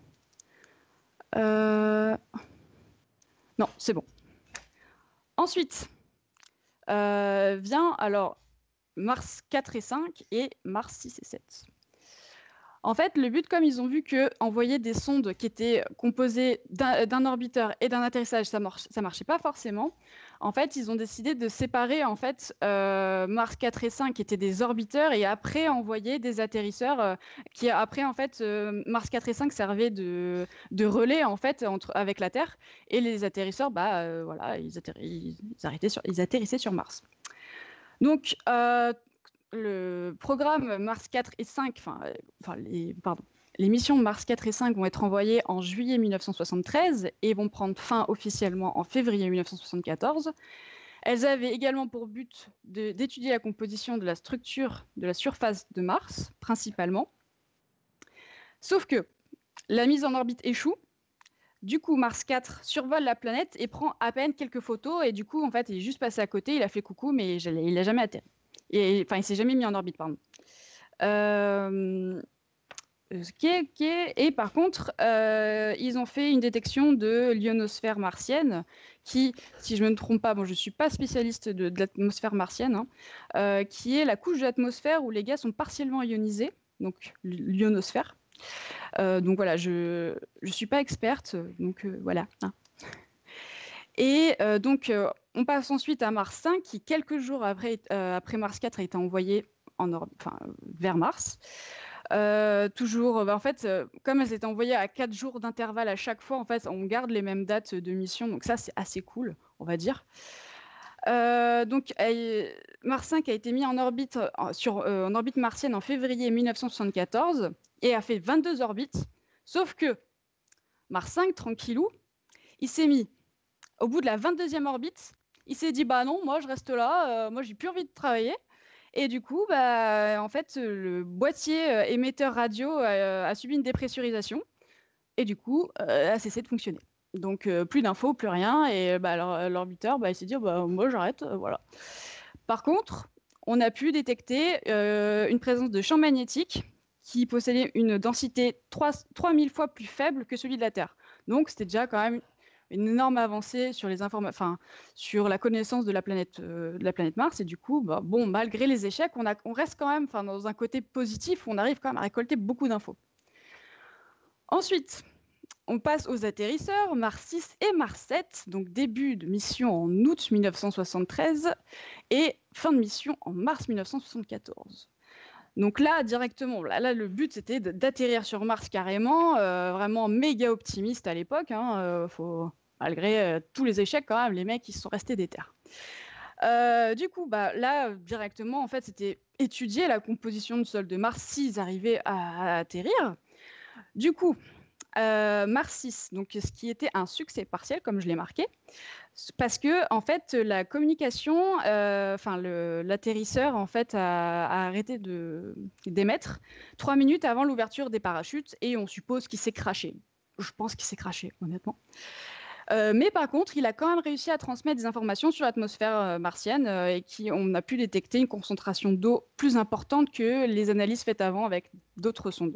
Euh... Non, c'est bon. Ensuite, euh, vient alors Mars quatre et cinq et Mars six et sept. En fait, le but, comme ils ont vu que envoyer des sondes qui étaient composées d'un, d'un orbiteur et d'un atterrissage, ça marche, ça marchait pas forcément. En fait, ils ont décidé de séparer en fait euh, Mars quatre et cinq qui étaient des orbiteurs et après envoyer des atterrisseurs euh, qui après en fait euh, Mars quatre et cinq servaient de, de relais en fait entre avec la Terre et les atterrisseurs, bah euh, voilà, ils, atterri- ils, arrêtaient sur, ils atterrissaient sur Mars. Donc euh, le programme Mars quatre et cinq, enfin, enfin les, pardon, les missions Mars quatre et cinq vont être envoyées en juillet mille neuf cent soixante-treize et vont prendre fin officiellement en février mille neuf cent soixante-quatorze. Elles avaient également pour but de, d'étudier la composition de la structure de la surface de Mars, principalement. Sauf que la mise en orbite échoue. Du coup, Mars quatre survole la planète et prend à peine quelques photos. Et du coup, en fait, il est juste passé à côté, il a fait coucou, mais il n'a jamais atterri. Et, enfin, il s'est jamais mis en orbite, pardon. Euh, okay, okay. Et par contre, euh, ils ont fait une détection de l'ionosphère martienne, qui, si je ne me trompe pas, bon, je ne suis pas spécialiste de, de l'atmosphère martienne, hein, euh, qui est la couche de l'atmosphère où les gaz sont partiellement ionisés, donc l'ionosphère. Euh, donc voilà, je ne suis pas experte, donc euh, voilà. Hein. Et euh, donc, euh, on passe ensuite à Mars cinq, qui, quelques jours après, euh, après Mars quatre, a été envoyé en or- enfin, vers Mars. Euh, toujours, bah, en fait, euh, comme elles étaient envoyées à quatre jours d'intervalle à chaque fois, en fait, on garde les mêmes dates de mission. Donc ça, c'est assez cool, on va dire. Euh, donc, elle, Mars cinq a été mis en orbite, en, sur, euh, en orbite martienne en février mille neuf cent soixante-quatorze et a fait vingt-deux orbites. Sauf que Mars cinq, tranquillou, il s'est mis au bout de la vingt-deuxième orbite, il s'est dit bah non, moi je reste là, euh, moi j'ai plus envie de travailler. Et du coup, bah, en fait, le boîtier euh, émetteur radio euh, a subi une dépressurisation et du coup euh, a cessé de fonctionner. Donc euh, plus d'infos, plus rien, et bah, alors, l'orbiteur, bah, il s'est dit bah, moi j'arrête, euh, voilà. Par contre, on a pu détecter euh, une présence de champ magnétique qui possédait une densité trois mille fois plus faible que celui de la Terre. Donc c'était déjà quand même une énorme avancée sur les informa- enfin, sur la connaissance de la planète, euh, de la planète Mars. Et du coup, bah, bon, malgré les échecs, on, a, on reste quand même enfin, dans un côté positif où on arrive quand même à récolter beaucoup d'infos. Ensuite, on passe aux atterrisseurs, Mars six et Mars sept, donc début de mission en août mille neuf cent soixante-treize et fin de mission en mars mille neuf cent soixante-quatorze. Donc là, directement, là, là le but c'était d'atterrir sur Mars carrément, euh, vraiment méga optimiste à l'époque, hein, euh, faut, malgré euh, tous les échecs quand même, les mecs ils sont restés déter. Euh, du coup, bah, là, directement, en fait, c'était étudier la composition du sol de Mars s'ils arrivaient à, à atterrir. Du coup, Euh, Mars six, donc ce qui était un succès partiel, comme je l'ai marqué, parce que en fait la communication, euh, enfin l'atterrisseur en fait a, a arrêté de d'émettre trois minutes avant l'ouverture des parachutes et on suppose qu'il s'est craché. Je pense qu'il s'est craché, honnêtement. Euh, mais par contre, il a quand même réussi à transmettre des informations sur l'atmosphère euh, martienne euh, et qui on a pu détecter une concentration d'eau plus importante que les analyses faites avant avec d'autres sondes.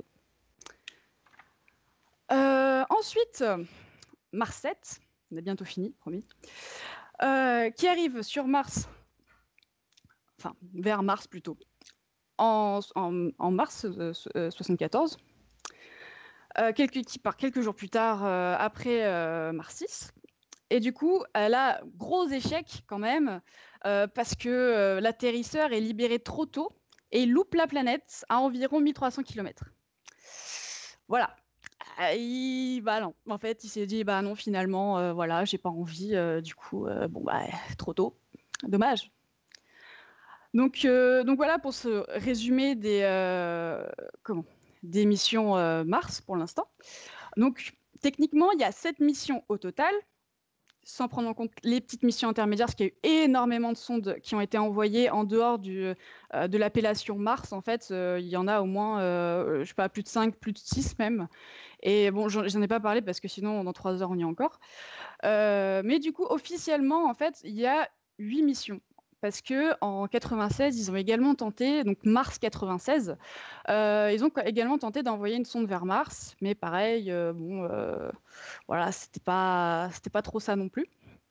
Euh, ensuite, Mars sept, on a bientôt fini, promis, euh, qui arrive sur Mars, enfin vers Mars plutôt, en, en, en mars euh, soixante-quatorze, euh, quelques, qui part quelques jours plus tard euh, après euh, Mars six. Et du coup, elle a gros échec quand même, euh, parce que euh, l'atterrisseur est libéré trop tôt et il loupe la planète à environ mille trois cents kilomètres. Voilà. Il, bah non, en fait, il s'est dit bah non, finalement, euh, voilà, j'ai pas envie, euh, du coup, euh, bon bah trop tôt, dommage. Donc, euh, donc voilà pour ce résumé des euh, comment des missions euh, Mars pour l'instant. Donc techniquement, il y a sept missions au total, sans prendre en compte les petites missions intermédiaires, parce qu'il y a eu énormément de sondes qui ont été envoyées en dehors du, euh, de l'appellation Mars. En fait, euh, il y en a au moins, euh, je sais pas, plus de cinq, plus de six même. Et bon, j'en, j'en ai pas parlé parce que sinon, dans trois heures, on y est encore. Euh, mais du coup, officiellement, en fait, il y a huit missions. Parce que en quatre-vingt-seize, ils ont également tenté, donc Mars quatre-vingt-seize, euh, ils ont également tenté d'envoyer une sonde vers Mars, mais pareil, euh, bon, euh, voilà, c'était pas, c'était pas trop ça non plus.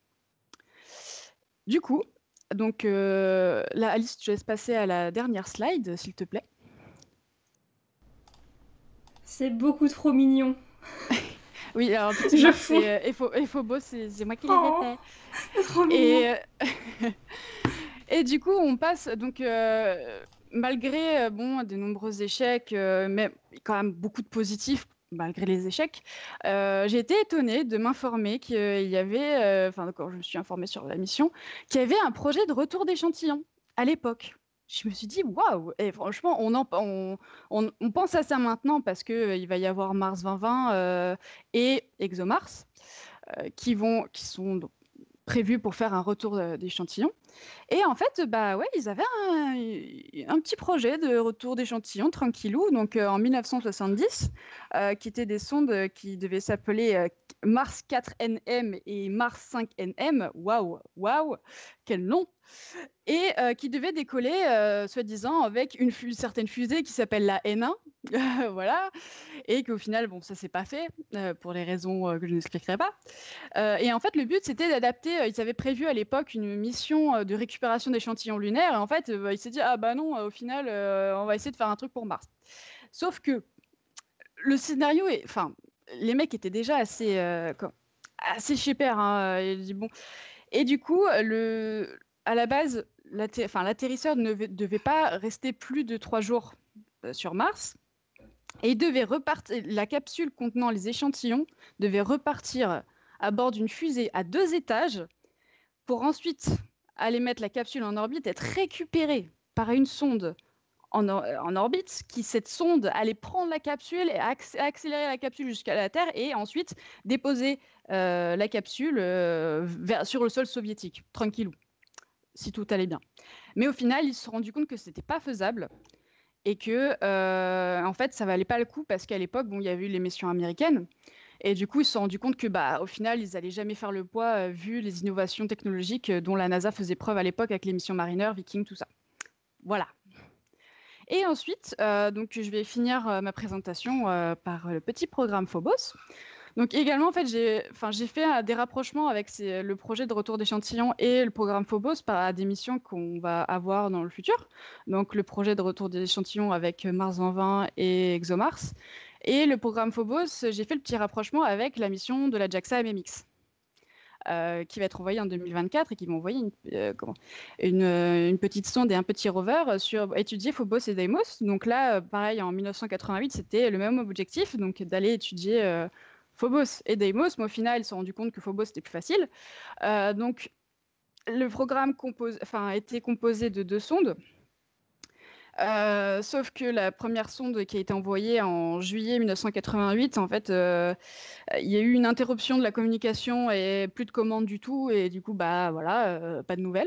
Du coup, donc euh, là, Alice, je laisse passer à la dernière slide, s'il te plaît. C'est beaucoup trop mignon. Oui, alors petit Je Mars fous. et euh, Phobos, Phobos, c'est c'est moi qui les Oh, ai c'est trop mignon. Et, euh, et du coup, on passe donc euh, malgré euh, bon de nombreux échecs, euh, mais quand même beaucoup de positifs malgré les échecs. Euh, j'ai été étonnée de m'informer qu'il y avait, enfin euh, quand je me suis informée sur la mission, qu'il y avait un projet de retour d'échantillons à l'époque. Je me suis dit waouh. Et franchement, on, en, on, on, on pense à ça maintenant parce que euh, il va y avoir Mars vingt vingt euh, et ExoMars euh, qui vont, qui sont donc, prévus pour faire un retour d'échantillons. Et en fait, bah ouais, ils avaient un, un petit projet de retour d'échantillons tranquillou, donc euh, en mille neuf cent soixante-dix, euh, qui étaient des sondes qui devaient s'appeler euh, Mars quatre N M et Mars cinq N M. Waouh, waouh, quel nom! Et euh, qui devaient décoller, euh, soi-disant, avec une fu- certaine fusée qui s'appelle la N un, voilà, et qu'au final, bon, ça s'est pas fait euh, pour les raisons euh, que je n'expliquerai pas. Euh, et en fait, le but, c'était d'adapter. Euh, ils avaient prévu à l'époque une mission euh, de récupération d'échantillons lunaires. Et en fait, euh, il s'est dit, ah bah non, euh, au final, euh, on va essayer de faire un truc pour Mars. Sauf que le scénario est. Enfin, les mecs étaient déjà assez. Euh, quoi, assez chez père. Hein, et, dit, bon. Et du coup, le, à la base, l'atter... enfin, l'atterrisseur ne devait pas rester plus de trois jours euh, sur Mars. Et il devait repartir. La capsule contenant les échantillons devait repartir à bord d'une fusée à deux étages pour ensuite aller mettre la capsule en orbite, être récupérée par une sonde en, or en orbite, qui cette sonde allait prendre la capsule et acc accélérer la capsule jusqu'à la Terre et ensuite déposer euh, la capsule euh, vers, sur le sol soviétique, tranquillou, si tout allait bien. Mais au final, ils se sont rendus compte que c'était pas faisable et que euh, en fait, ça valait pas le coup parce qu'à l'époque, bon, il y avait eu les missions américaines. Et du coup, ils se sont rendus compte que, bah, au final, ils n'allaient jamais faire le poids euh, vu les innovations technologiques euh, dont la NASA faisait preuve à l'époque avec les missions Mariner, Viking, tout ça. Voilà. Et ensuite, euh, donc, je vais finir euh, ma présentation euh, par le petit programme Phobos. Donc également, en fait, j'ai, enfin, j'ai fait euh, des rapprochements avec ces- le projet de retour d'échantillons et le programme Phobos par des missions qu'on va avoir dans le futur. Donc le projet de retour d'échantillons avec Mars vingt vingt et ExoMars. Et le programme Phobos, j'ai fait le petit rapprochement avec la mission de la JAXA M M X. Euh, qui va être envoyée en deux mille vingt-quatre et qui va envoyer une, euh, comment, une, euh, une petite sonde et un petit rover sur étudier Phobos et Deimos. Donc là, euh, pareil, en mille neuf cent quatre-vingt-huit, c'était le même objectif, donc d'aller étudier euh, Phobos et Deimos, mais au final, ils se sont rendus compte que Phobos était plus facile. Euh, donc le programme compose, enfin, a été composé de deux sondes. Euh, sauf que la première sonde qui a été envoyée en juillet mille neuf cent quatre-vingt-huit, en fait, euh, il y a eu une interruption de la communication et plus de commandes du tout, et du coup, bah voilà, euh, pas de nouvelles.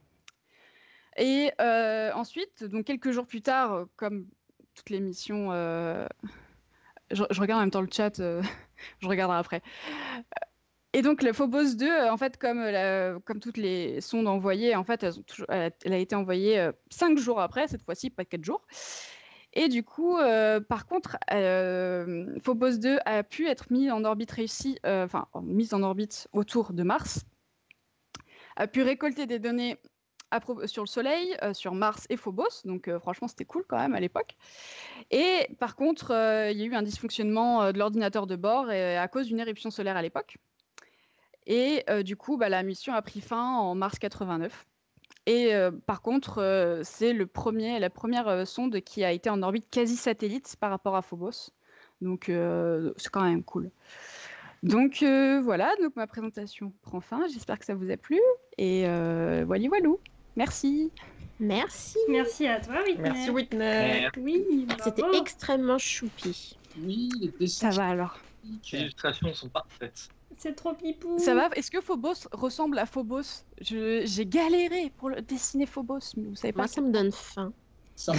Et euh, ensuite, donc quelques jours plus tard, comme toutes les missions, euh, je, je regarde en même temps le chat, euh, je regarderai après. Et donc le Phobos deux, en fait, comme, la, comme toutes les sondes envoyées, en fait, elles ont toujours, elle, a, elle a été envoyée euh, cinq jours après, cette fois-ci, pas quatre jours. Et du coup, euh, par contre, euh, Phobos deux a pu être mis en orbite réussie, euh, enfin, mise en orbite autour de Mars, a pu récolter des données à pro- sur le Soleil, euh, sur Mars et Phobos, donc euh, franchement, c'était cool quand même à l'époque. Et par contre, euh, il y a eu un dysfonctionnement euh, de l'ordinateur de bord et, à cause d'une éruption solaire à l'époque. Et euh, du coup, bah, la mission a pris fin en mars quatre-vingt-neuf. Et euh, par contre, euh, c'est le premier, la première euh, sonde qui a été en orbite quasi-satellite par rapport à Phobos. Donc, euh, c'est quand même cool. Donc, euh, voilà, donc ma présentation prend fin. J'espère que ça vous a plu. Et euh, voilà, voilou. Merci. Merci. Merci à toi, Whitney. Merci Whitney. Oui, bravo. C'était extrêmement choupi. Oui, les dessins. Ça va alors. Les illustrations sont parfaites. C'est trop pipou. Ça va? Est-ce que Phobos ressemble à Phobos? Je- J'ai galéré pour le dessiner Phobos, mais vous savez pas. Moi, ça me donne faim. Ça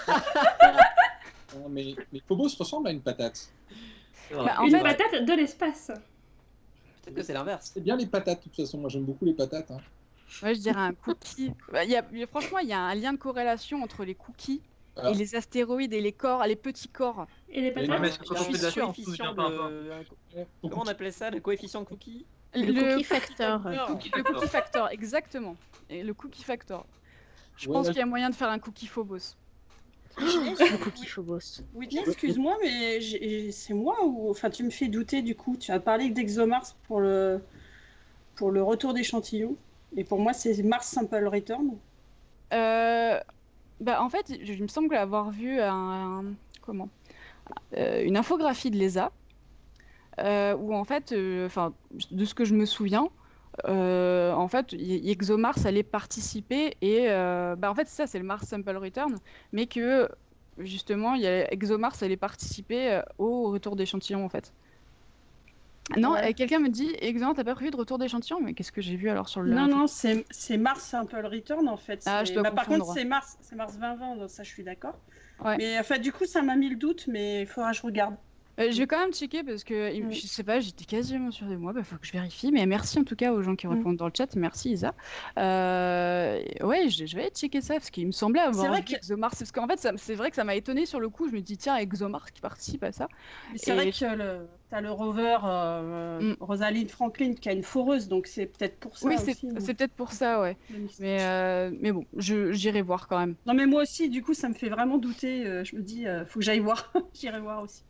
Non, mais, mais Phobos ressemble à une patate. Bah, en Une fait, patate de l'espace. Peut-être que c'est l'inverse. C'est bien les patates, de toute façon. Moi, j'aime beaucoup les patates. Hein. ouais, je dirais un cookie. Bah, il y a- il y a- franchement, il y a un lien de corrélation entre les cookies Ah. et les astéroïdes et les corps, les petits corps. Et les Mais Ouais, mais patates. c'est Il y a quand on fait de la un science, coefficient on devient pas de... un- Bon, Comment on appelait ça, le coefficient cookie? Le, cookie factor. Cookie- le cookie factor, exactement. Et le cookie factor. Je Ouais, pense ouais. qu'il y a moyen de faire un cookie Phobos. Le cookie Phobos. Whitney, excuse-moi, mais j'ai- c'est moi ou enfin tu me fais douter du coup. Tu as parlé d'ExoMars pour le pour le retour d'échantillons et pour moi c'est Mars Sample Return. Euh, bah, en fait, je- il me semble avoir vu un, un- comment Euh, une infographie de l'E S A euh, où en fait, euh, enfin, de ce que je me souviens, euh, en fait, y- ExoMars allait participer et euh, bah, en fait, ça, c'est le Mars Sample Return, mais que justement, il y a ExoMars allait participer euh, au retour d'échantillons en fait. Non, Ouais. et quelqu'un me dit, Exo, t'as pas prévu de retour d'échantillons, mais qu'est-ce que j'ai vu alors sur le. Non non, c'est c'est Mars Sample Return en fait. Ah, C'est- je dois bah, par confondre. contre c'est Mars c'est Mars vingt vingt, donc ça je suis d'accord. Ouais. Mais enfin du coup ça m'a mis le doute, mais il faudra que je regarde. Euh, je vais quand même checker parce que il- Mm. je sais pas, j'étais quasiment sûre de moi, bah faut que je vérifie. Mais merci en tout cas aux gens qui Mm. répondent dans le chat, merci Isa. Euh, ouais, je, je vais checker ça parce qu'il me semblait avoir C'est vrai vu que- ExoMars, parce qu'en fait ça- c'est vrai que ça m'a étonné sur le coup. Je me dis tiens ExoMars qui participe à ça. Mais c'est Et- vrai que le t'as le rover euh, Mm. Rosalind Franklin qui a une foreuse, donc c'est peut-être pour ça oui, aussi. c'est donc, c'est peut-être pour ça, ouais. le mystère. Mais euh, mais bon, je j'irai voir quand même. Non mais moi aussi, du coup, ça me fait vraiment douter. euh, je me dis, euh, faut que j'aille voir. J'irai voir aussi.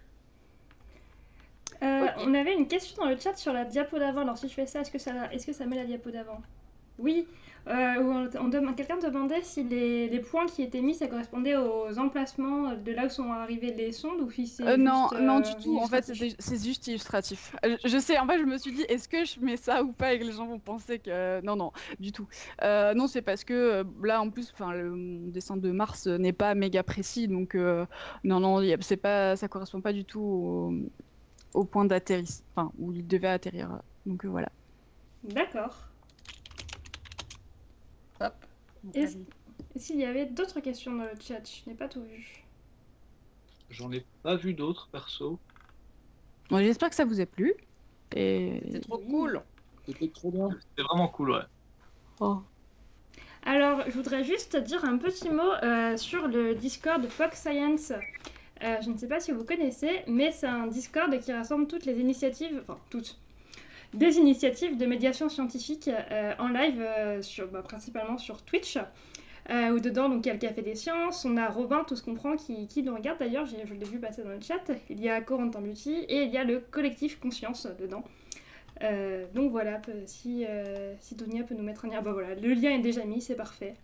Euh, Ok. On avait une question dans le chat sur la diapo d'avant. Alors si je fais ça, est-ce que ça, est-ce que ça met la diapo d'avant? Oui. Euh, où on, on dem- quelqu'un demandait si les, les points qui étaient mis, ça correspondait aux emplacements de là où sont arrivées les sondes ou si c'est Euh, non, juste, non euh, du tout. En fait, illustratif. c'est c'est juste illustratif. Euh, Je sais. En fait, je me suis dit, est-ce que je mets ça ou pas et que les gens vont penser que non, non, du tout. Euh, non, c'est parce que euh, là, en plus, enfin, le mon dessin de Mars euh, n'est pas méga précis, donc euh, non, non, y a- c'est pas, ça correspond pas du tout au, au point d'atterrissage, enfin, où il devait atterrir. Donc euh, voilà. D'accord. Hop. Est-ce est-ce qu'il y avait d'autres questions dans le chat? Je n'ai pas tout vu. J'en ai pas vu d'autres, perso. Bon, j'espère que ça vous a plu. Et C'est trop cool. C'était trop bien. C'était vraiment cool, ouais. oh. Alors, je voudrais juste dire un petit mot euh, sur le Discord Fox Science. Euh, je ne sais pas si vous connaissez, mais c'est un Discord qui rassemble toutes les initiatives, enfin toutes, des initiatives de médiation scientifique euh, en live, euh, sur, bah, principalement sur Twitch. Euh, où dedans, donc, il y a le Café des Sciences, on a Robin, tout ce qu'on prend, qui, qui nous regarde d'ailleurs, je l'ai vu passer dans le chat, il y a Corentin Beauty, et il y a le collectif Conscience dedans. Euh, donc voilà, si, euh, si Donia peut nous mettre un lien, bah voilà, le lien est déjà mis, c'est parfait.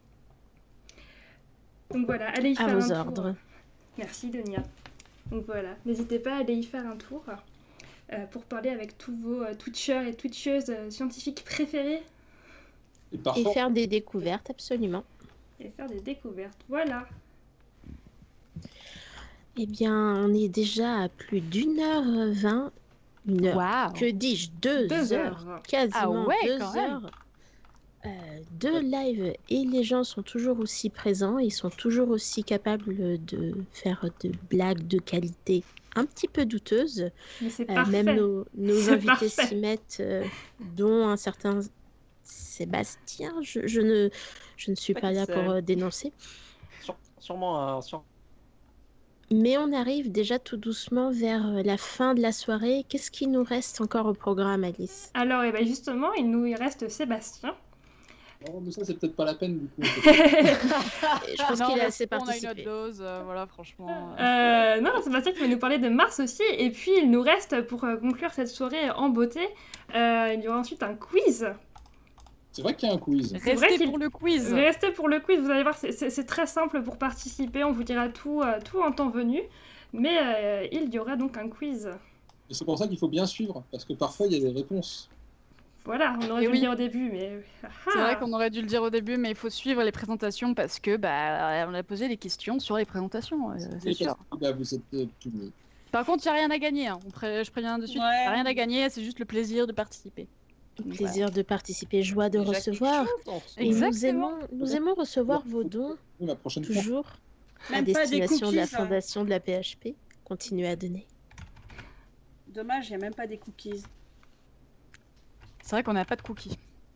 Donc voilà, allez y À faire vos un ordres. tour. Merci Donia. Donc voilà, n'hésitez pas à aller y faire un tour euh, pour parler avec tous vos euh, Twitchers et Twitcheuses euh, scientifiques préférés. Et Et parfois, faire des découvertes, absolument. Et faire des découvertes, voilà. Eh bien, on est déjà à plus d'une heure vingt. Une heure. Waouh. Que dis-je? Deux, Deux heures. heures. Quasiment Ah ouais, deux quand même. heures euh, de live. Et les gens sont toujours aussi présents. Ils sont toujours aussi capables de faire de blagues de qualité un petit peu douteuses. Mais c'est Euh, parfait. même nos, nos C'est invités parfait. s'y mettent, euh, dont un certain Sébastien. Je, je ne, je ne suis Pas pas qui là c'est. pour euh, dénoncer. Sûre- sûrement un. Sûre- Mais on arrive déjà tout doucement vers euh, la fin de la soirée. Qu'est-ce qui nous reste encore au programme, Alice? Alors, et ben justement, il nous reste Sébastien. non, mais ça, c'est peut-être pas la peine du coup. Et je pense Non, qu'il a mais assez on a une participé. autre dose, euh, voilà, franchement. euh. Euh, non, Sébastien qui va nous parler de Mars aussi. Et puis, il nous reste, pour euh, conclure cette soirée en beauté, euh, il y aura ensuite un quiz. C'est vrai qu'il y a un quiz. C'est vrai Restez qu'il- pour le quiz. Restez pour le quiz, vous allez voir, c'est- c'est c'est très simple pour participer. On vous dira tout, euh, tout en temps venu. Mais euh, il y aura donc un quiz. Et c'est pour ça qu'il faut bien suivre, parce que parfois il y a des réponses. Voilà, on aurait Et dû oui. le dire au début, mais... C'est vrai qu'on aurait dû le dire au début, mais il faut suivre les présentations parce que bah on a posé des questions sur les présentations, euh, c'est Et sûr. parce que, bah, vous êtes euh, punis. Par contre, il n'y a rien à gagner. Hein. On pré- Je préviens de suite, il Ouais. n'y a rien à gagner, c'est juste le plaisir de participer. Donc, Plaisir de participer, joie de Déjà recevoir. quelque chose dans ce- Et nous Exactement. aimons, nous aimons recevoir vos dons, Oui, la prochaine fois. toujours à Même pas des destination de la cookies, hein. fondation de la P H P. Continuez à donner. Dommage, il n'y a même pas des cookies. C'est vrai qu'on n'a pas de cookies.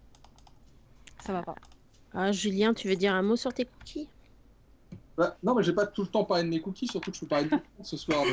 Ça va pas. Ah, Julien, tu veux dire un mot sur tes cookies? Bah, non, mais j'ai pas tout le temps parlé de mes cookies, surtout que je peux parler de mes cookies ce soir.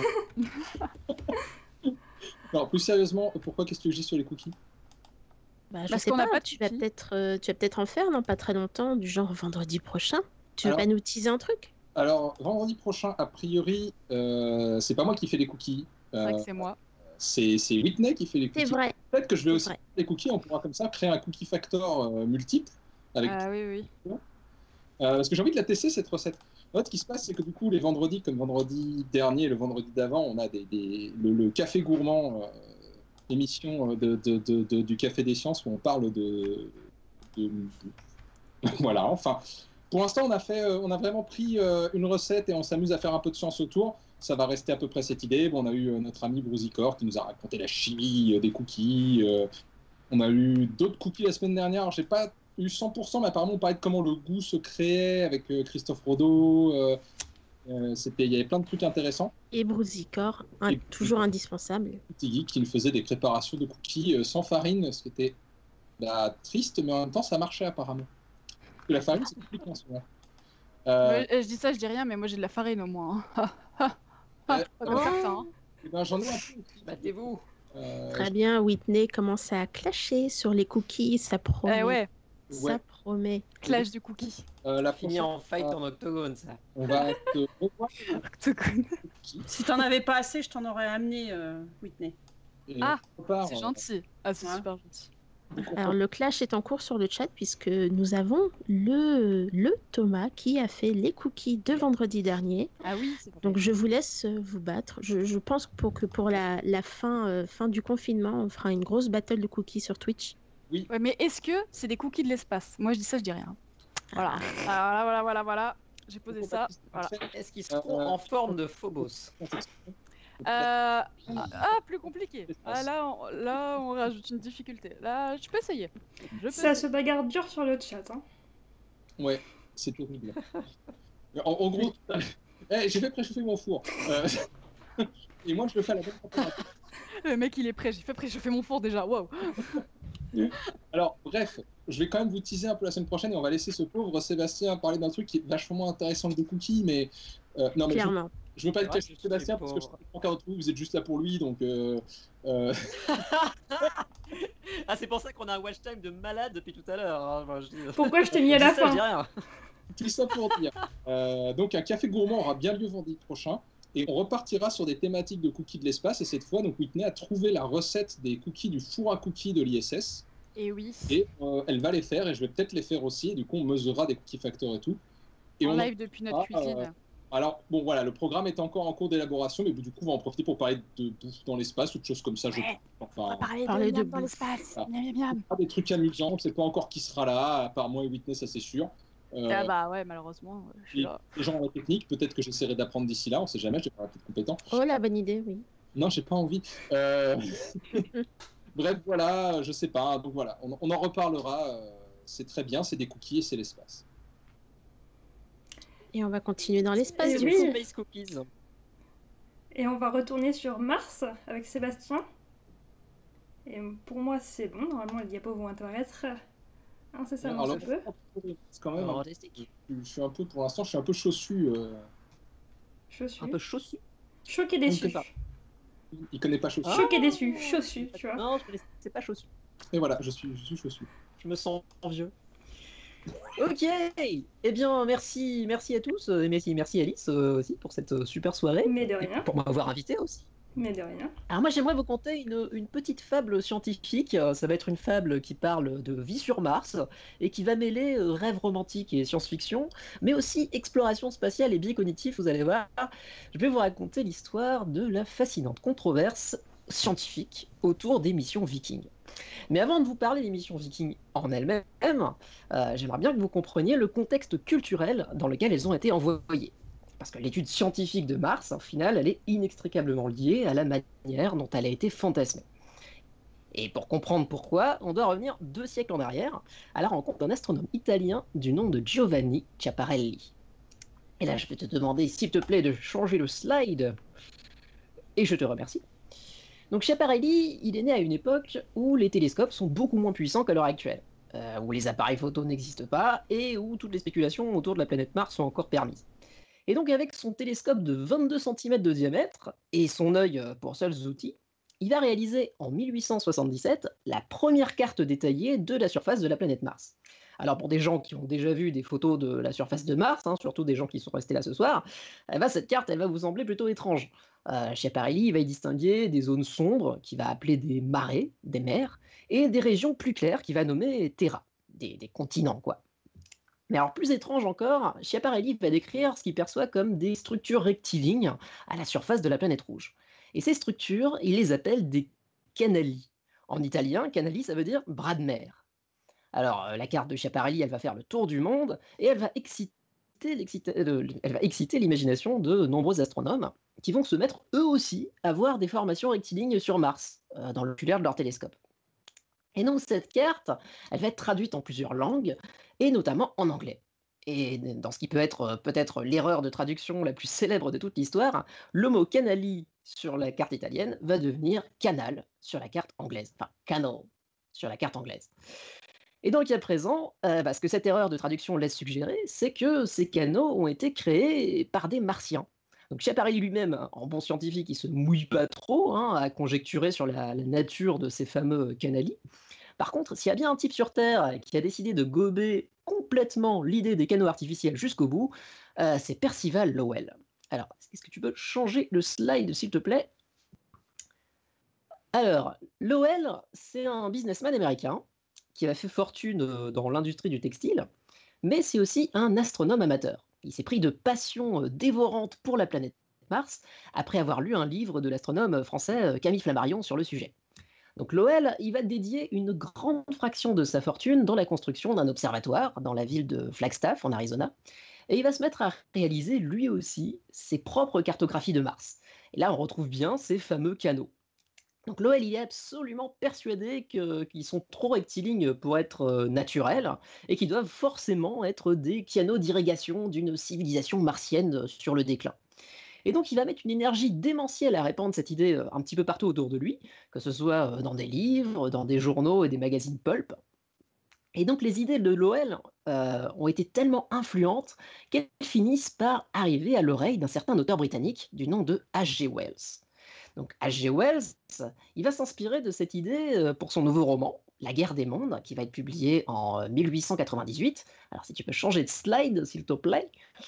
donc. Alors, plus sérieusement, pourquoi qu'est-ce que je dis sur les cookies? Bah, je Parce sais qu'on n'a pas, pas de tu vas cookies. peut-être euh, tu vas peut-être en faire dans pas très longtemps, du genre vendredi prochain. Tu veux Alors- pas nous teaser un truc? Alors, vendredi prochain, a priori, euh, c'est pas moi qui fais les cookies. C'est vrai Euh, que c'est moi. c'est c'est Whitney qui fait les C'est cookies. vrai. Peut-être que je vais C'est aussi vrai. faire les cookies, on pourra comme ça créer un cookie factor euh, multiple. Avec... Ah oui, oui. Euh, parce que j'ai envie de la tester cette recette. En fait, ce qui se passe, c'est que du coup, les vendredis, comme vendredi dernier et le vendredi d'avant, on a des, des- le, le café gourmand, euh, émission euh, de, de- de- de- du Café des Sciences où on parle de. de- de- voilà, enfin. Pour l'instant, on a fait, euh, on a vraiment pris euh, une recette et on s'amuse à faire un peu de science autour. Ça va rester à peu près cette idée. Bon, on a eu euh, notre ami Brousicor qui nous a raconté la chimie euh, des cookies. euh, on a eu d'autres cookies la semaine dernière. J'ai pas eu cent pour cent, mais apparemment on parlait de comment le goût se créait avec euh, Christophe Rodeau. euh, euh, c'était, il y avait plein de trucs intéressants. Et Brousicor, un- Et- toujours indispensable. Petit geek qui nous faisait des préparations de cookies euh, sans farine, ce qui était bah, triste, mais en même temps ça marchait apparemment. Parce que la farine c'est compliqué en ce moment. Euh, Ouais, je dis ça, je dis rien, mais moi j'ai de la farine au moins. hein. Ouais. Pas comme Oh. certains. hein. eh ben, j'en ai un peu aussi. Battez-vous. Euh, Très bien, Whitney commence à clasher sur les cookies, ça promet. Eh ouais, Ça ouais. promet. clash du cookie. Euh, la Fini prochaine en fight fois, en octogone, ça. on va te revoir Si t'en avais pas assez, je t'en aurais amené, euh, Whitney. et Ah, on repart, C'est euh, gentil. Ah, c'est Ouais. super gentil. donc on Alors le clash est en cours sur le chat puisque nous avons le, le Thomas qui a fait les cookies de vendredi dernier. Ah oui, c'est vrai. Donc je vous laisse euh, vous battre. Je, je pense pour que pour la, la fin, euh, fin du confinement, on fera une grosse battle de cookies sur Twitch. Ouais, mais est-ce que c'est des cookies de l'espace? Moi je dis ça, je dis rien. Voilà. Voilà, voilà, voilà, voilà. J'ai posé ça. Voilà. Est-ce qu'ils seront en forme de Phobos? Euh, ah, ah, plus compliqué. Ah, là, on, là, on rajoute une difficulté. Là, je peux essayer. Je peux Ça essayer. se bagarre dur sur le chat. Hein. Ouais, c'est horrible. En, en gros, eh, j'ai fait préchauffer mon four. Euh, et moi, je le fais à la bonne température. Le mec, il est prêt. J'ai fait préchauffer mon four déjà. Waouh. Alors, bref, je vais quand même vous teaser un peu la semaine prochaine et on va laisser ce pauvre Sébastien parler d'un truc qui est vachement moins intéressant que des cookies, mais... euh, non, mais je- Clairement. Je veux pas C'est être vrai caché que Sébastien c'est parce que je pour- sais qu'en vous, vous êtes juste là pour lui, donc. Euh, euh, Ah, c'est pour ça qu'on a un watch time de malade depuis tout à l'heure. Hein. Enfin, je dis- Pourquoi je t'ai mis je à dis la ça, je dis fin? rien. Tout ça pour dire. Euh, donc, un café gourmand aura bien lieu vendredi prochain. Et on repartira sur des thématiques de cookies de l'espace. Et cette fois, donc, Whitney a trouvé la recette des cookies du four à cookies de l'I S S. Et oui, Et euh, elle va les faire. Et je vais peut-être les faire aussi. Et du coup, on mesurera des cookies facteurs et tout. Et en on live depuis notre fera, euh, cuisine. alors, bon, voilà, le programme est encore en cours d'élaboration. Mais du coup, on va en profiter pour parler de bouffe dans l'espace ou de choses comme ça. Je... Ouais, on va Enfin, parler Parler de de miam dans bouffe. l'espace. Ah. Miam, miam, miam. pas des trucs amusants. On ne sait pas encore qui sera là. À part moi et Whitney, ça c'est sûr. Euh, Ah bah ouais, malheureusement, euh, je suis les, là. les gens dans la technique, peut-être que j'essaierai d'apprendre d'ici là, on sait jamais, j'ai pas être compétent. Oh, la bonne idée, oui. Non, j'ai pas envie. Euh, Bref, voilà, je sais pas. Donc voilà, on, on en reparlera. euh, C'est très bien, c'est des cookies et c'est l'espace. Et on va continuer dans l'espace, Et du oui. coup. Space Cookies. Et on va retourner sur Mars avec Sébastien. Et pour moi, c'est bon. Normalement, les diapos vont apparaître incessamment Alors, sous peu. c'est quand même. Fantastique. Je, je suis un peu, pour l'instant, je suis un peu chaussu. euh, Je suis Un peu chaussu. choqué On déçu. ne sait pas. Il connaît pas chaussu. Choqué déçu, chaussu, tu vois. Non, je connaissais pas chaussu. Et voilà, je suis, je suis chaussu. Je me sens vieux. Ok. Eh bien, merci, merci à tous. euh, Et merci, merci Alice euh, aussi pour cette euh, super soirée. Mais de Et rien. pour m'avoir invité aussi. Mais de rien. Alors moi j'aimerais vous conter une, une petite fable scientifique. Euh, Ça va être une fable qui parle de vie sur Mars et qui va mêler euh, rêve romantique et science-fiction, mais aussi exploration spatiale et biais cognitif, vous allez voir. Je vais vous raconter l'histoire de la fascinante controverse scientifique autour des missions Vikings. Mais avant de vous parler des missions Vikings en elles-mêmes, euh, j'aimerais bien que vous compreniez le contexte culturel dans lequel elles ont été envoyées. Parce que l'étude scientifique de Mars, au final, elle est inextricablement liée à la manière dont elle a été fantasmée. Et pour comprendre pourquoi, on doit revenir deux siècles en arrière, à la rencontre d'un astronome italien du nom de Giovanni Schiaparelli. Et là, je vais te demander, s'il te plaît, de changer le slide. Et je te remercie. Donc Schiaparelli, il est né à une époque où les télescopes sont beaucoup moins puissants qu'à l'heure actuelle, euh, où les appareils photo n'existent pas, et où toutes les spéculations autour de la planète Mars sont encore permises. Et donc avec son télescope de vingt-deux centimètres de diamètre et son œil pour seuls outils, il va réaliser en mille huit cent soixante-dix-sept la première carte détaillée de la surface de la planète Mars. Alors pour des gens qui ont déjà vu des photos de la surface de Mars, hein, surtout des gens qui sont restés là ce soir, eh ben, cette carte elle va vous sembler plutôt étrange. Euh, Schiaparelli il va y distinguer des zones sombres qu'il va appeler des marais, des mers, et des régions plus claires qu'il va nommer terra, des, des continents quoi. Mais alors plus étrange encore, Schiaparelli va décrire ce qu'il perçoit comme des structures rectilignes à la surface de la planète rouge. Et ces structures, il les appelle des canali. En italien, canali ça veut dire bras de mer. Alors la carte de Schiaparelli, elle va faire le tour du monde et elle va exciter, euh, elle va exciter l'imagination de nombreux astronomes qui vont se mettre eux aussi à voir des formations rectilignes sur Mars euh, dans l'oculaire de leur télescope. Et donc cette carte, elle va être traduite en plusieurs langues, et notamment en anglais. Et dans ce qui peut être peut-être l'erreur de traduction la plus célèbre de toute l'histoire, le mot canali sur la carte italienne va devenir canal sur la carte anglaise. Enfin, canal sur la carte anglaise. Et donc à présent, euh, bah, ce que cette erreur de traduction laisse suggérer, c'est que ces canaux ont été créés par des martiens. Donc Schiaparelli lui-même, en bon scientifique, il se mouille pas trop hein, à conjecturer sur la, la nature de ces fameux canali. Par contre, s'il y a bien un type sur Terre qui a décidé de gober complètement l'idée des canaux artificiels jusqu'au bout, euh, c'est Percival Lowell. Alors, est-ce que tu peux changer le slide, s'il te plaît? Alors, Lowell, c'est un businessman américain qui a fait fortune dans l'industrie du textile, mais c'est aussi un astronome amateur. Il s'est pris de passion dévorante pour la planète Mars après avoir lu un livre de l'astronome français Camille Flammarion sur le sujet. Donc Lowell, il va dédier une grande fraction de sa fortune dans la construction d'un observatoire dans la ville de Flagstaff, en Arizona, et il va se mettre à réaliser lui aussi ses propres cartographies de Mars. Et là, on retrouve bien ces fameux canaux. Donc Lowell, il est absolument persuadé que, qu'ils sont trop rectilignes pour être euh, naturels, et qu'ils doivent forcément être des canaux d'irrigation d'une civilisation martienne sur le déclin. Et donc il va mettre une énergie démentielle à répandre cette idée un petit peu partout autour de lui, que ce soit dans des livres, dans des journaux et des magazines pulp. Et donc les idées de Lowell euh, ont été tellement influentes qu'elles finissent par arriver à l'oreille d'un certain auteur britannique du nom de H G. Wells. Donc H G. Wells, il va s'inspirer de cette idée euh, pour son nouveau roman, La guerre des mondes, qui va être publié en mille huit cent quatre-vingt-dix-huit. Alors si tu peux changer de slide, s'il te plaît.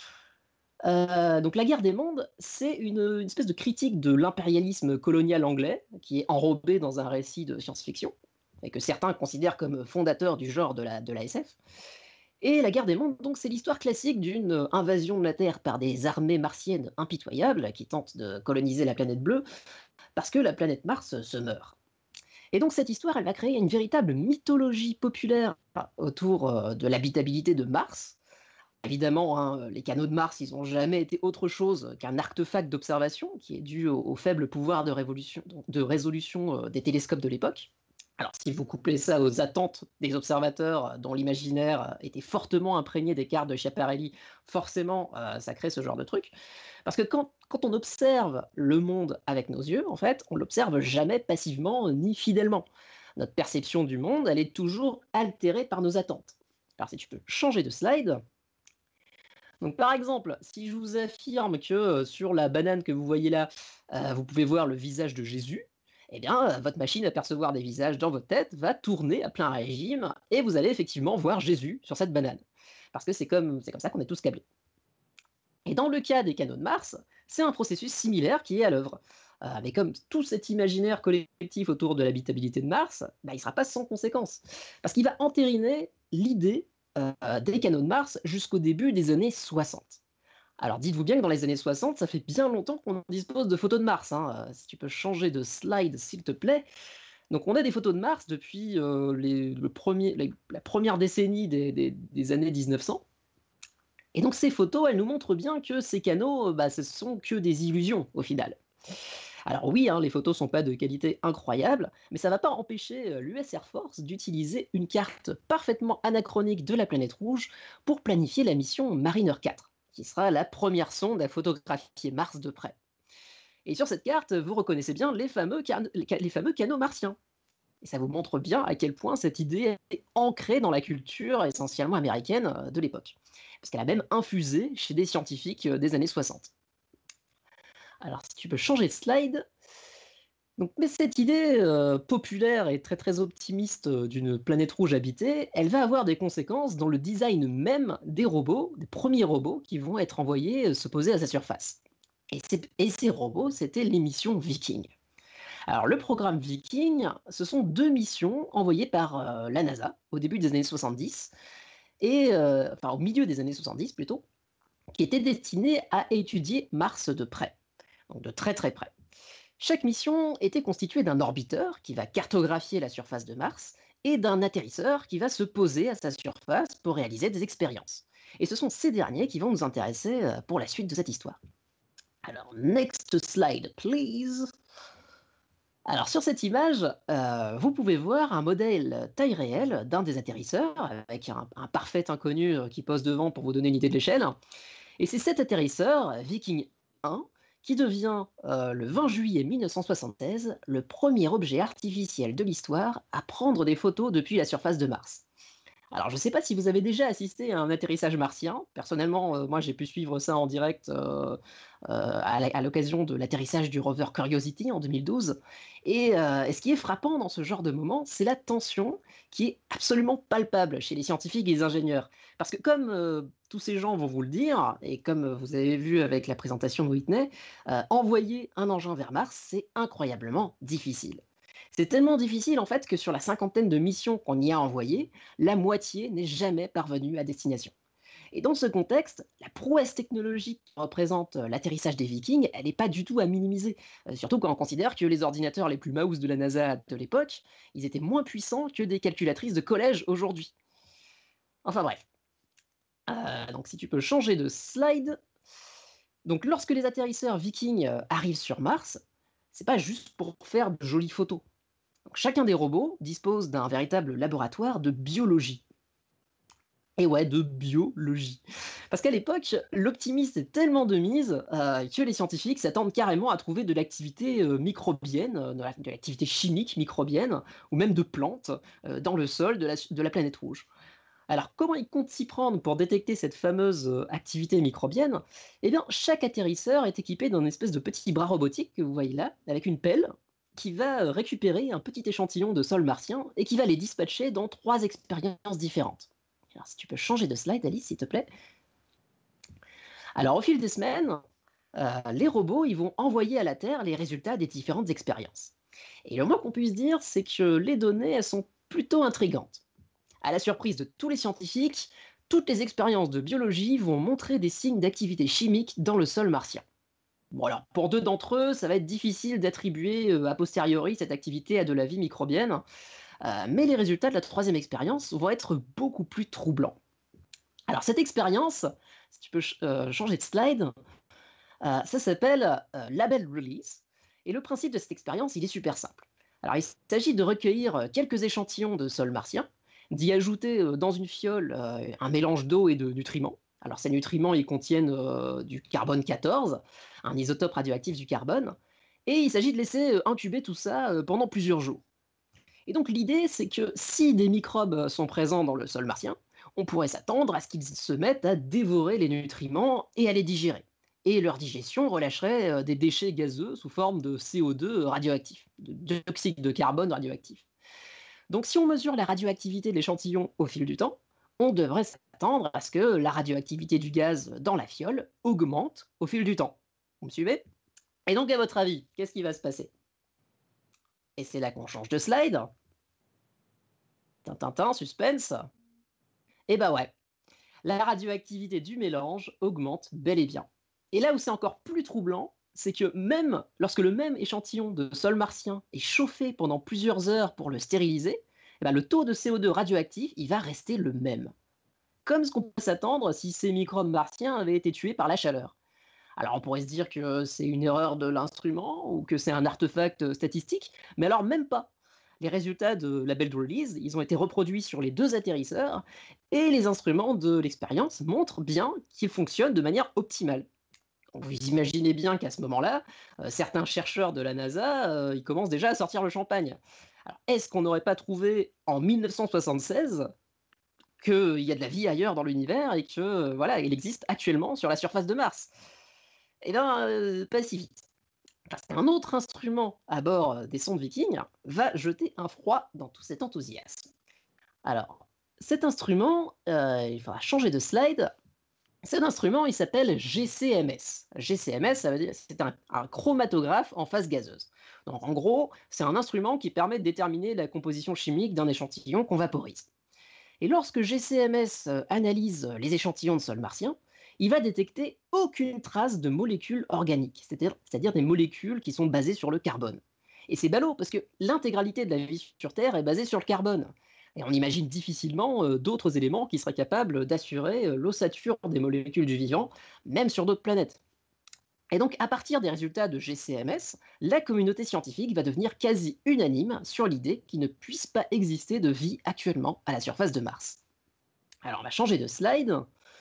Euh, donc La guerre des mondes, c'est une, une espèce de critique de l'impérialisme colonial anglais, qui est enrobé dans un récit de science-fiction, et que certains considèrent comme fondateur du genre de la, de la S F. Et la guerre des mondes, donc, c'est l'histoire classique d'une invasion de la Terre par des armées martiennes impitoyables qui tentent de coloniser la planète bleue parce que la planète Mars se meurt. Et donc cette histoire, elle va créer une véritable mythologie populaire autour euh, de l'habitabilité de Mars. Évidemment, hein, les canaux de Mars, ils n'ont jamais été autre chose qu'un artefact d'observation qui est dû au, au faible pouvoir de, révolution, de résolution euh, des télescopes de l'époque. Alors, si vous couplez ça aux attentes des observateurs dont l'imaginaire était fortement imprégné des cartes de Schiaparelli, forcément, euh, ça crée ce genre de truc. Parce que quand, quand on observe le monde avec nos yeux, en fait, on l'observe jamais passivement ni fidèlement. Notre perception du monde, elle est toujours altérée par nos attentes. Alors, si tu peux changer de slide. Donc, par exemple, si je vous affirme que euh, sur la banane que vous voyez là, euh, vous pouvez voir le visage de Jésus, eh bien, votre machine à percevoir des visages dans votre tête va tourner à plein régime et vous allez effectivement voir Jésus sur cette banane. Parce que c'est comme, c'est comme ça qu'on est tous câblés. Et dans le cas des canaux de Mars, c'est un processus similaire qui est à l'œuvre. Euh, mais comme tout cet imaginaire collectif autour de l'habitabilité de Mars, bah, il ne sera pas sans conséquence. Parce qu'il va entériner l'idée euh, des canaux de Mars jusqu'au début des années soixante. Alors dites-vous bien que dans les années soixante, ça fait bien longtemps qu'on dispose de photos de Mars. Hein. Si tu peux changer de slide, s'il te plaît. Donc on a des photos de Mars depuis euh, les, le premier, les, la première décennie des, des, des années dix-neuf cents. Et donc ces photos, elles nous montrent bien que ces canaux, bah, ce sont que des illusions au final. Alors oui, hein, les photos sont pas de qualité incroyable, mais ça va pas empêcher l'U S Air Force d'utiliser une carte parfaitement anachronique de la planète rouge pour planifier la mission Mariner quatre. Qui sera la première sonde à photographier Mars de près. Et sur cette carte, vous reconnaissez bien les fameux, can- les fameux canaux martiens. Et ça vous montre bien à quel point cette idée est ancrée dans la culture essentiellement américaine de l'époque. Parce qu'elle a même infusé chez des scientifiques des années soixante. Alors si tu peux changer de slide. Donc, mais cette idée euh, populaire et très très optimiste euh, d'une planète rouge habitée, elle va avoir des conséquences dans le design même des robots, des premiers robots qui vont être envoyés euh, se poser à sa surface. Et, et ces robots, c'était les missions Viking. Alors le programme Viking, ce sont deux missions envoyées par euh, la NASA au début des années soixante-dix, et, euh, enfin au milieu des années soixante-dix plutôt, qui étaient destinées à étudier Mars de près, donc de très très près. Chaque mission était constituée d'un orbiteur qui va cartographier la surface de Mars et d'un atterrisseur qui va se poser à sa surface pour réaliser des expériences. Et ce sont ces derniers qui vont nous intéresser pour la suite de cette histoire. Alors, next slide, please. Alors, sur cette image, euh, vous pouvez voir un modèle taille réelle d'un des atterrisseurs avec un, un parfait inconnu qui pose devant pour vous donner une idée de l'échelle. Et c'est cet atterrisseur, Viking un, qui devient, euh, le vingt juillet mille neuf cent soixante-seize, le premier objet artificiel de l'histoire à prendre des photos depuis la surface de Mars. Alors, je ne sais pas si vous avez déjà assisté à un atterrissage martien. Personnellement, euh, moi, j'ai pu suivre ça en direct euh, euh, à l'occasion de l'atterrissage du rover Curiosity en deux mille douze. Et, euh, et ce qui est frappant dans ce genre de moment, c'est la tension qui est absolument palpable chez les scientifiques et les ingénieurs. Parce que comme euh, tous ces gens vont vous le dire, et comme vous avez vu avec la présentation de Whitney, euh, envoyer un engin vers Mars, c'est incroyablement difficile. C'est tellement difficile en fait que sur la cinquantaine de missions qu'on y a envoyées, la moitié n'est jamais parvenue à destination. Et dans ce contexte, la prouesse technologique qui représente l'atterrissage des Vikings, elle n'est pas du tout à minimiser. Euh, surtout quand on considère que les ordinateurs les plus mouse de la NASA de l'époque, ils étaient moins puissants que des calculatrices de collège aujourd'hui. Enfin bref. Euh, donc si tu peux changer de slide. Donc lorsque les atterrisseurs Vikings euh, arrivent sur Mars, c'est pas juste pour faire de jolies photos. Donc, chacun des robots dispose d'un véritable laboratoire de biologie. Et ouais, de biologie. Parce qu'à l'époque, l'optimisme est tellement de mise euh, que les scientifiques s'attendent carrément à trouver de l'activité euh, microbienne, euh, de la- de l'activité chimique microbienne, ou même de plantes, euh, dans le sol de la, de la planète rouge. Alors, comment ils comptent s'y prendre pour détecter cette fameuse euh, activité microbienne? Eh bien, chaque atterrisseur est équipé d'un espèce de petit bras robotique que vous voyez là, avec une pelle, qui va euh, récupérer un petit échantillon de sol martien et qui va les dispatcher dans trois expériences différentes. Alors, si tu peux changer de slide, Alice, s'il te plaît. Alors, au fil des semaines, euh, les robots ils vont envoyer à la Terre les résultats des différentes expériences. Et le moins qu'on puisse dire, c'est que les données, elles sont plutôt intrigantes. À la surprise de tous les scientifiques, toutes les expériences de biologie vont montrer des signes d'activité chimique dans le sol martien. Bon alors, pour deux d'entre eux, ça va être difficile d'attribuer euh, a posteriori cette activité à de la vie microbienne, euh, mais les résultats de la troisième expérience vont être beaucoup plus troublants. Alors cette expérience, si tu peux ch- euh, changer de slide, euh, ça s'appelle euh, Label Release, et le principe de cette expérience, il est super simple. Alors il s'agit de recueillir quelques échantillons de sol martien, d'y ajouter euh, dans une fiole euh, un mélange d'eau et de nutriments. Alors ces nutriments, ils contiennent euh, du carbone quatorze, un isotope radioactif du carbone, et il s'agit de laisser euh, incuber tout ça euh, pendant plusieurs jours. Et donc l'idée, c'est que si des microbes sont présents dans le sol martien, on pourrait s'attendre à ce qu'ils se mettent à dévorer les nutriments et à les digérer. Et leur digestion relâcherait euh, des déchets gazeux sous forme de C O deux radioactif, de dioxyde de carbone radioactif. Donc si on mesure la radioactivité de l'échantillon au fil du temps, on devrait s'attendre à ce que la radioactivité du gaz dans la fiole augmente au fil du temps. Vous me suivez? Et donc à votre avis, qu'est-ce qui va se passer? Et c'est là qu'on change de slide. Tintintin, suspense. Et bah ouais, la radioactivité du mélange augmente bel et bien. Et là où c'est encore plus troublant, c'est que même lorsque le même échantillon de sol martien est chauffé pendant plusieurs heures pour le stériliser, eh ben le taux de C O deux radioactif il va rester le même. Comme ce qu'on peut s'attendre si ces microbes martiens avaient été tués par la chaleur. Alors on pourrait se dire que c'est une erreur de l'instrument ou que c'est un artefact statistique, mais alors même pas. Les résultats de la Label Release, ils ont été reproduits sur les deux atterrisseurs et les instruments de l'expérience montrent bien qu'ils fonctionnent de manière optimale. Donc, vous imaginez bien qu'à ce moment-là, euh, certains chercheurs de la NASA, euh, ils commencent déjà à sortir le champagne. Alors, est-ce qu'on n'aurait pas trouvé en mille neuf cent soixante-seize qu'il y a de la vie ailleurs dans l'univers et que euh, voilà, il existe actuellement sur la surface de Mars? Eh bien, euh, pas si vite. Parce qu'un autre instrument à bord des sondes Viking va jeter un froid dans tout cet enthousiasme. Alors, cet instrument, euh, il faudra changer de slide. Cet instrument, il s'appelle G C M S. G C M S, ça veut dire c'est un, un chromatographe en phase gazeuse. Donc, en gros, c'est un instrument qui permet de déterminer la composition chimique d'un échantillon qu'on vaporise. Et lorsque G C M S analyse les échantillons de sol martien, il va détecter aucune trace de molécules organiques, c'est-à-dire, c'est-à-dire des molécules qui sont basées sur le carbone. Et c'est ballot, parce que l'intégralité de la vie sur Terre est basée sur le carbone. Et on imagine difficilement euh, d'autres éléments qui seraient capables d'assurer euh, l'ossature des molécules du vivant, même sur d'autres planètes. Et donc, à partir des résultats de G C M S, la communauté scientifique va devenir quasi unanime sur l'idée qu'il ne puisse pas exister de vie actuellement à la surface de Mars. Alors, on va changer de slide.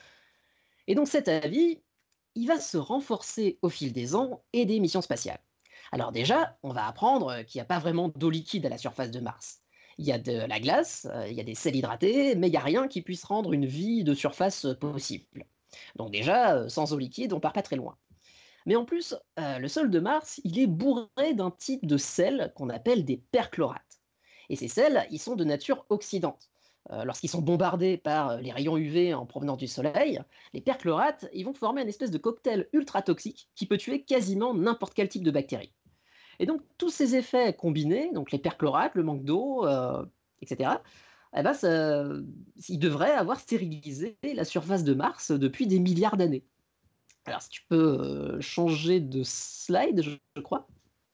Et donc, cet avis, il va se renforcer au fil des ans et des missions spatiales. Alors déjà, on va apprendre qu'il n'y a pas vraiment d'eau liquide à la surface de Mars. Il y a de la glace, il y a des sels hydratés, mais il n'y a rien qui puisse rendre une vie de surface possible. Donc déjà, sans eau liquide, on part pas très loin. Mais en plus, euh, le sol de Mars, il est bourré d'un type de sel qu'on appelle des perchlorates. Et ces sels, ils sont de nature oxydante. Euh, lorsqu'ils sont bombardés par les rayons U V en provenance du Soleil, les perchlorates, ils vont former une espèce de cocktail ultra toxique qui peut tuer quasiment n'importe quel type de bactérie. Et donc tous ces effets combinés, donc les perchlorates, le manque d'eau, euh, et cetera, eh ben, ça, ils devraient avoir stérilisé la surface de Mars depuis des milliards d'années. Alors si tu peux euh, changer de slide, je, je crois.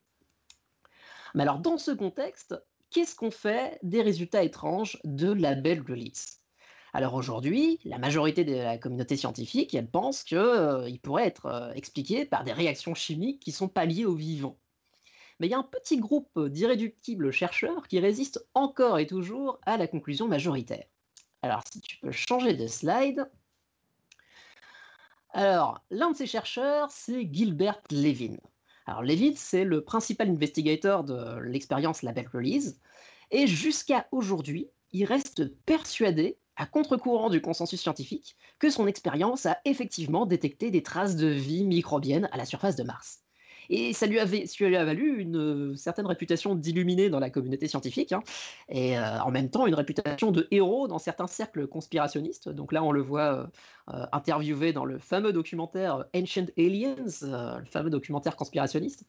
Mais alors dans ce contexte, qu'est-ce qu'on fait des résultats étranges de la Label Release? Alors aujourd'hui, la majorité de la communauté scientifique, elle pense qu'ils euh, pourraient être euh, expliqués par des réactions chimiques qui ne sont pas liées au vivant. Mais il y a un petit groupe d'irréductibles chercheurs qui résistent encore et toujours à la conclusion majoritaire. Alors si tu peux changer de slide. Alors, l'un de ces chercheurs, c'est Gilbert Levin. Alors, Levin, c'est le principal investigator de l'expérience Label Release, et jusqu'à aujourd'hui, il reste persuadé, à contre-courant du consensus scientifique, que son expérience a effectivement détecté des traces de vie microbienne à la surface de Mars. Et ça lui, avait, ça lui a valu une euh, certaine réputation d'illuminé dans la communauté scientifique, hein, et euh, en même temps une réputation de héros dans certains cercles conspirationnistes. Donc là, on le voit euh, euh, interviewé dans le fameux documentaire Ancient Aliens, euh, le fameux documentaire conspirationniste.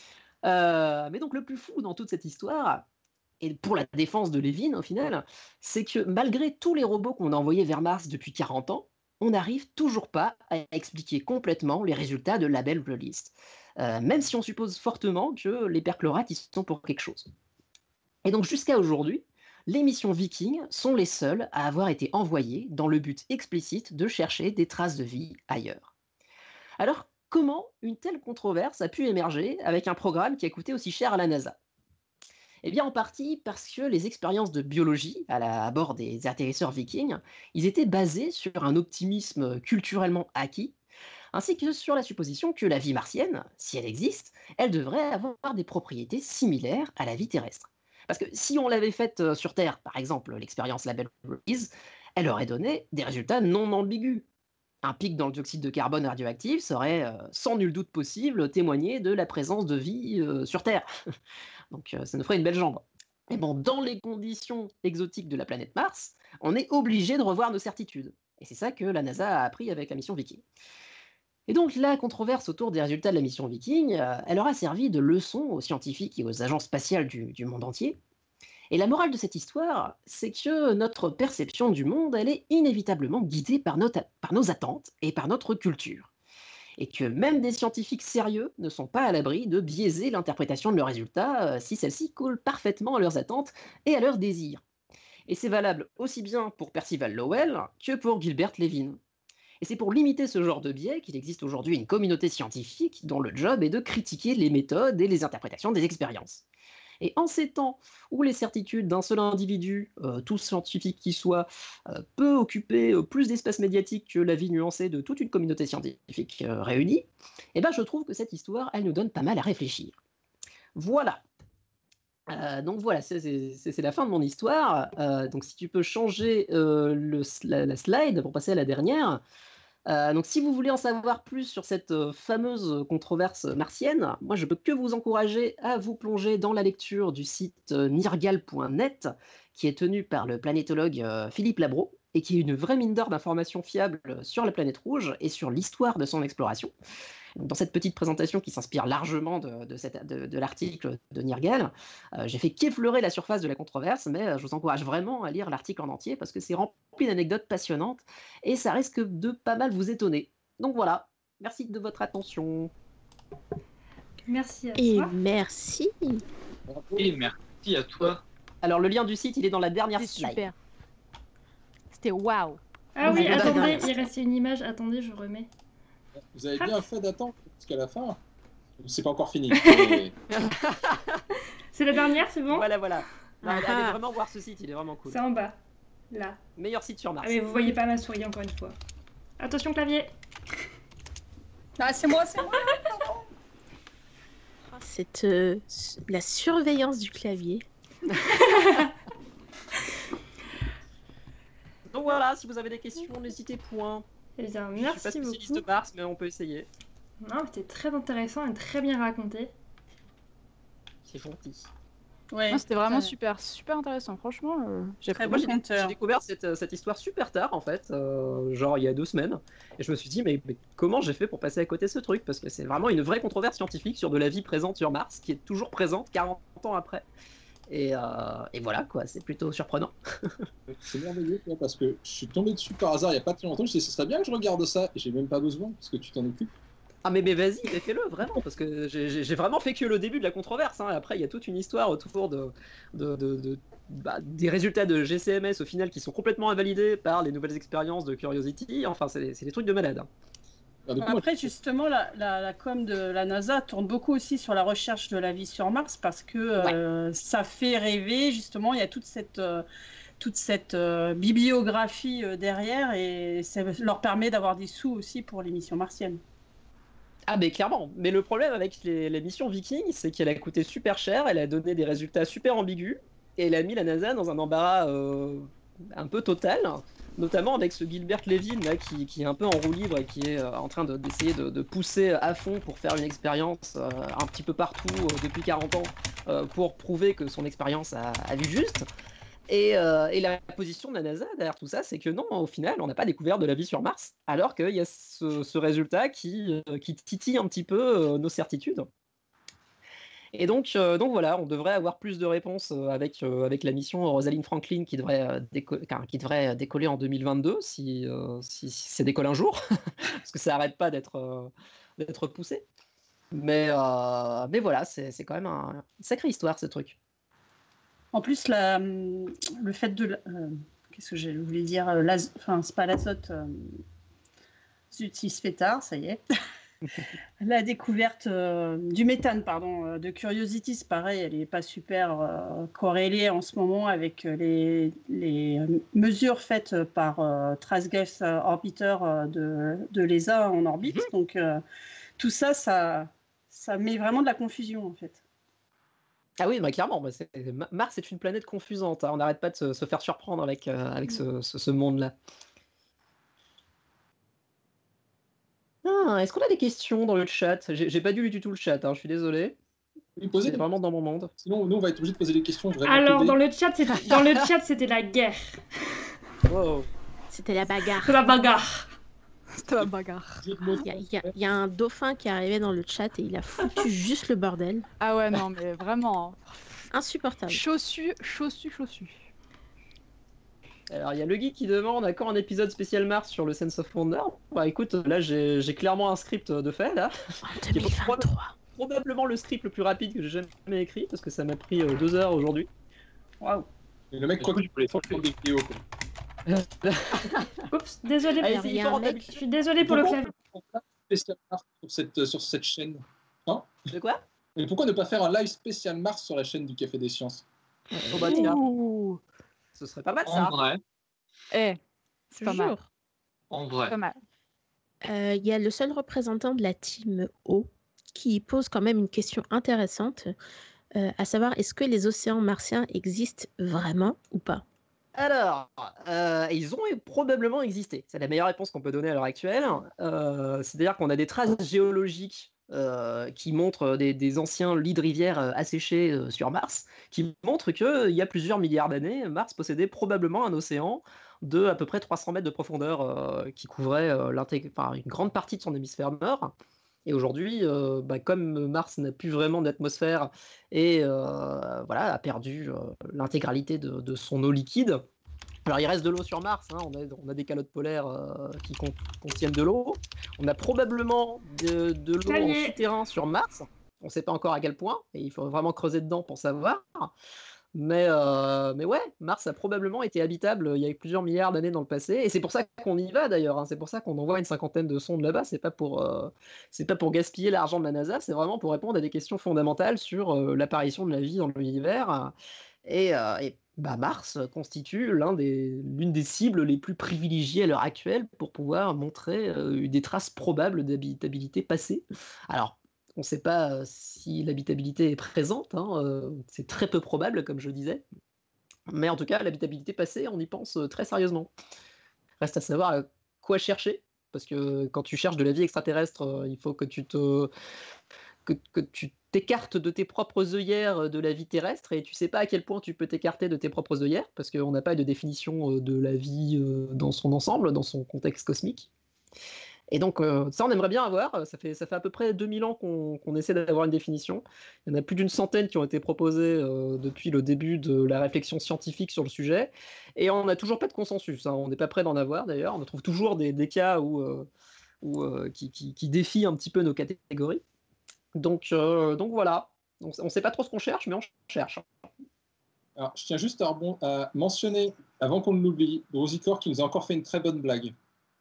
Euh, mais donc le plus fou dans toute cette histoire, et pour la défense de Levin au final, c'est que malgré tous les robots qu'on a envoyés vers Mars depuis quarante ans, on n'arrive toujours pas à expliquer complètement les résultats de Label Release. Euh, même si on suppose fortement que les perchlorates y sont pour quelque chose. Et donc jusqu'à aujourd'hui, les missions Viking sont les seules à avoir été envoyées dans le but explicite de chercher des traces de vie ailleurs. Alors, comment une telle controverse a pu émerger avec un programme qui a coûté aussi cher à la NASA ? Eh bien, en partie parce que les expériences de biologie à, la, à bord des atterrisseurs Viking, ils étaient basés sur un optimisme culturellement acquis, ainsi que sur la supposition que la vie martienne, si elle existe, elle devrait avoir des propriétés similaires à la vie terrestre. Parce que si on l'avait faite sur Terre, par exemple, l'expérience Label Release, elle aurait donné des résultats non ambigus. Un pic dans le dioxyde de carbone radioactif serait, euh, sans nul doute possible, témoigner de la présence de vie euh, sur Terre. Donc euh, ça nous ferait une belle jambe. Mais bon, dans les conditions exotiques de la planète Mars, on est obligé de revoir nos certitudes. Et c'est ça que la NASA a appris avec la mission Viking. Et donc la controverse autour des résultats de la mission Viking, euh, elle aura servi de leçon aux scientifiques et aux agences spatiales du, du monde entier. Et la morale de cette histoire, c'est que notre perception du monde, elle est inévitablement guidée par, notre, par nos attentes et par notre culture. Et que même des scientifiques sérieux ne sont pas à l'abri de biaiser l'interprétation de leurs résultats euh, si celle-ci colle parfaitement à leurs attentes et à leurs désirs. Et c'est valable aussi bien pour Percival Lowell que pour Gilbert Levin. Et c'est pour limiter ce genre de biais qu'il existe aujourd'hui une communauté scientifique dont le job est de critiquer les méthodes et les interprétations des expériences. Et en ces temps où les certitudes d'un seul individu, euh, tout scientifique qui soit, euh, peut occuper euh, plus d'espace médiatique que la vie nuancée de toute une communauté scientifique euh, réunie, eh ben je trouve que cette histoire, elle nous donne pas mal à réfléchir. Voilà. Euh, donc voilà, c'est, c'est, c'est la fin de mon histoire. Euh, donc si tu peux changer euh, le, la, la slide pour passer à la dernière. Euh, donc si vous voulez en savoir plus sur cette euh, fameuse controverse martienne, moi je peux que vous encourager à vous plonger dans la lecture du site euh, nirgal point net qui est tenu par le planétologue euh, Philippe Labro et qui est une vraie mine d'or d'informations fiables sur la planète rouge et sur l'histoire de son exploration. Dans cette petite présentation qui s'inspire largement de, de, cette, de, de l'article de Nirgal, euh, j'ai fait qu'effleurer la surface de la controverse, mais euh, je vous encourage vraiment à lire l'article en entier parce que c'est rempli d'anecdotes passionnantes et ça risque de pas mal vous étonner. Donc voilà, merci de votre attention. Merci à Et toi. merci. Et merci à toi. Alors le lien du site, il est dans la dernière C'était slide. super. C'était waouh. Ah oui, Vous avez attendez, dernière. il restait une image. Attendez, je remets. Vous avez bien fait d'attendre jusqu'à la fin. C'est pas encore fini. Mais... C'est la dernière, c'est bon? Voilà, voilà. Non, allez, Ah. allez vraiment voir ce site, il est vraiment cool. C'est en bas. Là. Meilleur site sur Mars. Ah mais vous voyez pas ma souris encore une fois. Attention clavier. Ah, c'est moi, c'est moi. Cette, euh, la surveillance du clavier. Donc voilà, si vous avez des questions, n'hésitez point. Eh bien, Je suis pas merci spécialiste beaucoup. de Mars, mais on peut essayer. Non, c'était très intéressant et très bien raconté. C'est gentil. Ouais, Non, c'était vraiment euh, super, super intéressant. Franchement, euh, j'ai Très Moi, bon j'ai, conteur. j'ai découvert cette, cette histoire super tard, en fait, euh, genre il y a deux semaines. Et je me suis dit, mais, mais comment j'ai fait pour passer à côté de ce truc? Parce que c'est vraiment une vraie controverse scientifique sur de la vie présente sur Mars, qui est toujours présente quarante ans après. Et, euh, et voilà, quoi, c'est plutôt surprenant. C'est merveilleux, quoi, parce que je suis tombé dessus par hasard il n'y a pas très longtemps. Je me suis dit, ce serait bien que je regarde ça. Et j'ai même pas besoin, parce que tu t'en occupes. Ah mais, mais vas-y, mais fais-le, vraiment, parce que j'ai, j'ai, j'ai vraiment fait que le début de la controverse. Hein. Après, il y a toute une histoire autour de, de, de, de bah, des résultats de G C M S au final qui sont complètement invalidés par les nouvelles expériences de Curiosity. Enfin, c'est, c'est des trucs de malade. Hein. Alors, du coup, moi, Après, justement, la, la, la com de la NASA tourne beaucoup aussi sur la recherche de la vie sur Mars parce que euh, ça fait rêver. Justement, il y a toute cette, euh, toute cette euh, bibliographie euh, derrière et ça leur permet d'avoir des sous aussi pour les missions martiennes. Ah mais clairement, mais le problème avec les, les missions Viking, c'est qu'elle a coûté super cher, elle a donné des résultats super ambigus, et elle a mis la NASA dans un embarras euh, un peu total, notamment avec ce Gilbert Levin là, qui, qui est un peu en roue libre et qui est euh, en train de- d'essayer de, de pousser à fond pour faire une expérience euh, un petit peu partout euh, depuis quarante ans, euh, pour prouver que son expérience a, a vu juste. Et, euh, et la position de la NASA derrière tout ça, c'est que non, au final, on n'a pas découvert de la vie sur Mars, alors qu'il y a ce, ce résultat qui, euh, qui titille un petit peu euh, nos certitudes. Et donc, euh, donc voilà, on devrait avoir plus de réponses euh, avec, euh, avec la mission Rosalind Franklin qui devrait, euh, déco- enfin, qui devrait décoller en deux mille vingt-deux, si, euh, si, si ça décolle un jour, parce que ça n'arrête pas d'être euh, d'être poussé. Mais, euh, mais voilà, c'est c'est quand même un- une sacrée histoire, ce truc. En plus, la, hum, le fait de... la- euh, Qu'est-ce que je voulais dire euh, l'az- Enfin, c'est pas l'azote. Euh, zut, il se fait tard, ça y est. La découverte euh, du méthane, pardon, euh, de Curiosity, c'est pareil, elle n'est pas super euh, corrélée en ce moment avec euh, les, les euh, mesures faites par euh, Transgress Orbiter euh, de, de l'E S A en orbite. Mhm. Donc, euh, tout ça, ça, ça met vraiment de la confusion, en fait. Ah oui, bah clairement, bah c'est- Ma- Mars est une planète confusante, hein. On n'arrête pas de se, se faire surprendre avec, euh, avec ce, ce- ce monde-là. Ah, est-ce qu'on a des questions dans le chat? J'ai j'ai pas lu du tout le chat, hein, je suis désolé. Oui, posez C'est des- vraiment dans mon monde. Sinon, nous, on va être obligé de poser des questions vraiment Alors, teubées. dans le chat, c'était- dans le chat, c'était la guerre. Wow. C'était la bagarre. C'est la bagarre. C'était la bagarre. Jeu de mots Il y a, il y a- il y a un dauphin qui est arrivé dans le chat et il a foutu juste le bordel. Ah ouais, non, mais vraiment. Insupportable. Chaussu, chaussu, chaussu. Alors, il y a le geek qui demande à quand un épisode spécial Mars sur le Sense of Wonder. Bah écoute, là j'ai j'ai clairement un script de fait, là. En Qui est deux mille vingt-trois. Probablement le script le plus rapide que j'ai jamais écrit, parce que ça m'a pris euh, deux heures aujourd'hui. Waouh. Et le mec Du croit coup, qu'il tu peux les faut prendre des vidéos. Quoi. Oups, désolé. Allez, Alors, c'est il y a hyper un mec- d'habitude. Je suis désolée pour le Pourquoi clavier. on fait un spécial Mars sur cette, sur cette chaîne? De quoi? Et pourquoi ne pas faire un live spécial Mars sur la chaîne du Café des Sciences? Oh bah tiens, Ouh. ce serait pas mal En ça. vrai, Eh, c'est pas mal. Toujours. en Pas vrai. mal. Euh, Il y a le seul représentant de la team O qui pose quand même une question intéressante, euh, à savoir est-ce que les océans martiens existent vraiment ou pas? Alors, euh, ils ont probablement existé. C'est la meilleure réponse qu'on peut donner à l'heure actuelle. Euh, C'est-à-dire qu'on a des traces géologiques euh, qui montrent des, des anciens lits de rivière euh, asséchés euh, sur Mars, qui montrent qu'il y a plusieurs milliards d'années, Mars possédait probablement un océan de à peu près trois cents mètres de profondeur euh, qui couvrait euh, l'intég- enfin, une grande partie de son hémisphère nord. Et aujourd'hui, euh, bah, comme Mars n'a plus vraiment d'atmosphère et euh, voilà, a perdu euh, l'intégralité de, de son eau liquide. Alors il reste de l'eau sur Mars, hein, on, a, on a des calottes polaires euh, qui con- contiennent de l'eau. On a probablement de, de l'eau Ça y en est. souterrain sur Mars. On ne sait pas encore à quel point, et il faut vraiment creuser dedans pour savoir. Mais, euh, mais ouais, Mars a probablement été habitable il y a plusieurs milliards d'années dans le passé, et c'est pour ça qu'on y va d'ailleurs, hein. C'est pour ça qu'on envoie une cinquantaine de sondes là-bas, c'est pas pour, euh, c'est pas pour gaspiller l'argent de la NASA, c'est vraiment pour répondre à des questions fondamentales sur euh, l'apparition de la vie dans l'univers. Et, euh, et bah, Mars constitue l'un des, l'une des cibles les plus privilégiées à l'heure actuelle pour pouvoir montrer euh, des traces probables d'habitabilité passée. Alors, on ne sait pas euh, si l'habitabilité est présente, hein, euh, c'est très peu probable, comme je disais. Mais en tout cas, l'habitabilité passée, on y pense euh, très sérieusement. Reste à savoir euh, quoi chercher, parce que quand tu cherches de la vie extraterrestre, euh, il faut que tu te que, que tu t'écartes de tes propres œillères de la vie terrestre, et tu sais pas à quel point tu peux t'écarter de tes propres œillères, parce qu'on n'a pas de définition euh, de la vie euh, dans son ensemble, dans son contexte cosmique. Et donc, euh, ça, on aimerait bien avoir. Ça fait, ça fait à peu près deux mille ans qu'on qu'on essaie d'avoir une définition. Il y en a plus d'une centaine qui ont été proposées euh, depuis le début de la réflexion scientifique sur le sujet. Et on n'a toujours pas de consensus, hein. On n'est pas prêt d'en avoir, d'ailleurs. On trouve toujours des, des cas où, euh, où, euh, qui, qui, qui défient un petit peu nos catégories. Donc, euh, donc voilà. On ne sait pas trop ce qu'on cherche, mais on cherche. Alors, je tiens juste à, rebond- à mentionner, avant qu'on ne l'oublie, Brosicor qui nous a encore fait une très bonne blague.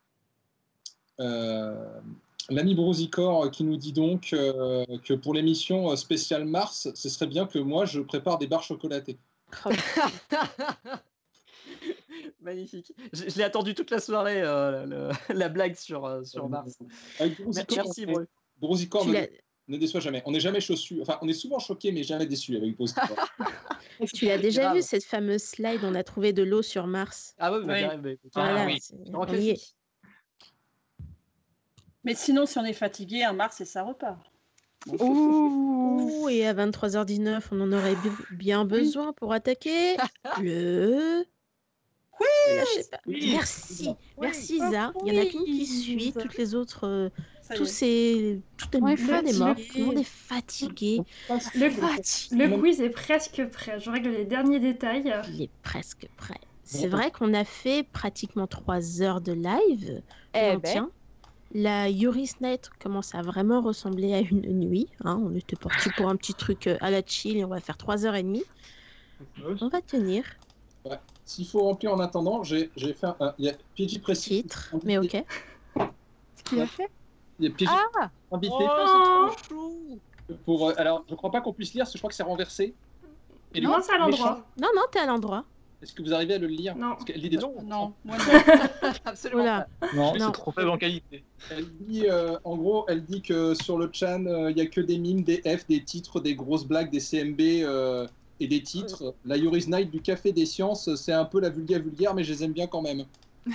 Euh, L'ami Brosicor qui nous dit donc euh, que pour l'émission spéciale Mars, ce serait bien que moi je prépare des barres chocolatées. Oh, Magnifique. Je, je l'ai attendu toute la soirée, euh, le- la blague sur, euh, sur Mars. Avec Brosicorn, Merci, on- Bru. Brosicorn Tu ne, l'as- ne déçoit jamais. On n'est jamais chaussus. Enfin, on est souvent choqué, mais jamais déçu avec Brosicorn. Tu l'as déjà Grave. vu cette fameuse slide, on a trouvé de l'eau sur Mars. Ah ouais, bah, Oui. carrément, bah, écoute, Ah, Voilà, oui. c'est- grand on y est. classique. Mais sinon, si on est fatigué, un Mars et ça repart. Ouh. Ouh, et à vingt-trois heures dix-neuf, on en aurait bi- bien besoin pour attaquer le... Oui, je sais pas. Oui. Merci, Oui. merci Isa. Il y en a qu'une qui Oui. suit, toutes les autres, euh, Ça y tous est. ces... tout le On est monde est mort, fatigué. tout le monde est fatigué. Le, Fatigué. le quiz est presque prêt. Je règle les derniers détails. Il est presque prêt. C'est vrai qu'on a fait pratiquement trois heures de live. Eh On ben. tient. La Yuri's Night commence à vraiment ressembler à une nuit. hein. On était parti pour un petit truc euh, à la chill et on va faire trois heures et demie. On va tenir. S'il faut remplir en attendant, j'ai j'ai fait un. Il y a P J précis. Titre, mais ok. Ce qu'il a fait. Il y a P J Ah. invité Oh, c'est trop chou. pour. euh, alors, je crois pas qu'on puisse lire, parce que je crois que c'est renversé. Et les Non, c'est à l'endroit. méchants, Non, non, t'es à l'endroit. est-ce que vous arrivez à le lire? Non. Parce qu'elle lit des trucs. Non, moi non. Absolument Voilà. Non, Non. c'est trop faible en qualité. Elle dit, euh, en gros, elle dit que sur le chan, euh, il y a que des mimes, des F, des titres, des grosses blagues, des C M B euh, et des titres. La Yuri's Night du Café des Sciences, c'est un peu la vulgaire vulgaire, mais je les aime bien quand même.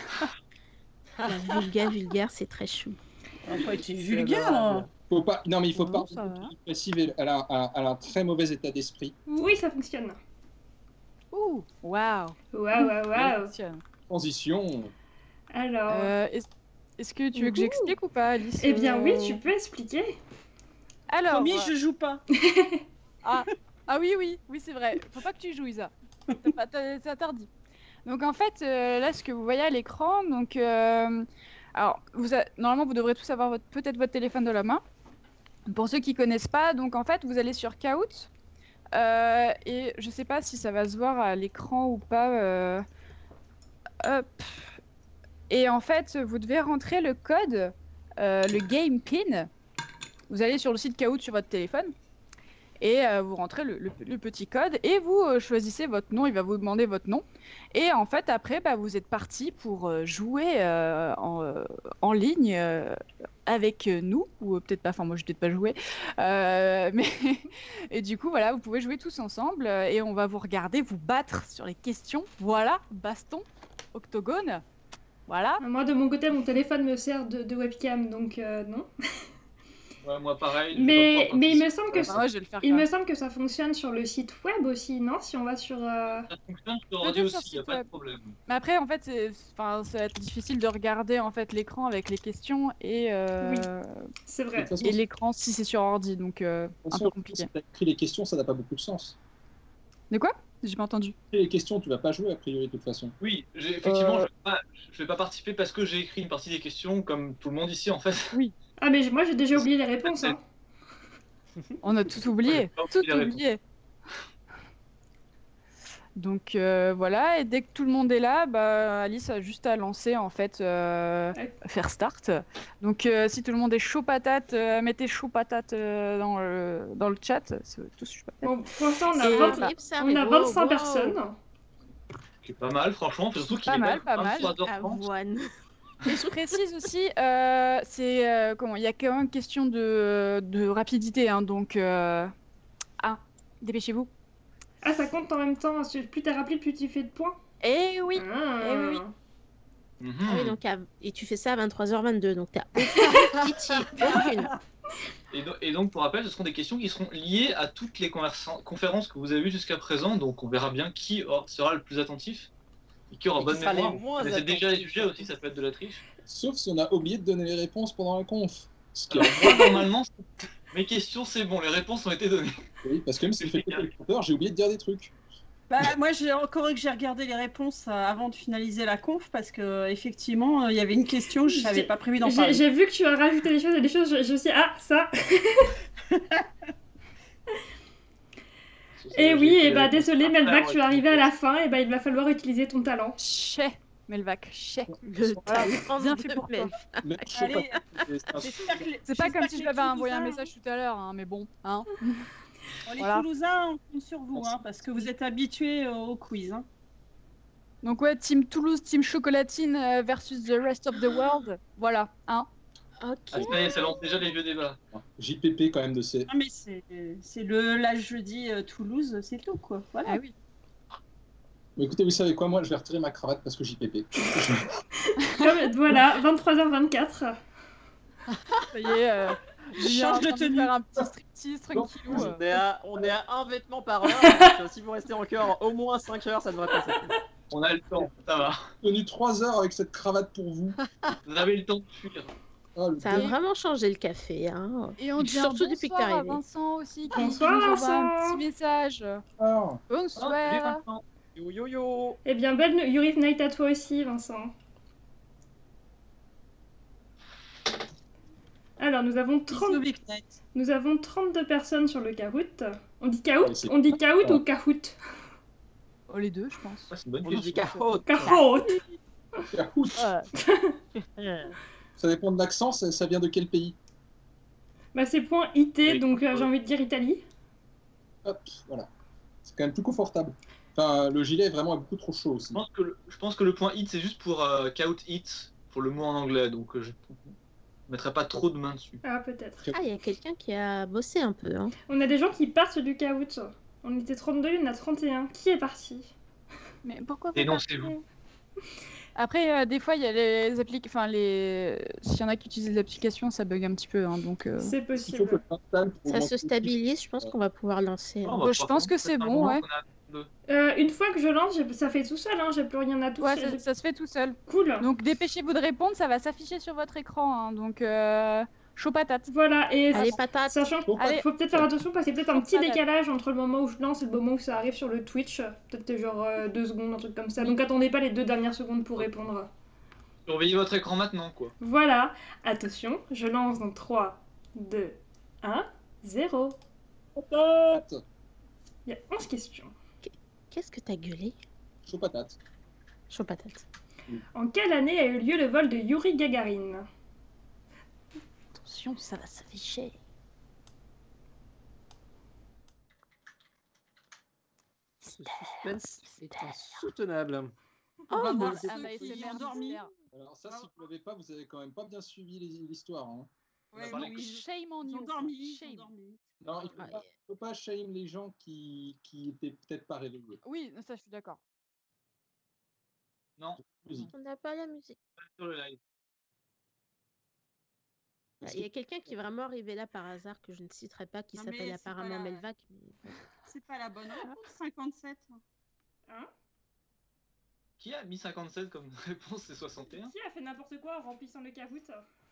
La vulgaire, vulgaire, c'est très chou. On n'a pas été C'est vulgaire. adorable. hein. Faut pas, non, mais il faut Non, pas. ça va. Précise, elle a, un- elle a un très mauvais état d'esprit. Oui, ça fonctionne. Ouh. Waouh. Waouh, waouh, waouh. Transition. Alors. Euh, Est-ce est-ce que tu veux que j'explique ou pas, Alice? Eh bien, oui, Euh, tu peux expliquer. Alors. Promis, euh, je joue pas. Ah, ah oui, oui, oui, c'est vrai. Faut pas que tu joues, Isa. T'as pas- t'as- C'est interdit. Donc en fait, euh, là, ce que vous voyez à l'écran, donc, euh, alors, vous a- normalement, vous devrez tous avoir votre- peut-être votre téléphone de la main. Pour ceux qui connaissent pas, donc en fait, vous allez sur Kahoot. Euh, et je sais pas si ça va se voir à l'écran ou pas. euh, Hop. Et en fait, vous devez rentrer le code, euh, le game pin. Vous allez sur le site Kahoot sur votre téléphone. Et euh, vous rentrez le, le- le petit code et vous euh, choisissez votre nom, il va vous demander votre nom. Et en fait, après, bah, vous êtes parti pour euh, jouer euh, en, euh, en ligne euh, avec euh, nous, ou euh, peut-être pas, enfin moi je vais peut-être pas jouer. Euh, mais et du coup, voilà, vous pouvez jouer tous ensemble euh, et on va vous regarder, vous battre sur les questions. Voilà, baston, octogone. Voilà. Moi, de mon côté, mon téléphone me sert de, de webcam, donc euh, non. Ouais, moi, pareil. je vais Mais, pas pouvoir mais il me participer. semble que Enfin, moi, je vais le faire il quand me même. semble que ça fonctionne sur le site web aussi, non? Si on va sur. euh, Ça fonctionne sur ordi Peut-être sur aussi, y a site pas de web. problème. Mais après, en fait, c'est, enfin, ça va être difficile de regarder en fait l'écran avec les questions et, euh, C'est De vrai. toute façon, et l'écran si c'est sur ordi, donc euh, de toute un façon, peu compliqué. si t'as écrit les questions, ça n'a pas beaucoup de sens. De quoi? J'ai pas entendu. Et les questions, tu vas pas jouer a priori de toute façon. Oui, j'ai- effectivement, Euh. je vais pas, je vais pas participer parce que j'ai écrit une partie des questions, comme tout le monde ici, en fait. Ah, mais j- moi, j'ai déjà oublié les réponses. Hein. On a tout oublié, Ouais, j'ai pas tout oublié les réponses. oublié. Donc euh, voilà, et dès que tout le monde est là, bah, Alice a juste à lancer en fait, euh, Ouais. faire start. Donc euh, si tout le monde est chaud patate, euh, mettez chaud patate euh, dans, le, dans le chat. C'est tous chaud patate. Bon, pour l'instant, on a, Et vingt- Philippe, ça on a arrive. vingt-cinq Wow, wow. personnes. C'est pas mal, franchement, surtout qu'il Pas est mal, quand pas même mal. vingt-trois heures trente. Avoine. Et je précise aussi, euh, c'est euh, comment, il y a quand même une question de, de rapidité, hein, donc euh, ah, dépêchez-vous. Ah, ça compte en même temps. Plus t'es rapide, plus tu fais de points. Eh oui. Ah. Eh oui, Mhm. Ah oui, donc à- et tu fais ça à vingt-trois heures vingt-deux, donc t'as aucune pitié, aucune. Et, do- et donc, pour rappel, ce seront des questions qui seront liées à toutes les conversa- conférences que vous avez vues jusqu'à présent, donc on verra bien qui or- sera le plus attentif et qui aura Et qui bonne sera les mémoire. moins Mais c'est déjà les attentifs, sujets en aussi, fait. ça peut être de la triche. Sauf si on a oublié de donner les réponses pendant la conf. Ce qui est- Alors, moi, normalement, c'est- mes questions, c'est bon, les réponses ont été données. Oui, parce que même si je fais peur, j'ai oublié de dire des trucs. Bah, moi, j'ai encore eu que j'ai regardé les réponses euh, avant de finaliser la conf parce que effectivement, euh, il y avait une question, je n'avais J'ai- pas prévu d'en J'ai parler. j'ai vu que tu as rajouté des choses et des choses. Je, je me suis dit, ah, ça. Et oui, et bah désolé, Melvac, tu es arrivé à la fin, et bah il va falloir utiliser ton talent. Chais, Melvac, chais. Le Voilà, talent bien de fait pour Mel. toi. Mais je sais Allez, pas, c'est un- j'espère que les- C'est pas j'espère comme que si je les t'avais envoyé un Toulousains- message tout à l'heure, hein, mais bon, hein. Bon, les Voilà. Toulousains, on compte sur vous, hein, parce que vous êtes habitués euh, au quiz. Hein. Donc ouais, Team Toulouse, Team Chocolatine euh, versus the rest of the world. Voilà, hein. Ok. Ah, ça y est, ça lance déjà les vieux débats. J P P quand même de ces. Non, mais c'est c'est le là jeudi euh, Toulouse, c'est tout quoi. Voilà. Ah oui. Mais écoutez, vous savez quoi, moi je vais retirer ma cravate parce que J P P. Comme- voilà, vingt-trois heures vingt-quatre. Ça y est, euh, Julien Change de est en train tenue. faire un petit striptease tranquillou. On euh. est, à, on est à un vêtement par heure, donc euh, si vous restez encore au moins cinq heures, ça devrait passer. On a le temps, ça va. J'ai tenu trois heures avec cette cravate pour vous. Vous avez le temps de fuir. Oh, le Ça a gars. vraiment changé le café. Hein. Et on dit un Surtout depuis que t'es bonsoir à arrivé. Vincent aussi qui Bonsoir, nous envoie un Vincent. petit message. Ah, Bonsoir. Vincent. Yo yo yo. Eh bien, belle Yuri Night à toi aussi, Vincent. Alors, nous avons, trente... Bisous, Big Night. nous avons trente-deux personnes sur le Kahoot. On dit Kahoot Ouais, c'est- On dit Kahoot Ah. ou Kahoot Oh, les deux, je pense. Ouais, c'est une bonne On question. dit Kahoot. Kahoot. Yahoo. Ça dépend de l'accent, ça, ça vient de quel pays? Bah, c'est point I T, Oui. donc euh, j'ai envie de dire Italie. Hop, voilà. C'est quand même plus confortable. Enfin, le gilet est vraiment beaucoup trop chaud aussi. Je pense que le, je pense que le point hit, c'est juste pour euh, count hit, pour le mot en anglais, donc euh, je ne mettrai pas trop de main dessus. Ah, peut-être. Ah, il y a quelqu'un qui a bossé un peu. Hein. On a des gens qui partent du Kahoot. On était trente-deux, il y en a trente et un. Qui est parti? Mais pourquoi vous Dénoncez-vous. partez Après, euh, des fois, il y a les applications. Enfin, les. S'il y en a qui utilisent les applications, ça bug un petit peu. Hein, donc. euh, C'est S'il faut que possible. je m'installe pour Ça augmenter se le stabilise, je pense qu'on va pouvoir lancer. Oh, hein. on va Bon, je pouvoir pense faire- que c'est ça fait un bon, moment ouais. qu'on a deux. Euh, une fois que je lance, j'ai- ça fait tout seul, hein, j'ai plus rien à toucher. Ouais, ça, ça se fait tout seul. Cool. Donc, dépêchez-vous de répondre, ça va s'afficher sur votre écran. Hein, donc, euh... chaud patate. Voilà, et Allez, patate. sachant Faut qu'il Allez. faut peut-être faire attention parce qu'il y a peut-être un petit Patate. décalage entre le moment où je lance et le moment où ça arrive sur le Twitch. Peut-être genre euh, deux secondes, un truc comme ça. Donc attendez pas les deux dernières secondes pour répondre. Surveillez votre écran maintenant, quoi. Voilà, attention, je lance dans trois, deux, un, zéro. patate. Il y a onze questions. Qu'est-ce que t'as gueulé? Chaud patate. Chaud patate. En quelle année a eu lieu le vol de Yuri Gagarin? Attention, ça va s'afficher. Ce suspense est insoutenable. Oh, va mon voir Dieu. ceux Ah, bah, qui c'est ont merde, dormi. mystère. Alors ça, si vous l'avez pas, vous avez quand même pas bien suivi les- l'histoire. Hein. On a Ouais, parlé oui, que- ils- Shame on ils you. ont dormi, ils ont Shame. dormi. Non, il faut Ouais. pas, faut pas shame les gens qui qui étaient peut-être pas réveillés. Oui, ça, je suis d'accord. Non, Musique. On n'a pas la musique. pas sur le live. Ah, il y a quelqu'un qui est vraiment arrivé là par hasard que je ne citerai pas, qui Non, s'appelle mais c'est pas apparemment la- Melvac. Mais... C'est pas la bonne réponse, cinquante-sept. Hein? Qui a mis cinquante-sept comme réponse? C'est soixante et un. Qui a fait n'importe quoi en remplissant le Kahoot?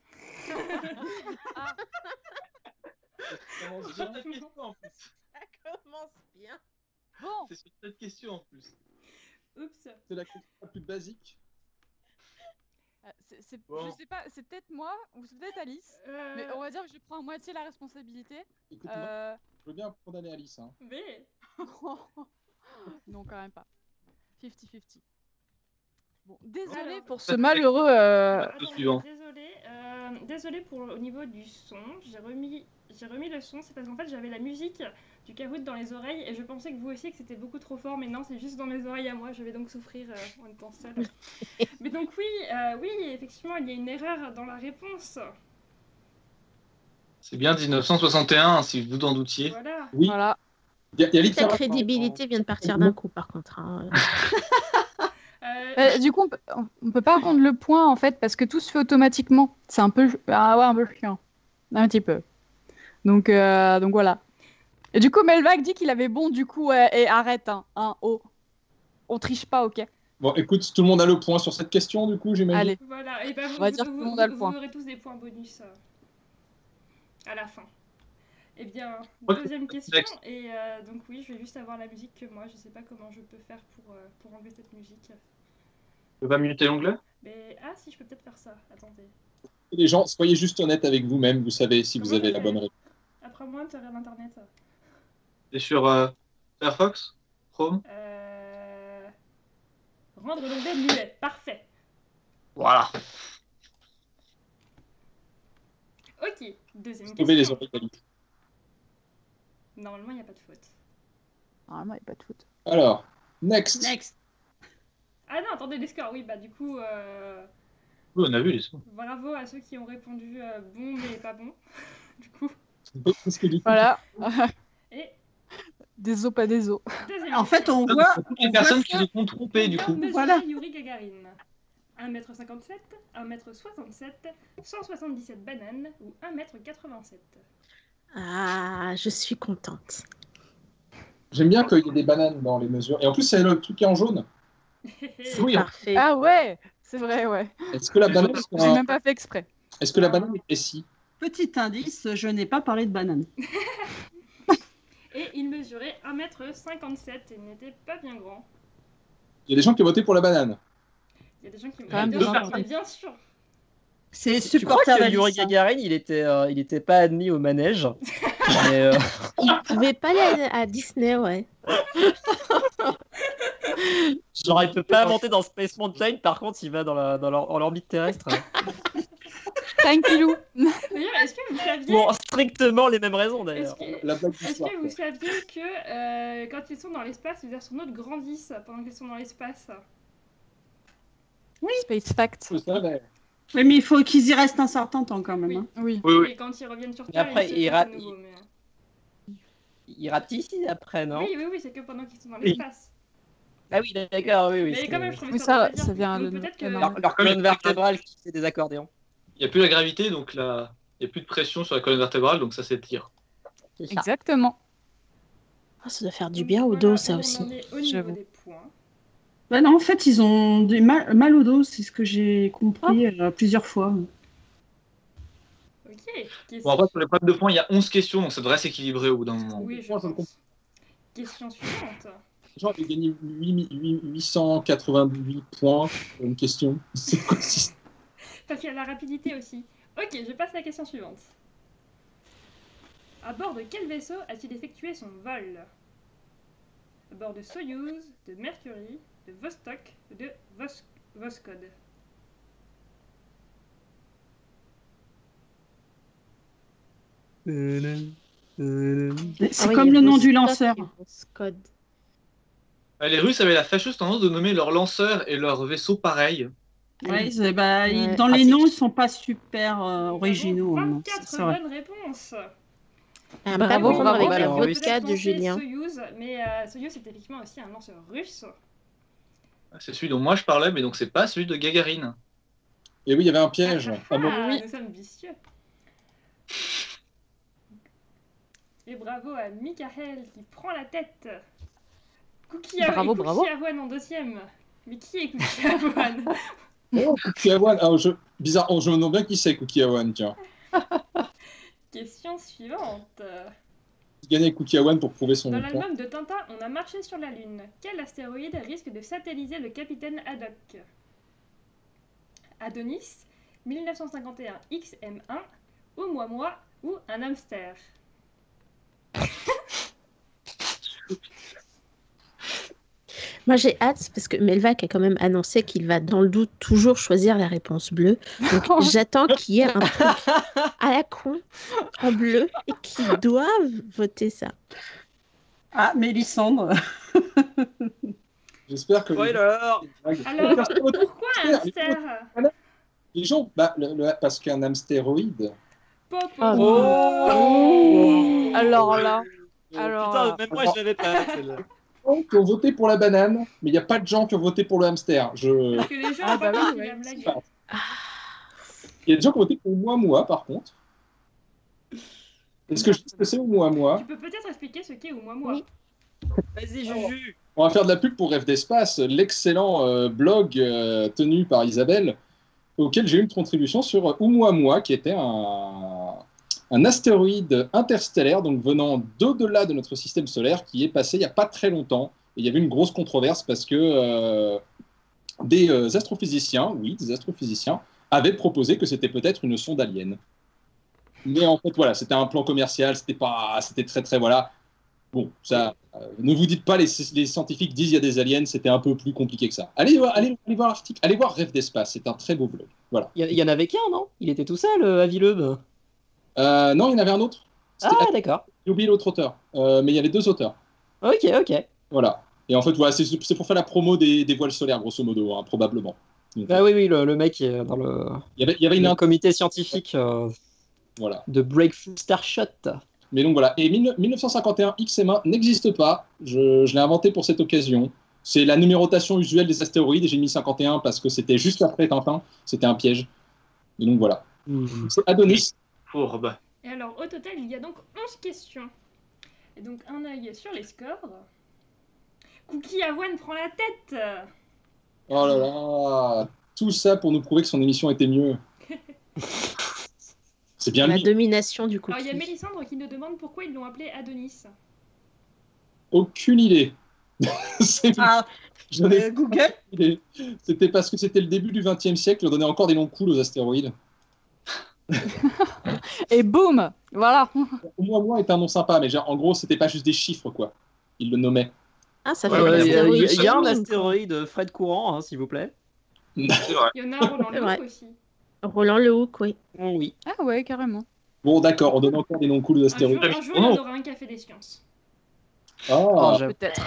Ah, C'est sur cette question en plus. Ça commence bien. bon. C'est sur cette question en plus. Oups. C'est la question la plus basique. Euh, c'est- c'est- Bon. Je sais pas, c'est peut-être moi ou c'est peut-être Alice. Euh, Mais on va dire que je prends à moitié la responsabilité. Écoute, moi, Euh... je veux bien condamner Alice. Hein. Mais... non, quand même pas. cinquante cinquante. Bon, désolé Alors- pour ce malheureux. euh, Alors, attendez, suivant. Désolé, euh, désolé pour au niveau du son. J'ai remis, j'ai remis le son. C'est parce qu'en fait j'avais la musique du Kahoot dans les oreilles et je pensais que vous aussi que c'était beaucoup trop fort, mais non, c'est juste dans mes oreilles à moi. Je vais donc souffrir euh, en étant seule. Mais donc oui, euh, oui, effectivement, il y a une erreur dans la réponse. C'est bien dix-neuf cent soixante et un, si vous en doutiez. Voilà. Oui, Voilà. il y a, il y a Ta littéralement- crédibilité vient de partir d'un coup, par contre. hein. Euh, Euh, du coup, on peut, on peut pas rendre le point en fait parce que tout se fait automatiquement. C'est un peu, ah ouais, un peu chiant, un petit peu. Donc, euh, donc voilà. Et du coup, Melvac dit qu'il avait bon. Du coup, ouais, et arrête, hein, hein, oh, on triche pas, ok. Bon, écoute, tout le monde a le point sur cette question, du coup, j'imagine. Allez. Voilà, et ben vous, On va vous- dire que vous- tout le monde a le vous- point. vous aurez tous des points bonus euh, à la fin. Eh bien, Ok. deuxième question, Next. et euh, donc oui, je vais juste avoir la musique que moi, je sais pas comment je peux faire pour, euh, pour enlever cette musique. Je peux pas muter l'onglet? Mais ah si, je peux peut-être faire ça, attendez. Les gens, soyez juste honnêtes avec vous-même, vous savez si vous Comment avez je la fais bonne réponse. Après moi, tu regardes l'internet. C'est sur euh, Firefox? Chrome? Euh... Rendre l'onglet muet, parfait. Voilà. Ok, deuxième Sauvez les question. oreilles d'Alice. Normalement, il n'y a pas de faute. Normalement, il n'y a pas de faute. Alors, next. Next. Ah non, attendez, les scores, oui, bah du coup, euh, Oui, on a vu les sons. bravo à ceux qui ont répondu euh, bon mais pas bon, du coup. Parce que du coup, Voilà. Et Des os, pas des os. deuxième En fait, question. on voit. Toutes on les voit personnes ça. qui se sont trompées, du Combien coup. mesurait Voilà. Yuri Gagarin? un mètre cinquante-sept, un mètre soixante-sept, cent soixante-dix-sept bananes ou un mètre quatre-vingt-sept? Ah, je suis contente. j'aime bien qu'il y ait des bananes dans les mesures. Et en plus, c'est le truc qui est en jaune. C'est Oui, on- parfait. Ah ouais, c'est vrai, ouais. Est-ce que la banane, J'ai même pas fait exprès. est-ce que la banane est précis? Petit indice, je n'ai pas parlé de banane. Et il mesurait un mètre cinquante-sept et n'était pas bien grand. Il y a des gens qui ont voté pour la banane. Il y a des gens qui me Quand même bien deux sûr, personnes. mais bien sûr. C'est Tu crois supporter que Yuri Gagarin, il était, euh, il était pas admis au manège mais, euh, Il pouvait pas aller à, à Disney, ouais. genre, il peut pas monter dans Space Mountain, par contre, il va dans la- dans l'or- dans l'orbite terrestre. Tranquillou. D'ailleurs, est-ce que vous saviez, Pour strictement les mêmes raisons, est-ce d'ailleurs. que, La blague du est-ce soir. que quoi. vous saviez que euh, quand ils sont dans l'espace, les astronautes grandissent pendant qu'ils sont dans l'espace? Space fact. Je savais. Oui, mais il faut qu'ils y restent un certain temps quand même. Oui. hein. Oui. Oui, oui. Et quand ils reviennent sur Mais Terre, après, ils se il font ra- à nouveau. Mais... Il rapetissent après, non? Oui, oui, oui, c'est que pendant qu'ils sont dans Oui. l'espace. Ah oui, d'accord, oui, oui. Mais c'est- quand même, je trouvais Oui, ça, ça- drôle à dire. ça vient Donc de- peut-être de- que... Leur, leur colonne vertébrale qui fait des accordéons. Il n'y a plus la gravité, donc là, il n'y a plus de pression sur la colonne vertébrale, donc ça s'étire. C'est ça. Exactement. Ah, ça doit faire du Donc bien au voilà dos, où ça on aussi. en est au niveau J'avoue. des points. Bah non, en fait, ils ont des mal, mal au dos, c'est ce que j'ai compris euh, plusieurs fois. Ok. Question... Bon, après, sur les problèmes de points, il y a onze questions, donc ça devrait s'équilibrer au bout d'un moment. Oui, je Moi, je le pense. Question suivante. Les gens avaient gagné huit cent quatre-vingt-huit points pour une question. C'est quoi ce- Parce qu'il y a la rapidité aussi. Ok, je passe à la question suivante. À bord de quel vaisseau a-t-il effectué son vol? À bord de Soyouz, de Mercury, de Vostok ou de Vos... Voskhod? C'est Ah oui, comme il y a le nom du Vostok lanceur. et Voskhod. Euh, Les Russes avaient la fâcheuse tendance de nommer leurs lanceurs et leurs vaisseaux pareils. Ouais, c'est- bah, ils- Ouais. dans les Pratique. noms, ils sont pas super euh, Nous avons originaux. hein, vingt-quatre c'est vrai. bonnes réponses. Un Bravo, ballon bravo. avec Bah la alors, oui. vodka Peut-être de lancer Julien. Soyouz, mais euh, Soyouz c'est effectivement aussi un lanceur russe. C'est celui dont moi je parlais, mais donc c'est pas celui de Gagarine. Et oui, il y avait un piège. Ah, Ah bon, ah, oui. nous sommes vicieux. Et bravo à Mikael qui prend la tête. Cookie Avoine Bravo, et Cookie bravo. Avoine en deuxième. Mais qui est Cookie Avoine? Oh, Cookie Awan. Ah, je... Bizarre, oh, je me demande bien qui c'est Cookie Awan, tiens. Question suivante. Il gagnait Cookie Awan pour prouver son Dans point. l'album de Tintin, on a marché sur la Lune. Quel astéroïde risque de satelliser le capitaine Haddock? Adonis, mille neuf cent cinquante et un X M un, Oumuamua ou un hamster? Moi, j'ai hâte parce que Melvac a quand même annoncé qu'il va, dans le doute, toujours choisir la réponse bleue. Donc, j'attends qu'il y ait un truc à la con en bleu et qu'ils doivent voter ça. Ah, Mélissandre. J'espère que les Spoiler! Alors, Personne vote. pourquoi un hamster? les gens, bah, le- le- parce qu'un hamstéroïde. Popo. Ah, Oh! Alors là, Oh, alors putain, là. même moi je l'avais pas celle-là. gens qui ont voté pour la banane, mais il n'y a pas de gens qui ont voté pour le hamster. Je... Parce que les gens Ah, ont pas bah compris oui, la ouais. blague. Il y a des gens qui ont voté pour moi, moi, par contre. Est-ce que je sais ce que c'est ou moi, moi? Tu peux peut-être expliquer ce qu'est ou moi moi. Oui. Vas-y, Juju! On va faire de la pub pour Rêve d'Espace, l'excellent euh, blog euh, tenu par Isabelle, auquel j'ai eu une contribution sur Oumuamua, qui était un, un astéroïde interstellaire, donc venant d'au-delà de notre système solaire, qui est passé il n'y a pas très longtemps. Et il y avait une grosse controverse parce que euh, des euh, astrophysiciens, oui, des astrophysiciens, avaient proposé que c'était peut-être une sonde alien. Mais en fait, voilà, c'était un plan commercial, c'était pas, c'était très, très, voilà. Bon, ça, euh, ne vous dites pas, les, les scientifiques disent il y a des aliens, c'était un peu plus compliqué que ça. Allez, voir- allez, allez voir l'article, allez voir Rêve d'Espace, c'est un très beau blog. Voilà. Il y, y en avait qu'un, non? Il était tout seul, euh, à Villeube. Euh, non, il y en avait un autre. C'était- Ah, d'accord. J'ai oublié l'autre auteur, Euh, mais il y avait deux auteurs. Ok, ok. Voilà. Et en fait, voilà, c'est c'est pour faire la promo des, des voiles solaires, grosso modo, hein, probablement. Donc, Ah oui, oui, le, le mec est dans le, il y avait, il y avait une le int- comité scientifique euh, voilà. de Breakthrough Starshot. Mais donc voilà. Et mille neuf cent cinquante et un X M un n'existe pas. Je, je l'ai inventé pour cette occasion. C'est la numérotation usuelle des astéroïdes et j'ai mis cinquante et un parce que c'était juste après Tintin. C'était un piège. Et donc voilà. Hmm. C'est Adonis. Fourbe. Et alors, au total, il y a donc onze questions. Et donc, un œil sur les scores. Cookie Avoine prend la tête. Oh là là. Tout ça pour nous prouver que son émission était mieux. C'est bien La lui. domination du Alors, il y a cookie. Mélissandre qui nous demande pourquoi ils l'ont appelé Adonis. Aucune idée. C'est- Ah, J'en ai euh, Google. aucune idée. C'était parce que c'était le début du vingtième siècle. On donnait encore des noms cool aux astéroïdes. Et boum, voilà. Oumuamua est un nom sympa, mais genre, en gros, c'était pas juste des chiffres, quoi. Il le nommait. Ah, ça Ouais, fait ouais, Euh, Il y, a- l'astéroïde il y a un Shining, quoi. astéroïde Fred Courant, hein, s'il vous plaît. C'est vrai. Il y en a un Roland C'est vrai. Lehoux aussi. Roland Lehoucq, oui. Oh, oui. Ah ouais, carrément. Bon, d'accord, on donne encore des noms cool aux Un astéroïdes. jour, un jour, il y en aura un café des sciences. Oh, Ah, j'avoue. Peut-être.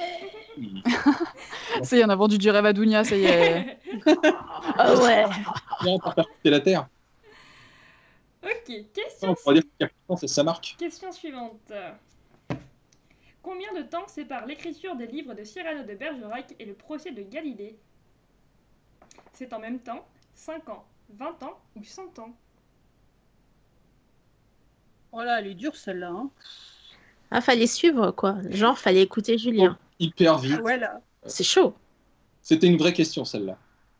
Ça y est, on a vendu du rêve à Dounia, ça y est. Ah ouais. bien, pour faire quitter la Terre. Ok, On question, pourrait dire que c'est sa marque. question suivante. Combien de temps sépare l'écriture des livres de Cyrano de Bergerac et le procès de Galilée? C'est en même temps cinq ans, vingt ans ou cent ans? Oh là, elle est dure celle-là. Hein. Ah, fallait suivre, quoi. Genre, fallait écouter Julien. Hyper vite. Ah ouais, là. C'est chaud. C'était une vraie question, celle-là.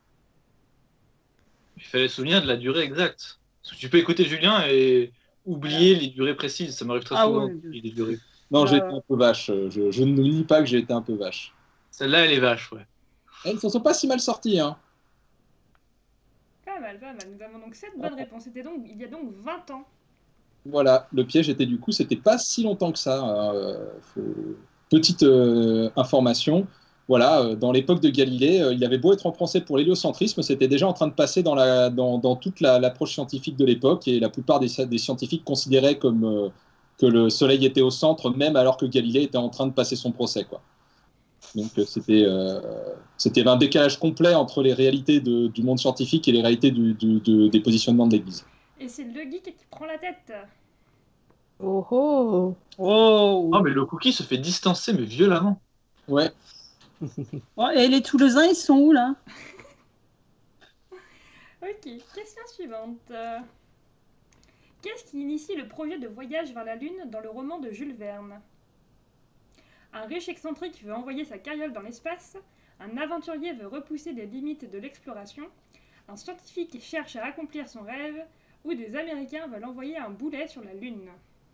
Il fallait se souvenir de la durée exacte. Parce que tu peux écouter Julien et oublier les durées précises. Ça m'arrive très Ah souvent ouais. d'oublier les durées. Non, Euh. j'ai été un peu vache. Je, je ne nie pas que j'ai été un peu vache. Celle-là, elle est vache, ouais. Elles ne sont pas si mal sorties, hein. Pas mal, pas mal. Nous avons donc sept bonnes réponses. C'était donc, il y a donc vingt ans. Voilà, le piège était du coup, c'était pas si longtemps que ça. Hein. Euh, faut- Petite euh, information. Voilà, euh, dans l'époque de Galilée, euh, il avait beau être en français pour l'héliocentrisme, c'était déjà en train de passer dans, la, dans, dans toute la- l'approche scientifique de l'époque, et la plupart des, des scientifiques considéraient comme, euh, que le Soleil était au centre, même alors que Galilée était en train de passer son procès, quoi. Donc euh, c'était euh, c'était un décalage complet entre les réalités de- du monde scientifique et les réalités du- du- de- des positionnements de l'Église. Et c'est le geek qui prend la tête. Oh oh. Oh. Oh, mais le cookie se fait distancer, mais violemment. Ouais, Oh, et les Toulousains, ils sont où là? Ok, question suivante. Euh, Qu'est-ce qui initie le projet de voyage vers la Lune dans le roman de Jules Verne? Un riche excentrique veut envoyer sa carriole dans l'espace, un aventurier veut repousser les limites de l'exploration, un scientifique cherche à accomplir son rêve, ou des Américains veulent envoyer un boulet sur la Lune.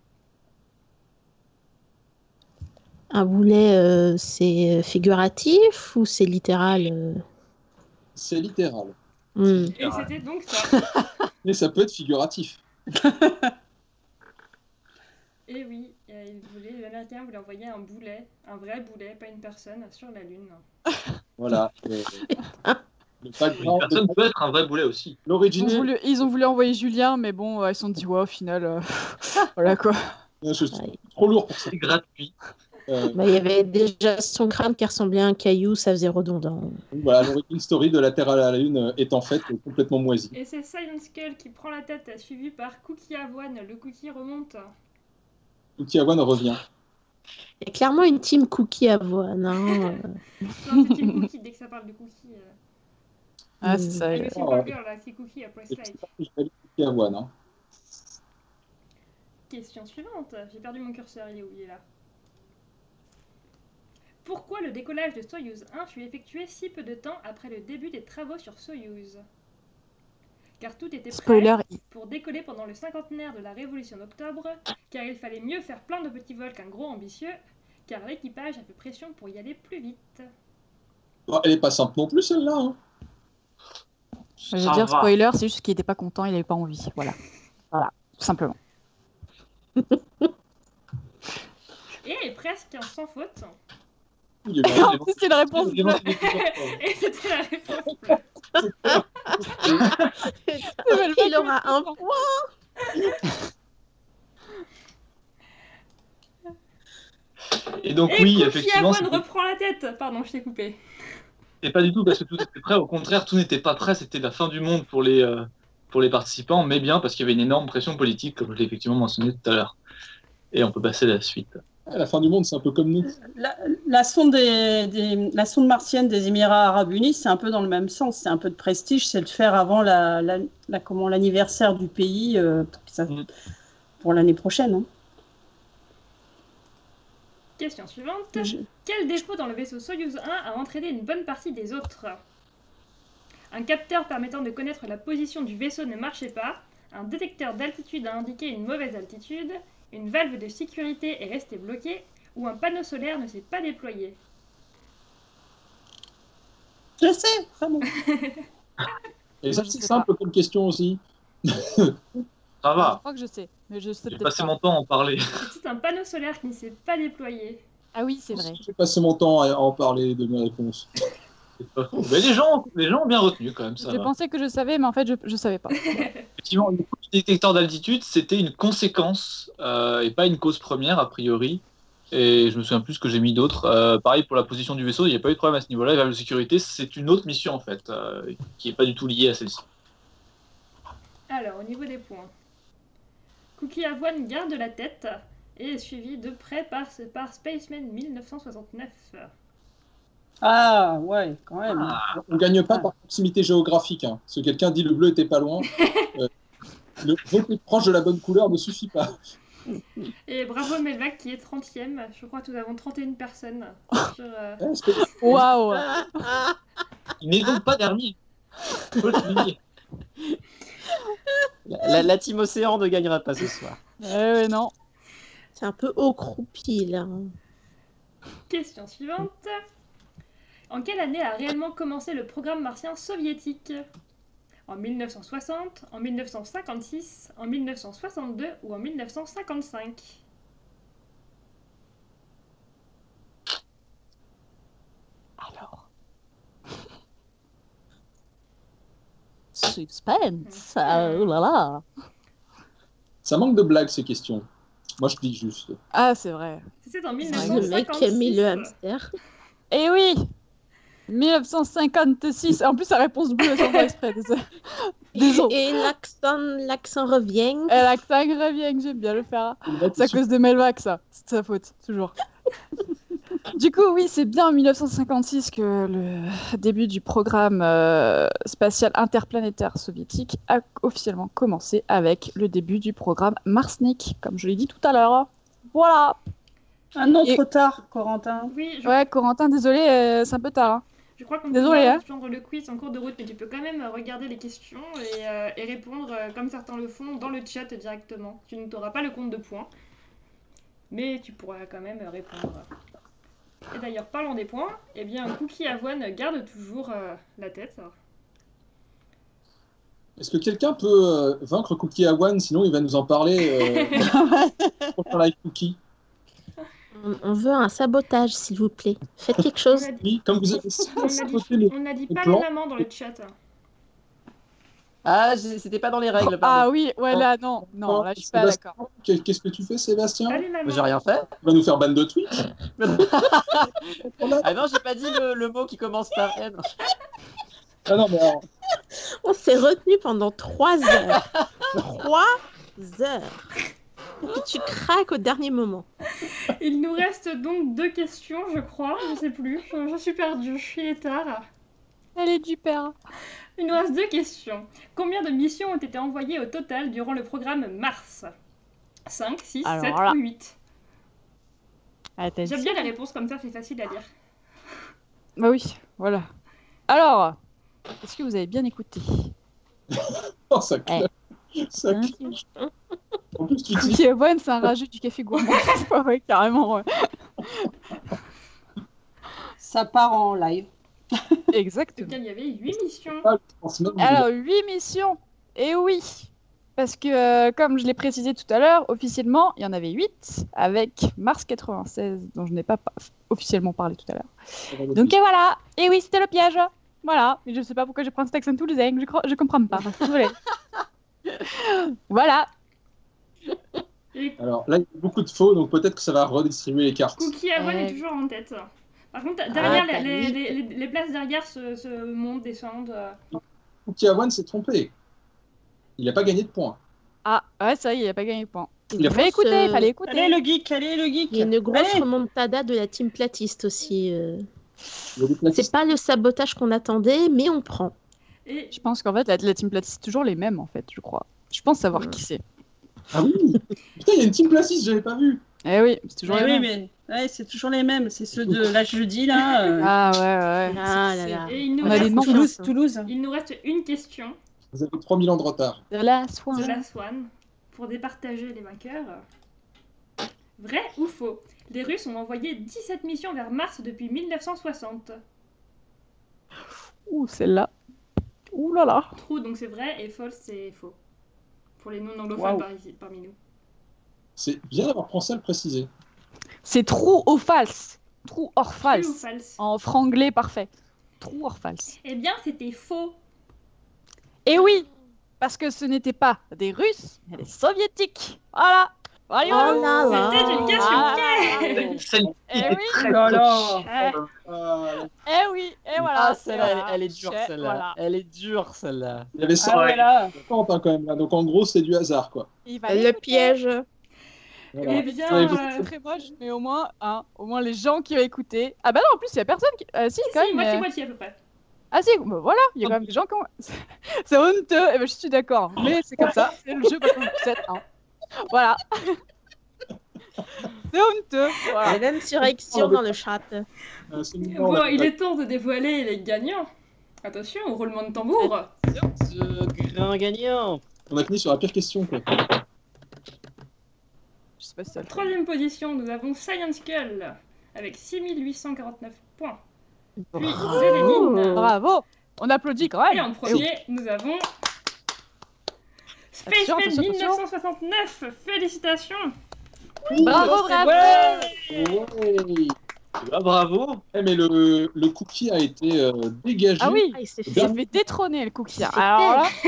Un boulet, euh, c'est figuratif ou c'est littéral euh c'est littéral. Hmm. Et c'était donc ça. Mais ça peut être figuratif. Et oui, euh, ils voulaient- les Américains voulaient envoyer un boulet, un vrai boulet, pas une personne, sur la Lune. Voilà. Euh, le Une background personne de- peut être un vrai boulet aussi. Ils l'origine. ont, voulu, ils ont voulu envoyer Julien, mais bon, euh, ils se sont dit, ouais, au final, euh, voilà quoi. Je suis trop lourd pour ça. C'est gratuit. Euh, Bah, il y avait déjà son crâne qui ressemblait à un caillou, ça faisait redondant. donc voilà, l'origine story de la Terre à la Lune est en fait complètement moisie. Et c'est Silent Skull qui prend la tête, suivi par Cookie Avoine. Le cookie remonte. Cookie Avoine revient. Il y a clairement une team cookie avoine. Hein. Non, c'est Team Cookie dès que ça parle de Cookie. euh. Ah, c'est ça. Et le Oh. Simple Girl, là, c'est Cookie après Et Slide. puis, je valide Cookie Avoine. Hein. Question suivante. J'ai perdu mon curseur, il est où? Il est là. Pourquoi le décollage de Soyuz un fut effectué si peu de temps après le début des travaux sur Soyuz? Car tout était prêt Spoiler, pour décoller pendant le cinquantenaire de la Révolution d'Octobre, car il fallait mieux faire plein de petits vols qu'un gros ambitieux, car l'équipage avait pression pour y aller plus vite. Bon, elle est pas simple non plus celle-là. Hein. je veux Ça dire, va. spoiler, c'est juste qu'il était pas content, il avait pas envie. Voilà. Voilà, tout simplement. Et presque un sans faute. Il y a eu un- En plus, c'est une réponse il y a eu un- bleue. Et c'était la réponse bleue. Il aura un point. Et donc Et oui, Cookie effectivement, Avoine c'était- reprend la tête. Pardon, je t'ai coupé. et pas du tout parce que tout était prêt. Au contraire, tout n'était pas prêt. C'était la fin du monde pour les, euh, pour les participants, mais bien parce qu'il y avait une énorme pression politique, comme je l'ai effectivement mentionné tout à l'heure. Et on peut passer à la suite. À la fin du monde, c'est un peu comme nous. La, la sonde des, des- la sonde martienne des Émirats Arabes Unis, c'est un peu dans le même sens. C'est un peu de prestige, c'est de faire avant la, la, la- comment l'anniversaire du pays euh, pour, que ça- Mm. pour l'année prochaine. Hein. Question suivante. Je- Quel défaut dans le vaisseau Soyuz un a entraîné une bonne partie des autres? Un capteur permettant de connaître la position du vaisseau ne marchait pas. Un détecteur d'altitude a indiqué une mauvaise altitude. Une valve de sécurité est restée bloquée. Ou un panneau solaire ne s'est pas déployé. Je sais, vraiment. Et ça, Je c'est sais simple comme question aussi. Ça Je va. crois que je sais, mais je sais J'ai peut-être passé pas. mon temps à en parler. C'est un panneau solaire qui ne s'est pas déployé. Ah oui, c'est vrai. J'ai passé mon temps à en parler de mes réponses. C'est pas faux. Mais les gens, les gens ont bien retenu quand même. Ça J'ai va. pensé que je savais, mais en fait, je, je savais pas. Effectivement, le coup du détecteur d'altitude, c'était une conséquence euh, et pas une cause première a priori. Et je me souviens plus ce que j'ai mis d'autres. Euh, pareil pour la position du vaisseau, il n'y a pas eu de problème à ce niveau-là. Et la sécurité, c'est une autre mission en fait, euh, qui n'est pas du tout liée à celle-ci. Alors, au niveau des points. Cookie Avoine garde la tête et est suivi de près par, par Spaceman mille neuf cent soixante-neuf. Ah, ouais, quand même. Ah, On gagne pas par proximité géographique. Hein. Si quelqu'un dit le bleu était pas loin, euh, le voter proche de la bonne couleur ne suffit pas. Et bravo Melvac qui est trentième. Je crois que nous avons trente et une personnes. Sur, euh, Ouais, c'est pas- Waouh! il n'est donc pas dernier. Faut le souligner. La, la- la team Océan ne gagnera pas ce soir. Eh ouais, non. C'est un peu haut croupi là. Question suivante. En quelle année a réellement commencé le programme martien soviétique? En mille neuf cent soixante, en mille neuf cent cinquante-six, en mille neuf cent soixante-deux ou en mille neuf cent cinquante-cinq? Alors. Suspense! Ah, oh là là! Ça manque de blagues ces questions. Moi je dis juste. Ah, c'est vrai. C'était en Le mille neuf cent cinquante-six. mec qui a mis le hamster. Eh oui! mille neuf cent cinquante-six. En plus, sa réponse bleue, sans faire exprès. Désolé. Désolé. Et l'accent, l'accent revient. Et l'accent revient, j'aime bien le faire. C'est à cause de Melvac, ça. C'est de sa faute, toujours. Du coup, oui, c'est bien en mille neuf cent cinquante-six que le début du programme euh, spatial interplanétaire soviétique a officiellement commencé avec le début du programme Marsnik, comme je l'ai dit tout à l'heure. Voilà. Ah non, Et- trop tard, Corentin. Oui, je, Ouais, Corentin, désolé, euh, c'est un peu tard. hein. je crois qu'on Désolé, peut hein. prendre le quiz en cours de route, mais tu peux quand même regarder les questions et, euh, et répondre, euh, comme certains le font, dans le chat directement. Tu n'auras pas le compte de points, mais tu pourras quand même répondre. Et d'ailleurs, parlons des points, eh bien, Cookie Avoine garde toujours euh, la tête. Est-ce que quelqu'un peut euh, vaincre Cookie Avoine? Sinon il va nous en parler euh, pour faire avec Cookie. On, on veut un sabotage, s'il vous plaît. Faites quelque chose. On a dit, Oui, comme vous avez on a saboté dit, le- on a dit le pas plan. les mamans dans le chat. Ah, j'ai- c'était pas dans les règles, Ah pardon. oui, ouais, là, non, non, là, je suis pas Sébastien, d'accord. qu'est- Qu'est-ce que tu fais, Sébastien? Pas les mamans. J'ai rien fait. Tu vas nous faire ban de Twitch? Ah non, j'ai pas dit le, le mot qui commence par N. Ah non, mais alors, On s'est retenu pendant trois heures. Trois heures. Et puis tu craques au dernier moment. Il nous reste donc deux questions, je crois. Je sais plus. Je, je suis perdue. Il est tard. Elle est du père. Il nous reste deux questions. Combien de missions ont été envoyées au total durant le programme Mars? cinq, six, Alors sept là. ou huit? Attention. J'aime bien les réponses comme ça, c'est facile à lire. Bah oui, voilà. Alors, est-ce que vous avez bien écouté? oh, ça claque. Ça Hein claque. En plus, tu dis, Cookie Avoine, c'est un rageux du café gourmand. Ouais, ouais, carrément. Ouais. Ça part en live. Eh Exactement. bien, il y avait huit missions. ah, je pense même que- Alors, huit missions. Et oui, parce que, euh, comme je l'ai précisé tout à l'heure, officiellement, il y en avait huit avec Mars quatre-vingt-seize, dont je n'ai pas pa- officiellement parlé tout à l'heure. Donc et voilà. Et oui, c'était le piège. Voilà. Mais je ne sais pas pourquoi je prends cet accent toulousain. Je, cro- je comprends pas. Désolée. Voilà. Et Alors là, il y a beaucoup de faux, donc peut-être que ça va redistribuer les cartes. Cookie Avon Euh. est toujours en tête. Par contre, derrière, Ah, les, t'as les, les, les places derrière se, se montent, descendent. euh. Cookie One s'est trompé. Il n'a pas gagné de points. Ah, ouais, ça y est, il a pas gagné de points. Une Il a Il fallait grosse, écouter, il euh, fallait écouter. Allez, le geek, allez, le geek. Il y a une grosse Allez. remontada de la team platiste aussi. euh. Il y a des C'est platistes. pas le sabotage qu'on attendait, mais on prend. Et Je pense qu'en fait, la, la team platiste, c'est toujours les mêmes, en fait, je crois. Je pense savoir Mm. qui c'est. Ah oui. Putain, il y a une team platiste, j'avais pas vu. Eh oui, c'est toujours Eh les oui, mêmes. mais ouais, c'est toujours les mêmes. C'est ceux de là jeudi là. euh, Ah ouais, ouais. Ah là c'est- là. Et il nous, On a des reste, noms. Toulouse, Toulouse. il nous reste une question Vous avez trois mille ans de retard. De la de soin. la Swan pour départager les vainqueurs. Vrai ou faux? Les Russes ont envoyé dix-sept missions vers Mars depuis mille neuf cent soixante. Ouh, celle-là. Ouh là là. True, donc c'est vrai, et false, c'est faux. Pour les non-anglophones Waouh. par ici- parmi nous. C'est bien d'avoir pensé à le préciser. C'est true ou false. True or True ou false. false? En franglais parfait. True or false. Eh bien, c'était faux. Et oui, parce que ce n'étaient pas des Russes, mais des Soviétiques. Voilà. Voilà. Oh là là. C'était une question Ah. piège. Celle-ci Eh est oui. très Oh là là. Eh, Ah, eh oui, et voilà. Ah, celle-là, et voilà. elle, elle est dure, Eh, celle-là. voilà. Elle est dure, celle-là. il y avait Ah cent ouais là. cinquante hein, quand même là. Donc en gros, c'est du hasard quoi. Il va Le piège. Voilà. Eh bien, Ouais, euh, C'est très moche, mais au moins, hein, au moins les gens qui ont écouté. Ah bah non, en plus, il y a personne qui. Euh, si, si, quand si, même. mais- moitié-moitié à peu près. Ah si, bah voilà, il y a quand même des gens qui ont. C'est honteux, et ben je suis d'accord. Mais c'est comme ça, c'est le jeu pas comme vous êtes. Hein. Voilà. C'est honteux. Voilà. La même surréaction dans le chat. Euh, c'est mignon, Bon, là. il est temps de dévoiler les gagnants. Attention au roulement de tambour. Ce grand gagnant. On a fini sur la pire question quoi. Je sais pas si ça le fait. Troisième position, nous avons Science Skull avec six mille huit cent quarante-neuf points. Puis Zélénine. Bravo. On applaudit quand Et même. en premier, nous avons Attention, Spaceman attention, mille neuf cent soixante-neuf. Félicitations. Bravo, bravo. Ouais. Ah, bravo. Eh, mais le, le cookie a été euh, dégagé. Ah oui, Ah, il s'est il fait. s'est fait détrôner le cookie. C'était- Alors là,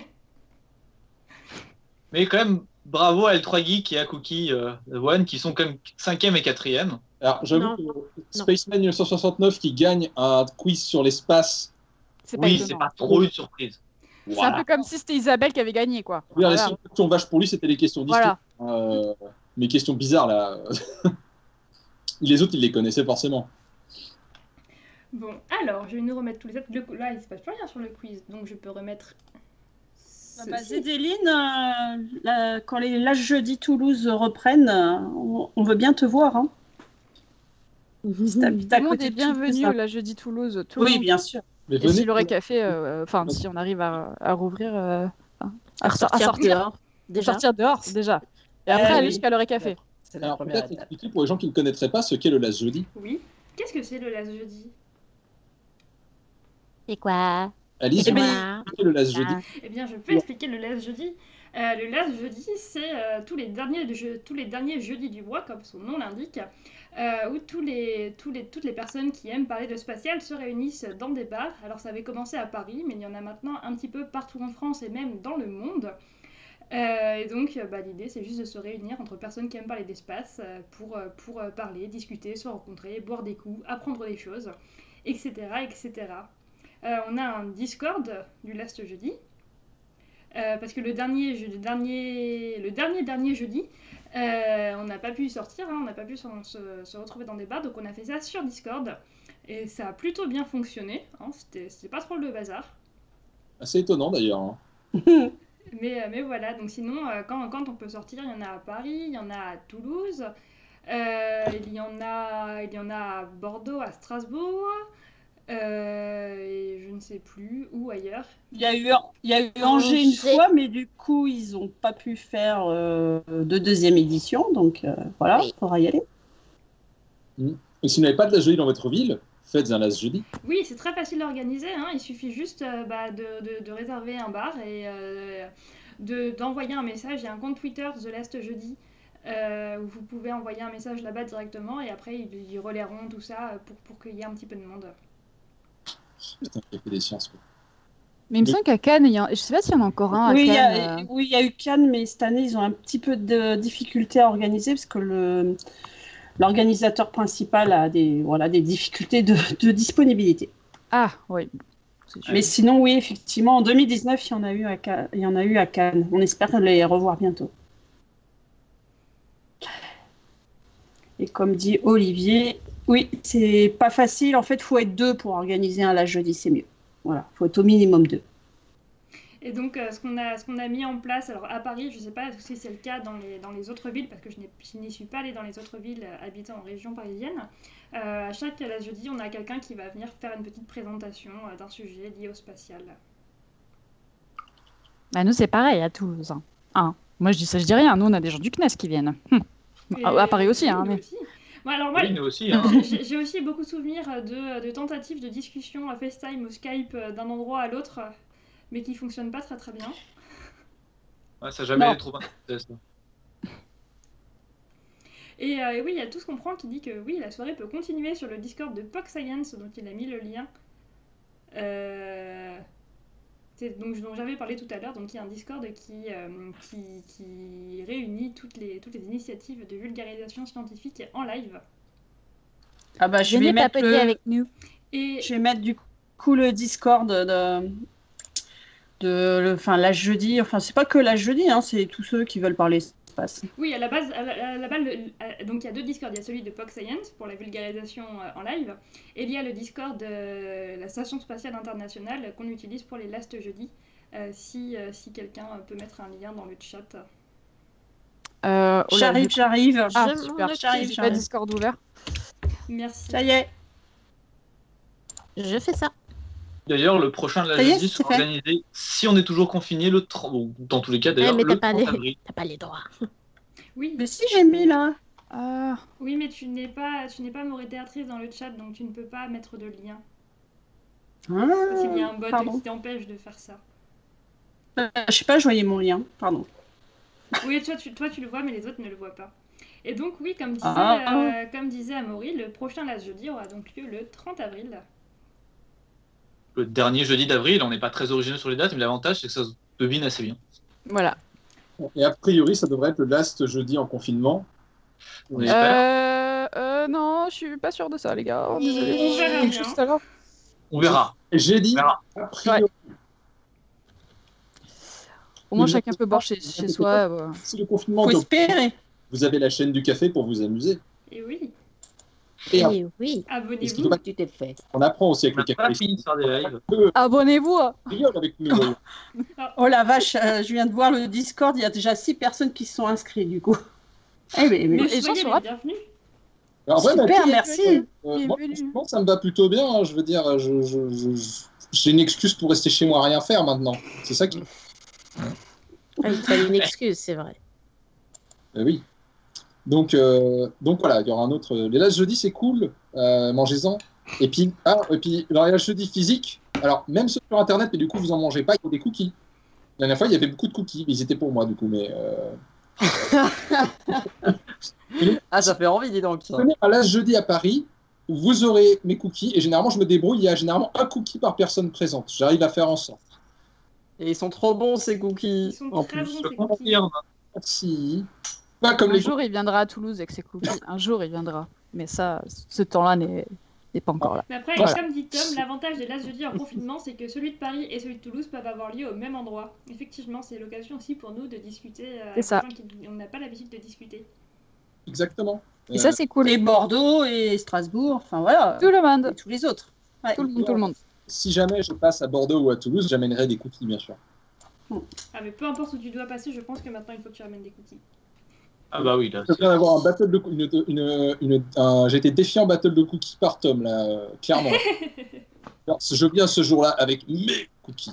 Mais quand même, bravo à L trois Geek et à Cookie euh, One qui sont quand même cinquième et quatrième. Alors j'avoue Non. que Spaceman mille neuf cent soixante-neuf qui gagne un quiz sur l'espace. c'est pas Oui, c'est étonnant. pas trop une surprise. C'est un peu comme si c'était Isabelle qui avait gagné, quoi. Je veux dire, Les Voilà. seules questions vaches pour lui, c'était les questions d'histoire. Voilà. Euh, mes questions bizarres là. Les autres, ils les connaissaient forcément. Bon, alors, je vais nous remettre tous les autres. Le- Là, il se passe plus rien sur le quiz, donc je peux remettre. Ah bah, ceci. Zédéline, euh, là, quand les Lâches Jeudi Toulouse reprennent, euh, on, on veut bien te voir. Hein. Si t'habites à Tout le monde côté est de bienvenu Toulouse, là jeudi Toulouse. Tout le Oui, monde. bien sûr. Mais Et si venez. l'aurait café, euh, enfin si on arrive à, à rouvrir, euh, enfin, à, À ressor- à sortir sortir, dehors. Déjà. sortir dehors déjà. Et après Euh, aller oui. jusqu'à l'heure café. C'est la Alors première peut-être étape. expliquer pour les gens qui ne connaîtraient pas ce qu'est le Last Jeudi. Oui. Qu'est-ce que c'est le last jeudi? C'est quoi? Alice, Eh vous ben, Voilà. expliquez le Last Jeudi. Eh bien, je peux expliquer le last jeudi. Euh, le last jeudi, c'est euh, tous les derniers je- tous les derniers jeudis du mois, comme son nom l'indique, euh, où tous les, tous les, toutes les personnes qui aiment parler de spatial se réunissent dans des bars. Alors, ça avait commencé à Paris, mais il y en a maintenant un petit peu partout en France et même dans le monde. Euh, et donc, euh, bah, l'idée, c'est juste de se réunir entre personnes qui aiment parler d'espace euh, pour, euh, pour euh, parler, discuter, se rencontrer, boire des coups, apprendre des choses, et cetera et cetera. Euh, on a un Discord du Last Jeudi, euh, parce que le dernier, je- le dernier, le dernier, dernier jeudi, euh, on n'a pas pu sortir, hein, on n'a pas pu se, se- se retrouver dans des bars, donc on a fait ça sur Discord, et ça a plutôt bien fonctionné, hein, c'était c'était pas trop le bazar. Assez étonnant d'ailleurs. hein. Mais, euh, mais voilà, donc sinon, euh, quand, quand on peut sortir, il y en a à Paris, il y en a à Toulouse, euh, il, y en a, il y en a à Bordeaux, à Strasbourg, euh, et je ne sais plus où ailleurs. Il y a eu, il y a eu Angers une Angers. fois, mais du coup, ils n'ont pas pu faire euh, de deuxième édition. Donc euh, voilà, il Oui. faudra y aller. Et si vous n'avez pas de Last Jeudi dans votre ville, faites un Last Jeudi. Oui, c'est très facile à organiser, hein, il suffit juste euh, bah, de, de- de réserver un bar et euh, de- d'envoyer un message. Il y a un compte Twitter, The Last Jeudi, euh, où vous pouvez envoyer un message là-bas directement et après ils, ils relayeront tout ça pour, pour qu'il y ait un petit peu de monde. Putain, il y a que des sciences. Quoi. Mais il me Oui. semble qu'à Cannes, il y a... je sais pas s'il y en a encore un à Oui, il y Cannes. a, euh. oui, il y a eu Cannes, mais cette année, ils ont un petit peu de difficulté à organiser parce que le, l'organisateur principal a des, voilà, des difficultés de, de disponibilité. Ah, oui. C'est sûr. Mais sinon, oui, effectivement, en deux mille dix-neuf, il y en a eu à, Ca- il y en a eu à Cannes. On espère les revoir bientôt. Et comme dit Olivier, oui, c'est pas facile. En fait, il faut être deux pour organiser un Lâche Jeudi, c'est mieux. Voilà, il faut être au minimum deux. Et donc, euh, ce qu'on a, ce qu'on a mis en place, alors à Paris, je ne sais pas si c'est le cas dans les, dans les autres villes, parce que je, n'ai, je n'y suis pas allée dans les autres villes euh, habitant en région parisienne. Euh, à chaque Lâche Jeudi, on a quelqu'un qui va venir faire une petite présentation euh, d'un sujet lié au spatial. Bah, nous, c'est pareil à Toulouse. Hein. Hein. Moi, je dis ça, je dis rien. Nous, on a des gens du C N E S qui viennent. Hum. Et- À Paris aussi, oui, hein. nous Mais... aussi. Bon, alors moi, Oui, nous aussi. Hein. j'ai, j'ai aussi beaucoup de souvenirs de, de tentatives de discussion à FaceTime ou Skype euh, d'un endroit à l'autre, euh, mais qui ne fonctionnent pas très très bien. Ouais, ça n'a jamais Non. été trop intéressant. Et, euh, et oui, il y a Tout ce qu'on prend qui dit que oui, la soirée peut continuer sur le Discord de P O C Science, dont il a mis le lien. Euh... C'est donc dont j'avais parlé tout à l'heure, donc il y a un Discord qui, euh, qui, qui réunit toutes les, toutes les initiatives de vulgarisation scientifique en live. Ah bah, je vais, Venez mettre papoter le, avec nous. Et je vais mettre du coup le Discord de, de le, enfin, Lâche Jeudi. Enfin, c'est pas que Lâche Jeudi, hein, c'est tous ceux qui veulent parler espace. oui, à la base, à la, à la base, le- à- donc il y a deux Discords. Il y a celui de P O C Science pour la vulgarisation euh, en live, et il y a le Discord de la Station Spatiale Internationale qu'on utilise pour les Last Jeudi. Euh, si, euh, si quelqu'un peut mettre un lien dans le chat. Euh, oh là, J'arrive, j'ai- j'arrive. Ah, Je m'en super. occupe. J'arrive, J'ai pas j'arrive. Discord ouvert. Merci. Ça y est. Je fais ça. D'ailleurs, le prochain de la Ça y est, jeudi c'est sera fait. organisé, si on est toujours confiné, le trente, ou dans tous les cas Ouais, d'ailleurs, mais le t'as pas, trente les... avril. t'as pas les droits. Oui, Mais si j'ai mis là. Ah, oui, mais tu n'es pas, tu n'es pas modératrice dans le chat, donc tu ne peux pas mettre de lien. Ah, Parce qu'il y a un bot pardon. qui t'empêche de faire ça. Euh, je sais pas, je voyais mon lien. Pardon. Oui, toi tu, toi tu le vois, mais les autres ne le voient pas. Et donc oui, comme disait, Ah. euh, comme disait Amaury, le prochain Last Jeudi aura donc lieu le trente avril. Le dernier jeudi d'avril, on n'est pas très originaux sur les dates, mais l'avantage c'est que ça se devine assez bien. voilà. Et a priori, ça devrait être le last jeudi en confinement. On espère. Euh, euh, non, je suis pas sûre de ça, les gars. Oh, On désolé. verra Quelque bien. chose tout à l'heure. On verra. Et j'ai dit, On verra. a priori, Au moins, Mais chacun le- peut boire chez, chez soi. euh. si le confinement Faut est au- espérer. vous avez la chaîne du café pour vous amuser. Et oui, Et Eh après, oui, Est-ce qu'il abonnez-vous. faut pas- tu t'es fait. on apprend aussi avec On le n'a café. pas fini de faire des lives. Abonnez-vous. hein. Rigole avec nous. voyons. Oh la vache, euh, je viens de voir le Discord, il y a déjà six personnes qui se sont inscrites du coup. Eh ben, mais- Mais les gens soyez sont les rapides. bienvenus. En vrai, Super, Mathieu, merci. euh, moi, Bienvenue. franchement, ça me va plutôt bien. Hein, je veux dire, je, je- je- je- j'ai une excuse pour rester chez moi à rien faire maintenant. C'est ça qui. Ah, il te fallait une excuse, c'est vrai. Euh, oui. Donc, euh, donc voilà, il y aura un autre. Les last jeudi, c'est cool. Euh, mangez-en. Et puis, ah, et puis, alors, les last jeudi physique. Alors, même ceux sur Internet, mais du coup, vous en mangez pas, il y a des cookies. La dernière fois, il y avait beaucoup de cookies, mais ils étaient pour moi, du coup. Mais euh... Ah, ça fait envie, dis donc. ça. venez à last jeudi à Paris, vous aurez mes cookies. Et généralement, je me débrouille. Il y a généralement un cookie par personne présente. J'arrive à faire en sorte. Et ils sont trop bons, ces cookies. Ils sont En très plus. bons Je ces peux cookies. confirmer. Merci. Pas comme Un les jour, il viendra à Toulouse avec ses cookies. Un jour, il viendra. Mais ça, ce temps-là n'est n'est pas encore là. Mais après, Voilà. comme dit Tom, l'avantage des Last Jeudi en confinement, c'est que celui de Paris et celui de Toulouse peuvent avoir lieu au même endroit. Effectivement, c'est l'occasion aussi pour nous de discuter euh, avec des ça. gens qui on n'a pas l'habitude de discuter. Exactement. Et ça, Euh, c'est cool. Et Bordeaux et Strasbourg, enfin voilà. Tout le Et monde. tous les autres. Ouais. Tout le monde, tout le monde. si jamais je passe à Bordeaux ou à Toulouse, j'amènerai des cookies, bien sûr. Ah, mais peu importe où tu dois passer, je pense que maintenant il faut que tu ramènes des cookies. Ah bah oui, là. Je viens d'avoir un battle de cou- une, une, une, un- j'ai été défié en battle de cookies par Tom, là, euh, clairement. Alors, je viens ce jour-là avec mes cookies.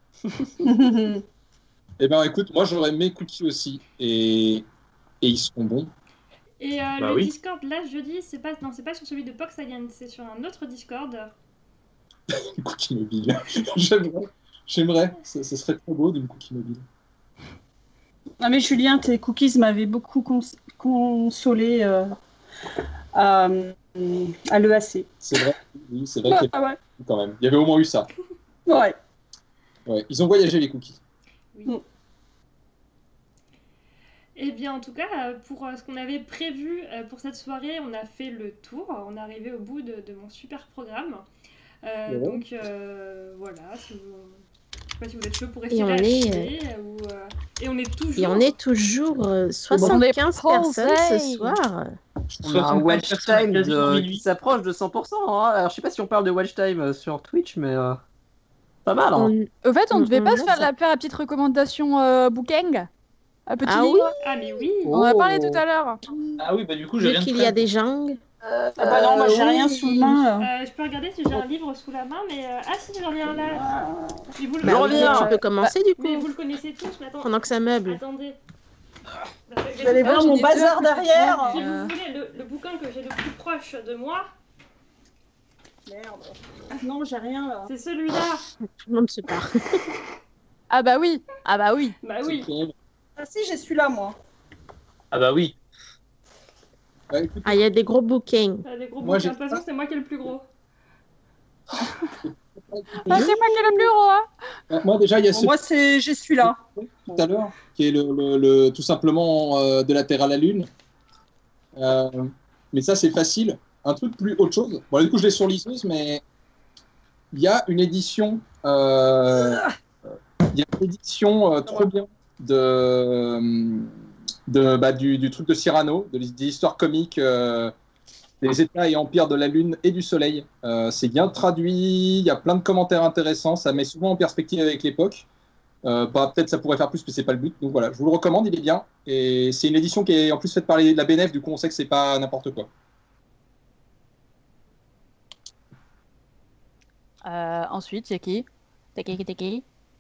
Eh ben, écoute, moi j'aurai mes cookies aussi, et, et ils seront bons. Et euh, Bah le oui. Discord, là, jeudi, c'est pas, non, c'est pas sur celui de P O C Science, c'est sur un autre Discord. Une cookie mobile. J'aimerais, j'aimerais. Ce, ce serait trop beau d'une cookie mobile. Ah mais Julien, tes cookies m'avaient beaucoup cons- consolé euh, à, à l'E A C. C'est vrai, oui, c'est vrai qu'il y Ah ouais. avait quand même. Il y avait au moins eu ça. Ouais. Ouais, ils ont voyagé les cookies. Oui. Eh bien, en tout cas, euh, pour euh, ce qu'on avait prévu euh, pour cette soirée, on a fait le tour. On est arrivé au bout de, de mon super programme. Euh, Ouais. Donc, euh, voilà. Si vous... Je sais pas si vous êtes chaud pour Et essayer on de est, réagir, ou, euh, et on est toujours... Et on est toujours euh, soixante-quinze On est personnes ce posé. soir. On a un watch personnes à time quasiment de... minuit. qui s'approche de cent pour cent. Hein. Alors, je sais pas si on parle de watch time euh, sur Twitch, mais euh, pas mal. Hein. On- Au fait, on On- devait on pas a se faire ça. la faire la petite recommandation euh, booking, un petit Ah livre. oui, Ah, mais oui. On en a parlé Oh. tout à l'heure. Ah oui, bah du coup, je vu viens de qu'il y a prendre. des gens. Euh, Ah bah non, moi j'ai rien oui. sous le main. Euh, je peux regarder si j'ai un livre sous la main, mais... euh, Ah si, j'en ai un là. Mais vous, le- Je Bah oui, reviens. mais tu peux commencer du Mais vous coup, le connaissez tous, mais attends. pendant que ça meuble. Attendez. Vous allez voir j'en mon ai bazar deux, derrière. Si Euh. vous voulez, le, le bouquin que j'ai le plus proche de moi, Merde. Non, j'ai rien là. c'est celui-là. Tout le monde se part. Ah bah oui, ah bah oui. Bah oui. Ok. Ah si, j'ai celui-là moi. Ah bah oui. Bah, écoute, Ah, il y a des gros bookings. Ah, les gros Moi, bouquins. j'ai- De toute façon, c'est moi qui ai le plus gros. Ah, c'est moi qui ai le plus gros, hein. euh, moi déjà, il y a Bon, ce moi c'est j'ai celui-là. tout à l'heure, qui est le, le- le- tout simplement euh, de la Terre à la Lune. Euh, mais ça, c'est facile. Un truc plus autre chose. Bon, du coup, je l'ai sur liseuse, mais il y a une édition, euh, il y a une édition euh, trop bien de, de bah, du, du truc de Cyrano, de, des histoires comiques, euh, des États et empires de la Lune et du Soleil. Euh, c'est bien traduit. Il y a plein de commentaires intéressants. Ça met souvent en perspective avec l'époque. Euh, bah, peut-être ça pourrait faire plus, mais c'est pas le but. Donc voilà, je vous le recommande, il est bien. Et c'est une édition qui est en plus faite par les- la B N F, du coup on sait que c'est pas n'importe quoi. Euh, ensuite, il y a qui T'as qui, t'as qui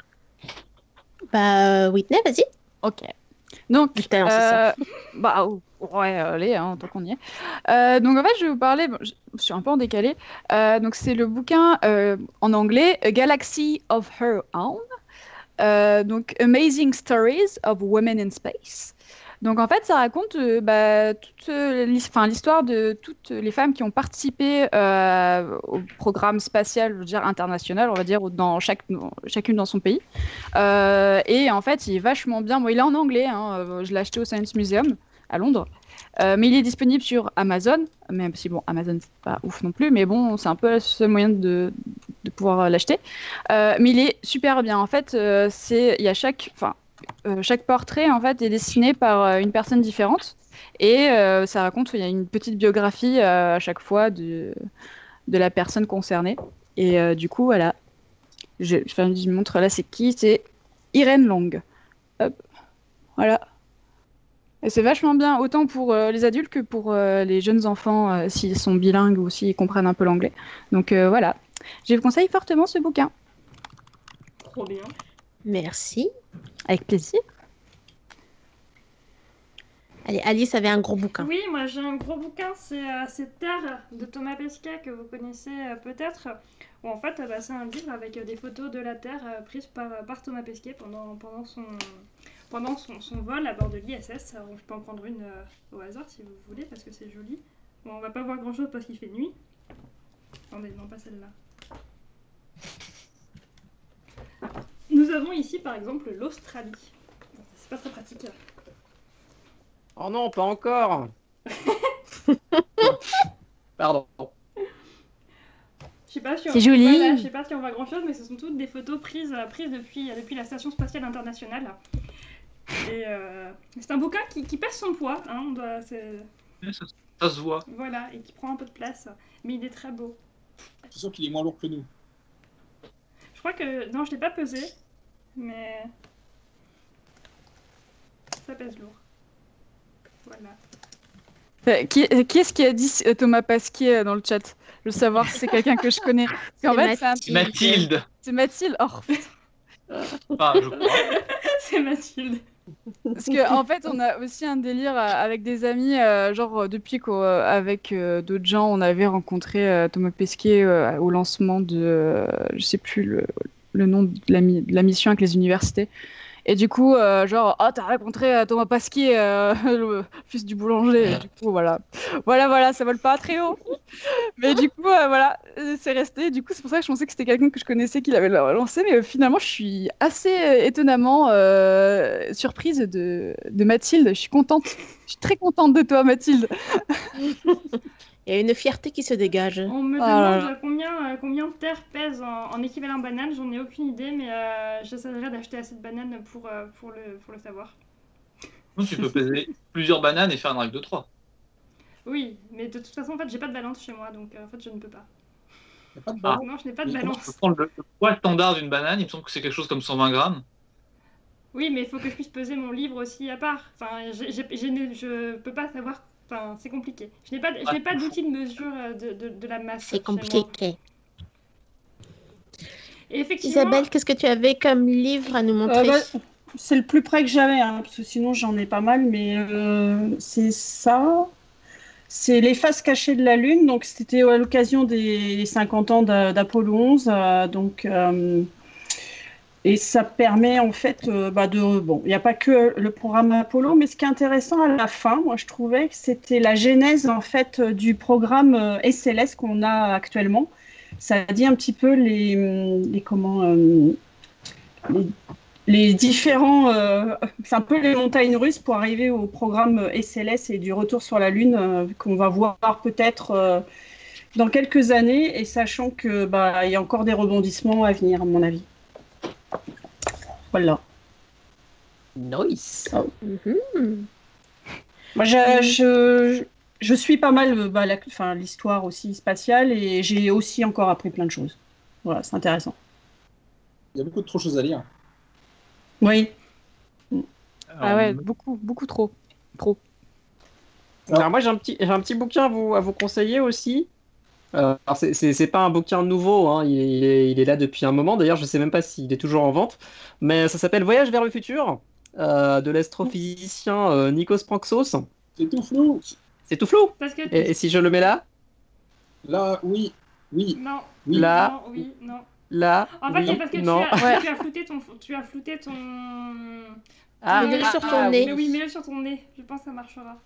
Bah, Whitney, vas-y. Ok. Donc, Vu que t'as lancé ça. euh, bah oh, ouais, allez, hein, tant qu'on y est. Euh, donc en fait, je vais vous parler. Bon, je, je suis un peu en décalé. Euh, donc c'est le bouquin euh, en anglais, A Galaxy of Her Own. Euh, donc Amazing Stories of Women in Space. Donc en fait, ça raconte euh, bah, toute euh, l'his- enfin, l'histoire de toutes les femmes qui ont participé euh, au programme spatial, je veux dire international, on va dire, dans chaque, chacune dans son pays. Euh, et en fait, il est vachement bien. Bon, il est en anglais, hein, euh, je l'ai acheté au Science Museum à Londres. Euh, mais il est disponible sur Amazon, même si bon, Amazon c'est pas ouf non plus, mais bon, c'est un peu le seul moyen de, de pouvoir euh, l'acheter. Euh, mais il est super bien. En fait, euh, c'est il y a chaque, enfin, euh, chaque portrait en fait est dessiné par euh, une personne différente et euh, ça raconte, il y a une petite biographie euh, à chaque fois de de la personne concernée. Et euh, du coup, voilà, je, je, enfin, je montre là, c'est qui? C'est Irène Long. Hop, voilà. Et c'est vachement bien, autant pour euh, les adultes que pour euh, les jeunes enfants, euh, s'ils sont bilingues ou s'ils comprennent un peu l'anglais. Donc euh, voilà, je vous conseille fortement ce bouquin. Trop bien. Merci. Avec plaisir. Allez, Alice avait un gros bouquin. Oui, moi j'ai un gros bouquin, c'est euh, c'est Terre de Thomas Pesquet que vous connaissez euh, peut-être. Où en fait, euh, bah, c'est un livre avec euh, des photos de la Terre euh, prises par, euh, par Thomas Pesquet pendant, pendant, son, pendant son, son vol à bord de l'I S S. Alors, je peux en prendre une euh, au hasard si vous voulez parce que c'est joli. Bon, on va pas voir grand chose parce qu'il fait nuit. Attendez, non, pas celle-là. Nous avons ici par exemple l'Australie. C'est pas très pratique. Oh non, pas encore. Pardon. Je sais pas si on... C'est joli. Voilà, je sais pas si on voit grand chose, mais ce sont toutes des photos prises, euh, prises depuis, depuis la Station Spatiale Internationale. Et euh, c'est un bouquin qui, qui pèse son poids, hein, on doit, c'est- Ça, ça se voit. voilà, et qui prend un peu de place, mais il est très beau. Je suis sûr qu'il est moins lourd que nous. Je crois que, non, je l'ai pas pesé, mais ça pèse lourd. Voilà. Euh, qui, euh, qui est-ce qui a dit euh, Thomas Pesquet euh, dans le chat? Je veux savoir si c'est quelqu'un que je connais. Parce qu'en C'est fait, c'est un- Mathilde. Mathilde. c'est Mathilde. Oh, Enfin, je crois. C'est Mathilde. parce que en fait, on a aussi un délire euh, avec des amis, euh, genre euh, depuis qu'avec euh, d'autres gens, on avait rencontré euh, Thomas Pesquet euh, au lancement de, euh, je sais plus le, le nom de la, mi- de la mission avec les universités. Et du coup, euh, genre, oh, t'as rencontré euh, Thomas Pasquier, euh, le fils du boulanger. Et du coup, voilà. Voilà, voilà, ça vole pas très haut. Mais du coup, euh, voilà, euh, c'est resté. Du coup, c'est pour ça que je pensais que c'était quelqu'un que je connaissais qui l'avait lancé. Mais euh, finalement, je suis assez euh, étonnamment euh, surprise de, de Mathilde. Je suis contente. Je suis très contente de toi, Mathilde. Il y a une fierté qui se dégage. On me Ah là demande là. combien, euh, combien de terre pèse en, en équivalent banane, j'en ai aucune idée, mais euh, j'essaierai d'acheter assez de bananes pour, euh, pour, le, pour le savoir. Donc, tu peux peser plusieurs bananes et faire une règle de trois. Oui, mais de toute façon, en fait, j'ai pas de balance chez moi, donc euh, en fait, je ne peux pas. Y a pas de Ah. balance. Non, je n'ai pas de Mais comment tu balance. peux prendre le, le poids standard d'une banane? Il me semble que c'est quelque chose comme cent vingt grammes. Oui, mais il faut que je puisse peser mon livre aussi à part. Enfin, j'ai- j'ai- j'ai ne- je peux pas savoir. Enfin, c'est compliqué. Je n'ai pas, je n'ai pas d'outil de mesure euh, de, de, de la masse C'est chez moi. compliqué. Et effectivement, Isabelle, qu'est-ce que tu avais comme livre à nous Euh, montrer? bah, c'est le plus près que j'avais, hein, parce que sinon j'en ai pas mal, mais euh, c'est ça. C'est Les Faces cachées de la Lune. Donc c'était à l'occasion des cinquante ans d'A- d'Apollo onze. euh, donc, euh, et ça permet en fait euh, bah, de. Bon, il n'y a pas que le programme Apollo, mais ce qui est intéressant à la fin, moi je trouvais que c'était la genèse en fait du programme euh, S L S qu'on a actuellement. Ça dit un petit peu les, les comment. euh, les les différents, euh, c'est un peu les montagnes russes pour arriver au programme S L S et du retour sur la Lune euh, qu'on va voir peut-être euh, dans quelques années, et sachant que bah il y a encore des rebondissements à venir à mon avis. Voilà. Nice. Mhm. Moi, je, je, je suis pas mal bah, la- enfin, l'histoire aussi spatiale, et j'ai aussi encore appris plein de choses. Voilà, c'est intéressant. Il y a beaucoup trop de choses à lire. Oui. Ah ouais, beaucoup, beaucoup trop. Trop. Alors moi j'ai un petit, j'ai un petit bouquin à vous, à vous conseiller aussi. Euh, alors c'est- c'est c'est pas un bouquin nouveau, hein, il est, il est- il est là depuis un moment. D'ailleurs je sais même pas s'il est toujours en vente, mais ça s'appelle Voyage vers le futur euh, de l'astrophysicien euh, Nikos Praxos. C'est tout flou. C'est tout flou. parce que Et, et si je le mets là, Là, oui, oui, non, oui. là, non, oui, non. là, En fait, oui, c'est parce que tu non. as, Ouais. tu as flouté ton, tu as flouté ton. Ah, Mets-le ah, sur ton ah, nez. Mais oui, mets-le sur ton nez. Je pense que ça marchera.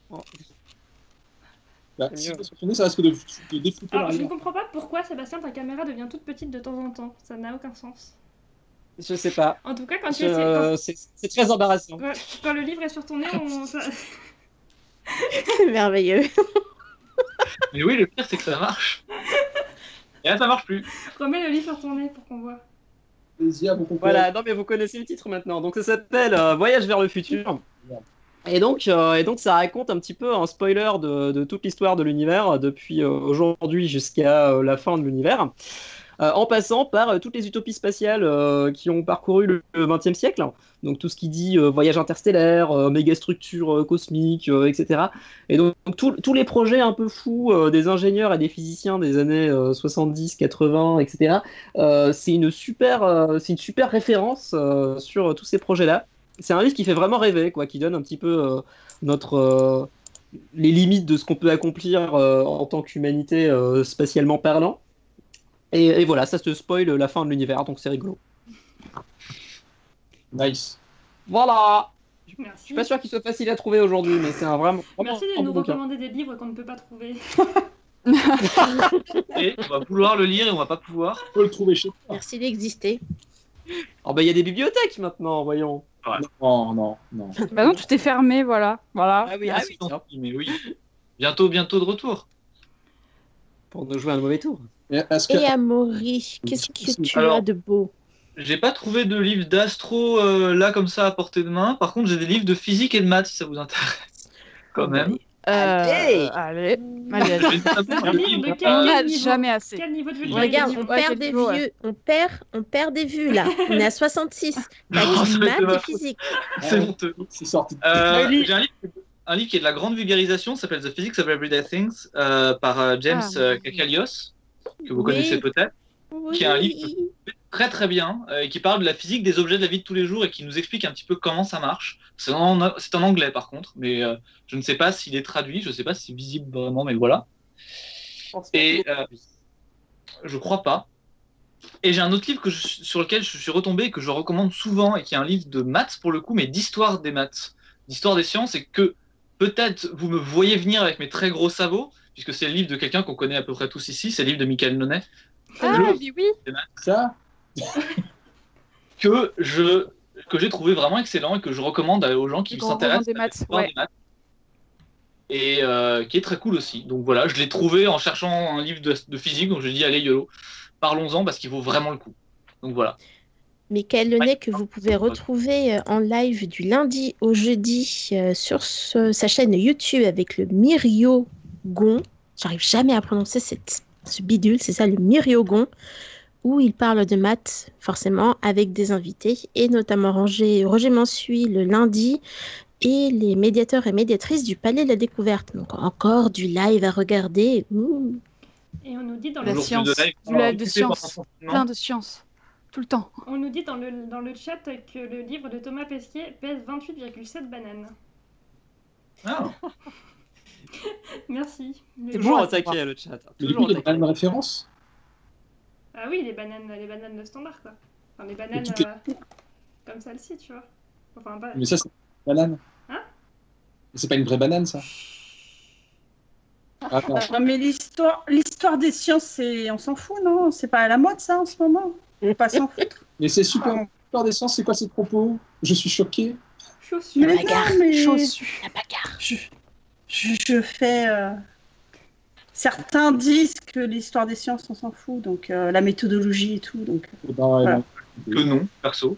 Bah, C'est si mieux. tu es sur ton nez, ça risque de, de défouler Alors, je ne l'arrière. comprends pas pourquoi, Sébastien, ta caméra devient toute petite de temps en temps. Ça n'a aucun sens. Je sais pas. En tout cas, quand tu Je- essaies, quand, C'est c'est très embarrassant. quand- quand le livre est sur ton nez, on. ça- C'est merveilleux. Mais oui, le pire, c'est que ça marche. Et là, ça marche plus. Remets le livre sur ton nez pour qu'on voit. Allez-y, à vos compères. Voilà, non mais vous connaissez le titre maintenant. Donc ça s'appelle euh, Voyage vers le futur. Et donc, euh, et donc ça raconte un petit peu un spoiler de, de toute l'histoire de l'univers euh, depuis euh, aujourd'hui jusqu'à euh, la fin de l'univers, euh, en passant par euh, toutes les utopies spatiales euh, qui ont parcouru le vingtième siècle. Donc tout ce qui dit euh, voyage interstellaire, euh, mégastructure euh, cosmique, euh, et cetera. Et donc, donc, tous- tous les projets un peu fous euh, des ingénieurs et des physiciens des années euh, soixante-dix, quatre-vingts, et cetera. euh, c'est une super, euh, c'est une super référence euh, sur tous ces projets-là. C'est un livre qui fait vraiment rêver, quoi, qui donne un petit peu euh, notre, euh, les limites de ce qu'on peut accomplir euh, en tant qu'humanité euh, spatialement parlant. Et, et voilà, ça te spoil la fin de l'univers, donc c'est rigolo. Nice. Voilà. Je Merci. suis pas sûr qu'il soit facile à trouver aujourd'hui, mais c'est un vraiment, vraiment Merci un de bon nous bouquin. recommander des livres qu'on ne peut pas trouver. Et on va vouloir le lire et on va pas pouvoir. On peut le trouver chez toi. Merci d'exister. Oh bah il y a des bibliothèques maintenant, voyons. Non, non, non. Bah non, tout est fermé, voilà. Voilà. Ah oui, Ah, ah c'est oui, tiens, gentil, mais oui. Bientôt, bientôt de retour. pour nous jouer un mauvais tour. Et Est-ce que Et Amaury, qu'est-ce que tu Alors- as de beau? J'ai pas trouvé de livre d'astro euh, là comme ça à portée de main. Par contre, j'ai des livres de physique et de maths si ça vous intéresse. Quand même. Euh, Allez. allez. Allez, allez. J'ai notamment un Un livre de livre- quel, On quel n'a niveau jamais assez. Quel niveau de Ouais, Regarde, vulgarisation on Ouais, perd quel des niveau, ouais. vieux, on perd, on perd des vues là. On est à soixante-six. T'as Non, dit ça va être maths ma et faute. physique. C'est honteux. c'est sorti de... Euh, Oui. j'ai un livre, un livre qui est de la grande vulgarisation, ça s'appelle The Physics of Everyday Things, euh, par euh, James Ah. euh, Kakalios, que vous Oui. connaissez peut-être, Oui. qui est un livre très très bien, euh, et qui parle de la physique des objets de la vie de tous les jours et qui nous explique un petit peu comment ça marche. C'est en, c'est en anglais par contre, mais euh, je ne sais pas s'il est traduit, je ne sais pas si c'est visible vraiment, mais voilà. Et euh, je crois pas. Et j'ai un autre livre que je- sur lequel je suis retombé et que je recommande souvent et qui est un livre de maths pour le coup, mais d'histoire des maths, d'histoire des sciences, et que peut-être vous me voyez venir avec mes très gros sabots, puisque c'est le livre de quelqu'un qu'on connaît à peu près tous ici, c'est le livre de Michael Nonnet, Ah, Le- oui, oui. Ça, que je que j'ai trouvé vraiment excellent et que je recommande aux gens qui Le grand roman s'intéressent des à maths, l'histoire ouais. des maths. Et euh, qui est très cool aussi. Donc voilà, je l'ai trouvé en cherchant un livre de, de physique, donc je dis allez YOLO, parlons-en parce qu'il vaut vraiment le coup. Donc voilà. Michael Lenné que vous pouvez retrouver euh, en live du lundi au jeudi euh, sur ce- sa chaîne YouTube avec le Myriogon. J'arrive jamais à prononcer cette, ce bidule, c'est ça, le Myriogon, où il parle de maths, forcément, avec des invités, et notamment Roger, Roger Mansuy le lundi, et les médiateurs et médiatrices du Palais de la Découverte. Donc encore du live à regarder. Ouh. Et on nous dit dans La le, Toujours science, plus de live. du live de Occupé pendant science, le confinement. plein de science, tout le temps. on nous dit dans le, dans le chat que le livre de Thomas Pesquet pèse vingt-huit virgule sept bananes. Ah. Merci. Le- C'est Toujours bon à attaqué savoir. à le chat. hein, mais du Toujours coup, il y a attaqué. une référence. Ah oui, les bananes, les bananes de standard, quoi. Enfin, les bananes toutes les- euh, comme celle-ci, tu vois. Enfin, pas... Mais ça, c'est une banane. Hein C'est pas une vraie banane, ça. Ah, non. Ah, mais l'histoire, l'histoire des sciences, c'est, on s'en fout, non? C'est pas à la mode, ça, en ce moment? On va pas s'en foutre. Mais c'est super. L'histoire des sciences, c'est quoi ces propos? Je suis choqué. Chaussures. Mais bagarre, non, mais Chaussu. La bagarre. je, je, je fais. euh, Certains disent que l'histoire des sciences, on s'en fout, donc euh, la méthodologie et tout. Donc, Eh ben, ouais, Voilà. non. Que non, perso.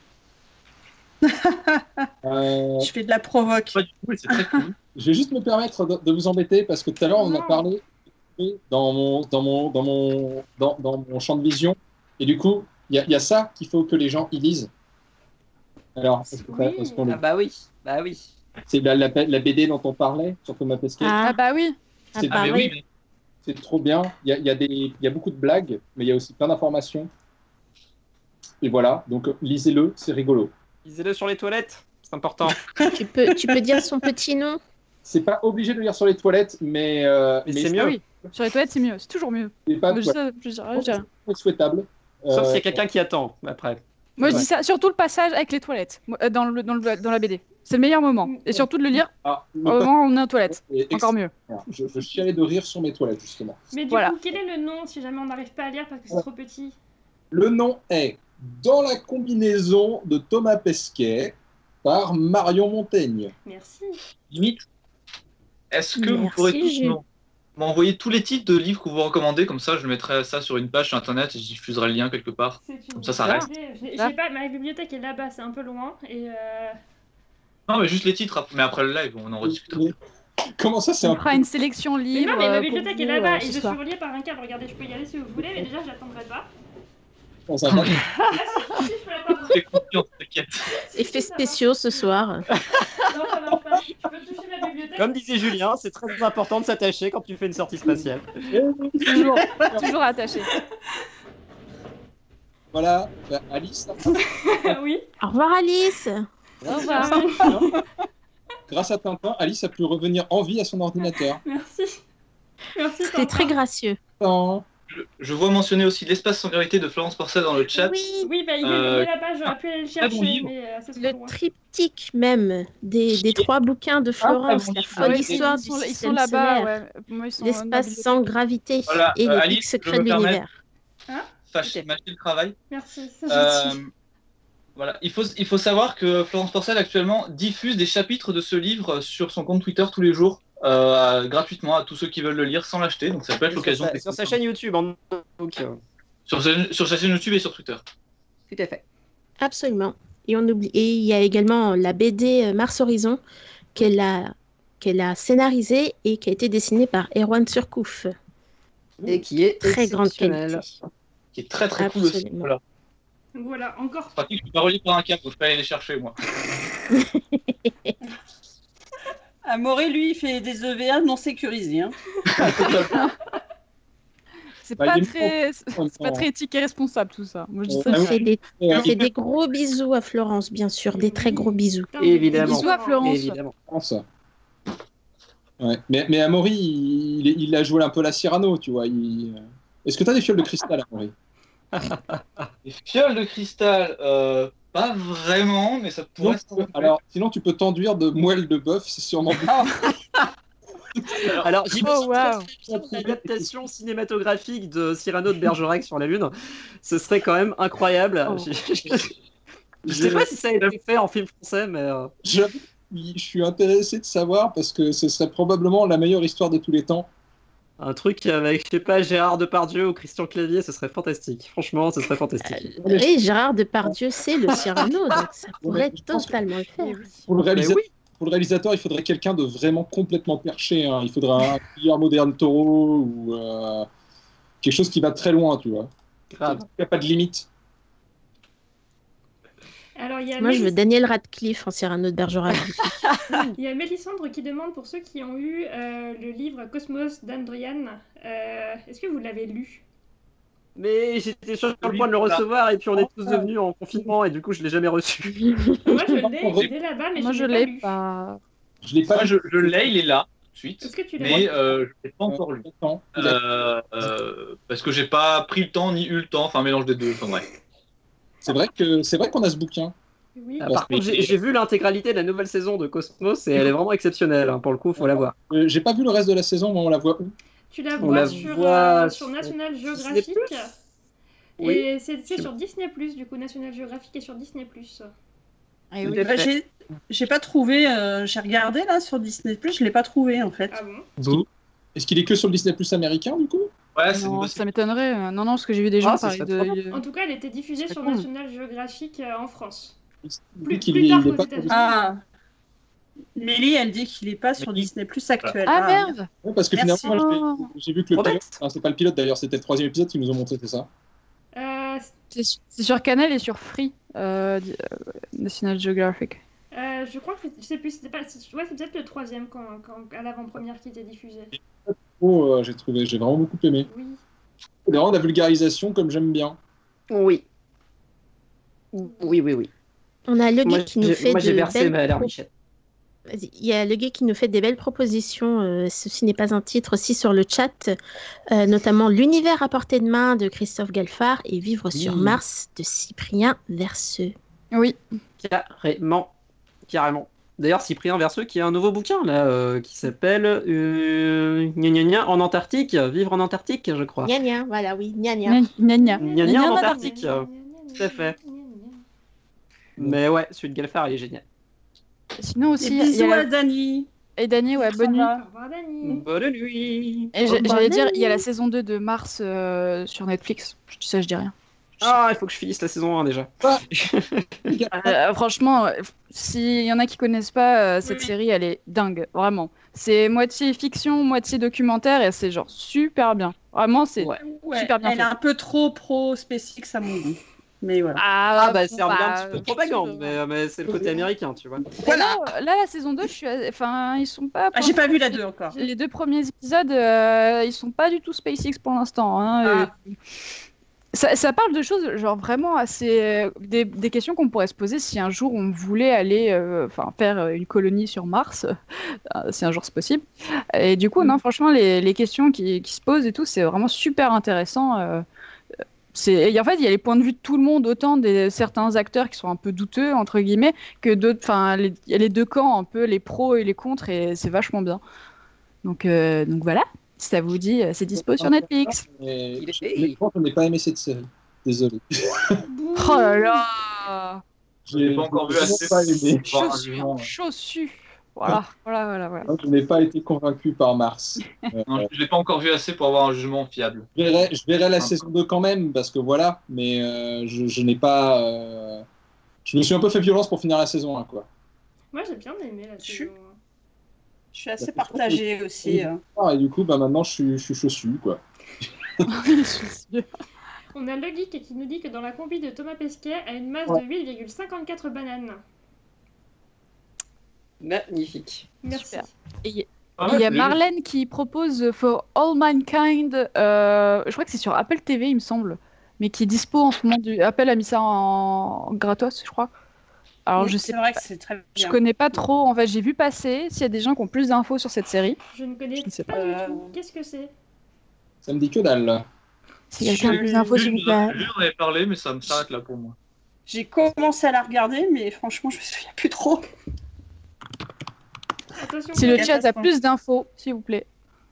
Euh, je fais de la provoque. Pas du tout, et c'est très cool. je vais juste me permettre de, de vous embêter parce que tout à l'heure, on en a Non. parlé dans mon, dans mon, dans mon, dans, dans mon champ de vision. Et du coup, il y, a- il y a ça qu'il faut que les gens y lisent. Alors, est-ce que ça- Oui. est-ce qu'on le- Ah bah oui, bah oui. c'est la, la, la B D dont on parlait sur Thomas Pesquet. Ah, Ah bah oui. ah, c'est- Ah, mais pareil. oui, mais C'est trop bien. Il y a, il y, a des- il y a beaucoup de blagues, mais il y a aussi plein d'informations. Et voilà, donc euh, lisez-le, c'est rigolo. Lisez-le sur les toilettes, c'est important. Tu peux, tu peux dire son petit nom? C'est pas obligé de le lire sur les toilettes, mais, euh, Mais c'est mieux. ça, Ah oui. Sur les toilettes, c'est mieux. C'est toujours mieux. c'est pas Moi, je, sais- je dirais- je dirais. c'est souhaitable. Sauf Euh, s'il y a quelqu'un qui attend après. Moi, je Ouais. dis ça, surtout le passage avec les toilettes moi, euh, dans, le, dans, le, dans la B D. C'est le meilleur moment. Et surtout de le lire ah, le au moment où on est aux toilettes. passage est Encore mieux. extraordinaire. Je, je chialais de rire sur mes toilettes, justement. Mais du Voilà. coup, quel est le nom si jamais on n'arrive pas à lire parce que c'est Ouais. trop petit? Le nom est Dans la combinaison de Thomas Pesquet par Marion Montaigne. Merci. limite, est-ce que vous Merci, pourrez tous Jules. m'en- m'envoyer tous les titres de livres que vous recommandez, comme ça je mettrai ça sur une page sur internet et je diffuserai le lien quelque part. C'est une Comme ça, ça bonne reste. idée. J'ai- Ah. j'ai pas, ma bibliothèque est là-bas, c'est un peu loin. Et euh, Non, mais juste les titres, ap- mais après le live, on en rediscutera. Mais Comment ça, c'est On un fera une sélection Mais livre. non, mais ma euh, bibliothèque pour est vous, là-bas euh, et ce je suis soir. reliée par un câble. Regardez, je peux y aller si vous voulez, mais déjà, j'attendrai pas. Bon, ça va. Ah, si, si, je peux l'attendre. Fais confiance, t'inquiète. Effets spéciaux ce soir. Non, ça marche pas. Je peux toucher la bibliothèque. Comme disait Julien, c'est très important de s'attacher quand tu fais une sortie spatiale. Toujours, toujours attaché. Voilà, bah, Alice, Oui. Au revoir Alice. Au revoir. grâce à Tintin, Alice a pu revenir en vie à son ordinateur. Merci. Merci. C'était très gracieux. Tintin. Je, je vois mentionner aussi l'espace sans gravité de Florence Porcel dans le chat. Oui, Oui, bah il est, Euh, il est là-bas, j'aurais pu aller le très bon chercher, livre. mais euh, c'est trop le loin. triptyque même des, des trois bouquins de Florence, bon la livre. folle Ah ouais, histoire ils du sont, ils sont système là-bas, solaire, ouais. Moi, ils sont l'espace dans la sans gravité Voilà, et euh, les Alice, pics secrets je de me permets- l'univers. Fâche, mâcher le travail. Merci, c'est Euh, gentil. voilà. il, faut, il faut savoir que Florence Porcel actuellement diffuse des chapitres de ce livre sur son compte Twitter tous les jours, euh, gratuitement à tous ceux qui veulent le lire sans l'acheter. Donc ça peut être Sur l'occasion. sa, de- sur sa chaîne YouTube. En... Donc, euh, Sur sa, sur sa chaîne YouTube et sur Twitter. tout à fait. Absolument. Et on oublie. Et il y a également la B D euh, Mars Horizon qu'elle a qu'elle a scénarisée et qui a été dessinée par Erwan Surcouf. Et qui est Très grande exceptionnel. qualité. Qui est très très cool aussi. Absolument. Voilà. Donc voilà, encore. C'est pratique, je suis pas relié par un câble, donc je peux aller les chercher moi. Amaury, lui, il fait des E V A non sécurisés. Hein. C'est Bah, pas, il est très... c'est en- pas très éthique et responsable tout ça. Moi, je dis Euh, ça. On Ah oui. fait des, Euh, on fait des gros bisous à Florence, bien sûr, des très gros bisous. Putain, mais Évidemment. Bisous à Florence. Évidemment. France. Ouais. Mais, mais Amaury, il, il a joué un peu la Cyrano, tu vois. il- Est-ce que tu as des fioles de cristal, Amaury? Les fioles de cristal, euh, pas vraiment, mais ça pourrait se faire. Alors, sinon, tu peux t'enduire de moelle de bœuf, c'est sûrement plus. Alors, j'imagine Oh, wow. très très bien l'adaptation cinématographique de Cyrano de Bergerac sur la Lune. Ce serait quand même incroyable. Oh. Je, je- je sais pas si ça a été fait en film français, mais euh, J'avoue, je suis intéressé de savoir parce que ce serait probablement la meilleure histoire de tous les temps. un truc avec, je sais pas, Gérard Depardieu ou Christian Clavier, ce serait fantastique. Franchement, ce serait fantastique. Et Gérard Depardieu, c'est le Cyrano, donc ça pourrait je pense que- totalement le faire. Pour le, réalisateur, Mais oui. pour le réalisateur, il faudrait quelqu'un de vraiment complètement perché. Hein. Il faudrait un Guillermo del Toro ou euh, quelque chose qui va très loin, tu vois. Grave. Il n'y a pas de limite. Alors, il y a, Moi, je veux Mélis- Daniel Radcliffe en Cyrano de Bergerac. il y a Mélissandre qui demande pour ceux qui ont eu euh, le livre Cosmos d'Andrian, euh, est-ce que vous l'avez lu? Mais j'étais sur le point de le recevoir et puis on est tous devenus en confinement et du coup je l'ai jamais reçu. Moi, je l'ai, il est là-bas, mais Moi, je je l'ai l'ai pas lu. pas. Je l'ai pas Moi, je, je l'ai, il est là, tout de suite. Est-ce que tu l'as Mais lu? euh, je ne l'ai pas encore lu. Attends, il a- Euh, euh, parce que j'ai pas pris le temps ni eu le temps, enfin un mélange des deux, enfin bref. C'est vrai que c'est vrai qu'on a ce bouquin. Oui. Ah, par contre, j'ai j'ai vu l'intégralité de la nouvelle saison de Cosmos et elle est vraiment exceptionnelle. Hein, pour le coup, faut la voir. Euh, J'ai pas vu le reste de la saison, mais on la voit où? Tu la On vois la sur, voit euh, sur sur National Disney Geographic. plus. Oui. Et c'est c'est sur Disney plus, du coup, National Geographic est sur Disney plus. Eh oui. Tout à Bah, fait. j'ai j'ai pas trouvé, euh, j'ai regardé là sur Disney plus, je l'ai pas trouvé en fait. Ah bon? Vous Est-ce qu'il est que sur le Disney Plus américain, du coup? Ouais, c'est Non, possible. ça m'étonnerait. euh, Non, non, parce que j'ai vu des gens Ah, ça parler serait de. En tout cas, elle était diffusée C'est sur cool. National Geographic euh, en France. Il Plus- dit qu'il plus est- tard il est qu'aux pas États-Unis. Ah, Mélie, elle dit qu'il est pas sur Mélie. Disney plus actuel. Ah merde. Ouais, parce que Merci. finalement, Oh. j'ai- j'ai vu que le Trop pilote, bête. enfin, c'est pas le pilote d'ailleurs, c'était le troisième épisode qui nous ont montré, c'est ça? Euh, C'est su- c'est sur Canal et sur Free, euh, di- euh, National Geographic. euh, je crois que je sais plus, c'était pas, c'est- ouais, c'est peut-être le troisième quand, quand- à l'avant-première qui était diffusé. Oh, euh, j'ai trouvé, j'ai vraiment beaucoup aimé. Oui. D'ailleurs, la vulgarisation, comme j'aime bien. Oui. Oui, oui, oui. On a le Moi, gars qui nous j'ai fait moi, j'ai de versé belles ma pro- larmichette. Vas-y. Il y a le gars qui nous fait des belles propositions, euh, ceci n'est pas un titre, aussi sur le chat, euh, notamment L'univers à portée de main de Christophe Galfard et Vivre sur Oui. Mars de Cyprien Verseux. Oui. Carrément. Carrément. D'ailleurs, Cyprien Verseux qui a un nouveau bouquin là, euh, qui s'appelle euh, gna gna gna, En Antarctique, Vivre en Antarctique, je crois. Gna gna, voilà, oui, gna gna. Gna gna gna. Gna gna Gna en gna Antarctique. euh, Tout à fait. Mais ouais, celui de Galfard, il est génial. Sinon Et aussi, il y bisous a à la- Dani. et Dany, ouais, Ça bonne nuit. va. Au revoir, Dani. Bonne nuit. Et j'ai- Oh, j'allais bah, dire, il y a Dany. la saison deux de Mars euh, sur Netflix. Je dis ça, je dis rien. Ah, il faut que je finisse la saison un déjà. Euh, franchement, euh, s'il y en a qui connaissent pas euh, cette Oui. série, elle est dingue, vraiment. C'est moitié fiction, moitié documentaire et c'est genre super bien. Vraiment, c'est. Ouais. Ouais, Super bien elle est fait. un peu trop pro SpaceX à mon goût. Mais voilà. Ah, bah, bon, c'est un, bien bah, un petit peu de euh, propagande, mais, mais c'est le côté américain, tu vois. Et là, euh, là, la saison deux, je suis. à- Enfin, ils sont pas. Ah, j'ai pas vu la deux encore. Les deux premiers épisodes, euh, ils sont pas du tout SpaceX pour l'instant. Hein, Ah. et- Ça, ça parle de choses genre vraiment assez des, des questions qu'on pourrait se poser si un jour on voulait aller euh, enfin faire euh, une colonie sur Mars, euh, si un jour c'est possible. Et du coup, non, franchement, les, les questions qui, qui se posent et tout, c'est vraiment super intéressant. euh, c'est et en fait, il y a les points de vue de tout le monde, autant des certains acteurs qui sont un peu douteux entre guillemets que d'autres. Enfin, les- il y a les deux camps, un peu les pros et les contres, et c'est vachement bien. Donc, euh, donc voilà. Si ça vous dit, euh, c'est dispo sur Netflix. Et Il est- je, honnêtement, je n'ai pas aimé cette série. Désolé. Oh là là. Je l'ai pas encore vu vraiment assez pas aimé. pour avoir un Chaussu, jugement. chaussu. Voilà, voilà, voilà, voilà. Je n'ai pas été convaincu par Mars. Euh, Non, je l'ai pas encore vu assez pour avoir un jugement fiable. je, verrai, je verrai la Ah. saison deux quand même, parce que voilà, mais euh, je, je n'ai pas. euh, Je me suis un peu fait violence pour finir la saison un, quoi. Moi, j'ai bien aimé la Je suis- saison. Je suis assez partagée aussi. euh. Ah, et du coup, bah, maintenant, je suis, je suis chaussu, quoi. On a le geek qui nous dit que dans la combi de Thomas Pesquet a une masse Ouais. de huit virgule cinquante-quatre bananes. Magnifique. Merci. Super. Et il y a- Ah, il y a je l'ai vu. Marlène qui propose For All Mankind, euh, je crois que c'est sur Apple T V, il me semble, mais qui est dispo en ce moment. Du... Apple a mis ça en gratos, je crois. Alors, Oui, je c'est sais vrai pas, que c'est très je bien. connais pas trop. En fait, j'ai vu passer. S'il y a des gens qui ont plus d'infos sur cette série, Je ne connais Je ne sais pas pas. du tout. Qu'est-ce que c'est? Ça me dit que dalle. Si quelqu'un a Je- plus d'infos, s'il vous plaît. Je en avais parlé, mais ça me s'arrête là pour moi. J'ai commencé à la regarder, mais franchement, je me souviens plus trop. Attention. Si le chat a Catastrophe. plus d'infos, s'il vous plaît.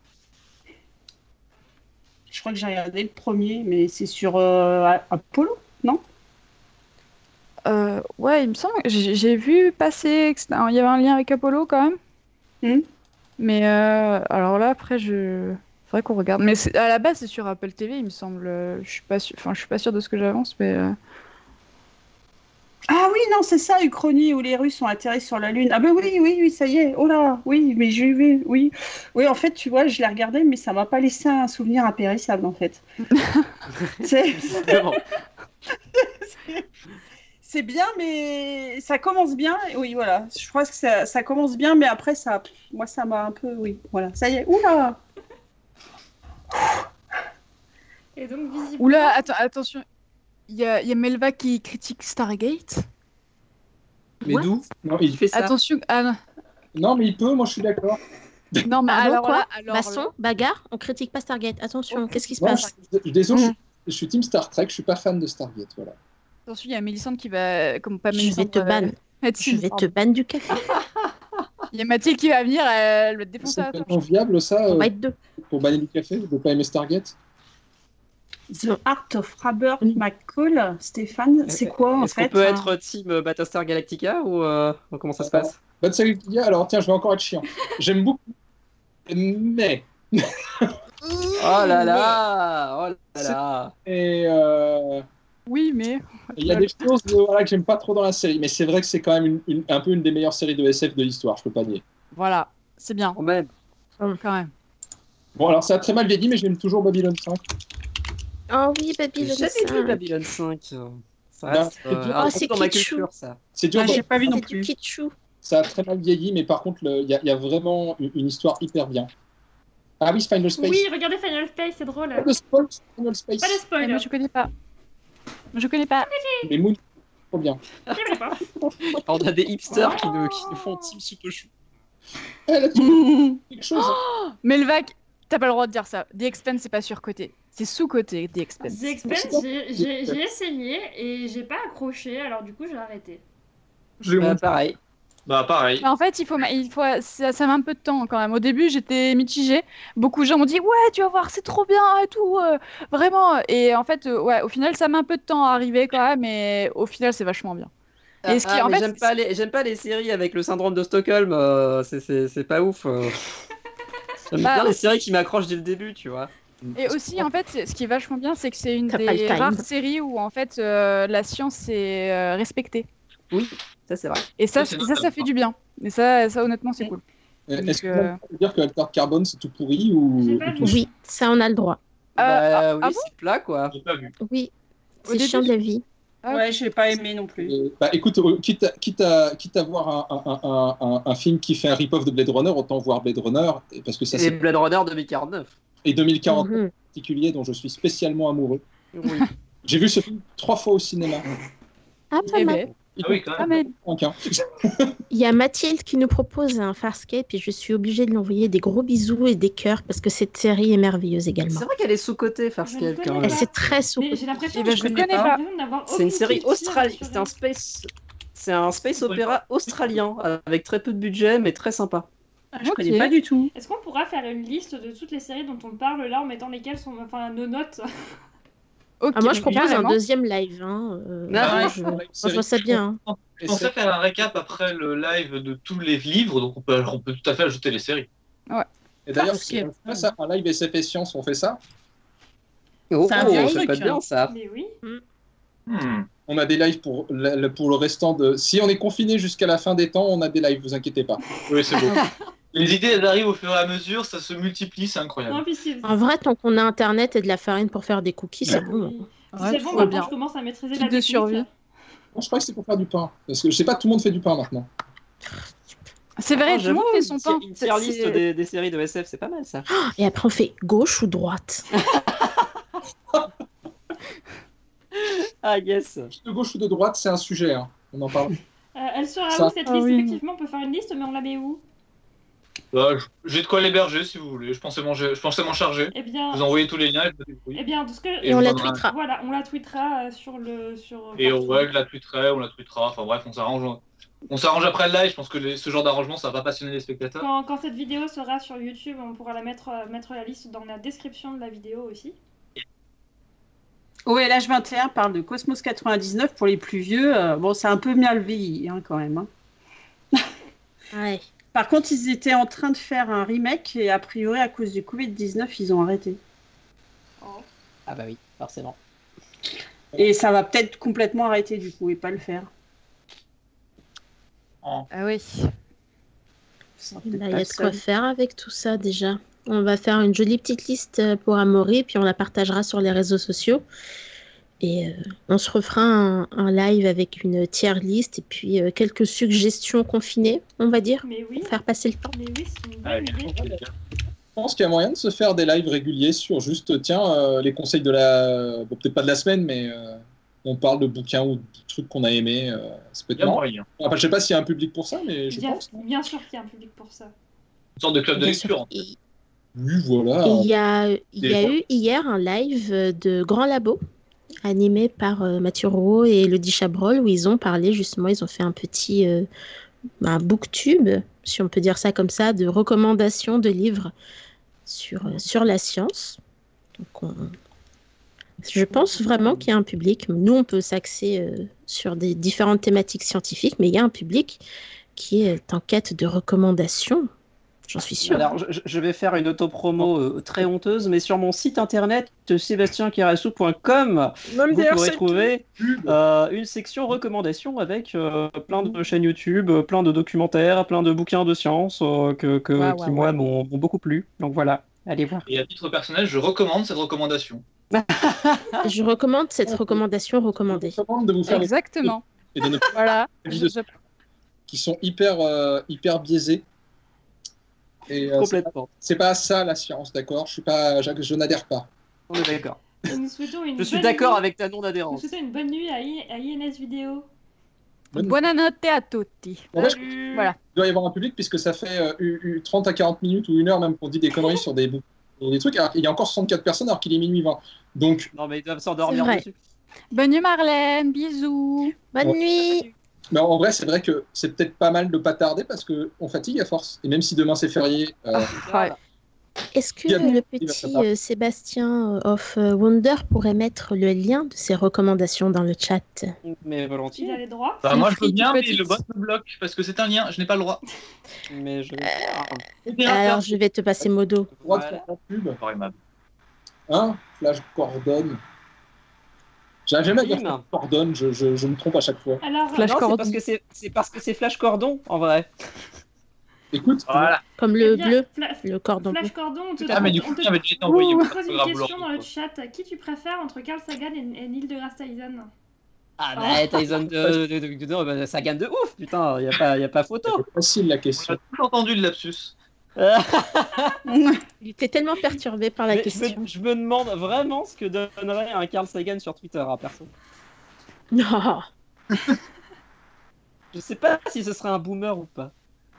Je crois que j'ai regardé le premier, mais c'est sur euh, Apollo, non? Euh, ouais, il me semble. J'ai j'ai vu passer. que c'était un- Il y avait un lien avec Apollo quand même. Hmm. Mais euh, alors là, après, je. Faudrait qu'on regarde. Mais c'est- à la base, c'est sur Apple T V, il me semble. Euh, Je suis pas sûr. Enfin, je suis pas sûre de ce que j'avance, mais. euh, Ah oui, non, c'est ça, Uchronie, où les Russes ont atterri sur la Lune. Ah ben oui, oui, oui, ça y est. Oh là, oui, mais j'ai vu, oui. Oui, en fait, tu vois, je l'ai regardé, mais ça m'a pas laissé un souvenir impérissable, en fait. c'est... Vraiment. C'est bien, mais ça commence bien. et Oui, voilà. Je crois que ça, ça commence bien, mais après, ça, moi, ça m'a un peu. Oui, voilà. Ça y est. Oula! Et donc, visiblement. Oula, atten- attention. Il y a, il y a Melva qui critique Stargate. Mais What d'où Non, Il il... fait ça. Attention. Ah, non. non, mais il peut, moi je suis d'accord. Non, mais Pardon, alors quoi là, alors Baston, là- bagarre, on critique pas Stargate. Attention, Oh, qu'est-ce qui se Non, passe? je, je- désolé, Mhm. je, suis- je suis team Star Trek, je suis pas fan de Stargate, voilà. Attention, il y a Mélissande qui va. Comme pas Je vais Mélissande. te euh, ban. Mathilde, Je vais te pardon. ban du café. Il y a Mathilde qui va venir, elle va te défoncer C'est à la tellement torche. viable ça, On euh, va être deux. pour banner du café, de pas aimer Stargate. The Art of Robert McCall, Stéphane, c'est quoi en Est-ce qu'on fait? peut hein être team Battlestar Galactica ou euh, comment ça se passe? Bonne série qu'il y a, alors tiens, je vais encore être chiant. J'aime beaucoup, mais. Oh là là, oh là là. Et euh, Oui, mais. il y a des choses euh, voilà, que j'aime pas trop dans la série, mais c'est vrai que c'est quand même une- une- un peu une des meilleures séries de S F de l'histoire, je peux pas nier. Voilà, c'est bien, Quand même. quand même. Bon, alors ça a très mal vieilli, mais j'aime toujours Babylon cinq. Oh oui, Babylon J'ai jamais vu cinq. Babylon cinq. Ça Bah, reste c'est euh, dur. un Oh, truc c'est dans ma kitschou. culture, ça. C'est dur, Ah, de- j'ai pas vu non C'est du plus. kitschou. ça a très mal vieilli, mais par contre, le- il y, a- il y a vraiment une, une histoire hyper bien. Ah oui, Final Space. Oui, regardez Final Space, c'est drôle. Pas de spoil, Final Space. Pas de Eh, spoiler. moi, je connais pas. Je connais pas. Mais Moon, trop bien. Je sais pas. On a des hipsters qui nous, qui nous font Team Super Elle a tout quelque chose. Melvac, t'as pas le droit de dire ça. The Expanse, c'est pas surcoté. C'est sous-coté, The Expanse. The Expanse, j'ai- j'ai j'ai essayé et j'ai pas accroché, alors du coup j'ai arrêté. J'ai Bah, honte. pareil. Bah, pareil. Mais en fait, il faut, il faut, ça, ça met un peu de temps quand même. Au début, j'étais mitigée. Beaucoup de gens m'ont dit ouais, tu vas voir, c'est trop bien et tout, euh, vraiment. Et en fait, euh, ouais, au final, ça met un peu de temps à arriver quand même, mais au final, c'est vachement bien. Ah, Et ce qui, ah, en mais fait, j'aime pas les j'aime pas les séries avec le syndrome de Stockholm. euh, c'est c'est c'est pas ouf. euh. J'aime Bah, bien les séries qui m'accrochent dès le début, tu vois. Et aussi, en fait, c'est- ce qui est vachement bien, c'est que c'est une T'as pas le des time. rares séries où en fait euh, la science est euh, respectée. Oui, ça c'est vrai. Et ça, Ça, c'est ça, ça sympa. fait du bien. Et ça, ça honnêtement, c'est cool. Est-ce Donc, que euh, vous dire que Alter Carbone c'est tout pourri ou J'ai pas ou tout vu. Oui, ça on a le droit. Euh, bah oui, ah bon c'est plat quoi. J'ai pas vu. Oui, Au c'est début, chiant de la vie. Ah, Ouais, j'ai pas aimé non plus. Euh, bah écoute, euh, quitte, à, quitte, à, quitte à voir un, un, un, un, un film qui fait un rip-off de Blade Runner, autant voir Blade Runner, et- parce que ça Et c'est Blade Runner deux mille quarante-neuf. et deux mille quarante Mhm. en particulier dont je suis spécialement amoureux. Oui. J'ai vu ce film trois fois au cinéma. Ah, pas eh mal. ben, Ah oui, quand ah, même. mais- Donc, hein. Il y a Mathilde qui nous propose un Farscape et je suis obligée de lui envoyer des gros bisous et des cœurs parce que cette série est merveilleuse également. C'est vrai qu'elle est sous-cotée, Je ne Farscape quand connais même. pas. C'est très sous. Mais j'ai l'impression Eh ben, que je connais pas. j'ai l'impression d'avoir C'est une aucune série culture australienne. sur C'est un elle. space. C'est un space opéra australien avec très peu de budget mais très sympa. Ah, je Ok. connais pas du tout. Est-ce qu'on pourra faire une liste de toutes les séries dont on parle là en mettant lesquelles sont enfin nos notes? Ok, Ah, moi, je donc, propose un carrément. deuxième live. Hein. euh, Ah, je... moi, je vois ça bien. hein. Je pensais faire un récap après le live de tous les livres, donc on peut, on peut tout à fait ajouter les séries. Et d'ailleurs, Farscape. on fait ça, un live S F et Science, on fait ça. Oh, C'est un oh, vieux ça truc, peut être bien ça. Mais oui. Hmm. On a des lives pour le, le- pour le restant de. Si on est confiné jusqu'à la fin des temps, on a des lives, vous inquiétez pas. Oui, c'est beau. Les idées, elles arrivent au fur et à mesure, ça se multiplie, c'est incroyable. Non, puis si, En vrai, tant qu'on a internet et de la farine pour faire des cookies, c'est bon. oui. Si Ouais, c'est tout bon, va maintenant bien. je commence à maîtriser Kit la de technique. survie. Bon, je crois que c'est pour faire du pain. Parce que je sais pas, tout le monde fait du pain maintenant. C'est vrai, Ah, tout le monde j'avoue, fait son une pain. tier- Une tier C'est- list des, des séries de S F, c'est pas mal ça. Et après, on fait gauche ou droite. Ah yes. De gauche ou de droite, c'est un sujet. hein. On en parle. Euh, elle sera Ça- où cette Ah liste? oui. Effectivement, on peut faire une liste, mais on la met où? Bah, je- j'ai de quoi l'héberger si vous voulez. Je pensais m'en je pensais m'en charger. Eh bien, Vous envoyez tous les liens et je me débrouille. eh bien, de ce que... Et Et on je la vous donnerai un- tweetera. Voilà, on la tweetera euh, sur le... Sur, Et partout. ouais, je la tweeterai, on la tweetera. Enfin bref, on s'arrange. On s'arrange après le live. Je pense que les- ce genre d'arrangement, ça va passionner les spectateurs. Quand, quand cette vidéo sera sur YouTube, on pourra la mettre, euh, mettre la liste dans la description de la vidéo aussi. O L H vingt et un parle de Cosmos quatre-vingt-dix-neuf pour les plus vieux. euh, bon, c'est un peu mal vieilli hein, quand même. hein. Ouais. Par contre, ils étaient en train de faire un remake et a priori, à cause du covid dix-neuf, ils ont arrêté. Ah bah oui, forcément. Et ça va peut-être complètement arrêter du coup et pas le faire. Ah oui. Ça sera Bah, peut-être Il y pas a le de quoi seul. faire avec tout ça déjà. On va faire une jolie petite liste euh, pour Amaury, puis on la partagera sur les réseaux sociaux. Et euh, on se refera un, un live avec une tier list et puis euh, quelques suggestions confinées, on va dire, Mais oui, pour faire passer le temps. mais oui, c'est une bonne Allez, idée. Je pense qu'il y a moyen de se faire des lives réguliers sur juste, tiens, euh, les conseils de la. Bon, peut-être pas de la semaine, mais euh, on parle de bouquins ou de trucs qu'on a aimés. Euh, ça peut Il être y a marrant. moyen. Enfin, je sais pas s'il y a un public pour ça, mais je Bien, pense. non bien sûr qu'il y a un public pour ça. Une sorte de club de Bien sûr. lecture. Et Oui, voilà. et il y a, il y a Des gens. eu hier un live euh, de Grand Labo animé par euh, Mathieu Rouault et Elodie Chabrol où ils ont parlé justement, ils ont fait un petit euh, un booktube, si on peut dire ça comme ça, de recommandations de livres sur, euh, sur la science. Donc on- je pense vraiment qu'il y a un public. Nous, on peut s'axer euh, sur des différentes thématiques scientifiques, mais il y a un public qui est en quête de recommandations. J'en suis sûre. Alors, je, je vais faire une autopromo euh, très honteuse, mais sur mon site internet sébastien kirassou point com, vous pourrez trouver euh, une section recommandations avec euh, plein de chaînes YouTube, euh, plein de documentaires, plein de bouquins de science euh, que, que- Ouais, qui, ouais, moi, ouais. m'ont m'ont beaucoup plu. Donc voilà, allez voir. Et à titre personnel, je recommande cette recommandation. Je recommande cette recommandation Je recommandée. vous recommande de vous faire des Exactement. et de ne Voilà. avis Je- de- je- qui sont hyper, euh, hyper biaisés. Et euh, c'est pas- Complètement. c'est pas ça la science, d'accord? Je suis pas, je, je n'adhère pas. On est d'accord. Et nous souhaitons une Je suis bonne d'accord nuit- avec ta Nous non-adhérence. souhaitons une bonne nuit à, I- à I N S Vidéo. Bonne- Buonanotte a tutti. En vrai, je- Salut. Voilà. Il doit y avoir un public puisque ça fait euh, u- u- trente à quarante minutes ou une heure même qu'on dit des conneries sur des bouquins et des trucs. Alors, il y a encore soixante-quatre personnes alors qu'il est minuit vingt. Donc, Non, mais ils doivent s'endormir C'est vrai. dessus. Bonne nuit Marlène. Bisous. Bonne Ouais. nuit. mais en vrai, c'est vrai que c'est peut-être pas mal de pas tarder parce qu'on fatigue à force. Et même si demain c'est férié, euh, Ouais. Est-ce que Il y a- le il va petit faire ça. euh, Sébastien euh, of euh, Wonder pourrait mettre le lien de ses recommandations dans le chat? Mais Il a volontiers. les droits. Bah, moi, je Feel veux free bien, to mais put le it. boss me bloque parce que c'est un lien. Je n'ai pas le droit. Mais je. C'est bien, Alors, ça. je vais te passer Modo. droit de Voilà. faire la pub. Pas aimable. Hein, Flash Gordon. J'arrive jamais à dire Bim. Flash Gordon, je, je, je me trompe à chaque fois. Alors, Flash Non, c'est Cordon. parce que c'est c'est parce que c'est Flash Cordon en vrai. Écoute, Voilà. Comme eh le bien, bleu, Fla- le cordon bleu. Flash Cordon, on te, Ah, mais du on coup, te- il avait déjà été envoyé. on bon, te c'est pose pas une grave, question vous dans l'aurez, le quoi. chat. Qui tu préfères entre Carl Sagan et, et Neil deGrasse Tyson? Ah bah Tyson de, de, de- de- de- bah, ça gagne de ouf, putain, y a pas, y a pas photo. c'est facile la On question. a tout entendu le lapsus. Il était tellement perturbé par la Mais je, question. me, je me demande vraiment ce que donnerait un Carl Sagan sur Twitter à perso. Non. Je sais pas si ce serait un boomer ou pas.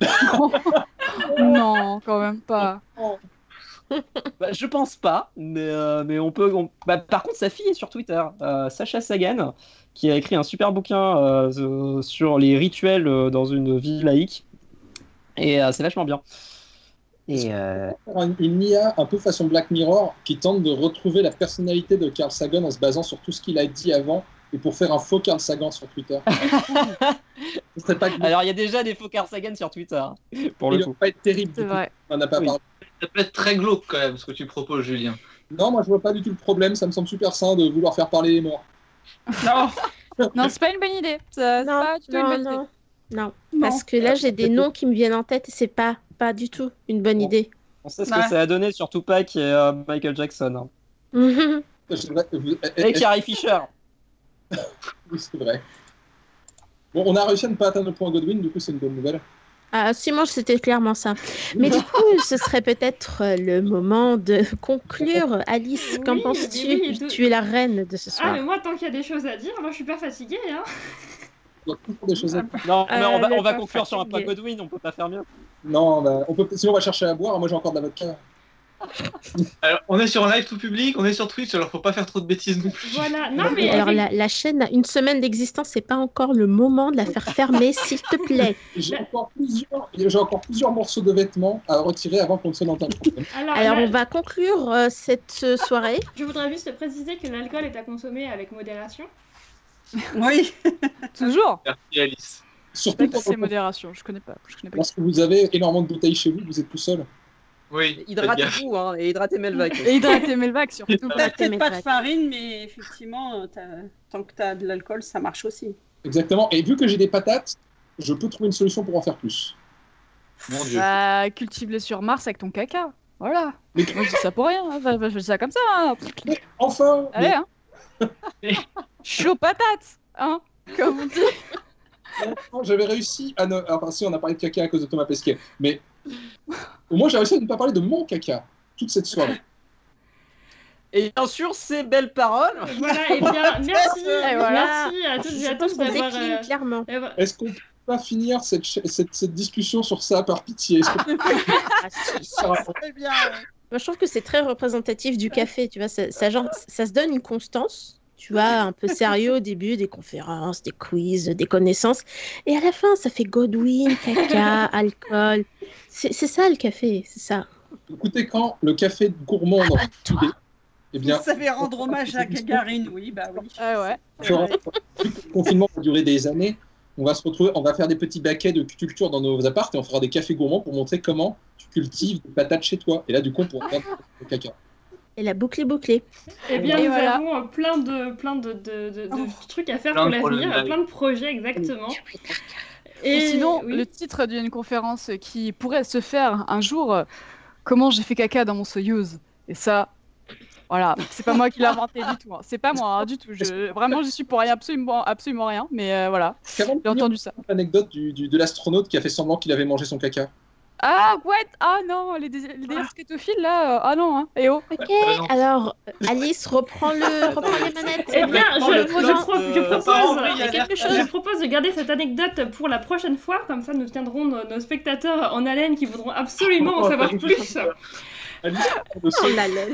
Non, quand même pas. Bah, je pense pas, mais, euh, mais on peut. on- Bah, par contre, sa fille est sur Twitter, euh, Sacha Sagan, qui a écrit un super bouquin euh, euh, sur les rituels euh, dans une vie laïque. Et euh, c'est vachement bien. Et euh, Faire Une, une I A un peu façon Black Mirror qui tente de retrouver la personnalité de Carl Sagan en se basant sur tout ce qu'il a dit avant et pour faire un faux Carl Sagan sur Twitter. Ce serait pas, alors, il y a déjà des faux Carl Sagan sur Twitter, pour il le va coup. pas être terrible. C'est du coup. vrai. On n'en a pas Oui. parlé. Ça peut être très glauque quand même ce que tu proposes, Julien. Non, moi je vois pas du tout le problème. Ça me semble super sain de vouloir faire parler les morts. Non. Non, c'est pas une bonne idée. Ça- C'est Non, pas du tout une non, bonne idée. non, non. Non. Parce que là, j'ai des noms qui me viennent en tête et c'est pas, pas du tout une bonne Bon. idée. On sait ce Ouais. que ça a donné sur Tupac et euh, Michael Jackson. Hein. Mhm. Je- vous- Et Carrie Fisher. Oui, c'est vrai. Bon, on a réussi à ne pas atteindre le point Godwin, du coup c'est une bonne nouvelle. Ah, si, moi, c'était clairement ça. Mais du coup, ce serait peut-être euh, le moment de conclure. Alice, qu'en Oui, penses-tu? oui, de- Tu es la reine de ce Ah, soir. mais moi, tant qu'il y a des choses à dire, moi, je suis pas fatiguée. Hein. Il y a toujours des choses à... Non, mais on va, Euh, on va le conclure sur un fatigué. point Godwin, on peut pas faire mieux. Non, bah, on peut... sinon on va chercher à boire. Moi j'ai encore de la vodka. Alors, on est sur un live tout public, on est sur Twitch, alors faut pas faire trop de bêtises non plus. Voilà, non mais Alors, effect- la, la chaîne a une semaine d'existence, c'est pas encore le moment de la faire fermer, s'il te plaît. J'ai Là- encore plusieurs... j'ai encore plusieurs morceaux de vêtements à retirer avant qu'on ne sonne en temps. alors, Alors, là, on va conclure euh, cette euh, soirée. je voudrais juste préciser que l'alcool est à consommer avec modération. Oui. Toujours. Merci Alice. Surtout C'est quand- modération, je connais pas. Je connais pas. lorsque vous avez énormément de bouteilles chez vous, vous êtes tout seul. Oui, faites Hydratez gaffe. vous, hein, et hydratez Melvac. Et hydrater Melvac surtout. T'as Hydrater peut-être mes pas de tracts. farine, mais effectivement, t'as- tant que tu as de l'alcool, ça marche aussi. Exactement. Et vu que j'ai des patates, je peux trouver une solution pour en faire plus. Mon Dieu. Bah, cultive-les sur Mars avec ton caca. Voilà. Mais Moi, je dis ça pour rien. hein. Enfin, je dis ça comme ça. hein. enfin, Allez, mais hein. Chaud patate, hein. Comme on dit. enfin, j'avais réussi à ne... Enfin, si, on a parlé de caca à cause de Thomas Pesquet, mais au moins j'ai réussi à ne pas parler de mon caca toute cette soirée. Et bien sûr, ces belles paroles. Voilà, et bien merci, Et voilà. merci à toutes et Je à pense tous qu'on d'avoir. décline, euh, clairement. d'avoir- Est-ce qu'on peut pas finir cette, ch- cette, cette discussion sur ça par pitié? Est-ce qu'on peut Ah, si, si. pas- Très bien. Moi, je trouve que c'est très représentatif du café, tu vois, ça, ça, genre, ça se donne une constance, tu vois, un peu sérieux au début, des conférences, des quiz, des connaissances, et à la fin, ça fait Godwin, caca, alcool. C'est c'est ça le café, c'est ça. Écoutez, quand le café gourmand en aura Abonne-toi. idée, eh bien, Vous savez rendre hommage à Gagarine, oui, bah oui. Ah ouais. on fera- vu que le confinement va durer des années, on va se retrouver, on va faire des petits baquets de culture dans nos apparts et on fera des cafés gourmands pour montrer comment tu cultives des patates chez toi. Et là, du coup, on pourra faire le caca. Et la boucle est bouclée. Eh bien, Et nous voilà. avons euh, plein de, plein de, de, de- de Oh. trucs à faire Plein pour de projets l'avenir, live. plein de projets exactement. Et sinon, oui. le titre d'une conférence qui pourrait se faire un jour, euh, comment j'ai fait caca dans mon Soyuz. Et ça, voilà, c'est pas moi qui l'ai inventé du tout. hein. C'est pas moi hein, du tout. Je... Vraiment, j'y suis pour rien, absolument, absolument rien. Mais euh, voilà, Qu'avant de j'ai finir, entendu ça. l'anecdote du, du- de l'astronaute qui a fait semblant qu'il avait mangé son caca. Ah, what? Ah non, les, dé- les délires scatophiles là, euh, ah non, hein. Et oh. Ok, Ouais, non. alors Alice, reprends, le, reprends les manettes. Eh bien, je, Reprends le je, plot pro- de- je Euh, propose, en vrai, il y a il y a quelque l'air- chose. Je propose de garder cette anecdote pour la prochaine fois, comme ça nous tiendrons nos, nos spectateurs en haleine qui voudront absolument en savoir plus. Alice, de Oh ce- la laine.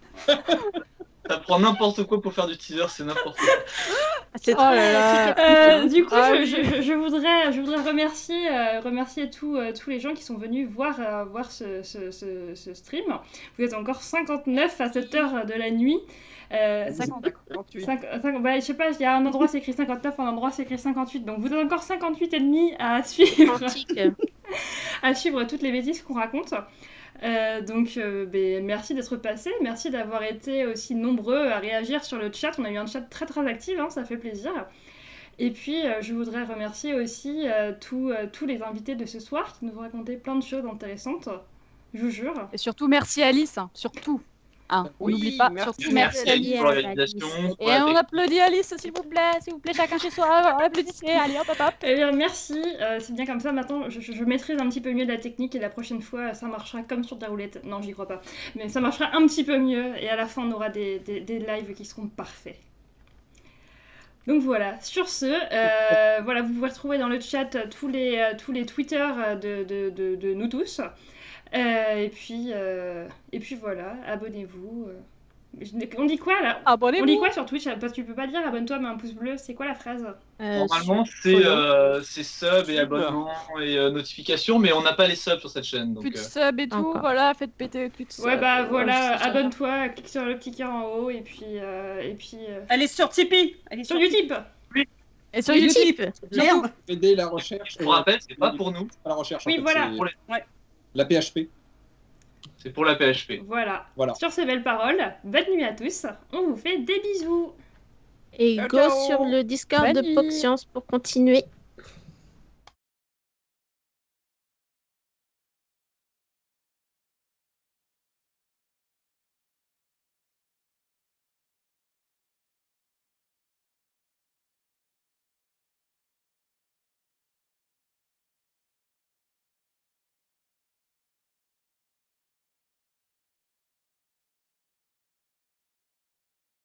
Ça prend n'importe quoi pour faire du teaser, c'est n'importe quoi. Ah, c'est Oh là là. très Euh, du coup, Ah je, oui. je- je voudrais, je voudrais remercier, euh, remercier tous, euh, tous les gens qui sont venus voir, euh, voir ce, ce- ce- ce stream. Vous êtes encore cinquante-neuf à cette heure de la nuit. Euh, cinquante. cinq- cinq- bah, je sais pas, il y a un endroit c'est écrit cinquante-neuf, un endroit c'est écrit cinquante-huit. Donc vous êtes encore cinquante-huit et demi à suivre, quantique. à suivre toutes les bêtises qu'on raconte. Euh, donc euh, ben, merci d'être passé, merci d'avoir été aussi nombreux à réagir sur le chat. On a eu un chat très très actif, hein, ça fait plaisir. Et puis euh, je voudrais remercier aussi euh, tous, euh, tous les invités de ce soir qui nous ont raconté plein de choses intéressantes, je vous jure. Et surtout, merci Alice, hein, surtout. Hein, on Oui, n'oublie pas, merci. surtout Merci merci. Alice Alice. pour l'organisation. Et pour la on applaudit Alice, s'il vous plaît, s'il vous plaît, chacun chez soi, applaudissez, allez hop hop hop. Eh bien merci, euh, c'est bien comme ça maintenant, je, je- je maîtrise un petit peu mieux la technique et la prochaine fois ça marchera comme sur des roulettes. Non, j'y crois pas, mais ça marchera un petit peu mieux et à la fin on aura des, des, des lives qui seront parfaits. Donc voilà, sur ce, euh, voilà, vous pouvez retrouver dans le chat euh, tous les, euh, tous les Twitter euh, de, de, de, de nous tous. Euh, et, puis, euh, et puis voilà, abonnez-vous. euh. Je- On dit quoi là On dit Abonnez-vous. quoi sur Twitch? Parce que tu peux pas dire abonne-toi mais un pouce bleu, c'est quoi la phrase? Euh, Normalement, sur- c'est follow. euh, c'est sub et abonnement et euh, notifications, mais on n'a pas les subs sur cette chaîne. Donc, Plus de euh, sub et tout, Encore. voilà, faites péter plus de sub. Ouais bah euh, voilà, c'est ça. abonne-toi, clique sur le petit cœur en haut et puis euh, et puis euh, Elle est sur Tipeee. Elle est sur YouTube. Et sur YouTube. Utip. Merde. aider la recherche. je vous rappelle, c'est pas pour nous, Pas la recherche. en Oui, fait, voilà. c'est Pour les- Ouais. La P H P. c'est pour la P H P. Voilà. Voilà. Sur ces belles paroles, bonne nuit à tous. On vous fait des bisous. Et Ciao, go ciao. sur le Discord Bonne de nuit. Pop Science pour continuer.